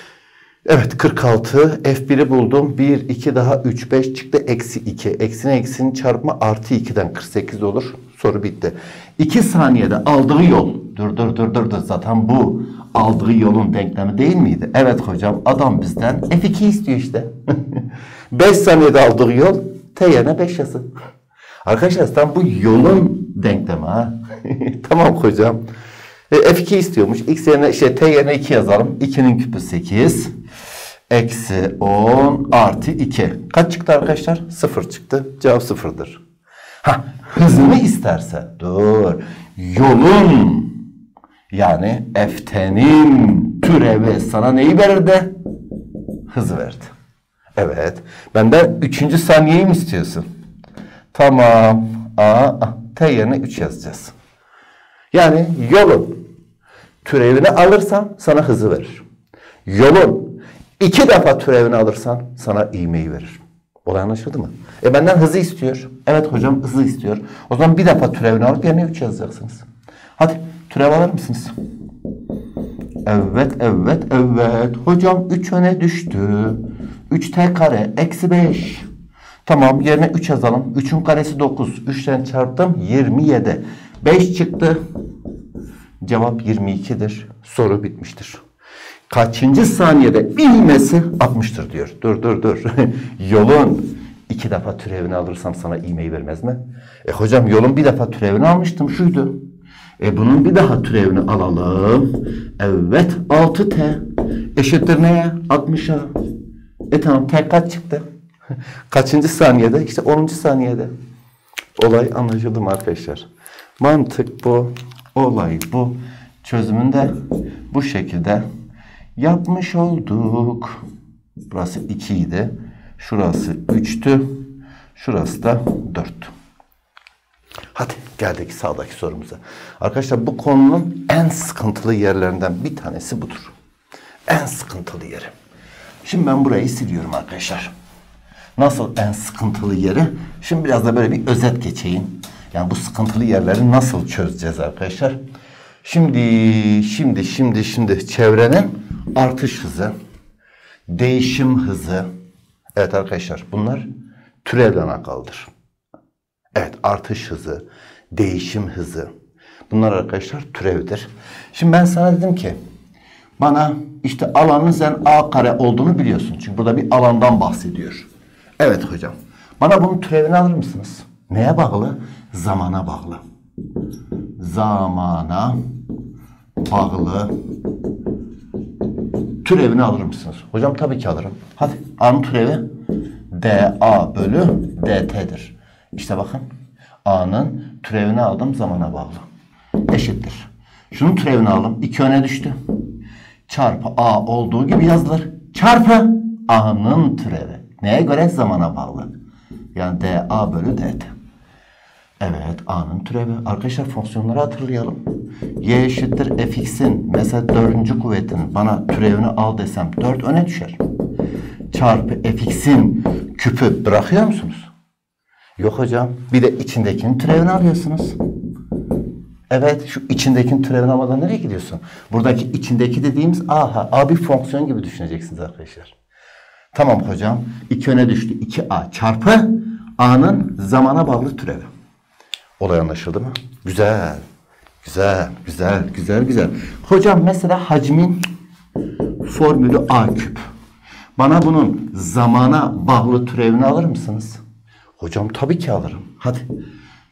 Evet kırk altı. F bir'i buldum. bir, iki daha üç, beş çıktı. Eksi iki. Eksine eksinin çarpımı artı iki'den kırk sekiz olur. Soru bitti. iki saniyede aldığı yol. Dur dur dur dur. dur. Zaten bu aldığı yolun denklemi değil miydi? Evet hocam adam bizden F iki istiyor işte. beş saniyede aldığı yol T yerine beş yazın. Arkadaşlar tam bu yolun denklemi ha. Tamam hocam. E, F iki istiyormuş. X yerine şey T yerine iki yazalım. iki'nin küpü sekiz. Eksi on artı iki. Kaç çıktı arkadaşlar? sıfır çıktı. Cevap sıfır'dır. Ha, hızını isterse. Dur. Yolun yani F T'nin türevi sana neyi verirdi? Hızı verdi. Evet. Benden üçüncü saniyeyi mi istiyorsun? Tamam. Aa, T yerine üç yazacağız. Yani yolun türevini alırsan sana hızı verir. Yolun iki defa türevini alırsan sana ivmeyi verir. Olay anlaşıldı mı? E benden hızı istiyor. Evet hocam hızı istiyor. O zaman bir defa türevini alıp yerine üç yazacaksınız. Hadi türev alır mısınız? Evet, evet, evet. Hocam üç öne düştü. üç T kare eksi beş. Tamam yerine üç yazalım. üç'ün karesi dokuz. üç'ten çarptım yirmi yedi. beş çıktı. Cevap yirmi iki'dir. Soru bitmiştir. Kaçıncı saniyede ivmesi altmış'tır diyor. Dur dur dur. Yolun iki defa türevini alırsam sana ivmeyi vermez mi? E hocam yolun bir defa türevini almıştım şuydu. E bunun bir daha türevini alalım. Evet altı T eşittir neye? altmış'a. E tamam T kaç çıktı? Kaçıncı saniyede? İşte onuncu saniyede. Olay anlaşıldı mı arkadaşlar? Mantık bu. Olay bu. Çözümünü de bu şekilde yapmış olduk. Burası iki'ydi. Şurası üç'tü. Şurası da dört'tü. Hadi geldik sağdaki sorumuza. Arkadaşlar bu konunun en sıkıntılı yerlerinden bir tanesi budur. En sıkıntılı yeri. Şimdi ben burayı siliyorum arkadaşlar. Nasıl en sıkıntılı yeri? Şimdi biraz da böyle bir özet geçeyim. Yani bu sıkıntılı yerleri nasıl çözeceğiz arkadaşlar? Şimdi, şimdi, şimdi, şimdi çevrenin artış hızı, değişim hızı. Evet arkadaşlar bunlar türevle alakalıdır. Evet artış hızı, değişim hızı. Bunlar arkadaşlar türevdir. Şimdi ben sana dedim ki bana işte alanın sen A kare olduğunu biliyorsun. Çünkü burada bir alandan bahsediyor. Evet hocam. Bana bunun türevini alır mısınız? Neye bağlı? Zamana bağlı. Zamana bağlı. Türevini alır mısınız? Hocam tabii ki alırım. Hadi A'nın türevi dA bölü dt'dir. İşte bakın A'nın türevini aldım zamana bağlı. Eşittir. Şunun türevini aldım. iki öne düştü. Çarpı A olduğu gibi yazılır. Çarpı A'nın türevi. Neye göre? Zamana bağlı. Yani dA bölü dt. Evet A'nın türevi. Arkadaşlar fonksiyonları hatırlayalım. Y eşittir fx'in mesela dördüncü kuvvetin bana türevini al desem dört öne düşer. Çarpı fx'in küpü bırakıyor musunuz? Yok hocam. Bir de içindekinin türevini alıyorsunuz. Evet şu içindekinin türevini almadan nereye gidiyorsun? Buradaki içindeki dediğimiz A. A bir fonksiyon gibi düşüneceksiniz arkadaşlar. Tamam hocam. iki öne düştü. iki A çarpı A'nın zamana bağlı türevi. Olay anlaşıldı mı? Güzel. Güzel. Güzel. Güzel. Güzel. Hocam mesela hacmin formülü A küp. Bana bunun zamana bağlı türevini alır mısınız? Hocam tabii ki alırım. Hadi.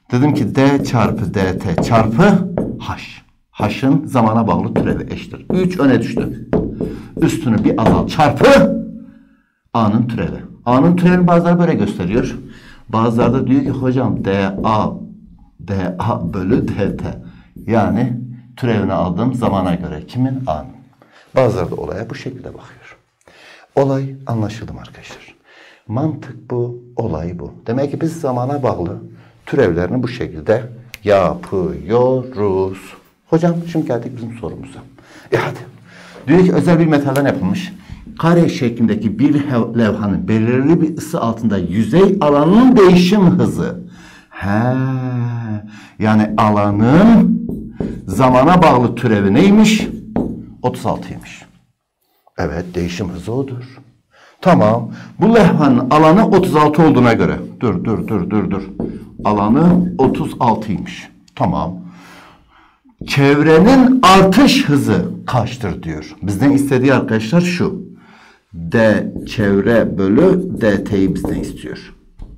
Dedim ki d çarpı dt çarpı h. H'ın zamana bağlı türevi eşittir. üç öne düştü. Üstünü bir azalt çarpı a'nın türevi. A'nın türevini bazıları böyle gösteriyor. Bazıları da diyor ki hocam dA dA bölü dt. Yani türevini aldığım zamana göre. Kimin? A'nın. Bazıları da olaya bu şekilde bakıyor. Olay anlaşıldı mı arkadaşlar? Mantık bu, olay bu. Demek ki biz zamana bağlı türevlerini bu şekilde yapıyoruz. Hocam şimdi geldik bizim sorumuza. E hadi. Diyor ki özel bir metalden yapılmış kare şeklindeki bir levhanın belirli bir ısı altında yüzey alanının değişim hızı. He, yani alanın zamana bağlı türevi neymiş? otuz altıymış. Evet, değişim hızı odur. Tamam. Bu levhanın alanı otuz altı olduğuna göre. Dur dur dur dur dur. Alanı otuz altıymış. Tamam. Çevrenin artış hızı kaçtır diyor. Bizden istediği arkadaşlar şu. D çevre bölü dt'yi bizden istiyor.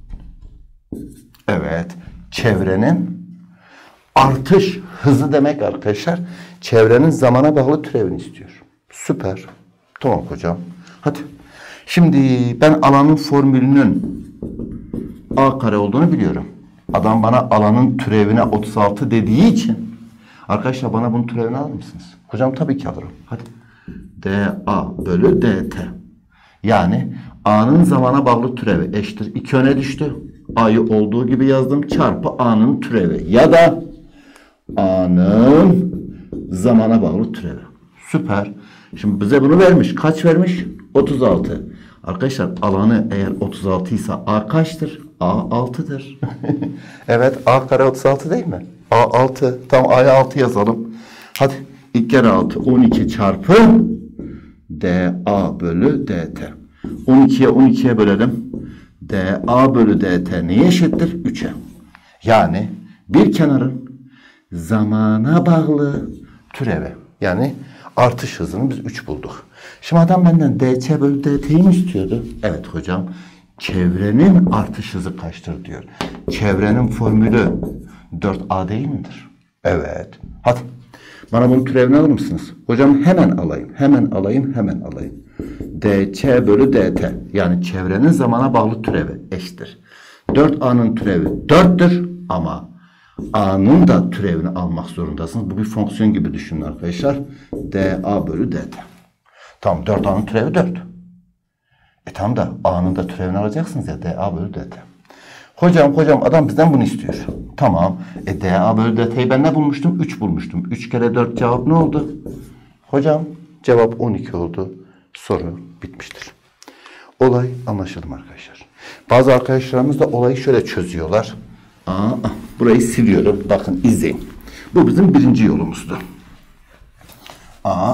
Evet. Çevrenin artış hızı demek arkadaşlar. Çevrenin zamana bağlı türevini istiyor. Süper. Tamam hocam. Hadi. Şimdi ben alanın formülünün a kare olduğunu biliyorum. Adam bana alanın türevine otuz altı dediği için arkadaşlar bana bunun türevini alır mısınız? Hocam tabii ki alırım. Hadi. dA bölü dt. Yani a'nın zamana bağlı türevi eşittir. iki öne düştü. A'yı olduğu gibi yazdım. Çarpı a'nın türevi. Ya da a'nın zamana bağlı türevi. Süper. Şimdi bize bunu vermiş. Kaç vermiş? otuz altı. Arkadaşlar alanı eğer otuz altı ise a kaçtır? A altıdır. Evet, a kare otuz altı değil mi? A altı. Tamam, a'ya altı yazalım. Hadi ilk kere altı. on iki çarpı dA bölü dt. on ikiye on ikiye bölelim. dA bölü dt neye eşittir? üçe. Yani bir kenarın zamana bağlı türevi. Yani artış hızını biz üç bulduk. Şimdi adam benden dc bölü dt'yi mi istiyordu? Evet hocam. Çevrenin artış hızı kaçtır diyor. Çevrenin formülü dört a değil midir? Evet. Hadi. Bana bunun türevini alır mısınız? Hocam hemen alayım. Hemen alayım. Hemen alayım. dc bölü dt. Yani çevrenin zamana bağlı türevi eşittir. dört a'nın türevi dörttür ama a'nın da türevini almak zorundasınız. Bu bir fonksiyon gibi düşünün arkadaşlar. dA bölü dt. Tamam, dört a'nın türevi dört. E tamam da a'nın da türevini alacaksınız ya, dA bölü dt. Hocam hocam adam bizden bunu istiyor. Tamam. E dA bölü dt'yi ben ne bulmuştum? üç bulmuştum. üç kere dört cevap ne oldu? Hocam cevap on iki oldu. Soru bitmiştir. Olay anlaşıldı mı arkadaşlar? Bazı arkadaşlarımız da olayı şöyle çözüyorlar. Aa, burayı siliyorum. Bakın izleyin. Bu bizim birinci yolumuzdu. Aa,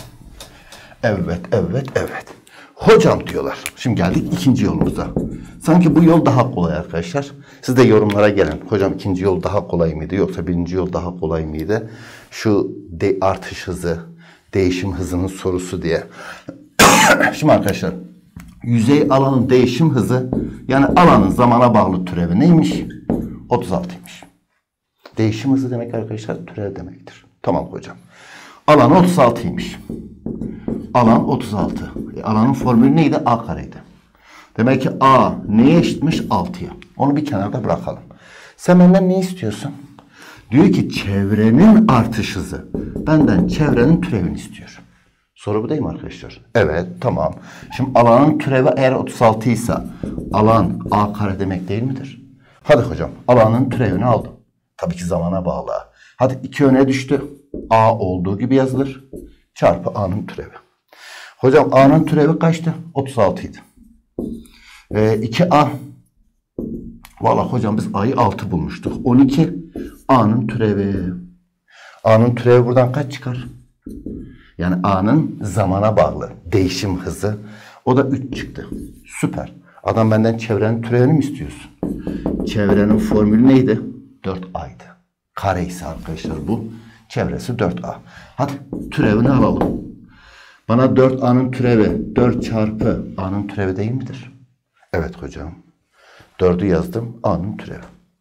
evet, evet, evet. Hocam diyorlar. Şimdi geldik ikinci yolumuza. Sanki bu yol daha kolay arkadaşlar. Siz de yorumlara gelin. Hocam ikinci yol daha kolay mıydı yoksa birinci yol daha kolay mıydı? Şu de artış hızı, değişim hızının sorusu diye. Şimdi arkadaşlar yüzey alanın değişim hızı yani alanın zamana bağlı türevi neymiş? otuz altıymış. Değişim hızı demek arkadaşlar türev demektir. Tamam hocam. Alan otuz altıymış. Alan otuz altı. E, alanın formülü neydi? A kareydi. Demek ki A neye eşitmiş? altıya. Onu bir kenarda bırakalım. Sen benden ne istiyorsun? Diyor ki çevrenin artış hızı. Benden çevrenin türevini istiyor. Soru bu değil mi arkadaşlar? Evet, tamam. Şimdi alanın türevi eğer otuz altı ise alan A kare demek değil midir? Hadi hocam alanın türevini aldım. Tabii ki zamana bağlı. Hadi iki öne düştü. A olduğu gibi yazılır. Çarpı A'nın türevi. Hocam A'nın türevi kaçtı? otuz altı idi. Ee, iki a. Vallahi hocam biz A'yı altı bulmuştuk. on iki A'nın türevi. A'nın türevi buradan kaç çıkar? Yani A'nın zamana bağlı değişim hızı. O da üç çıktı. Süper. Adam benden çevrenin türevini mi istiyorsun? Çevrenin formülü neydi? dört a'ydı. Kare ise arkadaşlar bu. Çevresi dört a. Hadi türevini alalım. Bana dört a'nın türevi dört çarpı a'nın türevi değil midir? Evet hocam. dördü yazdım. A'nın türevi.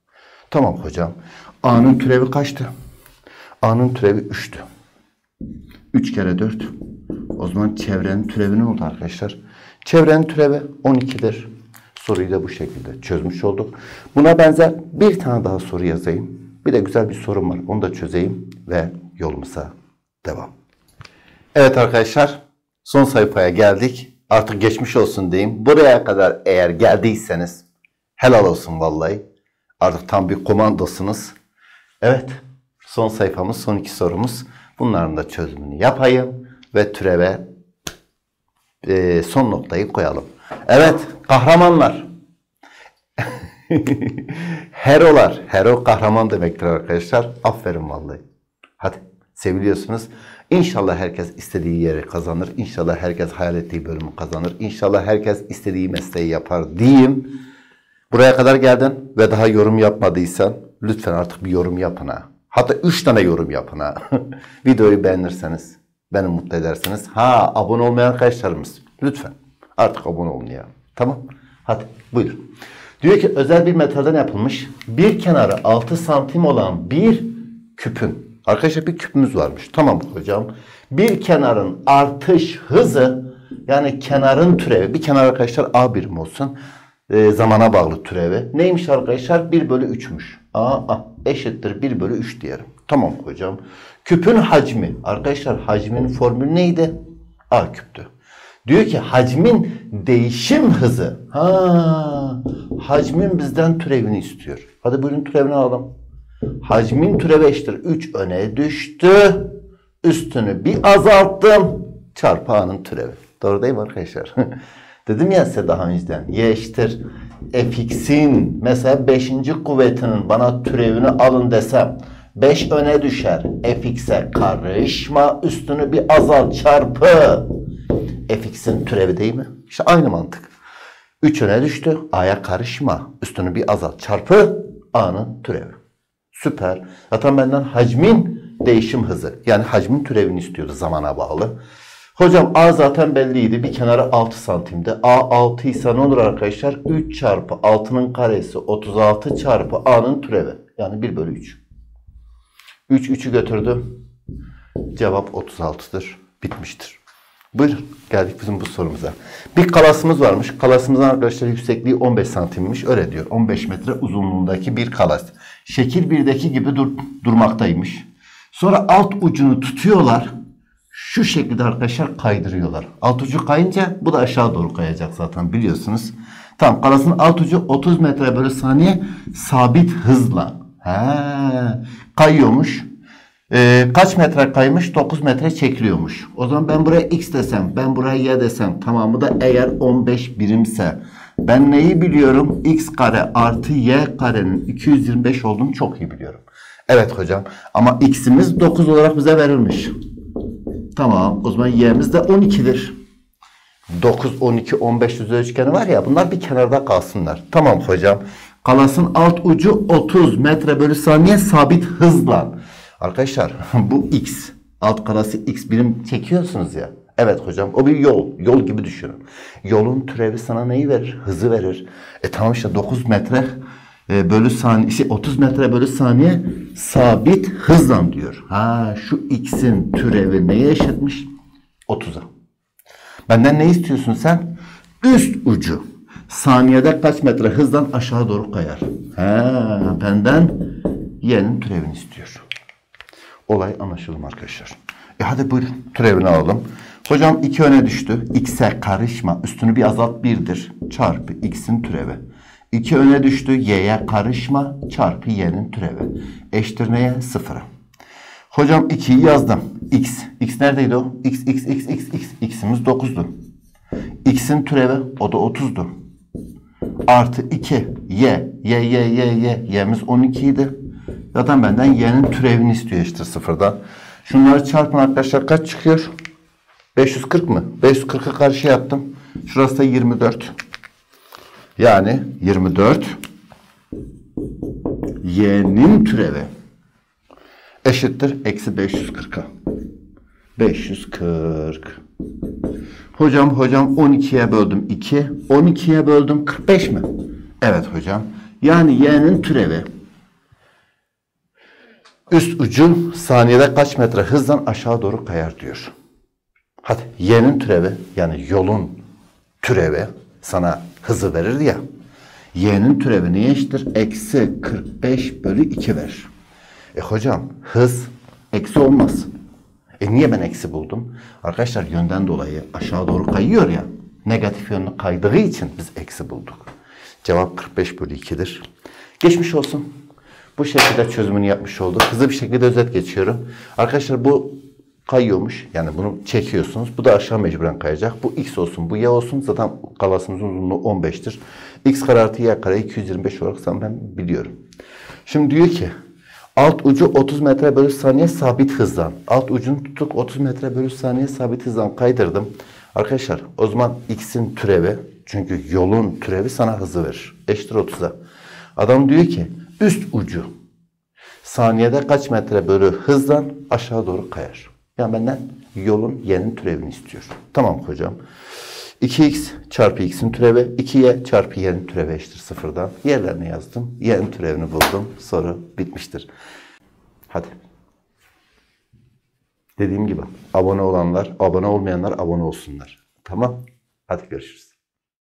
Tamam hocam. A'nın türevi kaçtı? A'nın türevi üçtü. üç kere dört. O zaman çevrenin türevi ne oldu arkadaşlar? Çevrenin türevi on iki'dir. Soruyu da bu şekilde çözmüş olduk. Buna benzer bir tane daha soru yazayım. Bir de güzel bir sorum var. Onu da çözeyim ve yolumuza devam. Evet arkadaşlar, son sayfaya geldik. Artık geçmiş olsun diyeyim. Buraya kadar eğer geldiyseniz helal olsun vallahi. Artık tam bir komandosunuz. Evet, son sayfamız, son iki sorumuz. Bunların da çözümünü yapayım ve türeve e, son noktayı koyalım. Evet, kahramanlar. Herolar. Hero kahraman demektir arkadaşlar. Aferin vallahi. Hadi, seviliyorsunuz. İnşallah herkes istediği yeri kazanır. İnşallah herkes hayal ettiği bölümü kazanır. İnşallah herkes istediği mesleği yapar diyeyim. Buraya kadar geldin ve daha yorum yapmadıysan lütfen artık bir yorum yapın ha. Hatta üç tane yorum yapın ha. Videoyu beğenirseniz, beni mutlu edersiniz. Ha, abone olmayan arkadaşlarımız lütfen artık abone olun ya. Tamam. Hadi buyur. Diyor ki özel bir metalden yapılmış bir kenarı altı santim olan bir küpün. Arkadaşlar bir küpümüz varmış. Tamam hocam. Bir kenarın artış hızı, yani kenarın türevi. Bir kenar arkadaşlar A birim olsun. E, zamana bağlı türevi. Neymiş arkadaşlar? bir bölü üç'müş. A, A eşittir bir bölü üç diyelim. Tamam hocam. Küpün hacmi. Arkadaşlar hacmin formülü neydi? A küptü. Diyor ki hacmin değişim hızı. Ha, hacmin bizden türevini istiyor. Hadi buyurun türevini alalım. Hacmin türevi eşittir üç öne düştü. Üstünü bir azalttım. Çarpı A'nın türevi. Doğru değil mi arkadaşlar? Dedim ya size daha önceden. Y eşittir fx'in mesela beşinci kuvvetinin bana türevini alın desem. beş öne düşer. Fx'e karışma. Üstünü bir azalt çarpı. Fx'in türevi değil mi? İşte aynı mantık. üç öne düştü. A'ya karışma. Üstünü bir azalt çarpı A'nın türevi. Süper. Zaten benden hacmin değişim hızı. Yani hacmin türevini istiyordu zamana bağlı. Hocam A zaten belliydi. Bir kenarı altı santimdi. A altı ise ne olur arkadaşlar? üç çarpı altının karesi otuz altı çarpı A'nın türevi. Yani bir bölü üç. üç üç'ü götürdü. Cevap otuz altı'dır. Bitmiştir. Buyurun. Geldik bizim bu sorumuza. Bir kalasımız varmış. Kalasımızın arkadaşlar yüksekliği on beş santimmiş. Öyle diyor. on beş metre uzunluğundaki bir kalas. Şekil birdeki gibi dur durmaktaymış. Sonra alt ucunu tutuyorlar. Şu şekilde arkadaşlar kaydırıyorlar. Alt ucu kayınca bu da aşağı doğru kayacak zaten biliyorsunuz. Tamam, kalasının alt ucu otuz metre bölü saniye sabit hızla He, kayıyormuş. Ee, kaç metre kaymış? dokuz metre çekiliyormuş. O zaman ben buraya x desem, ben buraya y desem, tamamı da eğer on beş birimse ben neyi biliyorum? X kare artı y karenin iki yüz yirmi beş olduğunu çok iyi biliyorum. Evet hocam, ama x'imiz dokuz olarak bize verilmiş. Tamam, o zaman y'miz de on iki'dir. dokuz, on iki, on beş düzey üçgeni var ya, bunlar bir kenarda kalsınlar. Tamam hocam. Kalasın alt ucu otuz metre bölü saniye sabit hızla. Arkadaşlar bu x. Alt kalası x birim çekiyorsunuz ya. Evet hocam, o bir yol. Yol gibi düşünün. Yolun türevi sana neyi verir? Hızı verir. E tamam işte dokuz metre bölü saniye, işte otuz metre bölü saniye sabit hızla diyor. Ha, şu x'in türevi neye eşitmiş? otuz'a. Benden ne istiyorsun sen? Üst ucu. Saniyede kaç metre hızdan aşağı doğru kayar? Ha, benden y'nin türevini istiyor. Olay anlaşıldı mı arkadaşlar? E hadi buyurun türevini alalım. Hocam iki öne düştü. X'e karışma. Üstünü bir azalt bir'dir. Çarpı x'in türevi. iki öne düştü. Y'ye karışma. Çarpı y'nin türevi. Eşittir neye? sıfır'a. Hocam iki'yi yazdım. X. X neredeydi o? X, X, X, X, X. X'imiz dokuz'du. X'in türevi o da otuz'du. Artı iki. Y. Y, Y, Y, Y. Y'miz on iki'ydi. Zaten benden y'nin türevini istiyor işte sıfırdan. Şunları çarpın arkadaşlar, kaç çıkıyor? beş yüz kırk mı? beş yüz kırk'a karşı yaptım. Şurası da yirmi dört. Yani yirmi dört y'nin türevi eşittir eksi beş yüz kırk'a. beş yüz kırk. Hocam hocam on iki'ye böldüm iki. on iki'ye böldüm kırk beş mi? Evet hocam. Yani y'nin türevi Üst ucu saniyede kaç metre hızla aşağı doğru kayar diyor. Hadi y'nin türevi yani yolun türevi sana hızı verir ya. Y'nin türevi neye eşittir? Eksi kırk beş bölü iki verir. E hocam hız eksi olmaz. E niye ben eksi buldum? Arkadaşlar yönden dolayı aşağı doğru kayıyor ya. Negatif yönlü kaydığı için biz eksi bulduk. Cevap kırk beş bölü iki'dir. Geçmiş olsun. Bu şekilde çözümünü yapmış olduk. Hızlı bir şekilde özet geçiyorum. Arkadaşlar bu kayıyormuş. Yani bunu çekiyorsunuz. Bu da aşağı mecburen kayacak. Bu x olsun, bu y olsun. Zaten galasımızın uzunluğu on beş'tir. X kare artı y kare iki yüz yirmi beş olarak zaten ben biliyorum. Şimdi diyor ki alt ucu otuz metre bölü saniye sabit hızdan. Alt ucunu tutup otuz metre bölü saniye sabit hızdan kaydırdım. Arkadaşlar o zaman x'in türevi, çünkü yolun türevi sana hızı verir. Eşittir otuz'a. Adam diyor ki üst ucu saniyede kaç metre bölü hızdan aşağı doğru kayar. Yani benden yolun y'nin türevini istiyor. Tamam hocam. iki x çarpı x'in türevi, iki y çarpı y'nin türevi eşittir sıfırdan. Yerlerine yazdım. Y'nin türevini buldum. Soru bitmiştir. Hadi. Dediğim gibi abone olanlar, abone olmayanlar abone olsunlar. Tamam. Hadi görüşürüz.